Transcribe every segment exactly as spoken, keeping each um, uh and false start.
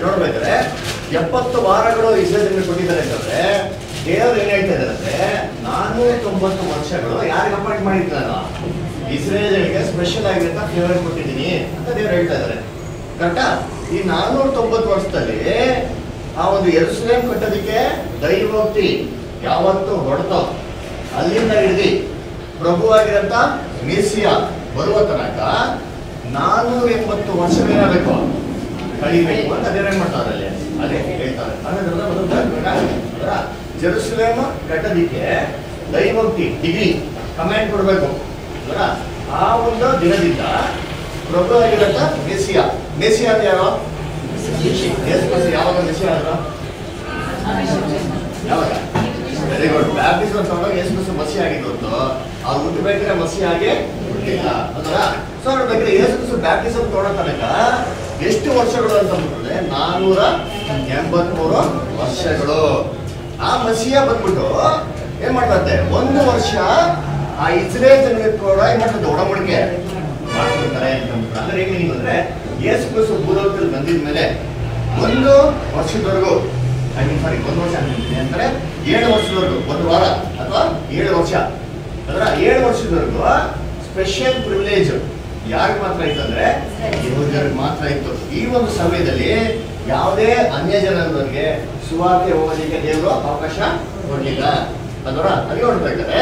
ನೋಡ್ಬೇಕಾದ್ರೆ ಎಪ್ಪತ್ತು ವಾರಗಳು ಇಸ್ರೇಲ್ ಕೊಟ್ಟಿದ್ದಾರೆ ಅಂತಂದ್ರೆ ದೇವರು ಏನ್ ಹೇಳ್ತಾ ಇದ್ದಾರೆ ಅಂದ್ರೆ ನಾನೂರ ತೊಂಬತ್ತು ವರ್ಷಗಳು ಯಾರಿಗೆ ಅಪಾಯಿಂಟ್ ಮಾಡಿದ್ದಾರ ಇಸ್ರೇಲ್ಗೆ ಸ್ಪೆಷಲ್ ಆಗಿರಂತ ಫೇವರ್ ಕೊಟ್ಟಿದ್ದೀನಿ ಅಂತ ದೇವ್ರು ಹೇಳ್ತಾ ಇದ್ದಾರೆ. ಕರೆಕ್ಟಾ? ಈ ನಾನೂರ ತೊಂಬತ್ತು ವರ್ಷದಲ್ಲಿ ಆ ಒಂದು ಯೆರೂಸಲೇಮ್ ಕಟ್ಟೋದಿಕ್ಕೆ ದೈವೋಕ್ತಿ ಯಾವತ್ತು ಹೊಡೆತೋ ಅಲ್ಲಿಂದ ಹಿಡಿದು ಪ್ರಭು ಆಗಿರಂತ ಮೆಸ್ಸಿಯ ಬರುವ ತನಕ ನಾನೂರ ಎಂಬತ್ತು ವರ್ಷಗಳೇನಾಗಬೇಕು ಕಳಿಬೇಕು ಅಂತ ದೇವ್ರು ಏನ್ ಮಾಡ್ತಾರೆ ಅಲ್ಲಿ ಅದೇ ಹೇಳ್ತಾರೆ. ಅದರ ಜೆರುಸಲೇಮ್ ಕಟ್ಟೋದಿಕ್ಕೆ ದೈವೋಕ್ತಿ ಡಿಗ್ರಿ ಕಮ್ಯಾಂಡ್ ಕೊಡ್ಬೇಕು ಅದರ ಆ ಒಂದು ದಿನದಿಂದ ಪ್ರಭು ಆಗಿರಂತ ಮೆಸ್ಸಿಯ ಮೆಸ್ಸಿಯ ಅಂತ ಯಾರೋ ಯಾವಾಗ ಮೆಸ್ಸಿಯ ಆದ್ರು ಯಾವಾಗ ವೆರಿ ಗುಡ್ ಬ್ಯಾಪ್ಟಿಸಮ್ ತಗೊಂಡಾಗ ಯೇಸು ಕ್ರಿಸ್ತ ಮಸಿ ಆಗಿದ್ದು ಅವ್ರು ಹುಟ್ಟಬೇಕಾದ್ರೆ ಮಸಿ ಆಗಿ ಹುಟ್ಟಿಲ್ಲ ಅದರ ಸೊ ನೋಡ್ಬೇಕಾದ್ರೆ ಯೇಸು ಕ್ರಿಸ್ತ ಬ್ಯಾಪ್ಟಿಸಮ್ ತಗೊಳ್ಳೋ ತನಕ ಎಷ್ಟು ವರ್ಷಗಳು ಅಂತ ಬಂದ್ರೆ ನಾನೂರ ಎಂಬತ್ಮೂರು ವರ್ಷಗಳು. ಆ ಮಸಿಯ ಬಂದ್ಬಿಟ್ಟು ಏನ್ ಮಾಡ್ತಂತೆ ಒಂದು ವರ್ಷ ಆ ಇಸ್ರೇಲ್ ಜನರಿಗೆ ಕೂಡ ಏನ್ ಮಾಡ್ತಂತೆ ಒಡಂಬಡಿಕೆ ಮಾಡ್ಕೊಳ್ತಾರೆ ಅಂತ ಅಂದ್ರೆ ಏನ್ ಮೀನಿಂಗ್ ಅಂದ್ರೆ ಯೇಸು ಕ್ರಿಸ್ತ ಭೂಲೋಕದಲ್ಲಿ ಬಂದಿದ ಮೇಲೆ ಒಂದು ವರ್ಷದವರೆಗೂ ಐ ಮೀನ್ ಸಾರಿ ಒಂದು ವರ್ಷ ಅಂತಾರೆ ಏಳು ವರ್ಷದವರೆಗೂ ಒಂದು ವಾರ ಅಥವಾ ಏಳು ವರ್ಷ ಅದರ ಏಳು ವರ್ಷದವರೆಗೂ ಸ್ಪೆಷಲ್ ಪ್ರಿವಿಲೇಜ್ ಯಾರಿಗೆ ಮಾತ್ರ ಇತ್ತು ಅಂದ್ರೆ ಯಹೂದ್ಯರಿಗೆ ಮಾತ್ರ ಇತ್ತು. ಈ ಒಂದು ಸಮಯದಲ್ಲಿ ಯಾವುದೇ ಅನ್ಯ ಜನರಿಗೆ ಸುವಾರ್ತೆ ಹೋಗೋದಕ್ಕೆ ದೇವರು ಅವಕಾಶ ಕೊಡಲಿಲ್ಲ ಅದರ ಅದೇ ನೋಡ್ಬೇಕಾದ್ರೆ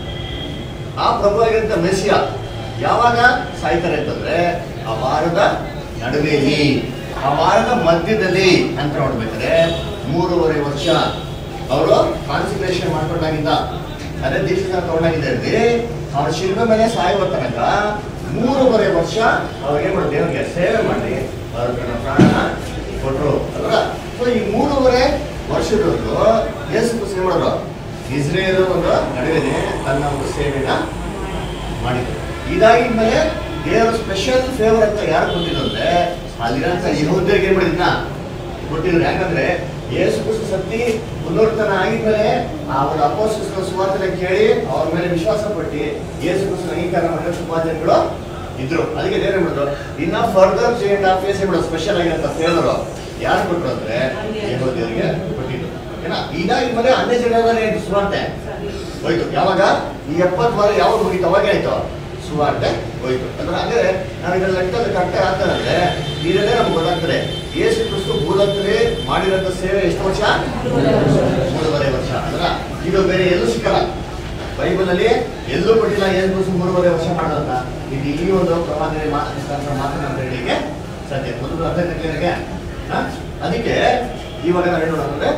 ಆ ಪ್ರಭು ಆಗಿರಂತ ಮೆಸ್ಸಿಯ ಯಾವಾಗ ಸಾಯ್ತಾರೆ ಅಂತಂದ್ರೆ ಆ ವಾರದ ನಡುವೆಯಲ್ಲಿ ಆ ವಾರದ ಮಧ್ಯದಲ್ಲಿ ಅಂತ ನೋಡ್ಬೇಕಾದ್ರೆ ಮೂರುವರೆ ವರ್ಷ ಅವರು ಕಾನ್ಸಂಟ್ರೇಷನ್ ಮಾಡ್ಕೊಂಡಾಗಿದ್ದ ಅದೇ ದೀಕ್ಷೆ ತಗೊಂಡಾಗಿದ್ದ ಅವ್ರ ಶಿಲ್ಪೆ ಮೇಲೆ ಸಾಯುವ ತನಕ ಮೂರುವರೆ ವರ್ಷ ಅವ್ರು ಏನ್ ಮಾಡೋದು ದೇವರಿಗೆ ಸೇವೆ ಮಾಡಿ ಅವ್ರ ಪ್ರಾಣ ಕೊಟ್ರು ಅಲ್ವಾ. ಸೊ ಈ ಮೂರುವರೆ ವರ್ಷದವರೆಗೂ ಯೇಸು ಕ್ರಿಸ್ತ ಏನ್ ಮಾಡಿದ್ರು ಇಸ್ರೇಲ್ ಒಂದು ನಡುವೆ ತನ್ನ ಒಂದು ಸೇವೆನ ಮಾಡಿದ್ರು. ಇದಾಗಿದ್ಮೇಲೆ ದೇವರ ಸ್ಪೆಷಲ್ ಫೇವರ್ ಅಂತ ಯಾರು ಕೊಟ್ಟಿದ್ರು ಅಂದ್ರೆ ಅಲ್ಲಿರಂತ ಯಹೂದ್ಯರಿಗೆ ಏನ್ ಮಾಡಿದ್ನ ಕೊಟ್ಟಿದ್ರು. ಯಾಕಂದ್ರೆ ಯೇಸು ಕ್ರಿಸ್ತ ಸತ್ತಿ ಪುನರುತ್ಥಾನ ಆಗಿದ್ಮೇಲೆ ಅವರ ಅಪೊಸ್ತಲರ ಸುವಾರ್ತೆನ ಕೇಳಿ ಅವ್ರ ಮೇಲೆ ವಿಶ್ವಾಸ ಪಟ್ಟು ಯೇಸು ಕ್ರಿಸ್ತ ಅಂಗೀಕಾರ ಮಾಡಿದ ತುಂಬಾ ಜನಗಳು ಇದ್ರು. ಅದಕ್ಕೆ ದೇವ್ರು ಏನ್ ಮಾಡಿದ್ರು ಇನ್ನ ಫರ್ದರ್ ಚೇಂಜ್ ಆಫ್ ಫೇಸ್ ಏನ್ ಮಾಡೋದು ಸ್ಪೆಷಲ್ ಆಗಿರಂತ ಫೇವರ್ ಯಾರು ಕೊಟ್ಟರು ಅಂದ್ರೆ ಯಹೂದ್ಯರಿಗೆ ಕೊಟ್ಟಿದ್ರು. ಓಕೆನಾ? ಇದಾಗಿದ್ಮೇಲೆ ಅನ್ಯ ಜನರಲ್ಲಿ ಸುವಾರ್ತೆ ಹೋಯ್ತು. ಯಾವಾಗ ಈ ಎಪ್ಪತ್ತು ವಾರ ಯಾವಾಗ ಮುಗಿತು ಅವಾಗೇ ಆಯ್ತು ಸುವಾರ್ತೆ ಹೋಯ್ತು ಅಂದ್ರೆ ಅಂದ್ರೆ ನಾವು ಇದನ್ನ ಲೆಕ್ಕದಲ್ಲಿ ಕರೆಕ್ಟ್ ಆಗ್ತದಂದ್ರೆ ಇದನ್ನೇ ನಮ್ಗೆ ಗೊತ್ತಾಗ್ತದೆ ಯೇಸು ಕ್ರಿಸ್ತ ಭೂಲೋಕದಲ್ಲಿ ಮಾಡಿರೋಂಥ ಸೇವೆ ಎಷ್ಟು ವರ್ಷ ಮೂರುವರೆ ವರ್ಷ ಅಂದ್ರ ಇದು ಬೇರೆ ಎಲ್ಲೂ ಸಿಕ್ಕಲ್ಲ ಬೈಬಲ್ ಅಲ್ಲಿ ಎಲ್ಲೂ ಕೊಟ್ಟಿಲ್ಲ ಯೇಸು ಕ್ರಿಸ್ತ ಮೂರುವರೆ ವರ್ಷ ಮಾಡೋದಂತ. ಇದು ಈ ಒಂದು ಪ್ರವಾದನೆ ಮಾತನಾಡ ಮಾತನಾಡ ಹೇಳಿಕೆ ಸತ್ಯ ಮೊದಲು ಅರ್ಥ ಕ್ಲಿಯರ್ಗೆ ಅದಕ್ಕೆ ಇವಾಗ ನಾವು ಏನು ನೋಡೋದಂದ್ರೆ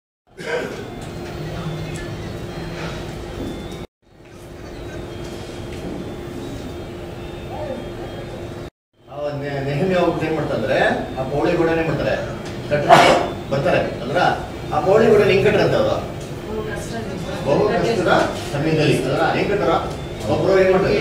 ನೆಹಮ್ಯ ಹೋಗ್ಬಿಟ್ಟು ಏನ್ ಮಾಡ್ತಾರೆ ಆ ಪೌಳಿ ಗೋಡೆ ಮಾಡ್ತಾರೆ ಕಟ್ಟ ಬರ್ತಾರೆ ಅಂದ್ರ ಆ ಪೌಳಿ ಗೋಡೆ ಹೆಂಗ್ ಕಟ್ಟರಂತ ಅವರು ಬಹು ಕಷ್ಟದ ಸಮಯದಲ್ಲಿ ಅದ್ರ ಹೆಂಗ್ ಕಟ್ಟಾರ ಒಬ್ರು ಏನ್ ಮಾಡ್ತಾರೆ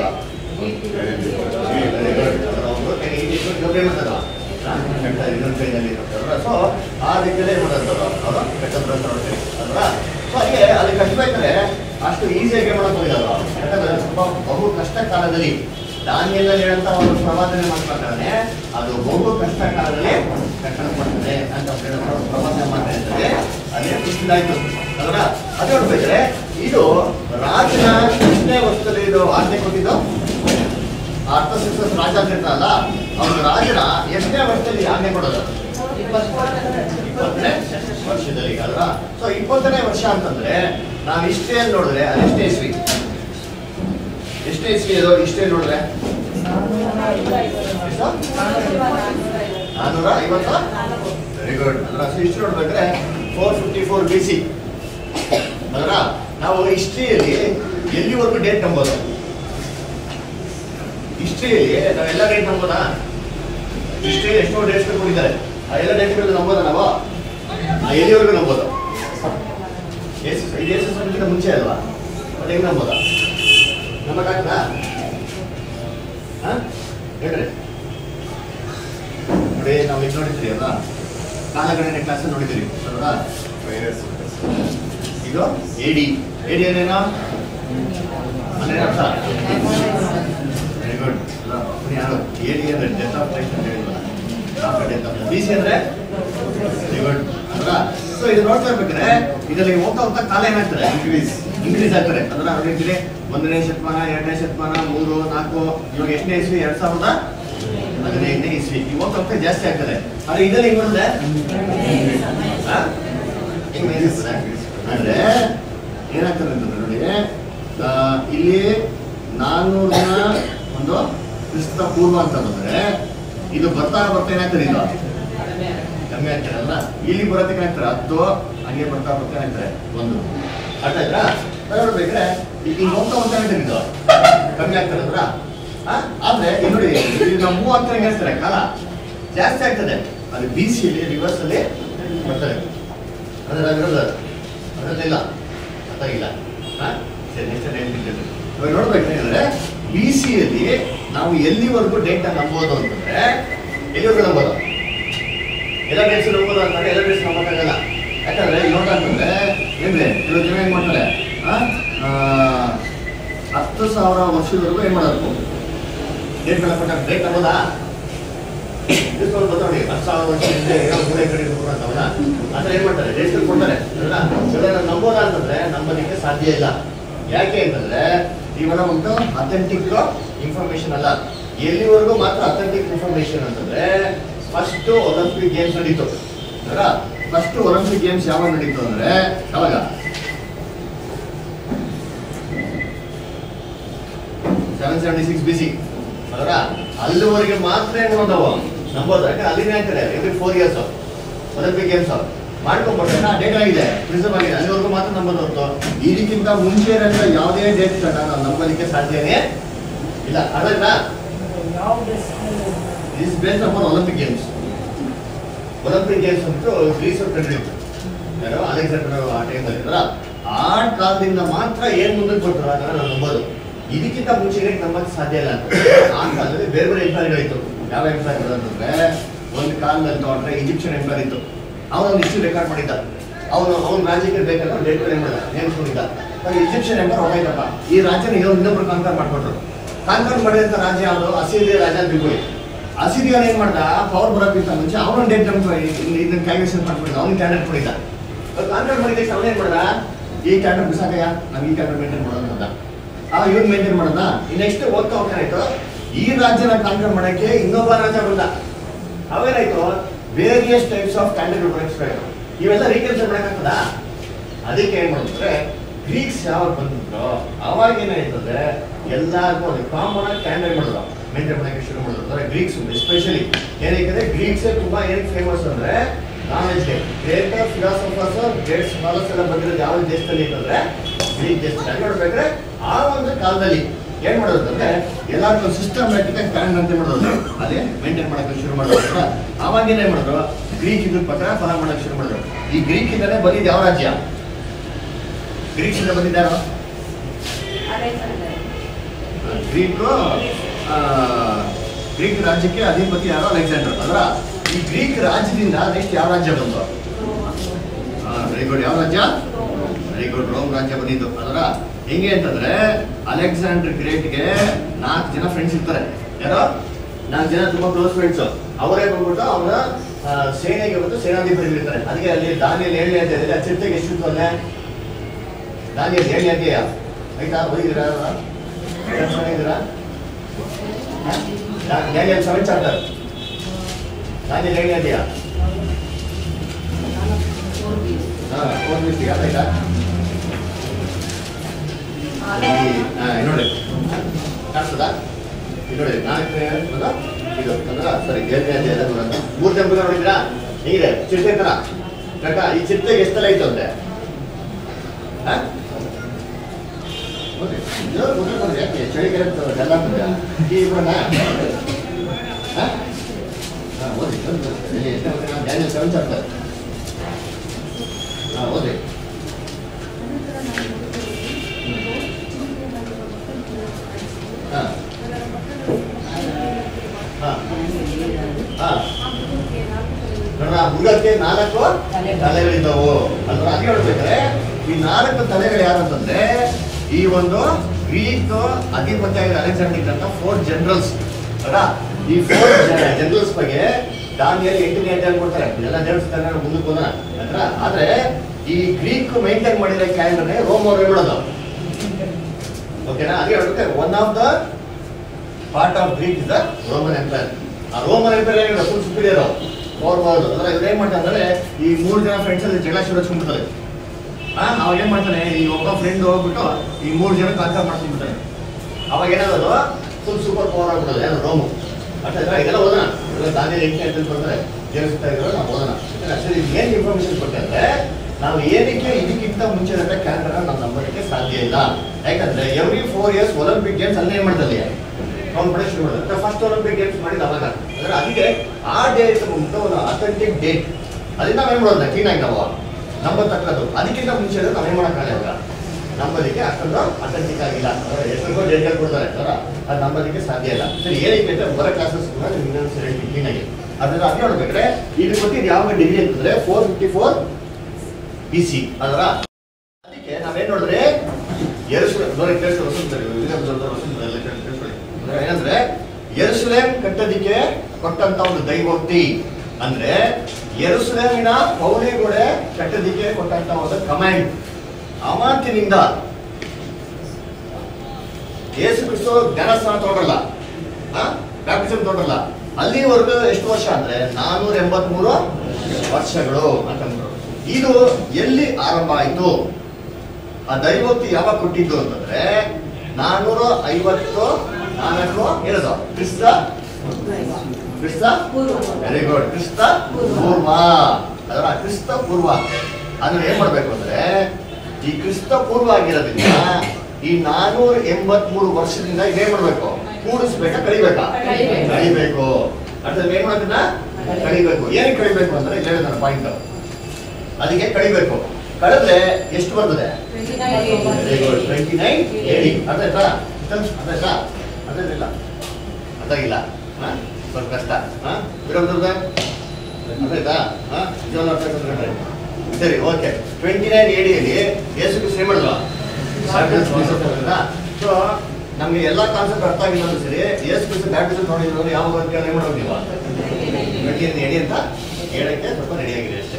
ಒಬ್ರು ಏನ್ ಮಾಡ್ತಾರ ಇನ್ನೊಂದು ಕೈನಲ್ಲಿ ಸೊ ಆ ರೀತಿಯಲ್ಲೇ ಏನ್ ಮಾಡ್ತಾರ ಅವರು ಕಟ್ಟದ್ರ ಅಂತ ನೋಡ್ತೀವಿ ಅಲ್ವ. ಸೊ ಹಾಗೆ ಅಲ್ಲಿ ಕಟ್ಟಬೇಕಾದ್ರೆ ಅಷ್ಟು ಈಸಿಯಾಗಿ ಮಾಡಕ್ ಹೋಗಿಲ್ಲ ಯಾಕಂದ್ರೆ ತುಂಬಾ ಬಹು ಕಷ್ಟ ಕಾಲದಲ್ಲಿ ದಾನಿಯೆಲ್ಲ ಹೇಳಂತ ಒಂದು ಪ್ರವಾದನೆ ಮಾಡ್ಕೊಳ್ತಾನೆ ಅದು ಬಹು ಕಷ್ಟ ಕಾಲದಲ್ಲಿ ಕಟ್ಟಡ ಮಾಡ್ತಾರೆ ಅಂತ ಪ್ರವಾದನೆ ಮಾಡ್ತಾ ಇರ್ತಾರೆ. ಅದೇ ಖುಷಿದಾಯ್ತು ಅಲ್ವ. ಅದೇ ನೋಡ್ಬೇಕ್ರೆ ಇದು ರಾಜನ ಎಷ್ಟನೇ ವರ್ಷದಲ್ಲಿ ಇದು ಆಜ್ಞೆ ಕೊಟ್ಟಿದ್ದು ಅರ್ಥಶಾಸ್ತ್ರ ರಾಜ ಅಂತ ಇರ್ತಾರಲ್ಲ ಅವ್ರ ರಾಜನ ಎಷ್ಟನೇ ವರ್ಷದಲ್ಲಿ ಆಜ್ಞೆ ಕೊಡೋದು ಇಪ್ಪತ್ತನೇ ವರ್ಷದಲ್ಲಿ ಅಲ್ವಾ. ಸೊ ಇಪ್ಪತ್ತನೇ ವರ್ಷ ಅಂತಂದ್ರೆ ನಾವ್ ಇಷ್ಟೇ ನೋಡಿದ್ರೆ ಅದು ಎಷ್ಟೇ ಇಸ್ವಿ ಎಷ್ಟೇ ಇಸ್ವಿ ಅದು ಇಷ್ಟೇ ನೋಡಿದ್ರೆ ನಾನೂರ ಐವತ್ತ ವೆರಿ ಗುಡ್ ಅದ್ರ ಇಷ್ಟು ನೋಡ್ಬೇಕ್ರೆ four fifty four B C ಅದ್ರ ನಾವು ಹಿಸ್ಟ್ರಿಯಲ್ಲಿ ಎಲ್ಲಿವರೆಗೂ ಡೇಟ್ ನಂಬೋದು ಹಿಸ್ಟ್ರಿಯಲ್ಲಿ ನಾವೆಲ್ಲ ಡೇಟ್ ನಂಬೋದಾ ಹಿಸ್ಟ್ರಿಯಲ್ಲಿ ಎಷ್ಟೋ ಡೇಟ್ಸ್ ಕೊಟ್ಟಿದ್ದಾರೆ ಆ ಎಲ್ಲ ಡೇಟ್ಗಳು ನಂಬೋದ ನಾವು ಎಲ್ಲಿವರೆಗೂ ನಂಬೋದು ಐದು ವರ್ಷಕ್ಕಿಂತ ಮುಂಚೆ ಅಲ್ವಾ ಮತ್ತೆ ಹೆಂಗ್ ನಂಬೋದ ನಮಗಾಗ್ತದಾ ಹೇಳ್ರಿ ನೋಡಿ ನಾವು ಇದು ನೋಡಿದ್ರಿ ಅಲ್ಲ ಕಾಲಗಣನೆ ಕ್ಲಾಸ್ ನೋಡಿದ್ದೀರಿ ಅಲ್ವಾ. ಇದು ಎಡಿ ಎಡಿ ಏನೇನೋ ವೆರಿ ಗುಡ್ ಯಾರು ಎಡಿ ಅಂದ್ರೆ ಡೆತ್ ಆಫ್ ಕ್ರೈಸ್ಟ್ ಅಂತ ಹೇಳಿದ್ವಲ್ಲ ಬಿ ಸಿ ಅಂದ್ರೆ ಸೊ ಇದು ನೋಡ್ತಾ ಇರ್ಬೇಕಾದ್ರೆ ಇದರಲ್ಲಿ ಹೋಗ್ತಾ ಹೋಗ್ತಾ ಕಾಲ ಏನಾಗ್ತದೆ ಇನ್ಕ್ರೀಸ್ ಇನ್ಕ್ರೀಸ್ ಆಗ್ತದೆ ಅಂದ್ರೆ ಅವ್ರಿಗೆ ಒಂದನೇ ಶತಮಾನ ಎರಡನೇ ಶತಮಾನ ಮೂರು ನಾಲ್ಕು ಇವಾಗ ಎಷ್ಟನೇ ಇಸ್ವಿ ಎರಡ್ ಸಾವಿರದ ಹದಿನೈದನೇ ಇಸ್ವಿ ಈ ಹೋಗ್ತಾ ಹೋಗ್ತಾ ಜಾಸ್ತಿ ಆಗ್ತದೆ ಆದ್ರೆ ಇದರಲ್ಲಿ ಹಿಂಗ್ ಬರ್ತದೆ ಅಂದ್ರೆ ಏನಾಗ್ತದೆ ಅಂತಂದ್ರೆ ನೋಡಿ ಇಲ್ಲಿ ನಾನ್ನೂರನ ಒಂದು ಕ್ರಿಸ್ತ ಪೂರ್ವ ಅಂತ ಬಂದ್ರೆ ಇದು ಬರ್ತಾ ಬರ್ತಾ ಏನಾಗ್ತದೆ ಇದು ಕಮ್ಮಿ ಆಗ್ತಾರಲ್ಲ ಇಲ್ಲಿ ಬರೋದಕ್ಕೆ ಏನಾಗ್ತಾರೆ ಹತ್ತು ಹಂಗೆ ಬರ್ತಾ ಬರ್ತಾ ಏನಾಗ್ತಾರೆ ಒಂದು ಅರ್ಥ ಆಯ್ತಾ ನೋಡ್ಬೇಕ್ರೆ ಈಗ ಹಿಂಗ್ ಹೋಗ್ತಾ ಹೋಗ್ತಾ ಏನಾಗ್ತದೆ ಇದು ಕಮ್ಮಿ ಆಗ್ತಾರದ್ರ ಆದ್ರೆ ನೋಡಿ ಈಗ ನಾವು ಮೂವ್ ಆಗ್ತಾ ಹೆಂಗೆ ಹೇಳ್ತಾರೆ ಕಾಲ ಜಾಸ್ತಿ ಆಗ್ತದೆ ಅದು ಬಿ ಸಿ ಅಲ್ಲಿ ರಿವರ್ಸ್ ಅಲ್ಲಿ ಬರ್ತಾರೆ ಅಂದ್ರೆ ಅದ್ರಲ್ಲ ಅದರಲ್ಲಿಲ್ಲ ಅರ್ಥ ಇಲ್ಲ ಸರಿ ನೆಕ್ಸ್ಟ್ ಹೇಳ್ತಿದ್ದೇವೆ ಇವಾಗ ನೋಡ್ಬೇಕಂದ್ರೆ ಬಿ ಸಿ ಅಲ್ಲಿ ನಾವು ಎಲ್ಲಿವರೆಗೂ ಡೇಟಾ ನಂಬೋದು ಅಂತಂದ್ರೆ ಎಲ್ಲಿವರೆಗೂ ನಂಬೋದು ಎಲ್ಲ ಡೇಟ್ಸ್ ನಂಬೋದು ಅಂತಂದ್ರೆ ಎಲ್ಲ ಡೇಟ್ಸ್ ನಂಬೋಕ್ಕಾಗಲ್ಲ ಯಾಕಂದ್ರೆ ನೋಡ್ತಾ ಅಂತಂದ್ರೆ ಏನ್ರಿ ಕೆಲವು ಜನ ಏನ್ ಮಾಡ್ತಾರೆ ಹತ್ತು ಸಾವಿರ ವರ್ಷದವರೆಗೂ ಏನ್ ಮಾಡೋದು ಡೇಟ್ಗಳನ್ನ ಕೊಟ್ಟ ಡೇಟ್ ನಂಬೋದಾ ನೋಡಿ ಹತ್ತು ಸಾವಿರ ವರ್ಷ ಹಿಂದೆ ಮೂರೇ ಕಡೆ ಅಂತವಲ್ಲ ಅಂದ್ರೆ ಏನ್ ಮಾಡ್ತಾರೆ ಡೇಟ್ಗಳು ಕೊಡ್ತಾರೆ ಅಲ್ಲ ನಂಬೋದ ಅಂತಂದ್ರೆ ನಂಬೋದಕ್ಕೆ ಸಾಧ್ಯ ಇಲ್ಲ ಯಾಕೆ ಅಂತಂದ್ರೆ ಇವೆಲ್ಲ ಒಂದು ಅಥೆಂಟಿಕ್ ಇನ್ಫಾರ್ಮೇಶನ್ ಅಲ್ಲ ಎಲ್ಲಿವರೆಗೂ ಮಾತ್ರ ಅಥೆಂಟಿಕ್ ಇನ್ಫಾರ್ಮೇಶನ್ ಅಂತಂದ್ರೆ ಫಸ್ಟ್ ಒಲಿಂಪಿಕ್ ಗೇಮ್ಸ್ ನಡೀತು ಅಲ್ಲ ಫಸ್ಟ್ ಒಲಿಂಪಿಕ್ ಗೇಮ್ಸ್ ಯಾವಾಗ ನಡೀತು ಅಂದ್ರೆ ಯಾವಾಗ seven seventy six B C ಅದರ ಅಲ್ಲಿವರೆಗೆ ಮಾತ್ರ ಏನ್ ಮಾಡೋದವು ನಂಬೋದು ಯಾಕಂದ್ರೆ ಅಲ್ಲಿನೇ ಆಗ್ತಾರೆ every four years Olympic games ಮಾಡ್ಕೊಂಡ್ಬಿಟ್ರೆ ಡೇಟ್ ಆಗಿದೆ ಪ್ರಿಸರ್ವ್ ಆಗಿದೆ ಅಲ್ಲಿವರೆಗೂ ಮಾತ್ರ ನಂಬೋದು ಹೊರತು ಇದಕ್ಕಿಂತ ಮುಂಚೆ ಇರೋಂಥ ಯಾವುದೇ ಡೇಟ್ ನಾವು ನಂಬೋದಕ್ಕೆ ಸಾಧ್ಯನೇ ಇಲ್ಲ ಅದಲ್ಲ is based upon Olympic games Olympic games ಅಂತೂ ಗ್ರೀಸ್ ಕಂಡಿತ್ತು ಯಾರೋ ಅಲೆಕ್ಸಾಂಡರ್ ಆ ಟೈಮಲ್ಲಿ ಆ ಕಾಲದಿಂದ ಮಾತ್ರ ಏನ್ ಮುಂದಕ್ಕೆ ಕೊಟ್ಟರು ಅದನ್ನ ನಾವು ನಂಬೋದು ಇದಕ್ಕಿಂತ ಮುಂಚೆ ನಂಬಕ್ಕೆ ಸಾಧ್ಯ ಇಲ್ಲ ಅಂತ ಆ ಕಾಲದಲ್ಲಿ ಬೇರೆ ಬೇರೆ ಎಂಪೈರ್ಗಳಿತ್ತು ಯಾವ ಎಂಪೈರ್ಗಳು ಅಂತಂದ್ರೆ ಒಂದು ಕಾಲದಲ್ಲಿ ತಗೊಂಡ್ರೆ ಈಜಿಪ್ಷಿಯನ್ ಎಂಪೈರ್ ಇತ್ತು ಅವನೊಂದು ಇಷ್ಟು ರೆಕಾರ್ಡ್ ಮಾಡಿದ್ದ ಅವನು ಅವ್ನ ರಾಜ್ಯಕ್ಕೆ ಬೇಕಾದ್ರೆ ಡೇಟ್ ಏನ್ ಮಾಡಿದ ನೇಮಿಸ್ಕೊಂಡಿದ್ದ ಈಜಿಪ್ಷಿಯನ್ ಎಂಪೈರ್ ಹೊರಗಾಯ್ತಪ್ಪ ಈ ರಾಜ್ಯನ ಇನ್ನೊಬ್ರು ಕಾನ್ಕರ್ ಮಾಡ್ಕೊಟ್ರು ಕಾನ್ಕರ್ ಮಾಡಿದಂತ ರಾಜ್ಯ ಯಾವುದು ಅಸಿರಿಯ ರಾಜ ತಿಳ್ಕೊಳ್ಳಿ ಅಸಿರಿಯನ್ ಏನ್ ಮಾಡ್ದ ಪವರ್ ಬರೋಕ್ಕಿಂತ ಮುಂಚೆ ಅವನ ಡೇಟ್ ಇದನ್ನ ಕ್ಯಾಲ್ಕುಲೇಷನ್ ಮಾಡ್ಕೊಂಡಿದ್ದ ಅವ್ನ ಕ್ಯಾಂಡಲ್ ಕೊಡಿದ್ದ ಕಾನ್ಕರ್ ಮಾಡಿದ ಅವನ ಏನ್ ಮಾಡ್ದ ಈ ಕ್ಯಾಂಡಲ್ ಬಿಸಾಕಯ್ಯ ನಾವು ಈ ಕ್ಯಾಂಡಲ್ ಮೇಂಟೈನ್ ಮಾಡೋದು ಅಂತ ಆ ಇವನ್ ಮೇಂಟೈನ್ ಮಾಡೋದ ನೆಕ್ಸ್ಟ್ ಓದ್ತಾ ಹೋಗ್ತಾನಾಯ್ತು ಈ ರಾಜ್ಯನ ಕಾನ್ಕರ್ ಮಾಡಕ್ಕೆ ಇನ್ನೊಬ್ಬ ರಾಜ ಬಂದ ಅವೇನಾಯ್ತು ವೇರಿಯಸ್ ಟೈಪ್ಸ್ ಆಫ್ ಕ್ಯಾಂಡಲ್ ಬರೋಕ್ಸ್ಬೇಕು ಇವೆಲ್ಲ ರೀಕನ್ಸಿಡರ್ ಮಾಡಕ್ಕಾಗ್ತದ ಅದಕ್ಕೆ ಏನ್ ಮಾಡಿದ್ರೆ ಗ್ರೀಕ್ಸ್ ಯಾವಾಗ ಬಂದಿದ್ರು ಅವಾಗ ಏನಾಯ್ತಂದ್ರೆ ಎಲ್ಲಾರ್ಗು ಅದು ಕಾಮನ್ ಆಗಿ ಕ್ಯಾಂಡಲ್ ಮಾಡಿದ್ರು ಮೇಂಟೈನ್ ಮಾಡಕ್ಕೆ ಶುರು ಮಾಡಿದ್ರು ಅಂದ್ರೆ ಗ್ರೀಕ್ಸ್ ಎಸ್ಪೆಷಲಿ ಏನಕ್ಕೆ ಗ್ರೀಕ್ಸ್ ತುಂಬಾ ಏನಕ್ಕೆ ಫೇಮಸ್ ಅಂದ್ರೆ ನಾಲೆಜ್ಗೆ ಗ್ರೇಟ್ ಫಿಲಾಸಫರ್ಸ್ ಗ್ರೇಟ್ ಸ್ಕಾಲರ್ಸ್ ಎಲ್ಲ ಬಂದಿರೋದು ಯಾವ ದೇಶದಲ್ಲಿ ಅಂತಂದ್ರೆ ಗ್ರೀಕ್ ದೇಶದಲ್ಲಿ ನೋಡ್ಬೇಕ್ರೆ ಆ ಒಂದು ಕಾಲದಲ್ಲಿ ಏನ್ ಮಾಡೋದು ಅಂದ್ರೆ ಎಲ್ಲಾರ್ಗು ಸಿಸ್ಟಮ್ಯಾಟಿಕ್ ಆಗಿ ಕ್ಯಾಲೆಂಡರ್ ಅಂತ ಮಾಡೋದು ಅದೇ ಮೇಂಟೈನ್ ಮಾಡಕ್ಕೆ ಶುರು ಮಾಡಿದ್ರು ಆವಾಗ ಏನ್ ಮಾಡಿದ್ರು ಗ್ರೀಕ್ ಇದ್ರ ಪ್ರಕಾರ ಫಾಲೋ ಮಾಡಕ್ಕೆ ಶುರು ಮಾಡಿದ್ರು ಈ ಗ್ರೀಕ್ ಇಂದಾನೆ ಬಂದಿದ್ದು ಯಾವ ರಾಜ್ಯ ಗ್ರೀಕ್ಸ್ ಇಂದ ಬಂದಿದ್ದಾರೋ ಗ್ರೀಕ್ ಗ್ರೀಕ್ ರಾಜ್ಯಕ್ಕೆ ಅಧಿಪತಿ ಯಾರೋ ಅಲೆಕ್ಸಾಂಡರ್ ಅದ್ರ ಈ ಗ್ರೀಕ್ ರಾಜ್ಯದಿಂದ ನೆಕ್ಸ್ಟ್ ಯಾವ ರಾಜ್ಯ ಬಂತು ವೆರಿ ಗುಡ್ ಯಾವ ರಾಜ್ಯ ವೆರಿ ಗುಡ್ ರೋಮ್ ರಾಜ್ಯ ಬಂದಿದ್ದು ಅದರ ಹೆಂಗೆ ಅಂತಂದ್ರೆ ಅಲೆಕ್ಸಾಂಡರ್ ಗ್ರೇಟ್ಗೆ ನಾಲ್ಕು ಜನ ಫ್ರೆಂಡ್ಸ್ ಇರ್ತಾರೆ ಯಾರೋ ನಾಲ್ಕು ಜನ ತುಂಬಾ ಕ್ಲೋಸ್ ಫ್ರೆಂಡ್ಸ್ ಅವರೇ ಬಂದ್ಬಿಟ್ಟು ಅವರ ಸೇನೆಗೆ ಬಂದು ಸೇನಾಧಿಪತಿಗಳಿರ್ತಾರೆ ಅದಕ್ಕೆ ಅಲ್ಲಿ ದಾನಿಯಲ್ಲಿ ಏಳನೇ ಅಧ್ಯಾಯದಲ್ಲಿ ಆ ಚಿರತೆಗೆ ಎಷ್ಟು ಅಲ್ಲೇ ದಾನಿಯಲ್ಲಿ ಏಳನೇ ಅಧ್ಯಾಯ ಆಯ್ತಾ ಓದಿದ್ದೀರಾ ಚೆನ್ನಾಗಿದ್ದೀರಾ ದಾನಿಯಲ್ಲಿ ಸೆವೆನ್ ಚಾಪ್ಟರ್ ದಾನಿಯಲ್ಲಿ ಏಳನೇ ಅಧ್ಯಾಯ ಹಾ ಫೋರ್ ಬಿಸ್ಟಿ ಆಯ್ತಾ ನೋಡಿ ಕಾಣಿಸ್ತದ ನೋಡಿ ನಾಲ್ಕನೇ ಇದು ಅಂದ್ರ ಸರಿ ಏಳನೇ ಅಧ್ಯಾಯ ಬರೋದು ಮೂರ್ ಟೆಂಪಲ್ ನೋಡಿದ್ರಾ ಹೀಗಿದೆ ಚಿರತೆ ತರ ಕಕ್ಕ ಈ ಚಿರತೆಗೆ ಎಷ್ಟೆಲ್ಲ ಐತೆ ಅಂತೆ ಯಾಕೆ ಚಳಿಗಾಲ ಎಲ್ಲ ಈ ಇಬ್ಬರನ್ನ ಓದಿ ಡ್ಯಾನಿಯಲ್ ಸೆವೆನ್ ಚಾಪ್ಟರ್ ಹಾ ಓದಿ ಮೃಗಕ್ಕೆ ನಾಲ್ಕು ತಲೆಗಳಿದ್ದವು ಅಂದ್ರೆ ಅದೇ ಹೇಳ್ಬೇಕಾದ್ರೆ ಈ ನಾಲ್ಕು ತಲೆಗಳು ಯಾರಂತಂದ್ರೆ ಈ ಒಂದು ಗ್ರೀಕ್ ಅಧಿಪತಿ ಆಗಿರೋ ಅಲೆಕ್ಸಾಂಡರ್ ಅಂತ ಫೋರ್ ಜನರಲ್ಸ್ ಅಲ್ಲ ಈ ಫೋರ್ ಜನರಲ್ಸ್ ಬಗ್ಗೆ ದಾನಿಯಲ್ಲಿ ಎಂಟನೇ ಅಧ್ಯಾಯ ಕೊಡ್ತಾರೆ, ಇದೆಲ್ಲ ನೇಮಿಸ್ತಾರೆ ಮುಂದಕ್ಕೆ ಹೋದ ನಂತರ. ಆದ್ರೆ ಈ ಗ್ರೀಕ್ ಮೈಂಟೈನ್ ಮಾಡಿರೋ ಕ್ಯಾಲೆಂಡರ್ನೇ ರೋಮ್ ಅವ್ರು ಹೇಳ್ಬಿಡೋದು, ಓಕೆನಾ? ಅದೇ ಹೇಳ್ಬೇಕು, one of the part of Greek is the Roman empire. ಆ ರೋಮನ್ ಎಂಪೈರ್ ಏನಿದೆ ಫುಲ್ ಸುಪೀರಿಯರ್ ಪವರ್. ಅಂದ್ರೆ ಇವ್ರು ಏನ್ ಮಾಡ್ತಾರೆ ಅಂದ್ರೆ ಈ ಮೂರು ಜನ ಫ್ರೆಂಡ್ಸ್ ಅಲ್ಲಿ ಜಗಳ ಶುರು ಹಚ್ಕೊಂಡ್ಬಿಡ್ತಾರೆ. ಆ ಅವಾಗ ಏನ್ ಮಾಡ್ತಾನೆ, ಈ ಒಬ್ಬ ಫ್ರೆಂಡ್ ಹೋಗ್ಬಿಟ್ಟು ಈ ಮೂರು ಜನ ಕಾನ್ಸರ್ ಮಾಡ್ಕೊಂಡ್ಬಿಡ್ತಾನೆ. ಅವಾಗ ಏನಾಗೋದು ಫುಲ್ ಸೂಪರ್ ಪವರ್ ಆಗ್ಬಿಡೋದು ಏನು ರೋಮು. ಅಷ್ಟೇ ಇದೆಲ್ಲ ಓದೋಣ, ದಾನಿಯಲ್ಲಿ ಎಂಟನೇ ಅಂತ ಬರ್ತಾರೆ ಜನಿಸ್ತಾ ಇದ್ರು, ನಾವು ಓದೋಣ. ಸರಿ, ಏನ್ ಇನ್ಫಾರ್ಮೇಶನ್ ಕೊಟ್ಟಂದ್ರೆ ನಾವು ಏನಕ್ಕೆ ಇದಕ್ಕಿಂತ ಮುಂಚೆ ಕ್ಯಾಲೆಂಡರ್ ನಾವು ನಂಬೋದಕ್ಕೆ ಸಾಧ್ಯ ಇಲ್ಲ. ಯಾಕಂದ್ರೆ every four years Olympic games ಅಲ್ಲೇ ಏನ್ ಮಾಡ್ತಾರೆ ಕಾಂಪಿಟೇಷನ್ ಮಾಡೋದು. ಫಸ್ಟ್ ಒಲಿಂಪಿಕ್ ಗೇಮ್ಸ್ ಮಾಡಿದ ಅವಾಗ ಅಂದ್ರೆ ಅದಕ್ಕೆ ಆ ಡೇಟ್ ಮುಂದೆ ಒಂದು ಅಥೆಂಟಿಕ್ ಡೇಟ್ ಅದನ್ನ ನಾವೇನ್ ಮಾಡೋದು ಕ್ಲೀನಾಗಿ ನಾವು ನಂಬತಕ್ಕದ್ದು. ಅದಕ್ಕಿಂತ ಮುಂಚೆ ನಾವೇನ್ ಮಾಡೋಕ್ಕಾಗಲ್ಲ, ನಂಬೋದಕ್ಕೆ ಅಷ್ಟೊಂದು ಅಥೆಂಟಿಕ್ ಆಗಿಲ್ಲ. ಎಷ್ಟೊಂದು ಡೇಟ್ ಕೊಡ್ತಾರೆ ಸರ, ಅದು ನಂಬೋದಕ್ಕೆ ಸಾಧ್ಯ ಇಲ್ಲ. ಸರಿ, ಏನಕ್ಕೆ ಅಂತ ಬರೋ ಕ್ಲಾಸಸ್ ಕೂಡ ಇನ್ನೊಂದು ಹೇಳ್ತೀನಿ ಕ್ಲೀನಾಗಿ. ಅದನ್ನ ಅದೇ ನೋಡ್ಬೇಕ್ರೆ ಇದ್ರ ಬಗ್ಗೆ ಯಾವ ಡಿಗ್ರಿ ಅಂತಂದ್ರೆ four fifty four B C ಅದರ. ಅದಕ್ಕೆ ನಾವೇನ್ ನೋಡಿದ್ರೆ ಏನಂದ್ರೆ ಯೆರೂಸಲೇಮ್ ಕಟ್ಟೋದಿಕ್ಕೆ ಕೊಟ್ಟಂತ ಒಂದು ದೈವೋಕ್ತಿ ಅಂದ್ರೆ ಯೆರೂಸಲೇಮಿನ ಪೌಳಿಗೋಡೆ ಕಟ್ಟೋದಿಕ್ಕೆ ಕೊಟ್ಟಂತ ಒಂದು ಕಮಾಂಡ್. ಅಮಾಂತಿನಿಂದ ಯೇಸು ಕ್ರಿಸ್ತು ಜ್ಞಾನಸ್ನಾನ ತಗೊಂಡಲ್ಲ, ಬ್ಯಾಪ್ಟಿಸಮ್ ತಗೊಂಡಲ್ಲ, ಅಲ್ಲಿವರೆಗೂ ಎಷ್ಟು ವರ್ಷ ಅಂದ್ರೆ ನಾನೂರ ಎಂಬತ್ ಮೂರು ವರ್ಷಗಳು ಅಂತಂದ್ರು. ಇದು ಎಲ್ಲಿ ಆರಂಭ ಆಯ್ತು, ಆ ದೈವೋಕ್ತಿ ಯಾವಾಗ ಕೊಟ್ಟಿದ್ದು ಅಂತಂದ್ರೆ ನಾನೂರ ಐವತ್ತು ನಾಲ್ಕು ಹೇಳೋದು ಕ್ರಿಸ್ತ ಕ್ರಿಸ್ತ ವೆರಿ ಗುಡ್ ಕ್ರಿಸ್ತ ಪೂರ್ವ. ಅದರ ಕ್ರಿಸ್ತ ಪೂರ್ವ ಅದನ್ನ ಏನ್ ಮಾಡ್ಬೇಕು ಅಂದ್ರೆ ಈ ಕ್ರಿಸ್ತ ಪೂರ್ವ ಆಗಿರೋದ್ರಿಂದ ಈ ನಾನೂರ ಎಂಬತ್ ಮೂರು ವರ್ಷದಿಂದ ಇದೇನ್ ಮಾಡ್ಬೇಕು, ಕೂಡಿಸ್ಬೇಕಾ ಕಳಿಬೇಕಾ? ಕಳಿಬೇಕು. ಅದ್ರ ಏನ್ ಮಾಡೋದನ್ನ ಕಳಿಬೇಕು. ಏನ್ ಕಳಿಬೇಕು ಅಂದ್ರೆ ಇಲ್ಲ ನನ್ನ ಪಾಯಿಂಟ್, ಅದಕ್ಕೆ ಕಳಿಬೇಕು. ಕಳೆದ್ರೆ ಎಷ್ಟು ಬರ್ತದೆ? ಟ್ವೆಂಟಿ ನೈನ್ ಹೇಳಿ. ಅದಾಯ್ತಾ? ಅದಾಯ್ತಾ? ಅದಾಯ್ತಿಲ್ಲ ಅದಾಗಿಲ್ಲ ಸ್ವಲ್ಪ ಕಷ್ಟ. ವಿರೋಧದ ಅದಾಯ್ತಾ? ಸರಿ, ಓಕೆ. ಟ್ವೆಂಟಿ ನೈನ್ ಏಡಿಯಲ್ಲಿ ಯೇಸು ಕ್ರಿಸ್ತ ಏನ್ ಮಾಡಿದ್ರು? ಸೊ ನಮ್ಗೆ ಎಲ್ಲಾ ಕಾನ್ಸೆಪ್ಟ್ ಅರ್ಥ ಆಗಿಲ್ಲ ಅಂದ್ರೆ ಸರಿ, ಯೇಸು ಕ್ರಿಸ್ತ ಬ್ಯಾಪ್ಟಿಸಮ್ ನೋಡಿದ್ರು ಯಾವ ಅಂತ ಏನ್ ಮಾಡೋದು ನೀವು ಟ್ವೆಂಟಿ ನೈನ್ ಏಡಿ ಅಂತ ಹೇಳಕ್ಕೆ ಸ್ವಲ್ಪ ರೆಡಿ ಆಗಿದೆ ಅಷ್ಟೇ.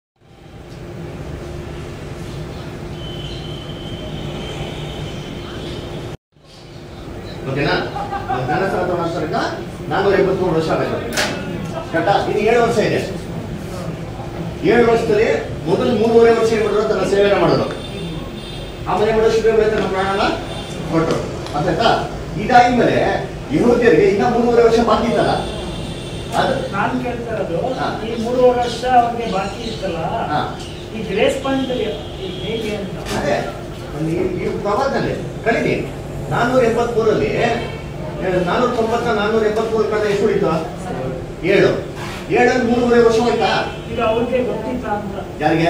ಓಕೆನಾ? ಜ್ಞಾನಸ್ನಾನ ತಗೊಂಡ ನಾನೂರ ಎಂಬತ್ಮೂರು ವರ್ಷ ಆಗಬೇಕು ಕಟ್ಟ. ಇನ್ನು ಏಳು ವರ್ಷ ಇದೆ. ಏಳು ವರ್ಷದಲ್ಲಿ ಮೊದಲು ಮೂರುವರೆ ವರ್ಷ ಏನ್ ಮಾಡಿದ್ರು, ತನ್ನ ಸೇವೆನ ಮಾಡಿದ್ರು. ಆಮೇಲೆ ಏನ್ ಮಾಡಿದ್ರು, ಶಿಬಿರ ನಮ್ಮ ಪ್ರಾಣನ ಕೊಟ್ಟರು. ಆಯ್ತಾ? ಇದಾದ್ಮೇಲೆ ಯಹೂದ್ಯರಿಗೆ ಇನ್ನ ಮೂರುವರೆ ವರ್ಷ ಬಾಕಿ ಇತ್ತಲ್ಲ. ಅದು ನಾನು ಕೇಳ್ತಾ ಇರೋದು, ಈ ಮೂರುವರೆ ವರ್ಷ ಅವ್ರಿಗೆ ಬಾಕಿ ಇತ್ತಲ್ಲ, ಈ ಗ್ರೇಸ್ ಪಾಯಿಂಟ್ ಹೇಗೆ ಅಂತ. ಅದೇ ಈ ಪ್ರವಾದದಲ್ಲಿ ಕಳೀನಿ ನಾನೂರ ಎಂಬತ್ ಮೂರಲ್ಲಿ ನಾನೂರ ತೊಂಬತ್ತ ನಾನೂರ ಎಂಬತ್ ಮೂರು ಕಡೆ ಎಷ್ಟು ಉಳಿತು? ಏಳು ಏಳಲ್ಲಿ ಮೂರುವರೆ ವರ್ಷ ಹೋಯ್ತಾ? ಈಗ ಅವ್ರಿಗೆ ಗೊತ್ತಿತ್ತ ಅಂತ. ಯಾರಿಗೆ?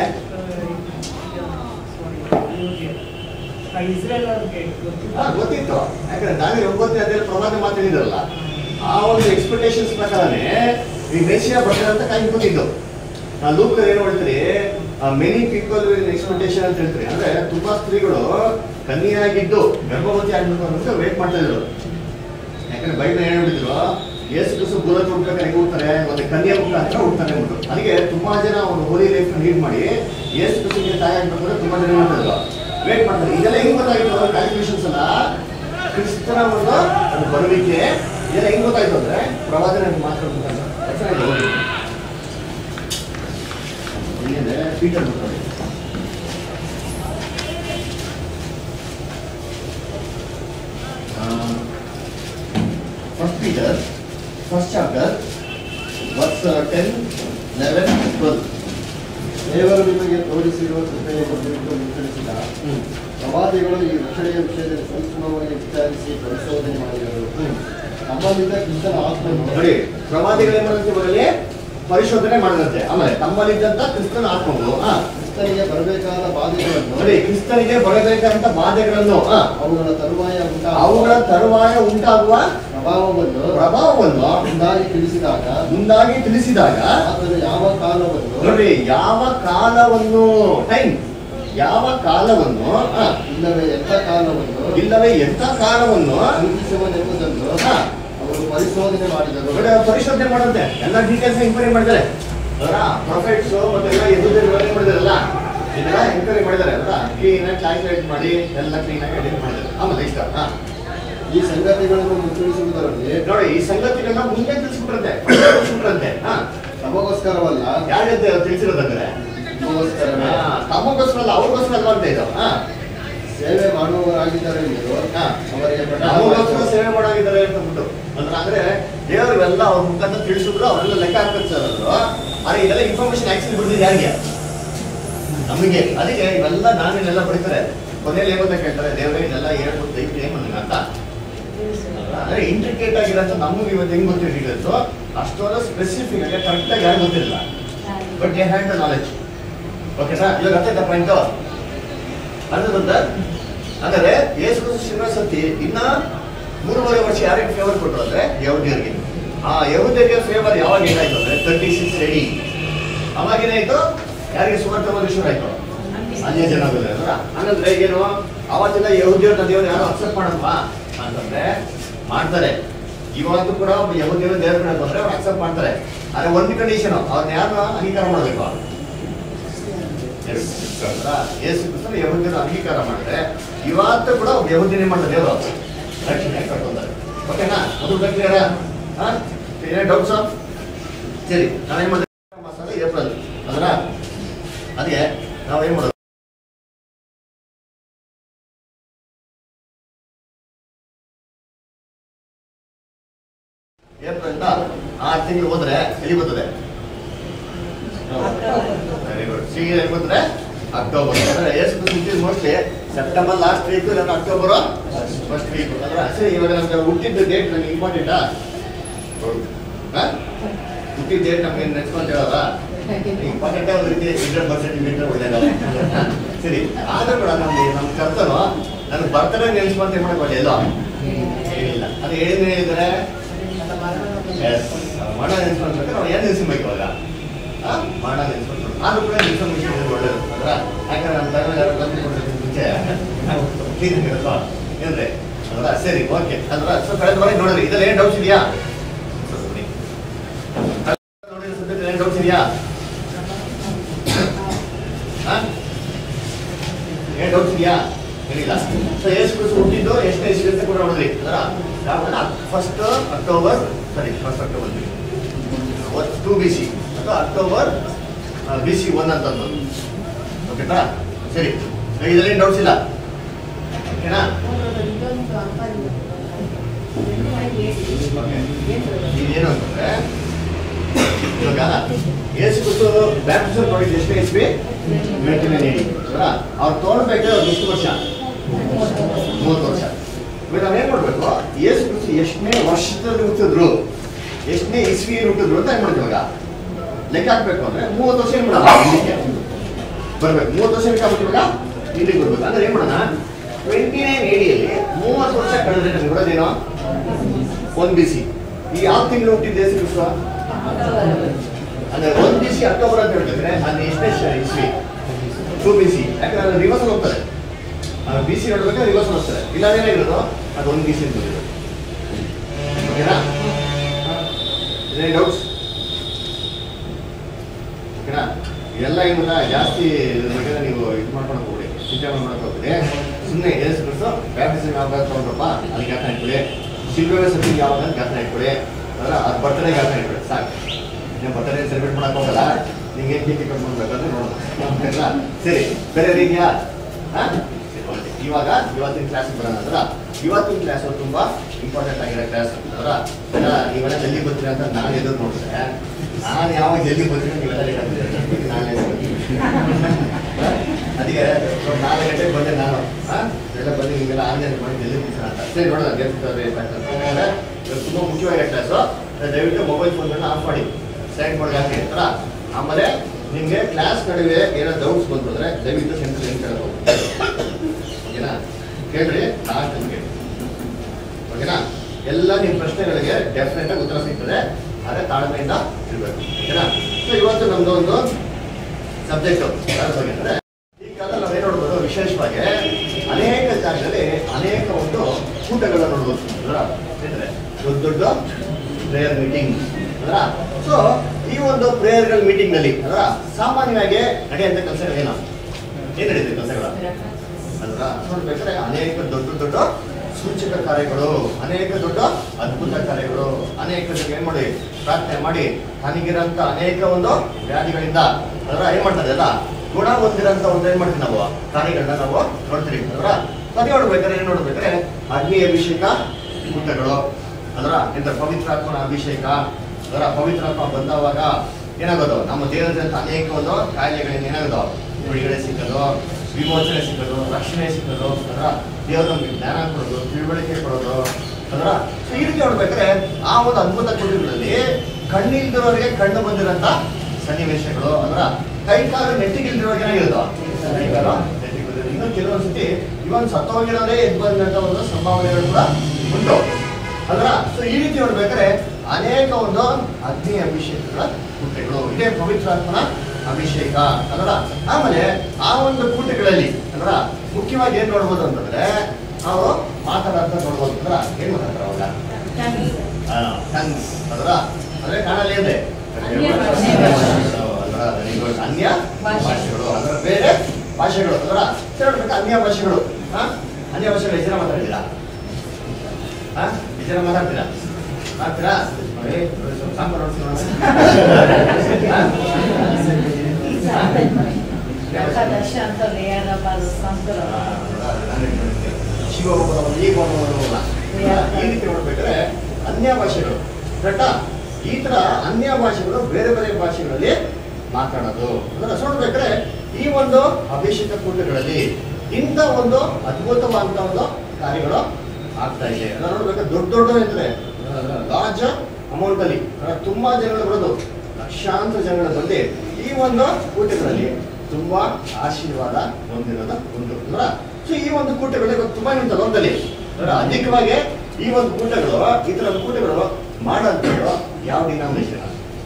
ಇಸ್ರೇಲ್ ಅವ್ರಿಗೆ ಗೊತ್ತಿತ್ತು. ಯಾಕಂದ್ರೆ ನಾನು ಒಂಬತ್ತನೇ ಅಧ್ಯಾಯ ಪ್ರವಾದ ಮಾತಾಡಿದ್ರಲ್ಲ, ಆ ಒಂದು ಎಕ್ಸ್ಪೆಕ್ಟೇಷನ್ಸ್ ಪ್ರಕಾರನೇ ಈ ಮೆಸಿಯಾ ಬರ್ತಾರೆ ಅಂತ ಕಾಯ್ಕೊಂಡಿದ್ದು. ನಾ ಲೂಕ್ ಏನ್ ಹೇಳ್ತೀರಿ, ಮೆನಿ ಪೀಪಲ್ ಎಕ್ಸ್ಪೆಕ್ಟೇಷನ್ ಅಂತ ಹೇಳ್ತೀರಿ. ಅಂದ್ರೆ ತುಂಬಾ ಸ್ತ್ರೀಗಳು ಕನ್ನಿಯಾಗಿದ್ದು ಗರ್ಭವತಿ ಆಗ್ಬೇಕು ಅಂತ ವೇಟ್ ಮಾಡ್ತಾ ಇದ್ರು. ಯಾಕಂದ್ರೆ ಬೈಬಲ್ ಏನ್ ಹೇಳ್ಬಿಟ್ಟಿದ್ರು, ಯೇಸು ಕ್ರಿಸ್ತ ಭೂಲೋಕ ಹುಡ್ಬೇಕಾದ್ರೆ ಹೆಂಗೆ ಹೋಗ್ತಾರೆ, ಒಂದು ಕನ್ಯಾ ಮುಖಾಂತರ ಹುಡ್ತಾನೆ ಅಂದ್ಬಿಟ್ಟು. ಅದಕ್ಕೆ ತುಂಬಾ ಜನ ಒಂದು ಹೋಲಿ ಲೈಫ್ ಲೀಡ್ ಮಾಡಿ ಯೇಸು ಕ್ರಿಸ್ತನಿಗೆ ತಾಯಿ ಆಗ್ಬೇಕಂದ್ರೆ ತುಂಬಾ ಜನ ಮಾಡ್ತಿದ್ರು, ವೇಟ್ ಮಾಡ್ತಾರೆ. ಇದೆಲ್ಲ ಹೆಂಗ್ ಗೊತ್ತಾಗಿತ್ತು? ಕ್ಯಾಲ್ಕುಲೇಷನ್ಸ್ ಅಲ್ಲ, ಕ್ರಿಸ್ತನ ಒಂದು ಬರುವಿಕೆ ಇದೆಲ್ಲ ಹೆಂಗ್ ಗೊತ್ತಾಯ್ತು ಅಂದ್ರೆ ಪ್ರವಾದನೆ ಮಾತ್ರ ಪೀಟರ್ ಬರ್ತಾರೆ. First Peter first chapter verse ten eleven twelve. ದೇವರು ನಿಮಗೆ ತೋರಿಸಿರುವ ಕೃಪೆಯನ್ನು ನಿರ್ಧರಿಸಿದ ಪ್ರವಾದಿಗಳು ಈ ರಕ್ಷಣೆಯ ವಿಷಯದಲ್ಲಿ ಸಂಪೂರ್ಣವಾಗಿ ವಿಚಾರಿಸಿ ಪರಿಶೋಧನೆ ಮಾಡಿದರು. ನಮ್ಮಲ್ಲಿದ್ದ ಕ್ರಿಸ್ತನ ಆತ್ಮನು ನೋಡಿ, ಪ್ರವಾದಿಗಳೇ ಮಾಡಂತೆ ಬರಲಿ ಪರಿಶೋಧನೆ ಮಾಡದಂತೆ. ಆಮೇಲೆ ತಮ್ಮಲ್ಲಿದ್ದಂತ ಕ್ರಿಸ್ತನ ಆತ್ಮವು ಕ್ರಿಸ್ತನಿಗೆ ಬರಬೇಕಾದ ಬಾಧೆಗಳನ್ನು ನೋಡಿ, ಕ್ರಿಸ್ತನಿಗೆ ಬರಬೇಕಾದಂತ ಬಾಧೆಗಳನ್ನು ಅವುಗಳ ತರುವಾಯ ಉಂಟಾ ಅವುಗಳ ತರುವಾಯ ಉಂಟಾಗುವ ಪ್ರಭಾವವನ್ನು ಪ್ರಭಾವವನ್ನು ಮುಂದಾಗಿ ತಿಳಿಸಿದಾಗ ಮುಂದಾಗಿ ತಿಳಿಸಿದಾಗ ಆತನು ಯಾವ ಕಾಲವನ್ನು ನೋಡಿ, ಯಾವ ಕಾಲವನ್ನು ಟೈಮ್ ಯಾವ ಕಾಲವನ್ನು ಇಲ್ಲವೇ ಎಂಥ ಕಾಲವನ್ನು ಇಲ್ಲವೇ ಎಂಥ ಕಾಲವನ್ನು ಸೂಚಿಸುವನೆಂಬುದನ್ನು ಅವರು ಪರಿಶೋಧನೆ ಮಾಡಿದರು. ಒಳ್ಳೆ ಪರಿಶೋಧನೆ ಮಾಡುತ್ತೆ, ಎಲ್ಲ ಡೀಟೇಲ್ಸ್ ಎಂಕ್ವೈರಿ ಮಾಡಿದ್ದಾರೆ ಅವರ ಪ್ರಾಫಿಟ್ಸ್ ಮತ್ತೆ ಎಲ್ಲ ಎದುರು ಮಾಡಿದಾರಲ್ಲ, ಇದೆಲ್ಲ ಎಂಕ್ವೈರಿ ಮಾಡಿದ್ದಾರೆ ಅಲ್ಲ, ಕ್ಲೀನ್ ಆಗಿ ಕ್ಯಾಲ್ಕುಲೇಟ್ ಮಾಡಿ ಎಲ್ಲ ಕ್ಲೀನ್ ಆಗಿ ಎಡಿಟ್ ಮಾಡಿದ್ದಾರೆ. ಆಮೇಲೆ ಇಷ್ಟ ಈ ಸಂಗತಿಗಳನ್ನು ಮುಚ್ಚಳಿಸುವುದರಲ್ಲಿ ನೋಡಿ, ಈ ಸಂಗತಿಗಳನ್ನ ಮುಂದೆ ತಿಳಿಸ್ಬಿಟ್ರಂತೆ ತಿಳಿಸ್ಬಿಟ್ರಂತೆ ಹಾ ತಮಗೋಸ್ಕರವಲ್ಲ, ಯಾರಂತೆ ತಿಳಿಸಿರೋದಂದ್ರೆ ತಮಗೋಸ್ಕರವೇ ತಮಗೋಸ್ಕರ ಅಲ್ಲ, ಅವ್ರಿಗೋಸ್ಕರ ಅಲ್ವಾ ಅಂತ ಇದು. ಹಾ ಸೇವೆ ಮಾಡುವವರಾಗಿದ್ದಾರೆ ಎಂಬುದು ಹಾ ಅವರಿಗೆ ನಮಗೋಸ್ಕರ ಪ್ರಕಟವಾಯಿತು. ಸೇವೆ ಮಾಡಾಗಿದ್ದಾರೆ ಅಂತ ಬಿಟ್ಟು ಅಂದ್ರೆ ಅಂದ್ರೆ ದೇವರಿಗೆಲ್ಲ ಅವ್ರ ಮುಖಾಂತರ ತಿಳಿಸಿದ್ರು, ಅವರೆಲ್ಲ ಲೆಕ್ಕ ಹಾಕ್ತಾರೆ ಸರ್ ಅವರು. ಆದ್ರೆ ಇದೆಲ್ಲ ಇನ್ಫಾರ್ಮೇಶನ್ ಆಕ್ಚುಲಿ ಬಿಡ್ತಿದ್ದು ಯಾರಿಗೆ? ನಮಗೆ. ಅದಕ್ಕೆ ಇವೆಲ್ಲ ನಾನೇನೆಲ್ಲ ಬರೀತಾರೆ, ಕೊನೆಯಲ್ಲಿ ಏನು ಅಂತ ಕೇಳ್ತಾರೆ, ದೇವರೇ ಇದೆಲ್ಲ ಹೇಳ್ಬೋದು ದೈವ ಏನು ನನಗೆ ಅಂತ. ಅಂದ್ರೆ ಇಂಟ್ರಿಕೇಟ್ ಆಗಿರೋಂಥ ನಮಗೆ ಇವತ್ತು ಹೆಂಗ್ ಗೊತ್ತಿರೋ ಅಷ್ಟೊಂದು ಸ್ಪೆಸಿಫಿಕ್ ಆಗಿ ಕರೆಕ್ಟ್ ಆಗಿ ಯಾರು ಗೊತ್ತಿರಲಿಲ್ಲ, but they had the knowledge. ಓಕೆನಾ? ಇವಾಗ ಅರ್ಥ ಆಯ್ತಾ ಪಾಯಿಂಟ್? ಅರ್ಥದಂತ ಅಂದರೆ ಯೇಸು ಕ್ರಿಸ್ತ ಶಿಲುಬೆ ಸತ್ತಿ ಇನ್ನ ಮೂರುವರೆ ವರ್ಷ ಯಾರಿಗೆ ಫೇವರ್ ಕೊಟ್ಟರು ಅಂದ್ರೆ ಯಹೂದ್ಯರಿಗೆ. ಆ ಯಹೂದ್ಯರಿಗೆ ಫೇವರ್ ಯಾವಾಗ ಏನಾಯ್ತು ಅಂದ್ರೆ ತರ್ಟಿ ಸಿಕ್ಸ್ ರೆಡಿ. ಅವಾಗ ಏನಾಯ್ತು, ಯಾರಿಗೆ ಸುವಾರ್ತೆ ಓದೋದು ಶುರು ಆಯ್ತು? ಅನ್ಯ ಜನಾಂಗದವರು ಅಲ್ವಾ? ಹಂಗಂದ್ರೆ ಏನು, ಅವತ್ತೆಲ್ಲ ಯಹೂದ್ಯರನ್ನ ದೇವರು ಯಾರು ಅಕ್ಸೆಪ್ಟ್ ಮಾಡಲ್ವಾ ಅಂತಂದ್ರೆ ಮಾಡ್ತಾರೆ. ಇವತ್ತು ಕೂಡ ಯಹೂದ್ಯರು ದೇವ್ರ ಕಡೆ ಬಂದ್ರೆ ಅವ್ರು ಅಕ್ಸೆಪ್ಟ್ ಮಾಡ್ತಾರೆ. ಆದ್ರೆ ಒಂದು ಕಂಡೀಷನ್, ಅವ್ರನ್ನ ಯಾರನ್ನ ಅಂಗೀಕಾರ ಮಾಡಬೇಕು. ಯೇಸು ಕ್ರಿಸ್ತನ ಯಹೂದ್ಯರು ಅಂಗೀಕಾರ ಮಾಡಿದ್ರೆ ಇವತ್ತು ಕೂಡ ಯಹೂದ್ಯನೇ ಮಾಡ್ತಾರೆ, ದೇವರು ರಕ್ಷಣೆ ಕಟ್ಕೊತಾರೆ. ಓಕೆನಾ? ಅದು ಕ್ಲಿಯರ್? ಹಾ ಏನೇನು ಡೌಟ್ಸ್? ಸರಿ, ನಾವೇನ್ ಮಾಡಿದ್ರೆ ಮಾಸ ಏಪ್ರಿಲ್ ಅದರ ಅದಕ್ಕೆ ನಾವೇನ್ ಮಾಡೋದು, ಏಪ್ರಿಲ್ ಆರು ತಿಂಗಳು ಹೋದ್ರೆ ಎಲ್ಲಿ ಬರ್ತದೆ? Very good. ಸಿಗಿ ಎಲ್ಲಿ ಬರ್ತದೆ? ಅಕ್ಟೋಬರ್. ಅಂದ್ರೆ Yesu Krista mostly September last week ಇಲ್ಲ ಅಕ್ಟೋಬರ್ ಫಸ್ಟ್ ವೀಕ್ ಅಂದ್ರೆ ಸರಿ. ಇವಾಗ ನಮ್ಗೆ ಹುಟ್ಟಿದ ಡೇಟ್ ನನಗೆ ಇಂಪಾರ್ಟೆಂಟಾ? ಹುಟ್ಟಿದ ಡೇಟ್ ನಮ್ಗೆ ನೆನ್ಸ್ಕೊಂತ ಹೇಳಲ್ಲ, ಇಂಪಾರ್ಟೆಂಟ್ ಒಂದು ರೀತಿ ಹಂಡ್ರೆಡ್ ಪರ್ಸೆಂಟ್ ಮೀಟರ್ ಒಳ್ಳೇದಲ್ಲ. ಸರಿ, ಆದ್ರೂ ಕೂಡ ನಮ್ಗೆ ನಮ್ಮ ಕರ್ತನು ನನಗೆ ಬರ್ತಡೇ ನೆನ್ಸ್ಕೊಂತ ಮಾಡಕ್ ಎಲ್ಲೋ ಏನಿಲ್ಲ. ಅದು ಏನು ಹೇಳಿದ್ರೆ ಮಣ ನೆನ್ಸ್ಕೊಂಡ್ರೆ ನಾವು ಏನು ನೆನ್ಸ್ಬೇಕು ಇವಾಗ? ಮಾಡ ನೆನ್ಸ್ಕೊಂಡು ಆದ್ರೂ ಕೂಡ ಇನ್ಫಾರ್ಮೇಶನ್ ಒಳ್ಳೇದು ಅದ್ರ. ಯಾಕಂದ್ರೆ ನಮ್ಮ ತಲೆ ಮುಂಚೆ ಏನ್ರಿ ಅದ್ರ. ಸರಿ, ಓಕೆ. ಅದ್ರ ಸೊ ಕಳೆದ ಬಾರಿ ನೋಡಿದ್ರಿ, ಇದ್ರಲ್ಲಿ ಏನ್ ಡೌಟ್ಸ್ ಇದೆಯಾ? ನೋಡಿ ಸದ್ಯಕ್ಕೆ ಏನ್ ಡೌಟ್ಸ್ ಇದೆಯಾ? ಏನ್ ಡೌಟ್ಸ್ ಇದೆಯಾ? ಏನಿಲ್ಲ. ಸೊ ಯೇಸು ಕ್ರಿಸ್ತ ಹುಟ್ಟಿದ್ದು ಎಷ್ಟನೇ ಇಸ್ವಿ ಅಂತ ಕೂಡ ನೋಡಿದ್ರಿ ಅದ್ರ. ಫಸ್ಟ್ ಅಕ್ಟೋಬರ್ ಸರಿ first October two B C ಅಥವಾ ಅಕ್ಟೋಬರ್ ಬಿ ಸಿ ಒನ್ ಅಂತಂದು. ಓಕೆನಾ? ಸರಿ, ಇದರಲ್ಲಿ ಡೌಟ್ಸ್ ಇಲ್ಲ. ಓಕೆನಾ? ಏನು ಅಂತಂದ್ರೆ ಇವಾಗ ಯೇಸು ಕ್ರಿಸ್ತ ಬ್ಯಾಪ್ಟಿಸಮ್ ನೋಡಿದ್ದು ಎಷ್ಟನೇ ಇಸ್ವಿ? ಟ್ವೆಂಟಿ ನೈನ್ ಏಡಿ. ಅವ್ರು ತೋರ್ಬೇಕಾದ್ರೆ ಅವ್ರಿಗೆ ಎಷ್ಟು ವರ್ಷ? ಮೂವತ್ತು ವರ್ಷ. ಇವಾಗ ನಾವೇನ್ ಮಾಡ್ಬೇಕು, ಯೇಸು ಕ್ರಿಸ್ತ ಎಷ್ಟನೇ ವರ್ಷದಲ್ಲಿ ಹುಟ್ಟಿದ್ರು, ಎಷ್ಟನೇ ಇಸ್ವಿಯಲ್ಲಿ ಹುಟ್ಟಿದ್ರು ಅಂತ ಏನ್ ಮಾಡ್ತೀವಿ ಇವಾಗ ಲೆಕ್ಕ ಹಾಕ್ಬೇಕು. ಅಂದ್ರೆ ಮೂವತ್ತು ವರ್ಷ ಏನ್ ಮಾಡೋಣ ಹಿಂದಿಗೆ ಬರ್ಬೇಕು. ಮೂವತ್ತು ವರ್ಷ ಲೆಕ್ಕ ಹಾಕ್ಬಿಟ್ಟು ಇವಾಗ ಹಿಂದಿಗೆ ಬರ್ಬೇಕು. ಅಂದ್ರೆ ಏನ್ ಮಾಡೋಣ, ಟ್ವೆಂಟಿ ನೈನ್ ಏಡಿಯಲ್ಲಿ ಮೂವತ್ತು ವರ್ಷ ಕಳೆದ್ರೆ ನಮ್ಗೆ ಬರೋದೇನೋ ಒಂದ್ ಬಿ ಸಿ. ಈ ಯಾವ ತಿಂಗಳು ಹುಟ್ಟಿದ್ದು ಯೇಸು ಕ್ರಿಸ್ತ? ಅಂದ್ರೆ ಒಂದ್ ಬಿ ಸಿ ಅಕ್ಟೋಬರ್ ಅಂತ ಹೇಳ್ತಿದ್ರೆ ಅದು ಎಷ್ಟನೇ ಇಸ್ವಿ? Two B C. ಯಾಕಂದ್ರೆ ರಿವರ್ಸ್ ಹೋಗ್ತಾರೆ, ಬಿ ಸಿ ನೋಡ್ಬೇಕಾದ್ರೆ ರಿವರ್ಸ್ ಹೋಗ್ತಾರೆ. ಇಲ್ಲ ಏನಾಗಿರೋದು ಅದು ಒಂದ್ ಬಿ ಸಿ ಅಂತ. ಓಕೆನಾ? ಏನೇ ಡೌಟ್ಸ್? ಓಕೆನಾ? ಇವೆಲ್ಲ ಏನಿಲ್ಲ ಜಾಸ್ತಿ ಇದ್ರ ಬಗ್ಗೆ ನೀವು ಇದು ಮಾಡ್ಕೊಂಡು ಹೋಗ್ಬಿಡಿ, ಚಿಂತೆ ಮಾಡ್ಕೊಂಡು ಹೋಗ್ಬಿಡಿ. ಸುಮ್ಮನೆ ಯೇಸು ಕ್ರಿಸ್ತ ಬ್ಯಾಪ್ಟಿಸಮ್ ಯಾವಾಗ ತಗೊಂಡ್ರಪ್ಪ ಅದಕ್ಕೆ ಜ್ಞಾಪನ ಇಟ್ಬಿಡಿ, ಶಿಲುಬೆ ಸತ್ತಿಗೆ ಯಾವಾಗ ಜ್ಞಾಪನ ಇಟ್ಬಿಡಿ, ಅದರ ಅದು ಬರ್ತಡೇ ಜ್ಞಾಪನ ಇಟ್ಬಿಡಿ ಸಾಕು. ನೀವು ಬರ್ತಡೇ ಸೆಲೆಬ್ರೇಟ್ ಮಾಡಕ್ ಹೋಗಲ್ಲ, ನಿಂಗೆ ಏನು ಕೇಕ್ ಕಟ್ ಮಾಡ್ಬೇಕಂದ್ರೆ ನೋಡೋಣ. ಸರಿ, ಬೇರೆ ರೀತಿಯಾ? ಹಾಂ ಸರಿ, ಓಕೆ. ಇವಾಗ ಇವತ್ತಿನ ಕ್ಲಾಸ್ ಬರೋಣ ಅಂದ್ರೆ ಇವತ್ತಿನ ಕ್ಲಾಸ್ ತುಂಬಾ ಇಂಪಾರ್ಟೆಂಟ್ ಆಗಿರೋ ಕ್ಲಾಸ್ ಅದರ. ನೀವೆಲ್ಲ ಜಲ್ದಿ ಬರ್ತೀರ ಅಂತ ನಾನು ಎದುರು ನೋಡಿದ್ರೆ ನಾನು ಯಾವಾಗ ಜಲ್ದಿ ಬರ್ತೀನಿ ನೀವೆಲ್ಲ ಲೇಟ್ ಆಗ್ತೀರಿ. ನಾನೇ ಅದಕ್ಕೆ ನಾಲ್ಕು ಗಂಟೆಗೆ ಬಂದೆ ನಾನು. ಹಾಂ ಎಲ್ಲ ಬಂದು ನಿಮಗೆಲ್ಲ ಆರು ಗಂಟೆ ಮಾಡಿ ಜಲ್ದಿ ಬರ್ತೀರ ಅಂತ. ಸರಿ, ನೋಡೋಣ ಯಾಕಂದ್ರೆ ತುಂಬ ಮುಖ್ಯವಾಗಿರೋ ಕ್ಲಾಸು. ದಯವಿಟ್ಟು ಮೊಬೈಲ್ ಫೋನ್ಗಳನ್ನ ಆಫ್ ಮಾಡಿ ಸೈಡ್ ಮಾಡಿ ಹಾಕಿ ಅಲ್ಲ. ಆಮೇಲೆ ನಿಮಗೆ ಕ್ಲಾಸ್ ನಡುವೆ ಏನೋ ಡೌಟ್ಸ್ ಬಂದ್ರೆ ದಯವಿಟ್ಟು ಸೆಂಟರ್ ಏನು ಕೇಳಬೇಕು. ಓಕೆನಾ? ಕೇಳ್ರಿ, ನಾನು ನಿಮಗೆ. ಓಕೆನಾ? ಎಲ್ಲ ನಿಮ್ಮ ಪ್ರಶ್ನೆಗಳಿಗೆ ಡೆಫಿನೆಟ್ ಆಗಿ ಉತ್ತರ ಸಿಗ್ತದೆ, ಆದರೆ ತಾಳ್ಮೆಯಿಂದ ಇರಬೇಕು. ಓಕೆನಾ? ಸೊ ಇವತ್ತು ನಮ್ದು ಒಂದು ಸಬ್ಜೆಕ್ಟ್ ಯಾರ ಬಗ್ಗೆ ಅಂದರೆ ಈ ಕಾಲ ನಾವೇನು ನೋಡ್ಬೋದು, ವಿಶೇಷವಾಗಿ ಅನೇಕ ಜಾಗದಲ್ಲಿ ಅನೇಕ ಒಂದು ಕೂಟಗಳನ್ನ ನೋಡ್ಬೋದು. ಹೇಳ್ತಾರೆ ದೊಡ್ಡ ದೊಡ್ಡ ಪ್ರೇಯರ್ ಮೀಟಿಂಗ್ ಅಲ್ವಾ. ಸೊ ಈ ಒಂದು ಪ್ರೇಯರ್ಗಳ ಮೀಟಿಂಗ್ ನಲ್ಲಿ ಅಲ್ವಾ ಸಾಮಾನ್ಯವಾಗಿ ನಡೆಯುವಂತ ಕೆಲಸಗಳು ಏನು ಏನ್ ನಡೀತದೆ ಕೆಲಸಗಳು ಅಲ್ವಾ. ನೋಡ್ಬೇಕಾದ್ರೆ ಅನೇಕ ದೊಡ್ಡ ದೊಡ್ಡ ಸೂಚಕ ಕಾರ್ಯಗಳು, ಅನೇಕ ದೊಡ್ಡ ಅದ್ಭುತ ಕಾರ್ಯಗಳು, ಅನೇಕ ಏನ್ ಮಾಡಿ ಪ್ರಾರ್ಥನೆ ಮಾಡಿ ತನಗಿರಂತ ಅನೇಕ ಒಂದು ವ್ಯಾಧಿಗಳಿಂದ ಅದರ ಏನ್ ಮಾಡ್ತಾರೆ ಅಲ್ಲ ಗುಣ ಹೊಂದಿರಂತ ಒಂದು ಏನ್ ಮಾಡ್ತೀವಿ ನಾವು ಕಾರ್ಯಗಳನ್ನ ನಾವು ನೋಡ್ತೀವಿ ಅದರ. ಅದೇ ನೋಡ್ಬೇಕಾದ್ರೆ ಏನ್ ನೋಡ್ಬೇಕಾದ್ರೆ ಅಗ್ನಿ ಅಭಿಷೇಕ ಊಟಗಳು ಅದರ ಎಂತ ಪವಿತ್ರಾತ್ಮನ ಅಭಿಷೇಕ ಅದರ ಪವಿತ್ರಾತ್ಮ ಬಂದವಾಗ ಏನಾಗೋದು ನಮ್ಮ ದೇಹದಂತ ಅನೇಕ ಒಂದು ಕಾಯಿಲೆಗಳಿಂದ ಏನಾಗೋದು ಬಿಡುಗಡೆ ಸಿಗೋದು, ವಿಮೋಚನೆ ಸಿಗೋದು, ರಕ್ಷಣೆ ಸಿಗೋದು ಅದರ ದೇವರ ನಮ್ಗೆ ಜ್ಞಾನ ಕೊಡೋದು, ತಿಳುವಳಿಕೆ ಕೊಡೋದು ಅದರ. ಈ ರೀತಿ ನೋಡ್ಬೇಕಾದ್ರೆ ಆ ಒಂದು ಅದ್ಭುತ ಕುಟುಂಬಗಳಲ್ಲಿ ಕಣ್ಣಿಲ್ದಿರೋರಿಗೆ ಕಣ್ಣು ಬಂದಿರೋಂಥ ಸನ್ನಿವೇಶಗಳು ಅದರ. ಕೈ ಕಾಲು ನೆಟ್ಟಿಗಿಲ್ದಿರೋರಿಗೆ ಏನಾಗಿರೋದು ಕೈ ಕಾಲು ನೆಟ್ಟಿಗಿಲ್ದಿರೋ. ಇನ್ನು ಕೆಲವೊಂದ್ಸತಿ ಇವನ್ ಸತ್ತೋಗಿರೋರೇ ಎದ್ದು ಬಂದಂತ ಒಂದು ಸಂಭಾವನೆಗಳು ಕೂಡ ಉಂಟು ಅದರ. ಸೊ ಈ ರೀತಿ ನೋಡ್ಬೇಕಾದ್ರೆ ಅನೇಕ ಒಂದು ಅಗ್ನಿ ಅಭಿಷೇಕಗಳ ಕೂಟಗಳು, ಇದೇ ಪವಿತ್ರಾತ್ಮನ ಅಭಿಷೇಕ ಅದರ. ಆಮೇಲೆ ಆ ಒಂದು ಕೂಟಗಳಲ್ಲಿ ಅದರ ಮುಖ್ಯವಾಗಿ ಏನ್ ನೋಡ್ಬೋದು ಅಂತಂದ್ರೆ ಅವರು ಮಾತಾಡಂತ ನೋಡ್ಬೋದು ಅಂದ್ರ ಏನ್ ಮಾತಾಡ್ತಾರ ಅವಾಗ ಟಂಗ್ಸ್ ಅದರ ಅಂದ್ರೆ ಕಾಣಲಿ ಇದೆ ಅನ್ಯ ಭಾಷೆಗಳು ಅದರ ಬೇರೆ ಭಾಷೆಗಳು ಅದರ ಹೇಳ್ಬೇಕು. ಅನ್ಯ ಭಾಷೆಗಳು ಹಾ ಅನ್ಯ ಭಾಷೆಗಳು ಎಷ್ಟು ಜನ ಮಾತಾಡ್ತೀರಾ? ಹಾ ಎಷ್ಟು ಜನ ಮಾತಾಡ್ತೀರಾ ಮಾಡ್ತೀರಾ? ಸಾಂಬಾರು ಶಿವ ಈಗ ಈ ರೀತಿ ನೋಡ್ಬೇಕಾದ್ರೆ ಅನ್ಯ ಭಾಷೆಗಳು ಕರೆಕ್ಟಾ. ಈ ತರ ಅನ್ಯ ಭಾಷೆಗಳು ಬೇರೆ ಬೇರೆ ಭಾಷೆಗಳಲ್ಲಿ ಮಾತಾಡೋದು ಅದನ್ನ ನೋಡ್ಬೇಕಾದ್ರೆ ಈ ಒಂದು ಅಭಿಷೇಕ ಕೂಟಗಳಲ್ಲಿ ಇಂಥ ಒಂದು ಅದ್ಭುತವಾದಂತ ಒಂದು ಕಾರ್ಯಗಳು ಆಗ್ತಾ ಇದೆ. ಅದನ್ನ ನೋಡ್ಬೇಕಾದ್ರೆ ದೊಡ್ಡ ದೊಡ್ಡ ಇರ್ತದೆ ಲಾರ್ಜ್ ಅಮೌಂಟ್ ಅಲ್ಲಿ ತುಂಬಾ ಜನಗಳು ಬರೋದು, ಲಕ್ಷಾಂತರ ಜನಗಳು ಬಂದು ಈ ಒಂದು ಕೂಟಗಳಲ್ಲಿ ತುಂಬಾ ಆಶೀರ್ವಾದ ಹೊಂದಿರೋದು ಒಂದು ಅಂದ್ರ. ಸೊ ಈ ಒಂದು ಕೂಟಗಳಲ್ಲಿ ತುಂಬಾ ನಿಂತಲ್ಲ ಒಂದಲ್ಲಿ ಅಧಿಕವಾಗಿ ಈ ಒಂದು ಕೂಟಗಳು ಈ ತರ ಕೂಟಗಳು ಮಾಡೋಂಥದ್ದು ಯಾವ ಡಿನಾಮಿನೇಷನ್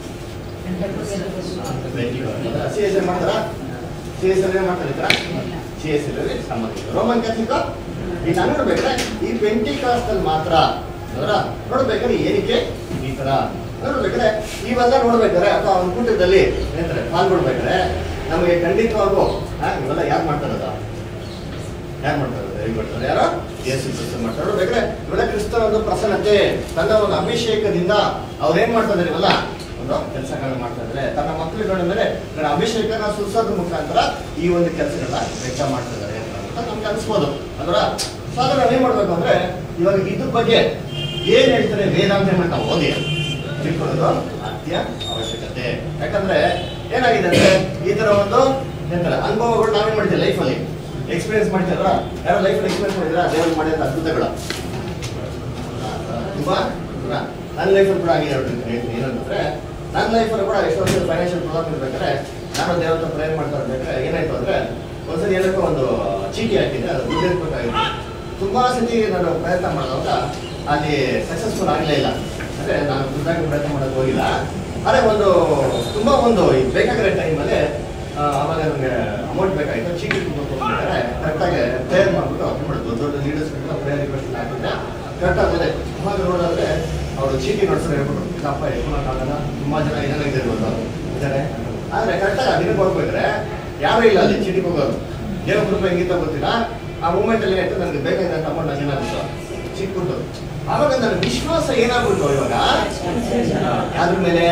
ಸಿ ಎಸ್ ಎಲ್ ಮಾಡ್ತಾರ? ಸಿ ಎಸ್ ಎಲ್ ಮಾಡ್ತಾ ಸಿ ಎಸ್ ಎಲ್ ಸಂಬಂಧಿತ ರೋಮನ್ ಕ್ಯಾಥಲಿಕ್ ಈಗ ನಾನು ನೋಡ್ಬೇಕಾದ್ರೆ ಈ ಪೆಂಟಿಕಾಸ್ಟಲ್ ಮಾತ್ರ ಅದರ ನೋಡ್ಬೇಕಾದ್ರೆ ಏನಕ್ಕೆ ಈ ತರ ನೋಡ್ಬೇಕಾದ್ರೆ ಇವೆಲ್ಲ ನೋಡ್ಬೇಕಾದ್ರೆ ಅಥವಾ ಒಂದು ಕೂಟದಲ್ಲಿ ಏನಂತಾರೆ ಪಾಲ್ಗೊಳ್ಬೇಕಾದ್ರೆ ನಮಗೆ ಖಂಡಿತವಾಗೂ ಇವೆಲ್ಲ ಯಾರು ಮಾಡ್ತಾರದ ಯಾರು ಮಾಡ್ತಾರೆ ವೆರಿ ಗುಡ್ ಯಾರು ಯೇಸು ಕ್ರಿಸ್ತ ಮಾಡ್ತಾರೆ. ನೋಡ್ಬೇಕಾದ್ರೆ ಇವೆಲ್ಲ ಕ್ರಿಸ್ತನ ಒಂದು ಪ್ರಸನ್ನತೆ ತನ್ನ ಒಂದು ಅಭಿಷೇಕದಿಂದ ಅವ್ರು ಏನ್ ಮಾಡ್ತಾರೆ ಇವೆಲ್ಲ ಒಂದು ಕೆಲಸಗಳನ್ನ ಮಾಡ್ತಾ ಇದ್ದಾರೆ. ತನ್ನ ಮಕ್ಕಳುಗಳ ಮೇಲೆ ತನ್ನ ಅಭಿಷೇಕನ ಸುರಿಸೋದ್ರ ಮುಖಾಂತರ ಈ ಒಂದು ಕೆಲಸಗಳನ್ನ ವೆಚ್ಚ ಮಾಡ್ತಾ ಇದ್ದಾರೆ ಅಂತ ನಮ್ಗೆ ಅನ್ಸ್ಬೋದು ಅದರ. ಸೊ ಅದ್ರ ನಾವೇನ್ ಮಾಡ್ಬೇಕು ಅಂದ್ರೆ ಇವಾಗ ಇದ್ರ ಬಗ್ಗೆ ಏನ್ ಹೇಳ್ತಾರೆ ವೇದಾಂತ ಏನ್ ನಾವು ಓದಿ ತಿಳ್ಕೊಳ್ಳೋದು ಅತ್ಯ ಅವಶ್ಯಕತೆ. ಯಾಕಂದ್ರೆ ಏನಾಗಿದೆ ಅಂದ್ರೆ ಈ ತರ ಒಂದು ಏನಂತಾರೆ ಅನುಭವಗಳು ನಾವೇನ್ ಮಾಡ್ತೀವಿ ಲೈಫಲ್ಲಿ ಎಕ್ಸ್ಪೀರಿಯನ್ಸ್ ಮಾಡ್ತೀರಲ್ಲ. ಯಾರೋ ಲೈಫಲ್ಲಿ ಎಕ್ಸ್ಪೀರಿಯನ್ಸ್ ಮಾಡಿದ್ರ ದೇವರು ಮಾಡಿದ ಅದ್ಭುತಗಳು ತುಂಬಾ ನನ್ನ ಲೈಫಲ್ಲಿ ಕೂಡ ಆಗಿದೆ ಏನಂತಂದ್ರೆ ನನ್ನ ಲೈಫಲ್ಲಿ ಕೂಡ ಎಷ್ಟೋ ವರ್ಷ ಫೈನಾನ್ಷಿಯಲ್ ಪ್ರಾಬ್ಲಮ್ ಇರ್ಬೇಕಾದ್ರೆ ನಾನು ದೇವರ ಪ್ರೇಯರ್ ಮಾಡ್ತಾ ಇರ್ಬೇಕಾದ್ರೆ ಏನಾಯ್ತು ಅಂದ್ರೆ ಒಂದ್ಸರಿ ಏನಕ್ಕೋ ಒಂದು ಚೀಟಿ ಹಾಕಿದ್ರೆ ಅದು ದುಡ್ಡು ಇರ್ಬೇಕಾಗಿತ್ತು. ತುಂಬಾ ಸತಿ ನಾನು ಪ್ರಯತ್ನ ಮಾಡಿದಾಗ ಅಲ್ಲಿ ಸಕ್ಸಸ್ಫುಲ್ ಆಗಲೇ ಇಲ್ಲ. ಅಂದ್ರೆ ನಾನು ದುಡ್ಡಾಗಿ ಪ್ರಯತ್ನ ಮಾಡೋಕೆ ಹೋಗಿಲ್ಲ. ಅದೇ ಒಂದು ತುಂಬಾ ಒಂದು ಬೇಕಾಗಿರೋ ಟೈಮಲ್ಲಿ ಆವಾಗ ನನಗೆ ಅಮೌಂಟ್ ಬೇಕಾಗಿತ್ತು. ಚೀಟಿ ಹೋಗ್ಬೇಕಾದ್ರೆ ಕರೆಕ್ಟಾಗಿ ಪ್ರೇಯರ್ ಮಾಡ್ಬಿಟ್ಟು ಮಾಡ್ಬೋದು ದೊಡ್ಡ ದೊಡ್ಡ ಲೀಡರ್ಸ್ ಪ್ರೇಯರ್ ರಿಕ್ವೆಸ್ಟ್ ಹಾಕಿದ್ರೆ ಕರೆಕ್ಟ್ ಆಗಿದೆ. ಅವಾಗ ನೋಡೋದ್ರೆ ಅವರು ಚೀಟಿ ನೋಡ್ಸೋರು ಹೇಳ್ಬಿಟ್ಟು ಇದಪ್ಪ ಎತ್ಕೊಳಕ್ಕಾಗಲ್ಲ, ತುಂಬಾ ಜನ ಏನಾಗಿರ್ಬೋದು ಇದ್ದಾರೆ. ಆದ್ರೆ ಕರೆಕ್ಟಾಗಿ ಅದಕ್ಕೆ ಹೋಗ್ಬೇಕಾದ್ರೆ ಯಾರೂ ಇಲ್ಲ ಅಲ್ಲಿ ಚೀಟಿಗೆ ಹೋಗೋರು. ದೇವ್ರ ಕೃಪೆ ಹೆಂಗಿತ್ತ ಗೊತ್ತಿಲ್ಲ. ಆ ಮೂಮೆಂಟ್ ಅಲ್ಲಿ ಏನಾಯ್ತು ನನಗೆ ಬೇಕಾಗಿದ್ದಂತ ಅಮೌಂಟ್ ನಂಗೆ ಏನಾಗ್ಬಿಟ್ಟು ಸಿಕ್ಬಿಟ್ಟು ಆವಾಗ ನನ್ನ ವಿಶ್ವಾಸ ಏನಾಗ್ಬಿಟ್ಟು ಇವಾಗ ಯಾದ್ರ ಮೇಲೆ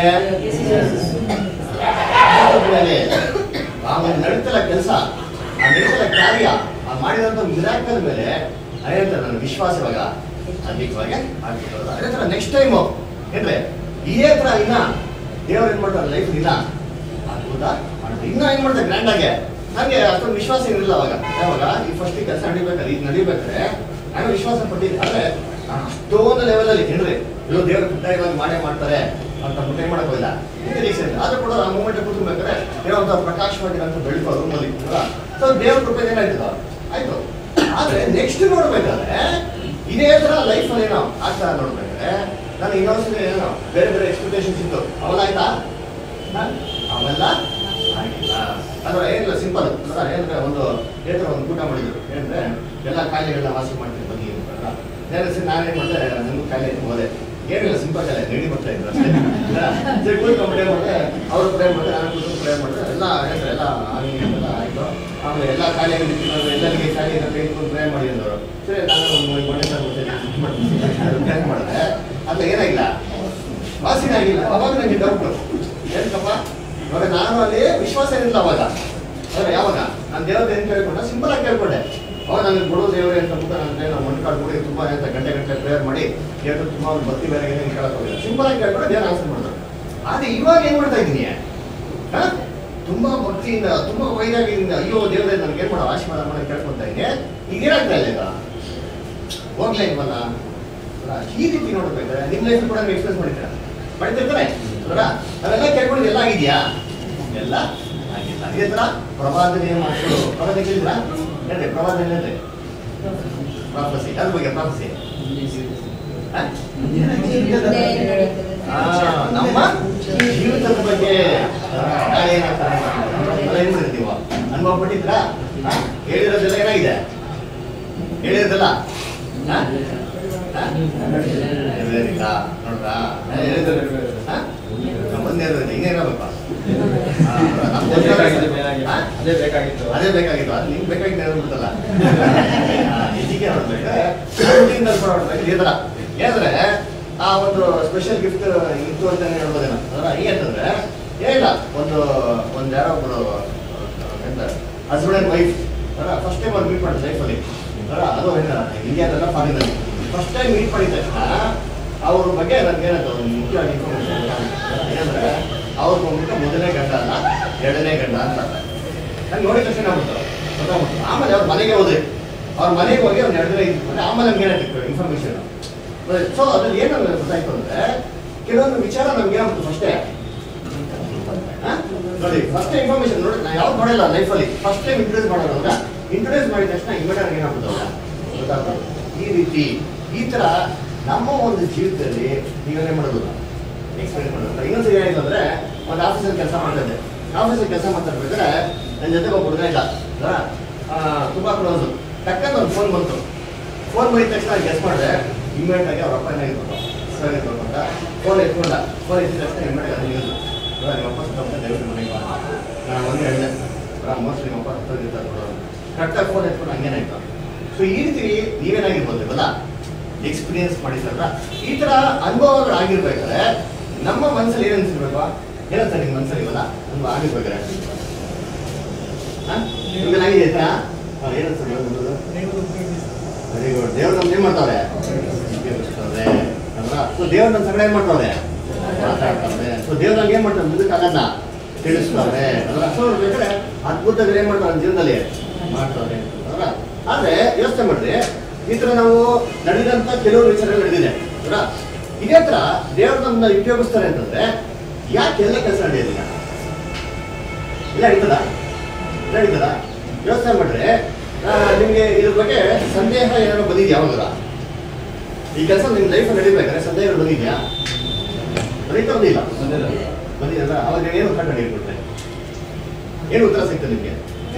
ಮೇಲೆ ಆ ಒಂದು ನಡೀತಲ್ಲ ಕೆಲಸ, ಆ ನಡೀತಲ್ಲ ಕಾರ್ಯ, ಆ ಮಾಡಿದಂತ ಮಿರಾಕಲ್ ಮೇಲೆ ಅದೇ ತರ ನನ್ನ ವಿಶ್ವಾಸ ಇವಾಗ ಅಧಿಕವಾಗಿ ಆಗ್ಬಿಟ್ಟು ಅದೇ ತರ ನೆಕ್ಸ್ಟ್ ಟೈಮು ಏನ್ರೆ ಇದೇ ತರ ಇನ್ನ ದೇವ್ರು ಏನ್ ಮಾಡ್ತಾರೆ ಲೈಫ್ ಇನ್ನ ಅದ್ಭುತ ಮಾಡ್ತಾರೆ. ಇನ್ನ ಏನ್ ಮಾಡ್ತಾರೆ ಗ್ರ್ಯಾಂಡ್ ಆಗಿ ನನಗೆ ಅಷ್ಟೊಂದು ವಿಶ್ವಾಸ ಇರಲಿಲ್ಲ ಅವಾಗ. ಯಾವಾಗ ಈ ಫಸ್ಟ್ ಕೆಲಸ ನಡಿಬೇಕಾದ್ರೆ ಇದು ನಡಿಬೇಕಾದ್ರೆ ನಾನು ವಿಶ್ವಾಸ ಪಟ್ಟಿದ್ದೆ. ಆದ್ರೆ ನಾನು ಅಷ್ಟೊಂದು ಲೆವೆಲಲ್ಲಿ ಹೇಳ್ರಿ ಇಲ್ಲೋ ದೇವ್ರ ಕಡ್ಡಾಯವಾಗಿ ಮಾಡೇ ಮಾಡ್ತಾರೆ ಅಂತ ಮುಟ್ಟೆ ಮಾಡಕ್ ಹೋಗಿಲ್ಲ. ಆದ್ರೂ ಕೂಡ ಆ ಮೂಮೆಂಟ್ ಕೂತ್ಬೇಕಾದ್ರೆ ಏನೋ ಒಂದು ಪ್ರಕಾಶವಾಗಿರೋಂಥ ಬೆಳಕು ರೂಮಲ್ಲಿ ಸೊ ದೇವ್ರ ಕೃಪೆ ಏನಾಯ್ತದ ಆಯ್ತು. ಆದ್ರೆ ನೆಕ್ಸ್ಟ್ ನೋಡ್ಬೇಕಾದ್ರೆ ಇದೇ ತರ ಲೈಫಲ್ಲಿ ಏನೋ ಆಗ್ತಾ ನೋಡ್ಬೇಕಾದ್ರೆ ನಾನು ಇನ್ನೊಂದ್ಸರಿ ಏನೋ ಬೇರೆ ಬೇರೆ ಎಕ್ಸ್ಪೆಕ್ಟೇಷನ್ಸ್ ಇತ್ತು. ಅವೆಲ್ಲ ಆಯ್ತಾ? ಅವೆಲ್ಲ ಆಗಿಲ್ಲ. ಅಂದ್ರೆ ಏನಿಲ್ಲ ಸಿಂಪಲ್ ಏನಂದ್ರೆ ಒಂದು ಏತರ ಒಂದು ಊಟ ಮಾಡಿದ್ರು ಏನಂದ್ರೆ ಎಲ್ಲ ಕಾಯಿಲೆಗಳನ್ನ ವಾಸಿ ಮಾಡ್ತೀನಿ ಬನ್ನಿ ಸರಿ ನಾನೇನು ಮಾಡಿದೆ, ನಮಗೂ ಕಾಯಿಲೆ ಹೋದೆ, ಏನಿಲ್ಲ ಸಿಂಪಲ್ ಕಾಯಿಲೆ ನೆಡಿ ಬರ್ತಾ ಇದ್ರು ಅಷ್ಟೇ. ಸರಿ ಕೂತ್ಕೊಂಡು ಪ್ರೇ ಮಾಡಿದೆ, ಅವರು ಪ್ರೇ ಮಾಡಿದೆ, ನಾನು ಕೂತ್ಕೊಂಡು ಪ್ರೇ ಮಾಡಿದೆ, ಎಲ್ಲ ಹೇಳ್ತಾರೆ ಎಲ್ಲ ಎಲ್ಲ ಆಯಿತು. ಆಮೇಲೆ ಎಲ್ಲ ಕಾಯಿಲೆ ಎಲ್ಲರಿಗೆ ಕಾಯಿಲೆ ಕೈಕೊಂಡು ಪ್ರೇ ಮಾಡಿ ಅಂದವರು. ಸರಿ ನಾನು ಒಂದು ಮನೆ ಪ್ರೇ ಮಾಡಿದೆ, ಅಲ್ಲ ಏನಾಗಿಲ್ಲ, ವಾಸಿನೇ ಆಗಿಲ್ಲ. ಅವಾಗ ನನಗೆ ಡೌಟು ಏನಕ್ಕಪ್ಪ, ಇವಾಗ ನಾನು ಅಲ್ಲಿ ವಿಶ್ವಾಸ ಇರಲಿಲ್ಲ ಅವಾಗ. ಅಂದ್ರೆ ಯಾವಾಗ ನಾನು ದೇವ್ರ ಏನು ಕೇಳ್ಕೊಂಡೆ, ಸಿಂಪಲ್ ಆಗಿ ಕೇಳ್ಕೊಂಡೆ. ಅವಾಗ ನನಗೆ ಬಿಡೋ ದೇವರೇ ಅಂತ ಅಂದ್ಬಿಟ್ಟು ನಾನು ನಾನು ಮಣ್ಣು ಕಾಡು ಕೂಡ ತುಂಬ ಅಂತ ಗಂಟೆ ಗಂಟೆ ಪ್ರೇಯರ್ ಮಾಡಿ ದೇವ್ರು ತುಂಬ ಒಂದು ಭಕ್ತಿ ಬೇರೆ ಏನು ಕೇಳಕ್ ಹೋಗಿಲ್ಲ, ಸಿಂಪಲ್ ಆಗಿ ಕೇಳ್ಕೊಂಡೆ ದೇವ್ರ ಆನ್ಸರ್ ಮಾಡಿದ್ರು. ಆದರೆ ಇವಾಗ ಏನು ಮಾಡ್ತಾ ಇದ್ದೀನಿ, ಹಾಂ ತುಂಬಾ ಭಕ್ತಿಯಿಂದ ತುಂಬಾ ವೈರಾಗ್ಯದಿಂದ ಅಯ್ಯೋ ದೇವರೇ ನನಗೆ ಏನು ಮಾಡೋ ಆಶೀರ್ವಾದ ಮಾಡಿ ಕೇಳ್ಕೊತಾ ಇದ್ದೀನಿ. ಈಗ ಏನಾಗ್ತಾ ಇಲ್ಲ, ಈಗ ಹೋಗ್ಲೇ ಇಲ್ವಲ್ಲ. ಈ ರೀತಿ ನೋಡ್ಬೇಕಾದ್ರೆ ನಿಮ್ಮ ಲೈಫ್ ಕೂಡ ನೀವು ಎಕ್ಸ್ಪ್ರೆಸ್ ಮಾಡಿದ್ದೀರಾ, ಮಾಡ್ತಿರ್ತಾರೆ ಅದರ ಅವೆಲ್ಲ ಕೇಳ್ಕೊಂಡು ಎಲ್ಲ ಆಗಿದೆಯಾ, ಎಲ್ಲ ಆಗಿಲ್ಲ. ಇದೇ ಥರ ಪ್ರವಾದನೆ ಮಾಡ್ಕೊಂಡು ಪ್ರವಾದ ಕೇಳಿದ್ರಾ ಹೇಳ್ರಿ, ಪ್ರವಾದನೆ ಹೇಳ್ರಿ, ಪ್ರಾಫಸಿ ಅದ್ರ ಬಗ್ಗೆ ಪ್ರಾಫಸಿ ನಮ್ಮ ಜೀವಿತದ ಬಗ್ಗೆ ನಾಳೆ ಏನಾಗ್ತಾರೆ ಏನ್ ಮಾಡಿರ್ತೀವ ಅನುಭವ ಪಟ್ಟಿದ್ರಾ, ಹೇಳಿರೋದೆಲ್ಲ ಏನಾಗಿದೆ, ಹೇಳಿರೋದೆಲ್ಲ ಇಲ್ಲ ನೋಡ್ರಾ, ಒಂದೇ ಇನ್ನೇನಾಗಪ್ಪ ಅದೇ ಬೇಕಾಗಿತ್ತು, ಅದೇ ಬೇಕಾಗಿತ್ತು, ಅದು ನಿಮ್ಗೆ ಬೇಕಾಗಿತ್ತು ಹೇಳ್ಬಿಡ್ತಲ್ಲ. ಇದಕ್ಕೆ ನೋಡ್ಬೇಕು ಈ ಥರ ಏನಂದ್ರೆ ಆ ಒಂದು ಸ್ಪೆಷಲ್ ಗಿಫ್ಟ್ ಇತ್ತು ಅಂತಾನೆ ಹೇಳ್ಬೋದೇನೋ. ಅದರ ಏನಂತಂದ್ರೆ ಏನಿಲ್ಲ, ಒಂದು ಒಂದು ಯಾರೋ ಒಬ್ಬರು ಎಂತ ಹಸ್ಬೆಂಡ್ ಆ್ಯಂಡ್ ವೈಫ್ ಅದರ ಫಸ್ಟ್ ಟೈಮ್ ಅವ್ರು ಮೀಟ್ ಮಾಡಿದ್ರು ಲೈಫಲ್ಲಿ. ಅದರ ಅದು ಇಂಡಿಯಾದೆಲ್ಲ ಫಾರಿನಲ್ಲಿ ಫಸ್ಟ್ ಟೈಮ್ ಮೀಟ್ ಮಾಡಿದ ತಕ್ಷಣ ಅವ್ರ ಬಗ್ಗೆ ನನಗೆ ಏನಾಯ್ತು ಒಂದು ಮುಖ್ಯವಾಗಿ ಇನ್ಫಾರ್ಮೇಷನ್ ಏನಂದ್ರೆ ಅವ್ರು ಬಂದ್ಬಿಟ್ಟು ಮೊದಲನೇ ಗಂಡ ಅಲ್ಲ ಎರಡನೇ ಗಂಡ ಅಂತ ನಂಗೆ ನೋಡಿದ ತಕ್ಷಣ ಆಗ್ಬಿಡ್ತು ಗೊತ್ತಾಗ್ಬಿಡ್ತು. ಆಮೇಲೆ ಅವ್ರ ಮನೆಗೆ ಹೋದೆ, ಅವ್ರ ಮನೆಗೆ ಹೋಗಿ ಒಂದು ಎರಡು ದಿನ ಇದ್ಬಿಟ್ಟು ಆಮೇಲೆ ನಮ್ಗೆ ಏನಾಯ್ತು ಇನ್ಫಾರ್ಮೇಷನ್. ಸೊ ಅದ್ರಲ್ಲಿ ಏನು ಗೊತ್ತಾಯ್ತು ಅಂದ್ರೆ ಕೆಲವೊಂದು ವಿಚಾರ ನಮ್ಗೆ ಏನಾಗ್ಬಿಟ್ಟು ಫಸ್ಟೇ ನೋಡಿ, ಫಸ್ಟ್ ಇನ್ಫಾರ್ಮೇಶನ್ ನೋಡಿ ನಾ ಯಾವ್ದು ನೋಡಿಲ್ಲ ಲೈಫಲ್ಲಿ, ಫಸ್ಟ್ ಟೈಮ್ ಇಂಟ್ರೊಡ್ಯೂಸ್ ಮಾಡೋದ್ರಲ್ಲ, ಇಂಟ್ರೊಡ್ಯೂಸ್ ಮಾಡಿದ ತಕ್ಷಣ ಇಮಿಡಿಯೇಟ್ ಏನಾಗ್ಬಿಡ್ತಲ್ಲ ಗೊತ್ತಾಗ್ತದೆ. ಈ ರೀತಿ ಈ ಥರ ನಮ್ಮ ಒಂದು ಜೀವಿತದಲ್ಲಿ ನೀವೇನೇ ಮಾಡೋದಿಲ್ಲ ಎಕ್ಸ್ಪೀರಿಯನ್ಸ್ ಮಾಡೋದಿಲ್ಲ. ಇನ್ನೊಂದ್ಸರಿ ಏನಾಯ್ತು ಅಂದರೆ ಒಂದು ಆಫೀಸಲ್ಲಿ ಕೆಲಸ ಮಾಡ್ತಾ ಇದ್ದೆ, ಆಫೀಸಲ್ಲಿ ಕೆಲಸ ಮಾಡ್ತಾ ಇರ್ಬೇಕಾದ್ರೆ ನನ್ನ ಜೊತೆ ಒಬ್ಬ ಹುಡುಗ ಇಲ್ಲ ತುಂಬ ಕ್ಲೋಸು. ಟಕ್ಕಂತ ಒಂದು ಫೋನ್ ಬಂತು, ಫೋನ್ ಮಾಡಿದ ತಕ್ಷಣ ಗೆಸ್ ಮಾಡಿದೆ ಇಮಿಡಿಯೇಟ್ ಆಗಿ ಅವ್ರ ಅಪ್ಪ ಏನಾಗಿರ್ಬೇಕು ಸರ್ ಇರ್ಬೇಕು ಅಂತ ಫೋನ್ ಎತ್ಕೊಂಡ. ಫೋನ್ ಎತ್ತಿದ ತಕ್ಷಣ ಇಮಿಡಿಯೇಟ್ ಅದು ನ್ಯೂಸು, ನಿಮ್ಮಪ್ಪ ಸುತ್ತಮುತ್ತ ದಯವಿಟ್ಟು ಮನೆಗೆ ಬಾ, ನಾನು ಒಂದು ಹೇಳಿದೆ ಮೋಸ್ಟ್ ನಿಮ್ಮಪ್ಪ ಸುತ್ತಿರ್ತಾರೆ ಕರೆಕ್ಟಾಗಿ ಫೋನ್ ಎತ್ಕೊಂಡು ಹಂಗೇನಾಯ್ತು. ಸೊ ಈ ರೀತಿ ನೀವೇನಾಗಿರ್ಬೋದು ಇವಲ್ಲ ಎಕ್ಸ್ಪೀರಿಯನ್ಸ್ ಮಾಡಿದ್ರಲ್ಲ, ಈ ಥರ ಅನುಭವಗಳು ಆಗಿರ್ಬೇಕಾದ್ರೆ ನಮ್ಮ ಮನಸ್ಸಲ್ಲಿ ಏನು ಅನ್ಸಿರ್ಬೇಕು, ಏನಂತ ನಿಮ್ಮ ಮನಸ್ಸಲ್ಲಿ ಇವಲ್ಲ ಅನುಭವ ಆಗಿರ್ಬೇಕಾದ್ರೆ ಹಾಂ ನಿಮ್ಗೆಲ್ಲಾಗಿದೆ ಆಯ್ತಾ ಏನನ್ಸೋದು ವೆರಿ ಗುಡ್. ದೇವ್ರು ನಮ್ಗೆ ಏನು ಮಾಡ್ತಾವ್ರೆ ಉಪಯೋಗಿಸ್ತಾವ್ರೆ ಅಲ್ವಾ. ಸೊ ದೇವ್ರು ನಮ್ಮ ಸಂಗಡ ಏನು ಮಾಡ್ತಾವ್ರೆ ಮಾತಾಡ್ತಾವ್ರೆ. ಸೊ ದೇವ್ರು ನಮ್ಗೆ ಏನು ಮಾಡ್ತಾರೆ ಮುಂದಕ್ಕೆ ಅದನ್ನ ತಿಳಿಸ್ತಾವ್ರೆ ಅದರ. ಸೊ ಬೇಕಾದ್ರೆ ಅದ್ಭುತಗಳು ಏನು ಮಾಡ್ತಾರೆ ಜೀವನದಲ್ಲಿ ಮಾಡ್ತಾವ್ರೆ ಅದರ. ಆದರೆ ಯೋಚನೆ ಮಾಡಿದ್ರೆ ಈ ಥರ ನಾವು ನಡೆದಂಥ ಕೆಲವು ವಿಚಾರಗಳು ನಡೆದಿದೆ ಅದರ. ಇದೇ ಥರ ದೇವ್ರು ನಮ್ಮನ್ನ ಉಪಯೋಗಿಸ್ತಾರೆ ಅಂತಂದ್ರೆ ಯಾಕೆ ಎಲ್ಲ ಕೆಲಸ ನಡೆಯೋದಿಲ್ಲ, ಇಲ್ಲ ನಡೀತದ ಇಲ್ಲ ನಡೀತದ ಯೋಚನೆ ಮಾಡಿದ್ರೆ ನಿಮಗೆ ಇದ್ರ ಬಗ್ಗೆ ಸಂದೇಹ ಏನಾದ್ರು ಬಂದಿದ್ಯಾ ಯಾವಾಗ? ಈ ಕೆಲಸ ನಿಮ್ಮ ಲೈಫ್ ನಡೀಬೇಕಾದ್ರೆ ಸಂದೇಹಗಳು ಬಂದಿದ್ಯಾ? ನಡೀತಾ ಬಂದಿಲ್ಲ ಬಂದಿಲ್ಲ ಅವಾಗ ಏನು ಉತ್ತರ ಕಂಡಿರ್ಬಿಟ್ರೆ ಏನು ಉತ್ತರ ಸಿಗ್ತದೆ ನಿಮಗೆ?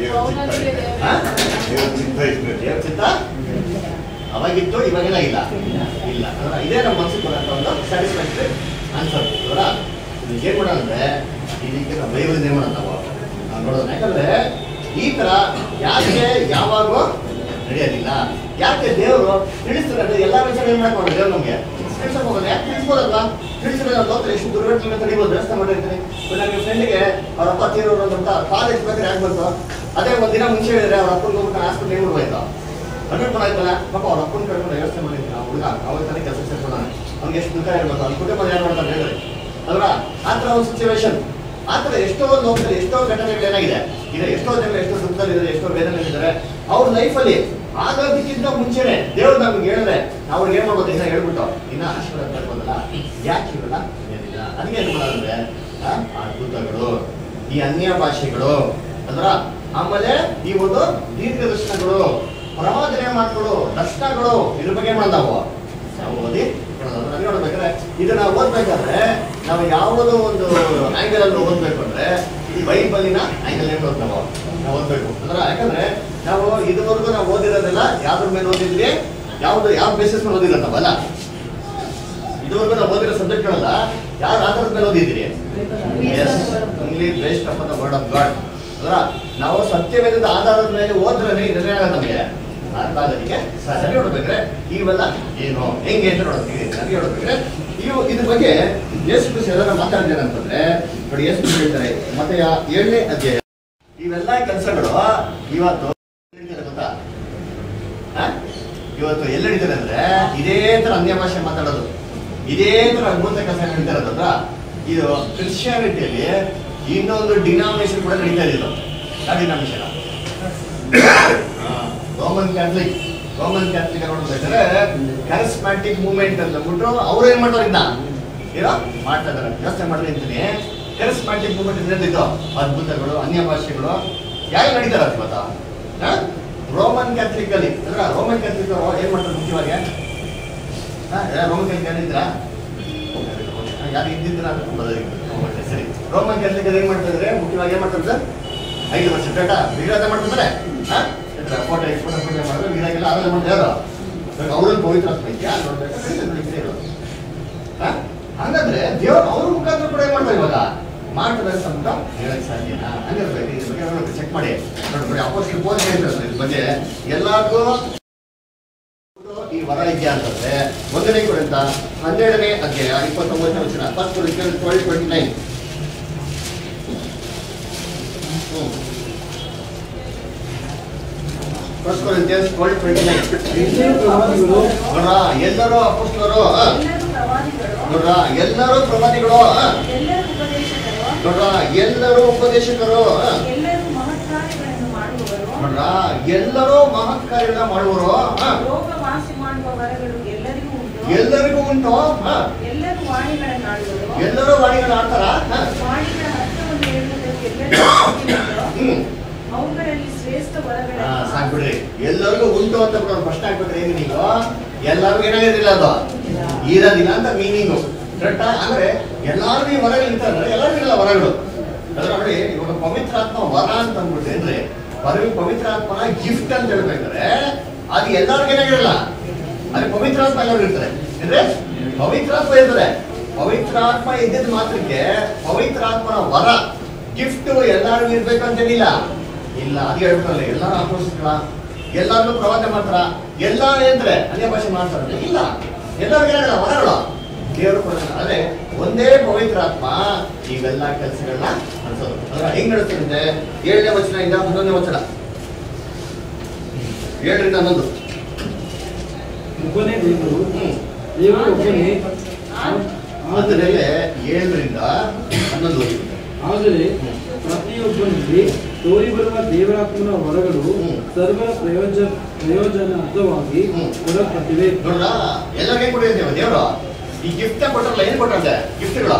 ಚಿತ್ತ ಅವಾಗಿತ್ತು ಇವಾಗೇನಾಗಿಲ್ಲ ಇಲ್ಲ ಅದರ. ಇದೇ ನಮ್ಮ ಮನಸ್ಸಿಗೆ ಬರೋಂಥ ಒಂದು ಸ್ಯಾಟಿಸ್ಫ್ಯಾಕ್ಟರಿ ಆನ್ಸರ್ ಅವರ. ಏನು ಮಾಡೋಣ ಅಂದರೆ ಇದಕ್ಕೆ ನಾವು ಬೈಬಲ್ ಏನು ಮಾಡೋಣ ನಾವು ನೋಡೋಣ. ಯಾಕಂದ್ರೆ ಈ ತರ ಯಾಕೆ ಯಾವಾಗೂ ನಡೆಯೋದಿಲ್ಲ, ಯಾಕೆ ದೇವರು ತಿಳಿಸ್ತಾರೆ ಎಲ್ಲ ವಿಚಾರ ಏನು ಮಾಡ್ಕೊಂಡು ದೇವ್ರು ನಮಗೆ ತಿಳಿಸಕ್ ಹೋಗೋದು ಯಾಕೆ ತಿಳಿಸ್ಬೋದಲ್ವಾ? ತಿಳಿಸಿದ್ರೆ ನಾವು ಹೋದ್ರೆ ಎಷ್ಟು ದುರ್ಘಟನೆ ತಡಿಬೋದು. ವ್ಯವಸ್ಥೆ ಮಾಡಿರ್ತೀನಿ ನನಗೆ ಫ್ರೆಂಡಿಗೆ ಅವ್ರ ಅಪ್ಪ ತೀರೋರು ಅಂತ ಕಾಲೇಜ್ ಬೇಕಾದ್ರೆ ಯಾಕೆ ಬಂತು, ಅದೇ ಒಂದಿನ ಮುಂಚೆ ಹೇಳಿದ್ರೆ ಅವ್ರ ಅಪ್ಪನ ಹೋಗ್ಬಿಟ್ಟು ಹಾಸ್ಪಿಟ್ಲ್ ಏನು ಹೋಯ್ತು ಹಂಡ್ರೆಡ್ ಪರ್ ಆಯ್ತಲ್ಲ ಪಾಪ ಅವ್ರ ಅಪ್ಪನ ಕರ್ಕೊಂಡು ವ್ಯವಸ್ಥೆ ಮಾಡಿರ್ತೀನಿ. ಆ ಹುಡುಗ ಅವಾಗ ತಾನೇ ಕೆಲಸ ಸೇರ್ಕೊಳ್ಳೋಣ, ಅವ್ನಿಗೆ ಎಷ್ಟು ದುಃಖ ಇರ್ಬೇಕು, ಅವ್ನ ಕುಟುಂಬ ಏನು ಮಾಡ್ತಾರೆ ಹೇಳಿದ್ರೆ ಅಲ್ವಾ. ಆ ಥರ ಒಂದು ಸಿಚುವೇಶನ್, ಆ ಥರ ಎಷ್ಟೋ ಲೋಕದಲ್ಲಿ ಎಷ್ಟೋ ಘಟನೆಗಳು ಏನಾಗಿದೆ ಇದೆ, ಎಷ್ಟೋ ಜನ ಎಷ್ಟೋ ದುಃಖದಲ್ಲಿದ್ದಾರೆ, ಎಷ್ಟೋ ವೇದನೆಗಳಿದ್ದಾರೆ ಅವ್ರ ಲೈಫಲ್ಲಿ. ಆಗೋದಕ್ಕಿಂತ ಮುಂಚೆನೆ ದೇವ್ರು ನಮ್ಗೆ ಹೇಳಿದ್ರೆ ನಾವು ಏನ್ ಮಾಡ್ಬೋದು, ಇನ್ನ ಹೇಳ್ಬಿಟ್ಟು ಇನ್ನ ಆಶೀರ್ವಾದ ಮಾಡ್ಬೋದಲ್ಲ. ಯಾಕೆ ಇರಲ್ಲ ಏನಿಲ್ಲ. ಅದಕ್ಕೆ ಏನು ಮಾಡೋದಂದ್ರೆ ಅದ್ಭುತಗಳು, ಈ ಅನ್ಯ ಭಾಷೆಗಳು ಅದರ, ಆಮೇಲೆ ಈ ಒಂದು ದೀರ್ಘದರ್ಶನಗಳು, ಪ್ರವಾದನೆ ಮಾತುಗಳು, ದರ್ಶನಗಳು, ಇದ್ರ ಬಗ್ಗೆ ಮಾಡೋದು ನಾವು ನಾವು ಓದಿ ಅದನ್ನ ನೋಡ್ಬೇಕಾದ್ರೆ ಇದನ್ನ ಓದ್ಬೇಕಾದ್ರೆ ನಾವು ಯಾವುದೋ ಒಂದು ಆಂಗಲ್ ಅಲ್ಲಿ ಓದ್ಬೇಕು ಅಂದ್ರೆ ಈ ಬೈಬಲಿನ ಆಂಗಲ್ ಏನು ನಾವು ನಾವು ಓದ್ಬೇಕು ಅದರ. ಯಾಕಂದ್ರೆ ನಾವು ಇದುವರೆಗೂ ನಾವು ಓದಿರೋದೆಲ್ಲ ಯಾವ್ದ್ರ ಮೇಲೆ ಓದಿದ್ವಿ, ಯಾವ್ದು ಯಾವ ಬೇಸಿಸ್ ಮೇಲೆ ಓದಿರತ್ತವಲ್ಲ, ಇದುವರೆಗೂ ನಾವು ಓದಿರೋ ಸಬ್ಜೆಕ್ಟ್ಗಳಲ್ಲ ಯಾರು ಆಧಾರದ ಮೇಲೆ ಓದಿದ್ದೀರಿ? Yes, only based upon the word of God. ಅಲ್ಲ, ನಾವು ಸತ್ಯವೇದದ ಆಧಾರದ ಮೇಲೆ ಓದ್ರೆ ಇದನ್ನೇ ನಮಗೆ ಅರ್ಥ ಆಗೋದಕ್ಕೆ ಸರಿ. ನೋಡ್ಬೇಕ್ರೆ ಇವೆಲ್ಲ ಏನು ಹೆಂಗೆ ಅಂತ ನೋಡ್ತೀವಿ. ನನಗೆ ನೋಡ್ಬೇಕ್ರೆ ಇವು ಇದ್ರ ಬಗ್ಗೆ ಯೇಸು ಕ್ರಿಸ್ತ ಎಲ್ಲಾರ ಮಾತಾಡ್ತಾರೆ ಅಂತಂದ್ರೆ ನೋಡಿ, ಯೇಸು ಕ್ರಿಸ್ತ ಹೇಳ್ತಾರೆ ಮತ್ತೆ ಏಳನೇ ಅಧ್ಯಾಯ, ಇವೆಲ್ಲ ಕೆಲಸಗಳು ಇವತ್ತು ಗೊತ್ತಾ? ಇವತ್ತು ಎಲ್ಲಿ ನಡೀತಾರೆ ಅಂದ್ರೆ ಇದೇ ತರ ಅನ್ಯ ಭಾಷೆ ಮಾತಾಡೋದು, ಇದೇ ತರ ಅದ್ಭುತ ಕೆಲಸ ನಡೀತಾ ಇರೋದಲ್ಲ. ಇದು ಕ್ರಿಶ್ಚಿಯಾನಿಟಿಯಲ್ಲಿ ಇನ್ನೊಂದು ಡಿನಾಮಿನೇಷನ್ ಕೂಡ ನಡೀತಾ ಇದ್ದು. ಯಾವ denomination? Roman Catholic. Roman Catholic ನೋಡ್ಬೇಕಾದ್ರೆ ಕ್ಯಾರಿಸ್ಮ್ಯಾಟಿಕ್ ಮೂವ್ಮೆಂಟ್ ಅಂತ ಬಿಟ್ಟು ಅವ್ರು ಏನ್ ಮಾಡ್ತಾರೆ ಇನ್ನ ಏನೋ ಮಾಡ್ತಾ ಇದಾರೆ. ಯೋಚನೆ ಮಾಡ್ರಿ ಅಂತೀನಿ, ಕ್ಯಾರಿಸ್ಮ್ಯಾಟಿಕ್ ಮೂವ್ಮೆಂಟ್ ನಡೆದಿದ್ದು ಅದ್ಭುತಗಳು, ಅನ್ಯ ಭಾಷೆಗಳು ಯಾರು ನಡೀತಾರ ಗೊತ್ತಾ? ರೋಮನ್ ಕ್ಯಾಥಲಿಕ್ ಅಲ್ಲಿ ಅಂದ್ರೆ ರೋಮನ್ ಕ್ಯಾಥಲಿಕ್ ಏನ್ ಮಾಡ್ತಾರೆ ಮುಖ್ಯವಾಗಿ? ರೋಮನ್ ಕ್ಯಾಥಲಿಕ್ ಯಾರಿದ್ರ ಯಾರು ಇದ್ದಿದ್ರ ಅಂತ ಸರಿ. ರೋಮನ್ ಕ್ಯಾಥಲಿಕ್ ಏನ್ ಮಾಡ್ತಾ ಇದ್ರೆ ಮುಖ್ಯವಾಗಿ ಏನ್ ಮಾಡ್ತಾರೆ ಸರ್? ಐದು ವರ್ಷ ಡೇಟಾ ವಿಗ್ರಹ ಮಾಡ್ತಾರೆ. ಫೋಟೋ ಫೋಟೋ ಪೂಜೆ ಮಾಡಿದ್ರೆ ವಿಗ್ರಹಗೆಲ್ಲ ಆರಾಧ ಮಾಡ್ತಾರೆ. ಯಾರು ಅವ್ರಲ್ಲಿ ಪವಿತ್ರ ನೋಡ್ಬೇಕು. ಹಂಗಂದ್ರೆ ದೇವ್ರು ಅವ್ರ ಮುಖಾಂತರ ಕೂಡ ಏನ್ ಮಾಡ್ತಾರೆ ಇವಾಗ ಮಾಡ್ತಾರೆ ಅಂತ ಹೇಳಕ್ ಸಾಧ್ಯನಾ? ಹಂಗಿರ್ಬೇಕು. ಇದ್ರ ಬಗ್ಗೆ ಚೆಕ್ ಮಾಡಿ ನೋಡ್ಬೇಡಿ. ಅಪೋಸ್ಟಲ್ ಪೌಲ್ ಹೇಳ್ತಾರೆ ಇದ್ರ ಬಗ್ಗೆ ಎಲ್ಲಾರ್ಗೂ ಈ ವರ ಇದೆಯಾ ಅಂತಂದ್ರೆ ಒಂದನೇ ಕೊರಿಂಥ ಹನ್ನೆರಡನೇ ಅಧ್ಯಾಯ ಇಪ್ಪತ್ತೊಂಬತ್ತನೇ ವಚನ, first Corinthians twelve twenty nine. First Corinthians twelve twenty nine. ನೋಡ್ರ ಎಲ್ಲರೂ ಅಪೊಸ್ತಲರು, ನೋಡ್ರ ಎಲ್ಲರೂ ಪ್ರವಾದಿಗಳು, ನೋಡ್ರ ಎಲ್ಲರೂ ಉಪದೇಶಕರು, ನೋಡ್ರ ಎಲ್ಲರೂ ಮಹತ್ ಕಾರ್ಯಗಳನ್ನ ಮಾಡುವರು, ಎಲ್ಲರಿಗೂ ಉಂಟು, ಎಲ್ಲರೂ ವಾಣಿಗಳನ್ನ ಆಡ್ತಾರ. ಸಾಕ್ಬಿಡ್ರಿ, ಎಲ್ಲರಿಗೂ ಉಂಟು ಅಂತ ಪ್ರಶ್ನೆ ಹಾಕ್ಬೇಕ್ರೆ ಏನು ನೀವು? ಎಲ್ಲರಿಗೂ ಏನಾಗಿರಲಿಲ್ಲ, ಅದು ಇರೋದಿಲ್ಲ ಅಂತ ಮೀನಿಂಗು. ಕರೆಕ್ಟಾ? ಅಂದ್ರೆ ಎಲ್ಲಾರ್ಗೂ ವರಗಳು ಇರ್ತಾರೆ, ಎಲ್ಲರಿಗಿಲ್ಲ ವರಗಳು. ಅದ್ರ ನೋಡಿ, ಇವಾಗ ಪವಿತ್ರಾತ್ಮ ವರ ಅಂತ ಅಂದ್ಬಿಟ್ಟು ಅಂದ್ರೆ ಪರವಿ ಪವಿತ್ರಾತ್ಮನ ಗಿಫ್ಟ್ ಅಂತ ಹೇಳ್ಬೇಕಾದ್ರೆ ಅದು ಎಲ್ಲರಿಗೂ ಏನಾಗಿರಲ್ಲ, ಅದು ಪವಿತ್ರಾತ್ಮ ಎಲ್ಲರೂ ಇರ್ತಾರೆ. ಅಂದ್ರೆ ಪವಿತ್ರಾತ್ಮ ಇರ್ತದೆ. ಪವಿತ್ರಾತ್ಮ ಇದ್ದಿದ್ ಮಾತ್ರಕ್ಕೆ ಪವಿತ್ರಾತ್ಮನ ವರ ಗಿಫ್ಟ್ ಎಲ್ಲರಿಗೂ ಇರ್ಬೇಕಂತೇನಿಲ್ಲ. ಇಲ್ಲ, ಅದು ಹೇಳ್ಬಿಟ್ಟಲ್ಲ ಎಲ್ಲರೂ ಅಪೋಸ್ತಲರ, ಎಲ್ಲಾರ್ಗೂ ಪ್ರವಾದ ಮಾಡ್ತಾರ, ಎಲ್ಲ ಅಂದ್ರೆ ಅನ್ಯ ಭಾಷೆ ಮಾಡ್ತಾರೆ. ಇಲ್ಲ, ಎಲ್ಲರಿಗೂ ಏನಾಗಲ್ಲ ವರಗಳು ದೇವರು ಕೊಡ್ತಾನೆ. ಆದ್ರೆ ಒಂದೇ ಪವಿತ್ರಾತ್ಮ ಇವೆಲ್ಲ ಕೆಲಸಗಳನ್ನ ನಡೆಸೋದು. ಅಂದ್ರೆ ಹೆಂಗ್ ನಡೆಸ್ತದೆ? ಏಳನೇ ವಚನ ಇಂದ ಹನ್ನೊಂದನೇ ವಚನ, ಏಳರಿಂದ ಹನ್ನೊಂದು. ಒಬ್ಬನೇ ದೇವರು, ದೇವರು ಒಬ್ಬನೇ. ಅದರಲ್ಲಿ ಏಳರಿಂದ ಹನ್ನೊಂದು ವಚನ. ಆದರೆ ಪ್ರತಿಯೊಬ್ಬನಿಗೆ ತೋರಿ ಬರುವ ದೇವರಾತ್ಮನ ವರಗಳು ಸರ್ವರ ಪ್ರಯೋಜನ ಪ್ರಯೋಜನಾರ್ಥವಾಗಿ ಕೊಡಲ್ಪಟ್ಟಿವೆ. ನೋಡ್ರ ಎಲ್ಲರಿಗೆ ಕೊಟ್ಟಿದ್ದೇವೆ ದೇವರು. ಈ ಗಿಫ್ಟ್ ಕೊಟ್ಟರಲ್ಲ, ಏನ್ ಕೊಟ್ಟಂತೆ ಗಿಫ್ಟ್ಗಳು?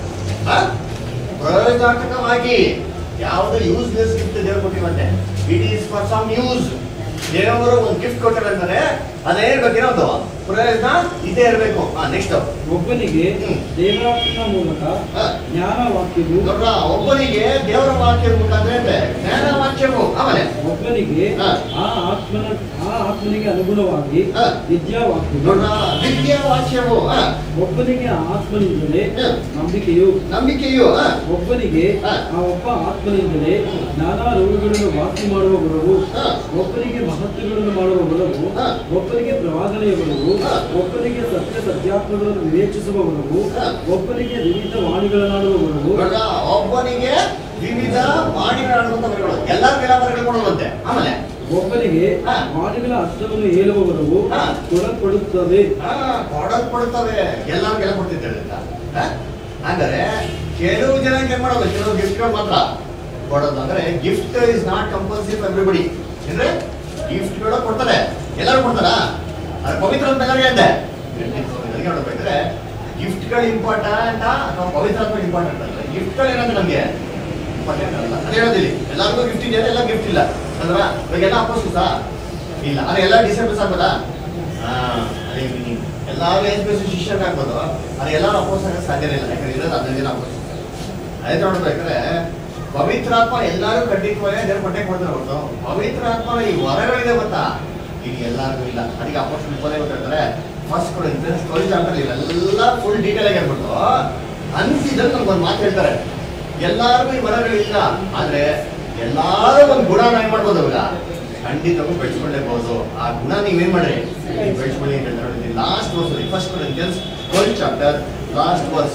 ಪ್ರಯೋಜನಾರ್ಥಕವಾಗಿ. ಯಾವ್ದು ಯೂಸ್ಲೆಸ್ ಗಿಫ್ಟ್ ದೇವರು ಕೊಟ್ಟಿವಂತೆ? It is for some use. ದೇವರು ಒಂದು ಗಿಫ್ಟ್ ಕೊಟ್ಟರಂತಾರೆ, ಅದೇ ಇರ್ಬೇಕಿರೋದು ಪ್ರಯೋಜನ ಇದೇ ಇರಬೇಕು. ನೆಕ್ಸ್ಟ್, ಒಬ್ಬನಿಗೆ ದೇವರಾತ್ಮನ ಮೂಲಕ ಜ್ಞಾನ ವಾಕ್ಯವು. ನೋಡ್ರ ಒಬ್ಬನಿಗೆ ದೇವರ ವಾಕ್ಯದ ಮುಖಾಂತರ ಅಂದ್ರೆ ಜ್ಞಾನ ವಾಕ್ಯವು. ಆಮೇಲೆ ಒಬ್ಬನಿಗೆ ಆ ಆತ್ಮನ ಆ ಆತ್ಮನಿಗೆ ಅನುಗುಣವಾಗಿ ವಿದ್ಯಾ ವಾಕ್ಯವು. ನೋಡ್ರ ವಿದ್ಯಾ ವಾಕ್ಯವು. ಒಬ್ಬನಿಗೆ ಆ ಆತ್ಮನಿಂದಲೇ ನಂಬಿಕೆಯು. ನಂಬಿಕೆಯು. ಒಬ್ಬನಿಗೆ ಆ ಒಬ್ಬ ಆತ್ಮನಿಂದಲೇ ನಾನಾ ರೋಗಗಳನ್ನು ವಾಸಿ ಮಾಡುವ ಬರವು. ಒಬ್ಬನಿಗೆ ಮಹತ್ವಗಳನ್ನು ಮಾಡುವ ಬರವು. ಒಬ್ಬನಿಗೆ ಪ್ರವಾದನೆಯ ಬರವು. ಒಬ್ಬನಿಗೆ ಸತ್ಯ ಸತ್ಯಾತ್ಮಗಳನ್ನು ವಿವೇಚಿಸುವ ಬರವು. ಒಬ್ಬನಿಗೆ ವಿವಿಧ ವಾಣಿಗಳನ್ನಾಡುವ ಬರವು. ಒಬ್ಬನಿಗೆ ವಿವಿಧ ವಾಣಿಗಳಾಡುವಂತ ಬರಗಳು. ಎಲ್ಲರಿಗೂ ಎಲ್ಲ ಬರಗಳು ಕೊಡುವಂತೆ. ಆಮೇಲೆ ಒಬ್ಬನಿಗೆ ವಾಣಿಗಳ ಅರ್ಥವನ್ನು ಹೇಳುವ ಬರವು ಕೊಡಲ್ಪಡುತ್ತವೆ. ಕೊಡಲ್ಪಡುತ್ತವೆ. ಎಲ್ಲರಿಗೆಲ್ಲ ಕೊಡ್ತಿದ್ದೇವೆ. ಅಂದರೆ ಕೆಲವು ಜನಕ್ಕೆ ಏನ್ ಮಾಡೋದು, ಕೆಲವು ಗಿಫ್ಟ್ಗಳು ಮಾತ್ರ ಕೊಡೋದು. ಅಂದ್ರೆ gift is not compulsory for everybody. ಅಂದ್ರೆ ಗಿಫ್ಟ್ಗಳು ಕೊಡ್ತಾರೆ, ಎಲ್ಲರೂ ಕೊಡ್ತಾರ. ಅದು ಪವಿತ್ರ ಅಂತ ಎಲ್ಲರಿಗೆ ಅಂತೆ ನೋಡ್ಬೇಕಾದ್ರೆ ಗಿಫ್ಟ್ಗಳು ಇಂಪಾರ್ಟೆಂಟ್ ಅಥವಾ ಪವಿತ್ರಾತ್ಮ ಇಂಪಾರ್ಟೆಂಟ್ ಅಲ್ಲ. ಗಿಫ್ಟ್ಗಳು ಏನಂದ್ರೆ ನಮ್ಗೆ ಇಂಪಾರ್ಟೆಂಟ್ ಅಲ್ಲ. ಅದು ಹೇಳೋದಿಲ್ಲ ಎಲ್ಲರಿಗೂ ಗಿಫ್ಟ್ ಇದೆ, ಎಲ್ಲ ಗಿಫ್ಟ್ ಇಲ್ಲ ಅಲ್ವ? ಇವಾಗೆಲ್ಲ ಅಪೋಸಿಟ್ಸ ಇಲ್ಲ, ಅದೇ ಎಲ್ಲ ಡಿಸೈಬಲ್ಸ್ ಆಗ್ಬೋದಾ? ಹಾ, ಅದೇ ಎಲ್ಲಾರು ಎಸ್ ಬಿ ಶಿಷ್ಯರ್ ಆಗ್ಬೋದು, ಅದು ಎಲ್ಲರೂ ಅಪೋಸ್ ಆಗಕ್ಕೆ ಸಾಧ್ಯನೇ ಇಲ್ಲ. ಯಾಕಂದ್ರೆ ಇರೋದು ಹದಿನೈದು ದಿನ ಅಪೋಸ್. ಅದೇ ನೋಡ್ಬೇಕಾದ್ರೆ ಪವಿತ್ರಾತ್ಮ ಎಲ್ಲರೂ ಖಂಡಿತವಾಗಿ ದೇವ್ರ ಪಟ್ಟೆ ಕೊಡ್ತಾರೆ ಹೊರತು ಪವಿತ್ರಾತ್ಮನ ಈ ವರಗಳಿದೆ ಗೊತ್ತಾ? ಈಗ ಎಲ್ಲರಿಗೂ ಇಲ್ಲ. ಅದಕ್ಕೆ ಅಪೋಸ್ಟಲ್ ಪೌಲ್ ಹೇಳ್ತಾರೆ ಫಸ್ಟ್ ಕೊರಿಂಥಿಯನ್ಸ್ ಟ್ವೆಲ್ವ್ ಚಾಪ್ಟರ್ ಇವೆಲ್ಲ ಫುಲ್ ಡೀಟೇಲ್ ಆಗಿ ಹೇಳ್ಬಿಟ್ಟು ಅಂತಿದ್ದಲ್ಲಿ ನಮ್ಗೊಂದು ಮಾತು ಹೇಳ್ತಾರೆ, ಎಲ್ಲಾರ್ಗು ಈ ವರಗಳಿಲ್ಲ, ಆದ್ರೆ ಎಲ್ಲಾರು ಒಂದು ಗುಣ ಏನ್ ಮಾಡ್ಬೋದು ಅವಾಗ ಖಂಡಿತವೂ ಬೆಳೆಸ್ಕೊಳ್ಳೇಬಹುದು. ಆ ಗುಣ ನೀವೇನ್ ಮಾಡ್ರಿ ಬೆಳೆಸ್ಕೊಳ್ಳಿ ಅಂತ ಹೇಳ್ತಾರೆ. Last verse first Corinthians twelve chapter last verse.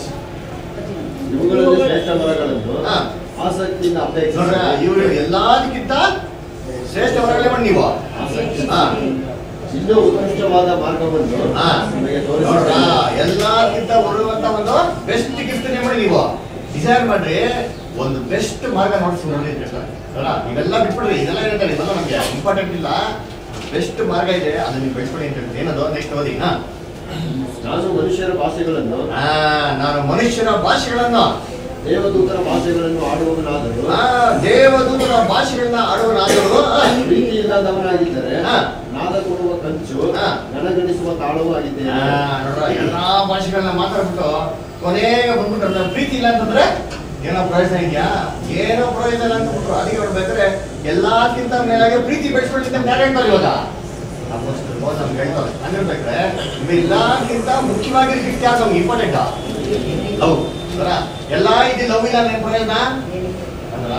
ಇವುಗಳಲ್ಲಿ ಶ್ರೇಷ್ಠ ವರಗಳನ್ನು ಆಸಕ್ತಿಯಿಂದ ಅಪೇಕ್ಷೆ ನೋಡ್ರ, ಇವರು ಎಲ್ಲದಕ್ಕಿಂತ ಶ್ರೇಷ್ಠ ವರಗಳೇ ಮಾಡಿ ನೀವು ಹಾ ಇನ್ನೂ ಉತ್ಕೃಷ್ಟವಾದ ಮಾರ್ಗವನ್ನು ಹಾ ನಿಮಗೆ ನೋಡ್ರ, ತೋರಿಸುತ್ತೇನೆ. ಎಲ್ಲದಕ್ಕಿಂತ ಬರುವಂತ ಒಂದು ಬೆಸ್ಟ್ ಗಿಫ್ಟ್ ಮಾಡಿ ನೀವು ಡಿಸೈರ್ ಮಾಡ್ರಿ. ಒಂದು ಬೆಸ್ಟ್ ಮಾರ್ಗ ನೋಡಿಸಿ ನೋಡಿ ಅಂತ ಹೇಳ್ತಾರೆ. ಇವೆಲ್ಲ ಬಿಟ್ಬಿಡ್ರಿ, ಇದೆಲ್ಲ ಹೇಳ್ತಾರೆ, ಇದೆಲ್ಲ ನಮ್ಗೆ ಇಂಪಾರ್ಟೆಂಟ್ ಇಲ್ಲ. ಬೆಸ್ಟ್ ಮಾರ್ಗ ಇದೆ, ಅದನ್ನ ನೀವು ಬೆಳೆಸ್ಕೊಳ್ಳಿ ಅಂತ ಹೇಳ್ತೀವಿ. ಏನದು ನೆಕ್ಸ್ಟ್ ಓದಿ. ಹಾ ನಾನು ಮನುಷ್ಯರ ಭಾಷೆಗಳನ್ನು ಆ, ನಾನು ಮನುಷ್ಯರ ಭಾಷೆಗಳನ್ನು ದೇವದೂತರ ಭಾಷೆಗಳನ್ನು ಆಡುವವನಾದರೂ ಆ, ದೇವದೂತರ ಭಾಷೆಗಳನ್ನ ಆಡುವನಾದರೂ ಆ, ಪ್ರೀತಿ ಇಲ್ಲದವನಾಗಿದ್ದರೆ ಹಾ. ನಾದ ಕೊಡುವ ಕಂಚು ಹಾ. ನನಗಣಿಸುವ ತಾಳವೂ ಆಗಿದ್ದೇನೆ. ಆ, ನೋಡ್ರ, ಎಲ್ಲಾ ಭಾಷೆಗಳನ್ನ ಮಾತಾಡ್ಬಿಟ್ಟು ಕೊನೆಗೆ ಬಂದ್ಬಿಟ್ಟು ನನ್ನ ಪ್ರೀತಿ ಇಲ್ಲ ಅಂತಂದ್ರೆ ಏನೋ ಪ್ರಯೋಜನ ಇದೆಯಾ? ಏನೋ ಪ್ರಯೋಜನ ಇಲ್ಲ ಅಂತಬಿಟ್ರು. ಅದಕ್ಕೆ ನೋಡ್ಬೇಕಾದ್ರೆ ಎಲ್ಲಕ್ಕಿಂತ ಮೇಲಾಗಿ ಪ್ರೀತಿ ಬೆಳೆಸ್ಕೊಳ್ಳಿಕ್ಕೆ ಯಾರು ಹೇಳ್ತಾರೆ ಇವಾಗ? ಅಪೊಸ್ತಲರು ಪೌಲ್ ನಮ್ಗೆ ಹೇಳ್ತಾರೆ. ಹಂಗಿರ್ಬೇಕಾದ್ರೆ ಇವೆಲ್ಲಕ್ಕಿಂತ ಮುಖ್ಯವಾಗಿರೋ ಗಿಫ್ಟ್ ಯಾವ್ದು ನಮ್ಗೆ ಇಂಪಾರ್ಟೆಂಟ್? ಲವ್. ಎಲ್ಲ ಇದು ಲವ್ ಇಲ್ಲ ಏನ್ ಪ್ರಯೋಜನ ಅಂದ್ರ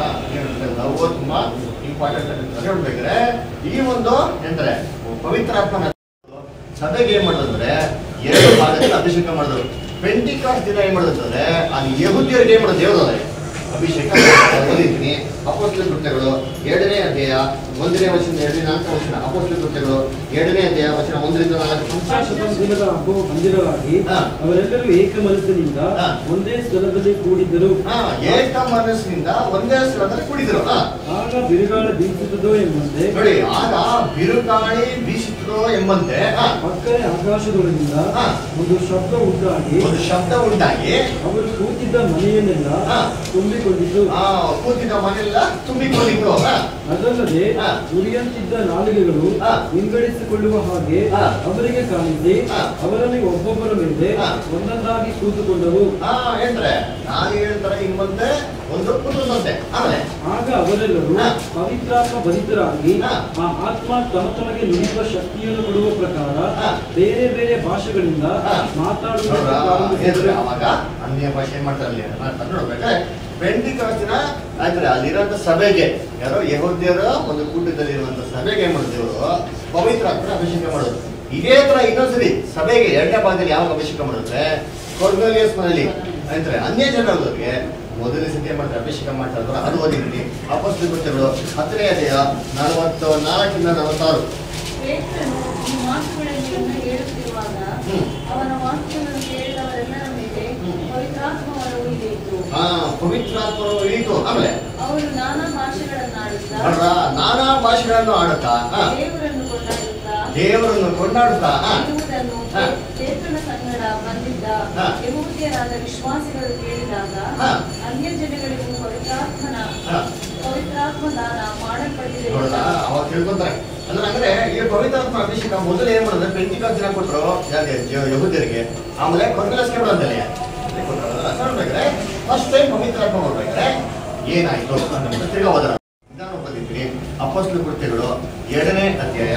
ಲವ್ ತುಂಬಾ ಇಂಪಾರ್ಟೆಂಟ್ ಅಂತ ಹೇಳ್ಬೇಕಾದ್ರೆ ಈ ಒಂದು ಎಂದ್ರೆ ಪವಿತ್ರಾತ್ಮ ಸಭೆಗೆ ಏನ್ ಮಾಡೋದಂದ್ರೆ ಎರಡು ಭಾಗದಲ್ಲಿ ಅಭಿಷೇಕ ಮಾಡಿದ್ರು. ಪೆಂಟಿಕಾಸ್ಟ್ ದಿನ ಏನ್ ಮಾಡೋದಂದ್ರೆ ಅದು ಯಹೂದ್ಯರಿಗೆ ಏನ್ ಮಾಡೋದು ದೇವರೇ ಅಭಿಷೇಕ ಓದಿದ್ದೀನಿ. ಅಪೊಸ್ತಲ ಕೃತ್ಯಗಳು ಎರಡನೇ ಅಧ್ಯಾಯ ಒಂದನೇ ವಚನ ಎರಡನೇ ನಾಲ್ಕು ವಚನ. ಅಪೊಸ್ತಲ ಕೃತ್ಯಗಳು ಎರಡನೇ ಅಧ್ಯಾಯ ವಚನ ಒಂದರಿಂದ ನಾಲ್ಕು. ಪಂಚಾಶತ ದಿನದ ಹಬ್ಬವು ಬಂದಿರಲಾಗಿ ಹಾ. ಅವರೆಲ್ಲರೂ ಏಕ ಮನಸ್ಸಿನಿಂದ ಹಾ. ಒಂದೇ ಸ್ಥಳದಲ್ಲಿ ಕೂಡಿದ್ದರು. ಹಾ ಏಕ ಮನಸ್ಸಿನಿಂದ ಒಂದೇ ಸ್ಥಳದಲ್ಲಿ ಕುಡಿದ್ರು. ಹಾ ಆಗ ಬಿರುಗಾಳ ಬೀಸುತ್ತದೋ ಎಂಬಂತೆ ನೋಡಿ, ಆಗ ಬಿರುಗಾಳಿ ಬೀಸುತ್ತದೋ ಎಂಬಂತೆ ಹಾ, ಪಕ್ಕನೆ ಆಕಾಶದೊಳಗಿಂದ ಹಾ. ಒಂದು ಶಬ್ದ ಉಂಟಾಗಿ ಒಂದು ಶಬ್ದ ಉಂಟಾಗಿ ಅವರು ಕೂತಿದ್ದ ಮನೆಯನ್ನೆಲ್ಲ ಹಾ. ತುಂಬಿಕೊಂಡಿತು. ಆ ಕೂತಿದ್ದ ಮನೆಯೆಲ್ಲ ತುಂಬಿಕೊಂಡಿತ್ತು. ಹಾ ಅದಲ್ಲದೆ ಹಾ. ಉರಿಯಂತಿದ್ದ ನಾಲಿಗೆಗಳು ಹಾ. ವಿಂಗಡಿಸಿಕೊಳ್ಳುವ ಹಾಗೆ ಹಾ. ಅವರಿಗೆ ಕಾಣಿಸಿ ಹಾ. ಅವರಲ್ಲಿ ಒಬ್ಬೊಬ್ಬರ ಮೇಲೆ ಹಾ. ಒಂದೊಂದಾಗಿ ಕೂತುಕೊಂಡವು. ಹಾ ಹೇಳ್ತಾರೆ, ನಾನು ಹೇಳ್ತಾರೆ ಹಿಂಗಂತೆ ಒಂದು ಕುಟುಂಬಂತೆ. ಆಮೇಲೆ ಆಗ ಅವರೆಲ್ಲರೂ ಹಾ. ಪವಿತ್ರಾತ್ಮ ಭರಿತರಾಗಿ ಹಾ. ಆ ಆತ್ಮ ತಮ್ಮ ತಮಗೆ ನುಡಿಯುವ ಶಕ್ತಿಯನ್ನು ಕೊಡುವ ಪ್ರಕಾರ ಹಾ. ಬೇರೆ ಬೇರೆ ಭಾಷೆಗಳಿಂದ ಹಾ. ಮಾತಾಡುವುದಕ್ಕೆ ನೋಡ್ರಾ, ಪ್ರಾರಂಭಿಸಿದರು. ಹೇಳ್ತಾರೆ ಅವಾಗ ಅನ್ಯ ಭಾಷೆ ಏನ್ ಮಾಡ್ತಾರೆ ಅಲ್ಲಿ ಅಂತ ನೋಡ್ಬೇಕಾದ್ರೆ ಪೆಂಟಿಕಾಸ್ಟ್ ದಿನ ಆಯ್ತಾರೆ ಅಲ್ಲಿರೋಂಥ ಸಭೆಗೆ ಯಾರೋ ಯಹೂದ್ಯರ ಒಂದು ಕೂಟದಲ್ಲಿ ಇರುವಂತ ಸಭೆಗೆ ಏನ್ ಮಾಡೋದು ದೇವರು ಪವಿತ್ರಾತ್ಮನ ಅಭಿಷೇಕ ಮಾಡೋದು. ಇದೇ ತರ ಇನ್ನೊಂದ್ಸರಿ ಸಭೆಗೆ ಎರಡನೇ ಭಾಗದಲ್ಲಿ ಯಾವಾಗ ಅಭಿಷೇಕ ಮಾಡಿದ್ರೆ ಕೊರ್ನೆಲಿಯಸ್ ಮನೆಯಲ್ಲಿ ಆಯ್ತಾರೆ ಅನ್ಯ ಜನರಿಗೆ ಮೊದಲನೇ ಸತಿ ಏನ್ ಮಾಡ್ತಾರೆ ಅಭಿಷೇಕ ಮಾಡ್ತಾರೆ. ಅದು ಓದಿದ್ದೀನಿ. ಅಪೊಸ್ತಲ ಕೃತ್ಯಗಳು ಹತ್ತನೇ ಅಧ್ಯಾಯ ನಲವತ್ತು ನಾಲ್ಕಿಂದ ನಲವತ್ತಾರು. ಪೇತ್ರನು ಈ ಮಾತುಗಳನ್ನು ಹೇಳುತ್ತಿರುವಾಗ ಹ್ಮ್. ಅವನ ವಾಕ್ಯವನ್ನು ಕೇಳಿದವರೆಲ್ಲರ ಮೇಲೆ ಪವಿತ್ರಾತ್ಮವನ್ನು ಇಳಿಯಿತು. ಹಾ ಪವಿತ್ರಾತ್ಮರು ಇಳಿತು. ಆಮೇಲೆ ಅವರು ನಾನಾ ಭಾಷೆಗಳನ್ನಾಡುತ್ತಾ ನೋಡ್ರ, ನಾನಾ ಭಾಷೆಗಳನ್ನು ಆಡುತ್ತಾ ಹಾ, ದೇವರನ್ನು ಕೊಂಡಾಡುತ್ತಾ ದೇವರನ್ನು ಕೊಂಡಾಡುತ್ತಾ ಹಾ, ಇರುವುದನ್ನು ಹಾ. ಪೇತ್ರನ ಸಂಗಡ ಬಂದಿದ್ದ ಹಾ. ಯಹೂದ್ಯರಾದ ವಿಶ್ವಾಸಿಗಳು ಕೇಳಿದಾಗ ಹಾ. ಅನ್ಯ ಜನಗಳಿಗೂ ಪವಿತ್ರಾತ್ಮನ ಹಾ. ಪವಿತ್ರಾತ್ಮ ದಾನ ಮಾಡಲ್ಪಟ್ಟಿದೆ. ನೋಡ್ರ, ಅವಾಗ ತಿಳ್ಕೊಂತಾರೆ. ಅಂದ್ರೆ ಅಂದ್ರೆ ಈ ಪವಿತ್ರಾತ್ಮ ಅಭಿಷೇಕ ಮೊದಲು ಏನ್ ಮಾಡಿದ್ರೆ ಪೆಂಟಿಕಾಸ್ಟ್ ದಿನ ಕೊಟ್ಟರು ಯಾರಿಗೆ ಯ- ಯಹೂದ್ಯರಿಗೆ. ಆಮೇಲೆ ಕೊರ್ನೆಲಿಯಸ್ಗೆ ಬಿಡೋಂತಲ್ಲಿ ನೋಡ್ಬೇಕಾದ್ರೆ ಫಸ್ಟ್ ಟೈಮ್ ಪವಿತ್ರಾತ್ಮ ನೋಡ್ಬೇಕಾದ್ರೆ ಏನಾಯ್ತು ಅಂತ ತಿರ್ಗಾ ಹೋದ್ರ ನಿಧಾನ ಬಂದಿದ್ವಿ. ಅಪೊಸ್ತಲ ಕೃತ್ಯಗಳು ಎರಡನೇ ಅಧ್ಯಾಯ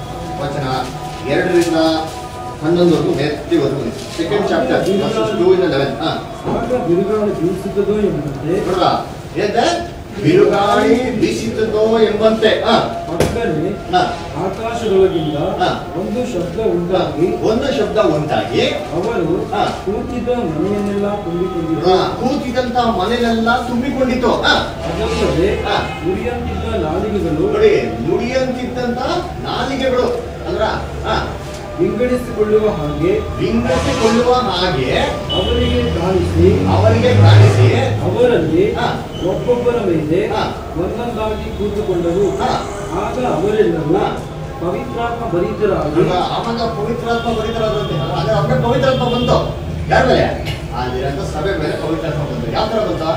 ವಚನ ಎರಡರಿಂದ ಹನ್ನೊಂದವರೆಗೂ ಮೆತ್ತಿವರೆಗೂ ಸೆಕೆಂಡ್ ಚಾಪ್ಟರ್ ಟೂ ಇಂದ ಲೆವೆನ್. ಹಾ ಆಗ ಬಿರುಗಾಳಿ ಬೀಸುತ್ತದೋ ಎಂಬಂತೆ ನೋಡ್ರ, ಏನ್ದೆ ಬಿರುಗಾಳಿ ಬೀಸಿತದೋ ಎಂಬಂತೆ ಹಾ ಪಕ್ಕನೆ ಹಾ ಆಕಾಶದೊಳಗಿಂದ ಹಾ. ಒಂದು ಶಬ್ದ ಉಂಟಾಗಿ ಒಂದು ಶಬ್ದ ಉಂಟಾಗಿ ಅವರು ಹಾ. ಕೂತಿದ್ದ ಮನೆಯನ್ನೆಲ್ಲ ತುಂಬಿಕೊಂಡಿರು. ಆ, ಕೂತಿದಂತ ಮನೆಯೆಲ್ಲ ತುಂಬಿಕೊಂಡಿತ್ತು. ಆ, ಅದಲ್ಲದೆ ಹಾ. ಉರಿಯಂತಿದ್ದ ನಾಲಿಗೆಗಳು ನೋಡಿ, ನುಡಿಯಂತಿದ್ದಂತ ನಾಲಿಗೆಗಳು ಅಂದ್ರ ಆ, ವಿಂಗಡಿಸಿಕೊಳ್ಳುವ ಹಾಗೆ ವಿಂಗಡಿಸಿಕೊಳ್ಳುವ ಹಾಗೆ ಅವರಿಗೆ ಕಾಣಿಸಿ ಅವರಿಗೆ ಕಾಣಿಸಿ ಅವರಲ್ಲಿ ಹಾ. ಒಬ್ಬೊಬ್ಬರ ಮೇಲೆ ಹಾ. ಒಂದೊಂದಾಗಿ ಕೂತುಕೊಂಡರು. ಹಾ. ಆಗ ಅವರೆಲ್ಲರೂ ಹಾ. ಪವಿತ್ರಾತ್ಮ ಭರಿತರಾಗಿ ಆಗ ಆವಾಗ ಪವಿತ್ರಾತ್ಮ ಪವಿತ್ರಾದಂತೆ ಅದೇ ಅವ್ರ ಪವಿತ್ರಾತ್ಮ ಬಂತು. ಯಾರ ಮೇಲೆ? ಅಲ್ಲಿರಂತ ಸಭೆ ಮೇಲೆ ಪವಿತ್ರಾತ್ಮ ಬಂತು. ಯಾವ ತರ ಬಂತ?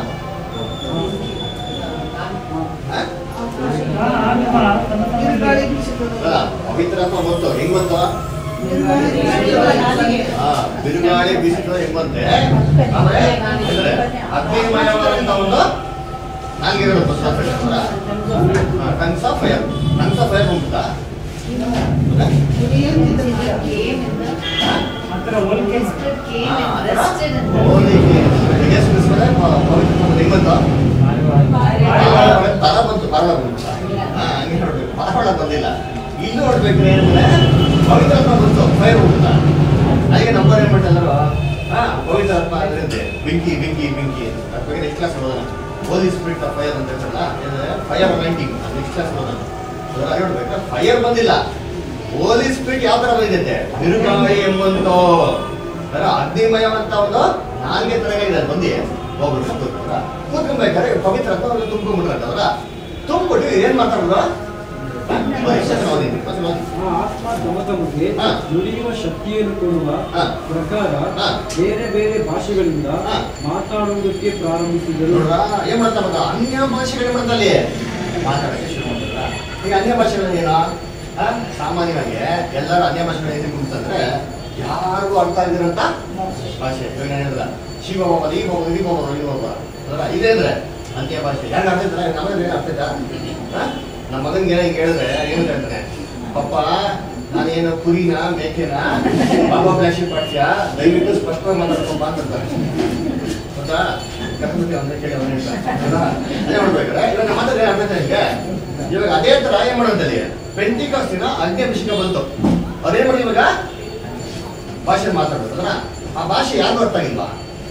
ಆ? ಆ ಆತ್ಮ ತನ್ನ ತನ್ನ ಅಲ್ಲ, ಪವಿತ್ರಾತ್ಮ ಬಂತು. ಹೆಂಗ್ ಬಂತು? ನಾಲಿಗೆ. ಆ, ಬಿರುಗಾಳಿ ಬೀಸಿದ್ರು ಎಂಬಂತೆ ಆಮೇಲೆ ಅಂದ್ರೆ ಅಗ್ನಿಮಯವಾದಂತ ಒಂದು ನಾಲ್ಗೆಗಳು tongues of fire tongues of fire ಬಂದ್ಬಿಟ್ಟ ಮಾತ್ರ ಹೋಲಿಕೆ ಬರ ಬಂತು ಬರ ಬಂತು ಹಂಗೆ ನೋಡ್ಬೇಕು ಪಾರಾಳ ಬಂದಿಲ್ಲ ಇಲ್ಲಿ ನೋಡ್ಬೇಕು ಏನಂದ್ರೆ ಪವಿತ್ರಾತ್ಮ ಬಂತು ಫೈರ್ ಹೋಗುತ್ತಾ ಅದಕ್ಕೆ ನಂಬರ್ ಏನ್ ಮಾಡ್ತಲ್ಲರು ಹಾ ಪವಿತ್ರಾತ್ಮ ಅಂದ್ರೆ ಬೆಂಕಿ ಬೆಂಕಿ ಬೆಂಕಿ ಅದ್ರ ಬಗ್ಗೆ ನೆಕ್ಸ್ಟ್ ಕ್ಲಾಸ್ ನೋಡೋಣ ಹೋಲಿ ಸ್ಪಿರಿಟ್ ಆಫ್ ಫೈರ್ ಅಂತ ಹೇಳ್ತಾರಲ್ಲ ಫೈರ್ ನೈನ್ಟೀನ್ ನೆಕ್ಸ್ಟ್ ಕ್ಲಾಸ್ ನೋಡೋಣ ಅದ್ರ ನೋಡ್ಬೇಕಾ ಫೈರ್ ಬಂದಿಲ್ಲ ಹೋಲಿ ಸ್ಪಿರಿಟ್ ಯಾವ ತರ ಬಂದಿದೆ ಬಿರುಗಾಳಿ ಎಂಬಂತೋ ಅಗ್ನಿಮಯವಂತ ಒಂದು ನಾಲ್ಗೆ ತರಗಳಿದೆ ಬಂದಿ ಒಬ್ರು ಕೂತ್ಕೊಂಡ್ರ ಕೂತ್ಕೊಂಡ್ಬೇಕಾದ್ರೆ ಪವಿತ್ರ ಅಂತ ಅವ್ರು ತುಂಬ್ಕೊಂಡ್ಬಿಟ್ರಂತವ್ರ ತುಂಬಿಟ್ಟು ಏನ್ ಮಾತಾಡೋದು ಆ ಆತ್ಮ ತಮ್ಮ ತಮಗೆ ನುಡಿಯುವ ಶಕ್ತಿಯನ್ನು ಕೊಡುವ ಪ್ರಕಾರ ಬೇರೆ ಬೇರೆ ಭಾಷೆಗಳಿಂದ ಮಾತಾಡುವುದಕ್ಕೆ ಪ್ರಾರಂಭಿಸಿದರು. ಏನ್ ಮಾಡ್ತಾ ಅನ್ಯ ಭಾಷೆಗಳು ಮಾಡ್ದಲ್ಲಿ ಮಾತಾಡಕ್ಕೆ ಶುರು ಮಾಡಿದ್ರ. ಈಗ ಅನ್ಯ ಭಾಷೆಗಳೇನೋ ಸಾಮಾನ್ಯವಾಗಿ ಎಲ್ಲರೂ ಅನ್ಯ ಭಾಷೆಗಳು ಏನಿದೆ ಅಂತಂದ್ರೆ ಯಾರಿಗೂ ಅರ್ಥ ಆಗಿರಂತ ಭಾಷೆ. ಹೇಳಿಲ್ಲ ಶಿವ ಹೋಗೋದು ಈಗ ಹೋಗೋದು ಈಗ ಹೋಗೋದು ಈಗ ಹೋಗೋದು ಅದರ ಇದೇ ಅಂದ್ರೆ ಅನ್ಯ ಭಾಷೆ ಯಾರು ಅರ್ಥ ಇದ್ರೆ ನಮಗೆ ಏನು ಅರ್ಥ ಇದ್ದ ನಮ್ಮ ಮಗನ್ಗೆ ಹಿಂಗೆ ಹೇಳಿದ್ರೆ ಏನು ಹೇಳ್ತಾನೆ ಪಪ್ಪ ನಾನೇನು ಕುರಿನ ಮೇಕೆನ ಬಾಬಾ ಫ್ಲಾಶಿ ಪಾಠ್ಯ ದಯವಿಟ್ಟು ಸ್ಪಷ್ಟವಾಗಿ ಮಾತಾಡ್ಕೊಂಬ ಅಂತಾರೆ ಗೊತ್ತಾ ಕರ್ನಾಟಕ ಅಂದ್ರೆ ಕೇಳಿ ಅವನು ಹೇಳ್ತಾರೆ ಅದೇ ಮಾಡ್ಬೇಕಾರೆ ಇವಾಗ ನಮ್ಮ ಮಾತಾಡ ಅರ್ಥ ಹಿಂಗೆ ಇವಾಗ ಅದೇ ತರ ಏನ್ ಮಾಡೋದಲ್ಲಿ ಪೆಂಟಿಕಾಸ್ಟಿನ ಅಗ್ನಿಭಿಷೇಕ ಬಂತು ಅವ್ರೇನ್ ಮಾಡಿ ಇವಾಗ ಭಾಷೆ ಮಾತಾಡೋದಲ್ಲ ಆ ಭಾಷೆ ಯಾರು ಅರ್ಥ ಆಗಿಲ್ವಾ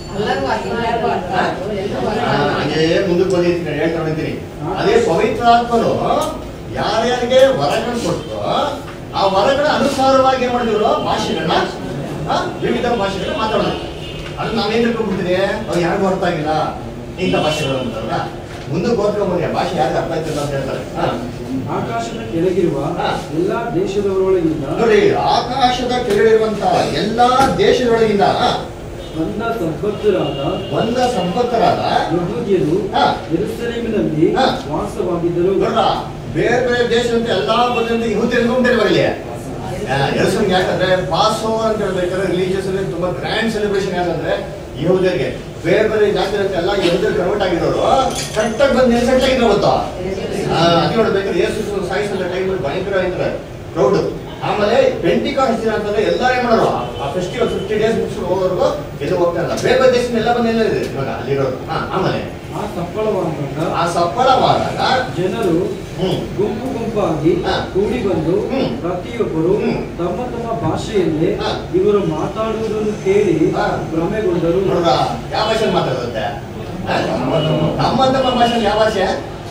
ಹಾಗೆ ಮುಂದಕ್ಕೆ ಬಂದಿರ್ತೀನಿ ಹೇಳ್ತಾ ಹೊಡಿತೀನಿ ಅದೇ ಪವಿತ್ರಾತ್ಮನು ಯಾರ್ಯಾರಿಗೆ ವರಗಳನ್ನು ಕೊಟ್ಟು ಆ ವರಗಳ ಅನುಸಾರವಾಗಿ ಏನ್ ಮಾಡಿದ್ರು ಭಾಷೆಗಳನ್ನ ವಿವಿಧ ಭಾಷೆಗಳನ್ನ ಮಾತಾಡೋದು ಅದು ನಾವೇನ್ ತಿಳ್ಕೊಂಡ್ಬಿಡ್ತೀನಿ ಅವ್ರು ಯಾರಿಗೂ ಅರ್ಥ ಆಗಿಲ್ಲ ಇಂಥ ಭಾಷೆಗಳು ಅಂತಾರಲ್ಲ ಮುಂದಕ್ಕೆ ಓದ್ಕೊಂಡ್ಬಂದ್ರೆ ಭಾಷೆ ಯಾರಿಗೆ ಅರ್ಥ ಆಗ್ತಿಲ್ಲ ಅಂತ ಹೇಳ್ತಾರೆ. ಆಕಾಶದ ಕೆಳಗಿರುವ ಎಲ್ಲಾ ದೇಶದವರೊಳಗಿಂದ ನೋಡಿ ಆಕಾಶದ ಕೆಳಗಿರುವಂತ ಎಲ್ಲಾ ದೇಶದೊಳಗಿಂದ ಬಂದ ಸಂಪತ್ತರಾದ ಒಂದ ಸಂಪತ್ತರಾದ ಯಹೂದ್ಯರು ಯೆರೂಸಲೇಮಿನಲ್ಲಿ ವಾಸವಾಗಿದ್ದರು. ಬೇರೆ ಬೇರೆ ದೇಶದಂತೆ ಎಲ್ಲಾ ಬಂದಂತೆ ಯಹೂದ್ಯರಿಗೂ ಉಂಟಿರುವ ಇಲ್ಲಿ ಯೆರೂಸಲೇಮ್ ಯಾಕಂದ್ರೆ ಪಾಸ್ಓವರ್ ಅಂತ ಹೇಳ್ಬೇಕಾದ್ರೆ ರಿಲಿಜಿಯಸ್ ಅಲ್ಲಿ ತುಂಬಾ ಗ್ರ್ಯಾಂಡ್ ಸೆಲೆಬ್ರೇಷನ್ ಯಾಕಂದ್ರೆ ಯಹೂದ್ಯರಿಗೆ ಬೇರೆ ಬೇರೆ ಜಾತಿ ಎಲ್ಲ ಯಹೂದ್ಯರು ಕನ್ವರ್ಟ್ ಆಗಿರೋರು ಕರೆಕ್ಟಾಗಿ ಬಂದು ಸೆಟ್ ಆಗಿರೋ ಗೊತ್ತಾ ಅದು ನೋಡ್ಬೇಕಾದ್ರೆ ಯೇಸು ಸಾಯಿಸಿದ ಟೈಮಲ್ಲಿ ಭಯಂಕರ ಆಗಿದ್ರೆ ಕ್ರೌಡ್. ಆಮೇಲೆ ಪೆಂಟಿಕಾಸ್ಟ್ ದಿನ ಅಂತಂದ್ರೆ ಎಲ್ಲ ಏನ್ ಮಾಡೋರು ಆ ಫೆಸ್ಟಿವಲ್ ಫಿಫ್ಟಿ ಡೇಸ್ ಮುಗಿಸ್ಕೊಂಡು ಹೋಗೋರ್ಗು ಎಲ್ಲೂ ಹೋಗ್ತಾ ಇಲ್ಲ ಬೇರೆ ಬೇರೆ ದೇಶದಿಂದ ಎಲ್ಲ ಬಂದು ಎಲ್ಲ ಇದೆ ಇವಾಗ ಅಲ್ಲಿರೋರು. ಹಾ ಆಮೇಲೆ ಆ ಸಫಲವಾದಾಗ ಆ ಸಫಲವಾದಾಗ ಜನರು ಗುಂಪು ಗುಂಪಾಗಿ ಕೂಡಿ ಬಂದು ಪ್ರತಿಯೊಬ್ಬರು ತಮ್ಮ ತಮ್ಮ ಭಾಷೆಯಲ್ಲೇ ಇವರು ಮಾತಾಡುವುದನ್ನು ಕೇಳಿ ಭ್ರಮೆಗೊಂಡರು. ನೋಡ್ರ ಯಾವ ಭಾಷೆ ಮಾತಾಡುತ್ತೆ ನಮ್ಮ ತಮ್ಮ ಭಾಷೆ ಯಾವ ಭಾಷೆ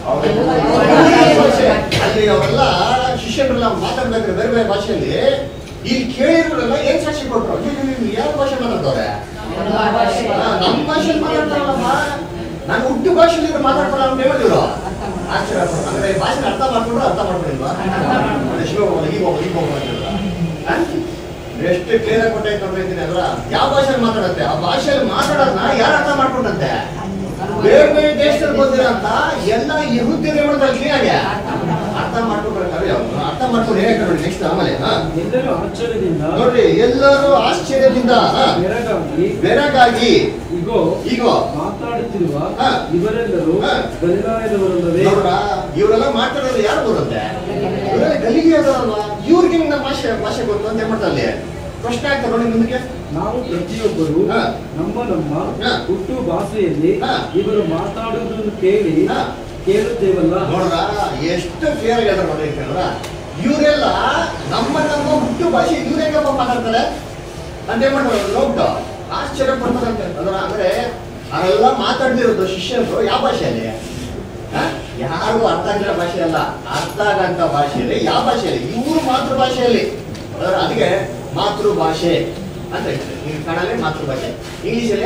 ಅಲ್ಲಿ ಅವರೆಲ್ಲ ಶಿಷ್ಯರೆಲ್ಲ ಮಾತಾಡ್ಬೇಕಾದ್ರೆ ಬೇರೆ ಬೇರೆ ಭಾಷೆಯಲ್ಲಿ ಇಲ್ಲಿ ಕೇಳಿರೋರೆಲ್ಲ ಏನ್ ಸಾಕ್ಷಿ ಕೊಟ್ರು ಯಾವ ಭಾಷೆ ಮಾತಾಡ್ತವ್ರೆ ನಮ್ಮ ಭಾಷೆ ಮಾತಾಡ್ತಾರಲ್ಲಮ್ಮ ನಾನು ಹುಟ್ಟು ಭಾಷೆಯಲ್ಲಿ ಮಾತಾಡ್ತಾರ ಅಂತ ಹೇಳಿದ್ರು ಆಶ್ಚರ್ಯ ಅಂದ್ರೆ ಭಾಷೆ ಅರ್ಥ ಮಾಡ್ಕೊಂಡ್ರು ಅರ್ಥ ಮಾಡ್ಕೊಂಡಿಲ್ವಾ ಶಿವ ಈಗ ಹೋಗ ಈಗ ಹೋಗ ಎಷ್ಟು ಕ್ಲಿಯರ್ ಆಗಿ ಕೊಟ್ಟೈತೆ ನೋಡ್ತೀನಿ ಅಲ್ವಾ ಯಾವ ಭಾಷೆಯಲ್ಲಿ ಮಾತಾಡುತ್ತೆ ಆ ಭಾಷೆಯಲ್ಲಿ ಮಾತಾಡೋದನ್ನ ಯಾರು ಅರ್ಥ ಮಾಡ್ಕೊಂಡಂತೆ ಬೇರೆ ಬೇರೆ ದೇಶದಲ್ಲಿ ಬಂದಿರಂತ ಎಲ್ಲ ಯಹೂದ್ಯರು ಮಾಡ್ತಾರೆ ಕ್ಲೀನ್ ಆಗಿ ಅರ್ಥ ಮಾಡ್ಕೊಳ್ಬೇಕಾದ್ರೆ ಅರ್ಥ ಮಾಡ್ಕೊಂಡು ಹೇಗೆ ನೋಡಿ ನೆಕ್ಸ್ಟ್ ಆಮೇಲೆ ಎಲ್ಲರೂ ಆಶ್ಚರ್ಯದಿಂದ ನೋಡ್ರಿ ಎಲ್ಲರೂ ಆಶ್ಚರ್ಯದಿಂದ ಬೆರಗಾಗಿ ಬೆರಗಾಗಿ ಈಗೋ ಈಗ ಮಾತಾಡುತ್ತಿರುವ ಇವರೆಲ್ಲರೂ ಗಲಿಲಾಯದವರಲ್ಲವೇ? ನೋಡ್ರ ಇವರೆಲ್ಲ ಮಾತಾಡೋದು ಯಾರು ಬರುತ್ತೆ ಇವರೆಲ್ಲ ಗಲಿಗೆ ಅಲ್ವಾ ಇವ್ರಿಗೆ ನಮ್ಮ ಭಾಷೆ ಭಾಷೆ ಗೊತ್ತು ಅಂತ ಏನ್ ಮಾಡ್ತಾರೆ ಪ್ರಶ್ನೆ ಆಗ್ತಾರೆ ನೋಡಿ ಮುಂದಕ್ಕೆ ನಾವು ಪ್ರತಿಯೊಬ್ಬರು ನಮ್ಮ ನಮ್ಮ ಹುಟ್ಟು ಭಾಷೆಯಲ್ಲಿ ಇವರು ಮಾತಾಡುವುದನ್ನು ಕೇಳಿ ಕೇಳುತ್ತೇವಲ್ಲ. ನೋಡ್ರ ಎಷ್ಟು ಕ್ಲಿಯರ್ ಆಗಿ ಹೇಳ್ತಾರೆ ನೋಡಿ ಕೇಳಿದ್ರ ಇವರೆಲ್ಲ ನಮ್ಮ ನಮ್ಮ ಹುಟ್ಟು ಭಾಷೆ ಇವ್ರ ಹೆಂಗಪ್ಪ ಮಾತಾಡ್ತಾರೆ ಅಂತ ಏನ್ ಮಾಡ್ತಾರೆ ನೋಡ್ಬಿಟ್ಟು ಆಶ್ಚರ್ಯ ಪಡ್ತಾರಂತೆ ಅಂದ್ರ ಅಂದ್ರೆ ಅವರೆಲ್ಲ ಮಾತಾಡ್ತಿರೋದು ಶಿಷ್ಯರು ಯಾವ ಭಾಷೆಯಲ್ಲಿ ಯಾರಿಗೂ ಅರ್ಥ ಆಗಿರೋ ಭಾಷೆ ಅಲ್ಲ ಅರ್ಥ ಆಗಂತ ಭಾಷೆಯಲ್ಲಿ ಯಾವ ಭಾಷೆಯಲ್ಲಿ ಇವ್ರ ಮಾತೃಭಾಷೆಯಲ್ಲಿ ಅದಕ್ಕೆ ಮಾತೃಭಾಷೆ ಅಂತ ಹೇಳ್ತಾರೆ. ನೀವು ಕನ್ನಡಲ್ಲಿ ಮಾತೃಭಾಷೆ ಇಂಗ್ಲಿಷಲ್ಲಿ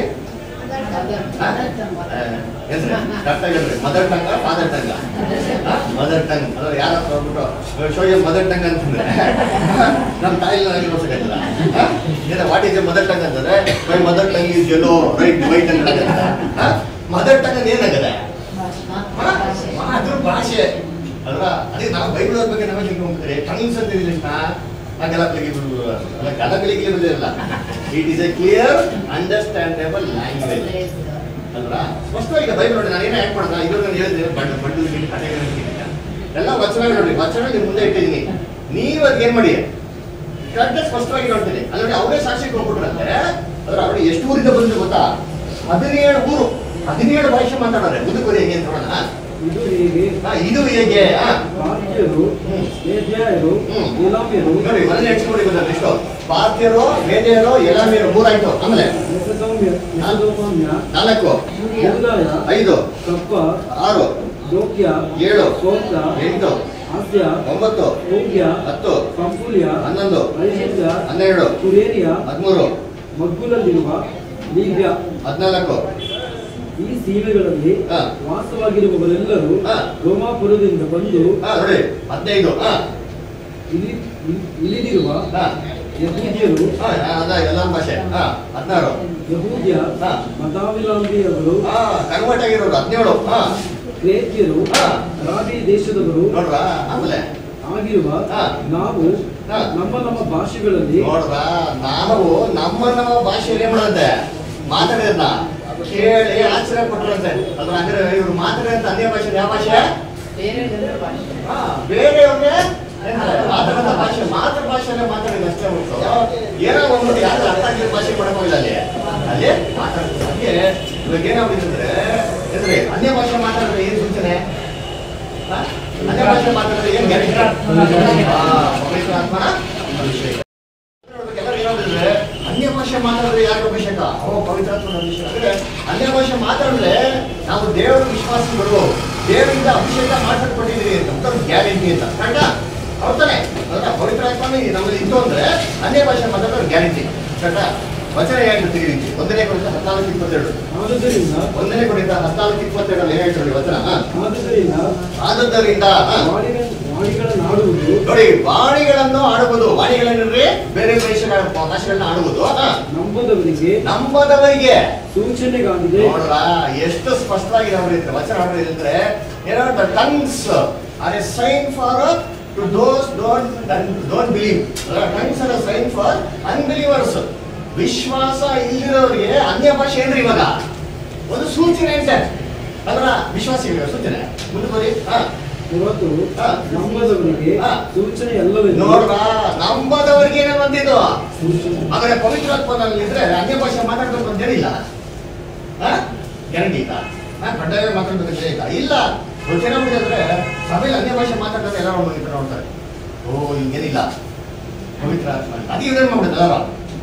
mother tongue father tongue mother tongue ಅದ್ರ ಯಾರ ಹೋಗ್ಬಿಟ್ಟು ಶೋ ಮದರ್ ಟಂಗ್ ಅಂತಂದ್ರೆ ನಮ್ಮ ತಾಯಿ ಗೊತ್ತಾಗಲ್ಲ what is a mother tongue ಅಂತಂದ್ರೆ my mother tongue is yellow right white ಅಂತ ಮದರ್ ಟಂಗ್ ಅಂದ್ರೆ ಏನಾಗದೆ ಮಾತೃಭಾಷೆ ಅಲ್ವಾ ಅದೇ ನಾವು ಬೈಬಲ್ ಬಗ್ಗೆ ನಾವೇ ತಿಳ್ಕೊಂಡ್ಬಿಡ್ತೀರಿ ಟಂಗ್ಸ್ ಅಂತ ಇರಲಿಲ್ಲ ಗಲಗಲಿಗಿಲ್ಲ it is a clear understandable language ಅಲ್ವಾ ಸ್ಪಷ್ಟವಾಗಿ ಬೈಬಲ್ ನೋಡಿ ನಾನು ಏನೇ ಆ್ಯಕ್ಟ್ ಮಾಡ್ದೆ ಇವಾಗ ನಾನು ಹೇಳಿದ್ರೆ ಬಣ್ಣ ಬಣ್ಣದ ಕಥೆಗಳು ಎಲ್ಲ ವಚನಗಳು ನೋಡಿ ವಚನ ನಿಮ್ಮ ಮುಂದೆ ಇಟ್ಟಿದ್ದೀನಿ ನೀವು ಅದ್ ಏನ್ ಮಾಡಿ ಕರೆಕ್ಟ್ ಸ್ಪಷ್ಟವಾಗಿ ನೋಡ್ತೀನಿ ಅಂದ್ರೆ ಅವರೇ ಸಾಕ್ಷಿ ಕೊಟ್ಬಿಟ್ರಂತೆ. ಅದ್ರ ಅವ್ರು ಎಷ್ಟು ಊರಿಂದ ಬಂದ್ರು ಗೊತ್ತಾ? ಹದಿನೇಳು ಊರು, ಹದಿನೇಳು ಭಾಷೆ ಮಾತಾಡೋರೆ. ಮುಂದಕ್ಕೆ ಹೇಗೆ ಅಂತ ನೋಡೋಣ. ಇದು ಹೇಗೆ ಹಾ, ಇದು ಹೇಗೆ ಪಾರ್ಥ್ಯರು, ಮೇದ್ಯರು, ಎಲಾಮ್ಯರು, ನೋಡಿ ಮೊದಲನೇ ಹೆಚ್ಚುಕೊಂಡು ಬಂದ್ರೆ ಎಷ್ಟು? ಪಾರ್ಥ್ಯರು, ಮೇದ್ಯರು, ಎಲಾಮ್ಯರು ಮೂರಾಯ್ತು. ಆಮೇಲೆ ಮೆಸೊಪೊತಾಮ್ಯ, ಮೆಸೊಪೊತಾಮ್ಯ, ನಾಲ್ಕು, ಯೂದಾಯ, ಐದು, ಕಪ್ಪ, ಆರು, ದೋಕ್ಯ, ಏಳು, ಕೋತ, ಎಂಟು, ಆಸ್ಯ, ಒಂಬತ್ತು, ಪೂಗ್ಯ, ಹತ್ತು, ಪಂಫುಲ್ಯ, ಹನ್ನೊಂದು, ಐಗುಪ್ತ, ಹನ್ನೆರಡು, ಕುರೇನಿಯ, ಹದಿಮೂರು, ಮಗ್ಗುಲಲ್ಲಿರುವ ಲೀಬ್ಯ. ಹದಿನಾಲ್ಕು. ಈ ಸೀಮೆಗಳಲ್ಲಿ ಹಾ. ವಾಸವಾಗಿರುವವರೆಲ್ಲರೂ ಹಾ. ರೋಮಾಪುರದಿಂದ ಬಂದು ಹಾ ನೋಡಿ ಹದಿನೈದು. ಹಾ ಇಲ್ಲಿ ಇಲ್ಲಿ- ಇಳಿದಿರುವ ಹಾ ಯಹೂದ್ಯರು, ಹಾ, ಅದ ಎಲ್ಲ ಭಾಷೆ. ಹಾ ಹದಿನಾರು. ಯಹೂದ್ಯ, ಹಾ. ಮತಾವಿಲಾಂಬಿಯವರು, ಹಾ ಕನ್ವರ್ಟ್ ಆಗಿರೋರು ಹದಿನೇಳು. ಹಾ ಕ್ರೇತ್ಯರು, ಹಾ. ರಾಬಿ ದೇಶದವರು ನೋಡ್ರ. ಆಮೇಲೆ ಆಗಿರುವ ಹಾ. ನಾವು ಹಾ. ನಮ್ಮ ನಮ್ಮ ಭಾಷೆಗಳಲ್ಲಿ ನೋಡ್ರ ನಾವು ನಮ್ಮ ನಮ್ಮ ಭಾಷೆಯಲ್ಲಿ ಮಾಡೋದಂತೆ ಮಾತಾಡಿದ್ನ ಕೇಳಿ ಆಶ್ಚರ್ಯ ಪಟ್ಟರಂತೆ. ಅದ್ರ ಅಂದ್ರೆ ಇವ್ರು ಮಾತಾಡಿದಂತ ಅನ್ಯ ಭಾಷೆ ಯಾವ ಭಾಷೆ? ಬೇರೆ ಜನರ ಭಾಷೆ. ಹಾ ಬೇರೆಯವ್ರಿಗೆ ಮಾತಾಡೋ ಭಾಷೆ ಮಾತೃ ಭಾಷೆಯಲ್ಲೇ ಮಾತಾಡಿದ ಅಷ್ಟೇ ಹೊರತು ಏನೋ ಒಂದು ಯಾರು ಅರ್ಥ ಆಗಿರೋ ಭಾಷೆ ಮಾಡಕ್ ಹೋಗಿಲ್ಲ ಅಲ್ಲಿ ಅಲ್ಲಿ ಮಾತಾಡ್ತಾರೆ. ಹಂಗೆ ಇವಾಗ ಏನಾಗ್ಬಿಟ್ಟಿದ್ರೆ ಅಂದ್ರೆ ಅನ್ಯ ಭಾಷೆ ಮಾತಾಡಿದ್ರೆ ಏನ್ ಸೂಚನೆ? ಹಾ? ಅನ್ಯ ಭಾಷೆ ಮಾತಾಡಿದ್ರೆ ಏನ್ ಗ್ಯಾರಂಟಿ? ಪವಿತ್ರ ಆತ್ಮನ ಅಭಿಷೇಕ. ಎಲ್ಲರೂ ಏನಾದ್ರೆ ಅನ್ಯ ಭಾಷೆ ಮಾತಾಡಿದ್ರೆ ಯಾರು ಅಭಿಷೇಕ? ಓ ಪವಿತ್ರಾತ್ಮನ ಅಭಿಷೇಕ. ಅಂದ್ರೆ ಅನ್ಯ ಭಾಷೆ ಮಾತಾಡಿದ್ರೆ ನಾವು ದೇವರ ವಿಶ್ವಾಸಿಗಳು, ದೇವರಿಂದ ಅಭಿಷೇಕ ಮಾಡ್ಸಲ್ಪಟ್ಟಿದ್ದೀವಿ ಅಂತ ಗ್ಯಾರಂಟಿ ಅಂತ ಕರೆಕ್ಟ? ಹೌದಾನೆ? ಅದರ ಪವಿತ್ರಾತ್ಮ ನಮ್ಮಲ್ಲಿ ಇತ್ತು ಅಂದ್ರೆ ಅನ್ಯ ಭಾಷೆ ಮಾತಾಡೋದು ಗ್ಯಾರಂಟಿ. ಕರೆಕ್ಟ? ವಚನ ಹೇಗೆ ತಿಳಿಯುತ್ತೆ? ಒಂದನೇ ಕೊಡಿತ ಹದಿನಾಲ್ಕು ಇಪ್ಪತ್ತೆರಡು. ಆದುದರಿಂದ ಒಂದನೇ ಕೊಡಿತ ಹದಿನಾಲ್ಕು ಇಪ್ಪತ್ತೆರಡಲ್ಲಿ ಏನ್ ಹೇಳ್ತಾರೆ ವಚನ? ಆದುದರಿಂದ ಆದದ್ದರಿಂದ ವಾಣಿಗಳ ವಾಣಿಗಳನ್ನು ಆಡುವುದು, ನೋಡಿ ವಾಣಿಗಳನ್ನು ಆಡುವುದು. ವಾಣಿಗಳೇನ್ರಿ? ಬೇರೆ ಭಾಷೆಗಳ ಭಾಷೆಗಳನ್ನ ಆಡುವುದು. ಹಾ. ನಂಬದವರಿಗೆ ನಂಬದವರಿಗೆ ಸೂಚನೆಗಾಗಿದೆ. ನೋಡ್ರ ಎಷ್ಟು ಸ್ಪಷ್ಟವಾಗಿ ನೋಡಿದ್ರೆ ವಚನ ನೋಡಿದ್ರೆ ಏನೋ the tongues are a sign for to those don't don't believe. Tongues are a sign for unbelievers. ವಿಶ್ವಾಸ ಇಲ್ಲಿರೋರಿಗೆ ಅನ್ಯ ಭಾಷೆ ಏನ್ರಿ ಇವಾಗ ಒಂದು ಸೂಚನೆ ಅಂತೆ. ಅದರ ವಿಶ್ವಾಸಿಗಳಿಗೆ ಸೂಚನೆ. ಮುಂದೆ ಬರೀ. ಹಾ ಹೊರತು ಹಾ. ನಂಬದವರಿಗೆ ಹಾ. ಸೂಚನೆ ಎಲ್ಲವೆಂದು ನೋಡ್ರ ನಂಬದವರಿಗೆ ಏನೋ ಬಂದಿದ್ದು. ಸೂಚನೆ. ಆದರೆ ಪವಿತ್ರಾತ್ಮನಲ್ಲಿದ್ರೆ ಅನ್ಯ ಭಾಷೆ ಮಾತಾಡ್ಬೇಕು ಅಂತ ಹೇಳಿಲ್ಲ. ಗ್ಯಾರಂಟಿ ಇಲ್ಲ. ಕಡ್ಡಾಯ ಮಾತಾಡ್ಬೇಕಂತ ಇಲ್ಲ ಇಲ್ಲ. ಜನ ಬಿಟ್ಟಿದ್ರೆ ಸಭೆಯಲ್ಲಿ ಅನ್ಯ ಭಾಷೆ ಮಾತಾಡಿದ್ರೆ ಎಲ್ಲರೂ ನೋಡ್ತಾರೆ ನೋಡ್ತಾರೆ ಓ ಹಿಂಗೇನಿಲ್ಲ ಪವಿತ್ರಾತ್ಮ ಅದು ಇವ್ರೇನ್ ಮಾಡ್ಬಿಡುತ್ತೆ ಎಲ್ಲರೂ.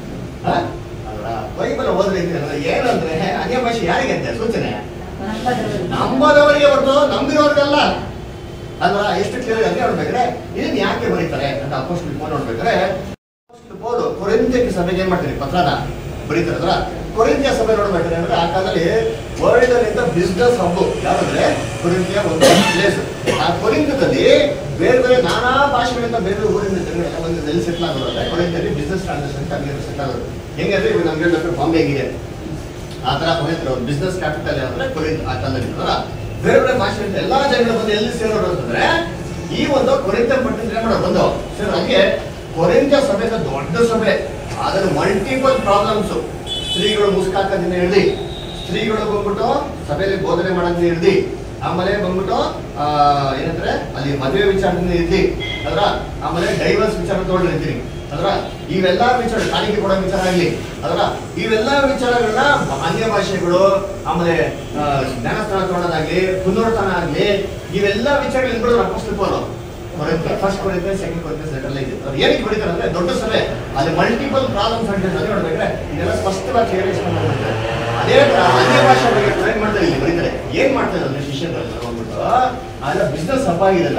ಅಲ್ರ ಬೈಬಲ್ ಓದ್ರೆ ಏನಂದ್ರೆ ಅನ್ಯ ಭಾಷೆ ಯಾರಿಗೆ ಅಂತೆ ಸೂಚನೆ? ನಂಬದವರಿಗೆ ಹೊರತು ನಂಬಿರೋರ್ಗಲ್ಲ. ಅಲ್ವಾ? ಎಷ್ಟು ಕ್ಲಿಯರ್ ಅದೇ ನೋಡ್ಬೇಕಾದ್ರೆ ಇದನ್ನ ಯಾಕೆ ಬರೀತಾರೆ ಅಂತ ಅಪೋಸ್ಟಲ್ ಪೌಲ್ ನೋಡ್ಬೇಕಾದ್ರೆ ಪೌಲ್ ಕೊರಿಂಥಿಯ ಸಭೆಗೆ ಏನ್ ಮಾಡ್ತಾರೆ ಪತ್ರನ ಬರೀತಾರೆ. ಅದ್ರ ಕೊರಿಂಥಿಯ ಸಭೆ ನೋಡ್ಬೇಕಾದ್ರೆ ಅಂದ್ರೆ ಆ ಕಾಲದಲ್ಲಿ ವರ್ಲ್ಡ್ ಅಲ್ಲಿ ಬಿಸ್ನೆಸ್ ಹಬ್ಬು ಯಾವಂದ್ರೆ ಕೊರಿಂಥಿಯ ಒಂದು ಪ್ಲೇಸ್. ಆ ಕೊರಿಂಥದಲ್ಲಿ ಬೇರೆ ಬೇರೆ ನಾನಾ ಭಾಷೆಗಳಿಂದ ಬೇರೆ ಊರಿನ ಜನಗಳೆಲ್ಲ ಒಂದು ಎಲ್ಲಿ ಸೆಟ್ಲ್ ಆಗೋದ್ರೆ ಕೊರಿಂಥಿಯಲ್ಲಿ ಬಿಸ್ನೆಸ್ ಟ್ರಾನ್ಸಾಕ್ಷನ್ ಅಂತ ಅಲ್ಲಿ ಸೆಟ್ಲ್ ಆಗೋದು. ಹೆಂಗಂದ್ರೆ ಇವಾಗ ನಮ್ಗೆ ಹೇಳ್ಬೇಕು ಬಾಂಬೆ ಹೇಗಿದೆ ಆ ತರ ಕೊರಿಂಥ ಬಿಸ್ನೆಸ್ ಕ್ಯಾಪಿಟಲ್ ಅಂದ್ರೆ ಕೊರಿಂಥ ಆ ಕಾಲದಲ್ಲಿ ಇರ್ತದಲ್ಲ ಬೇರೆ ಬೇರೆ ಭಾಷೆಗಳಿಂದ ಎಲ್ಲಾ ಜನಗಳು ಬಂದು ಎಲ್ಲಿ ಸೇರೋರು ಅಂತಂದ್ರೆ ಈ ಒಂದು ಕೊರಿಂಥ ಪಟ್ಟಣ ಮಾಡೋದು ಬಂದು ಸರ್ ಹಂಗೆ ಕೊರಿಂಥ ಸಭೆ ದೊಡ್ಡ ಸಭೆ. ಆದ್ರೆ ಮಲ್ಟಿಪಲ್ ಪ್ರಾಬ್ಲಮ್ಸ್. ಸ್ತ್ರೀಗಳು ಮುಸ್ಕಾಕೋದಿಂದ ಹಿಡ್ದು ಸ್ತ್ರೀಗಳು ಬಂದ್ಬಿಟ್ಟು ಸಭೆಯಲ್ಲಿ ಬೋಧನೆ ಮಾಡೋದನ್ನ ಹಿಡ್ದು ಆಮೇಲೆ ಬಂದ್ಬಿಟ್ಟು ಆ ಏನಂದ್ರೆ ಅಲ್ಲಿ ಮದುವೆ ವಿಚಾರದಿಂದ ಇರ್ಲಿ ಅದ್ರ ಆಮೇಲೆ ಡೈವರ್ಸ್ ವಿಚಾರ ತಗೊಂಡಿರ್ತೀನಿ ಅದ್ರ ಇವೆಲ್ಲಾ ವಿಚಾರ ಕಾಣಿಕೆ ಕೊಡೋ ವಿಚಾರ ಆಗ್ಲಿ ಅದ್ರ ಇವೆಲ್ಲಾ ವಿಚಾರಗಳನ್ನ ಅನ್ಯ ಭಾಷೆಗಳು ಆಮೇಲೆ ಜ್ಞಾನಸ್ಥಾನ ತಗೊಳ್ಳೋದಾಗ್ಲಿ ಪುನರುತ್ಥಾನ ಆಗ್ಲಿ ಇವೆಲ್ಲಾ ವಿಚಾರಗಳು ಇದ್ಬಿಡೋದು apostle Paul first Corinthians second Corinthians letter ಇದೆ. ಅವ್ರು ಏನಕ್ಕೆ ಬರೀತಾರೆ ಅಂದ್ರೆ ದೊಡ್ಡ ಸಭೆ ಅಲ್ಲಿ ಮಲ್ಟಿಪಲ್ ಪ್ರಾಬ್ಲಮ್ಸ್ ಅಂತ ನೋಡ್ಬೇಕ್ರೆ ಇದೆಲ್ಲ ಸ್ಪಷ್ಟವಾಗಿ ಕ್ಲಿಯರೇಷನ್ ಮಾಡ್ತಾರೆ. ಅದೇ ತರ ಅನ್ಯ ಭಾಷೆ ಬಗ್ಗೆ ಟ್ರೈ ಮಾಡ್ತಾರೆ ಇಲ್ಲಿ ಬರೀತಾರೆ. ಏನ್ ಮಾಡ್ತಾರೆ ಅಂದ್ರೆ ಶಿಷ್ಯರೆಲ್ಲ ಹೋಗ್ಬಿಟ್ಟು ಅದೆಲ್ಲ ಬಿಸ್ನೆಸ್ ಹಬ್ಬ ಆಗಿದೆಲ್ಲ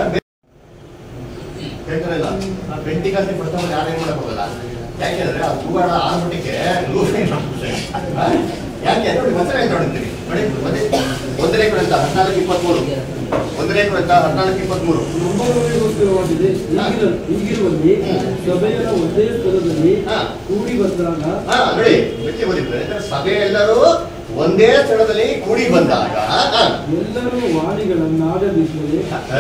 ಹೇಳ್ತಾರಲ್ಲ ಆ ಬೆಂಟಿಗಾಸಿ ಪ್ರಥಮ ಯಾರೇನ್ ಮಾಡಕ್ ಹೋಗಲ್ಲ. ಯಾಕೆಂದ್ರೆ ಆ ಹೂವಾಡ ಆರ್ಬಿಟ್ಟಿಗೆ ಯಾಕೆ ನೋಡಿ ವಚನ ನೋಡಿದ್ರಿ ನೋಡಿ ಮತ್ತೆ ಒಂದನೇ ಕೊರಿಂಥ ಹದಿನಾಲ್ಕು ಇಪ್ಪತ್ಮೂರು ಒಂದನೇ ಕೊರಿಂಥ ಹದಿನಾಲ್ಕು ಇಪ್ಪತ್ಮೂರು ನಂಬುವವರಿಗೋಸ್ಕರವಾಗಿದೆ. ಹೀಗಿರ- ಹೀಗಿರುವಲ್ಲಿ ಸಭೆಯ ಒಂದೇ ಸ್ಥಳದಲ್ಲಿ ಕೂಡಿ ಬಂದಾಗ ಹಾ ನೋಡಿ ಬೆಟ್ಟಿ ಓದಿದ್ರೆ ಸಭೆ ಎಲ್ಲರೂ ಒಂದೇ ಸ್ಥಳದಲ್ಲಿ ಕೂಡಿ ಬಂದಾಗ ಎಲ್ಲರೂ ವಾಣಿಗಳನ್ನಾಡದಿದ್ದರೆ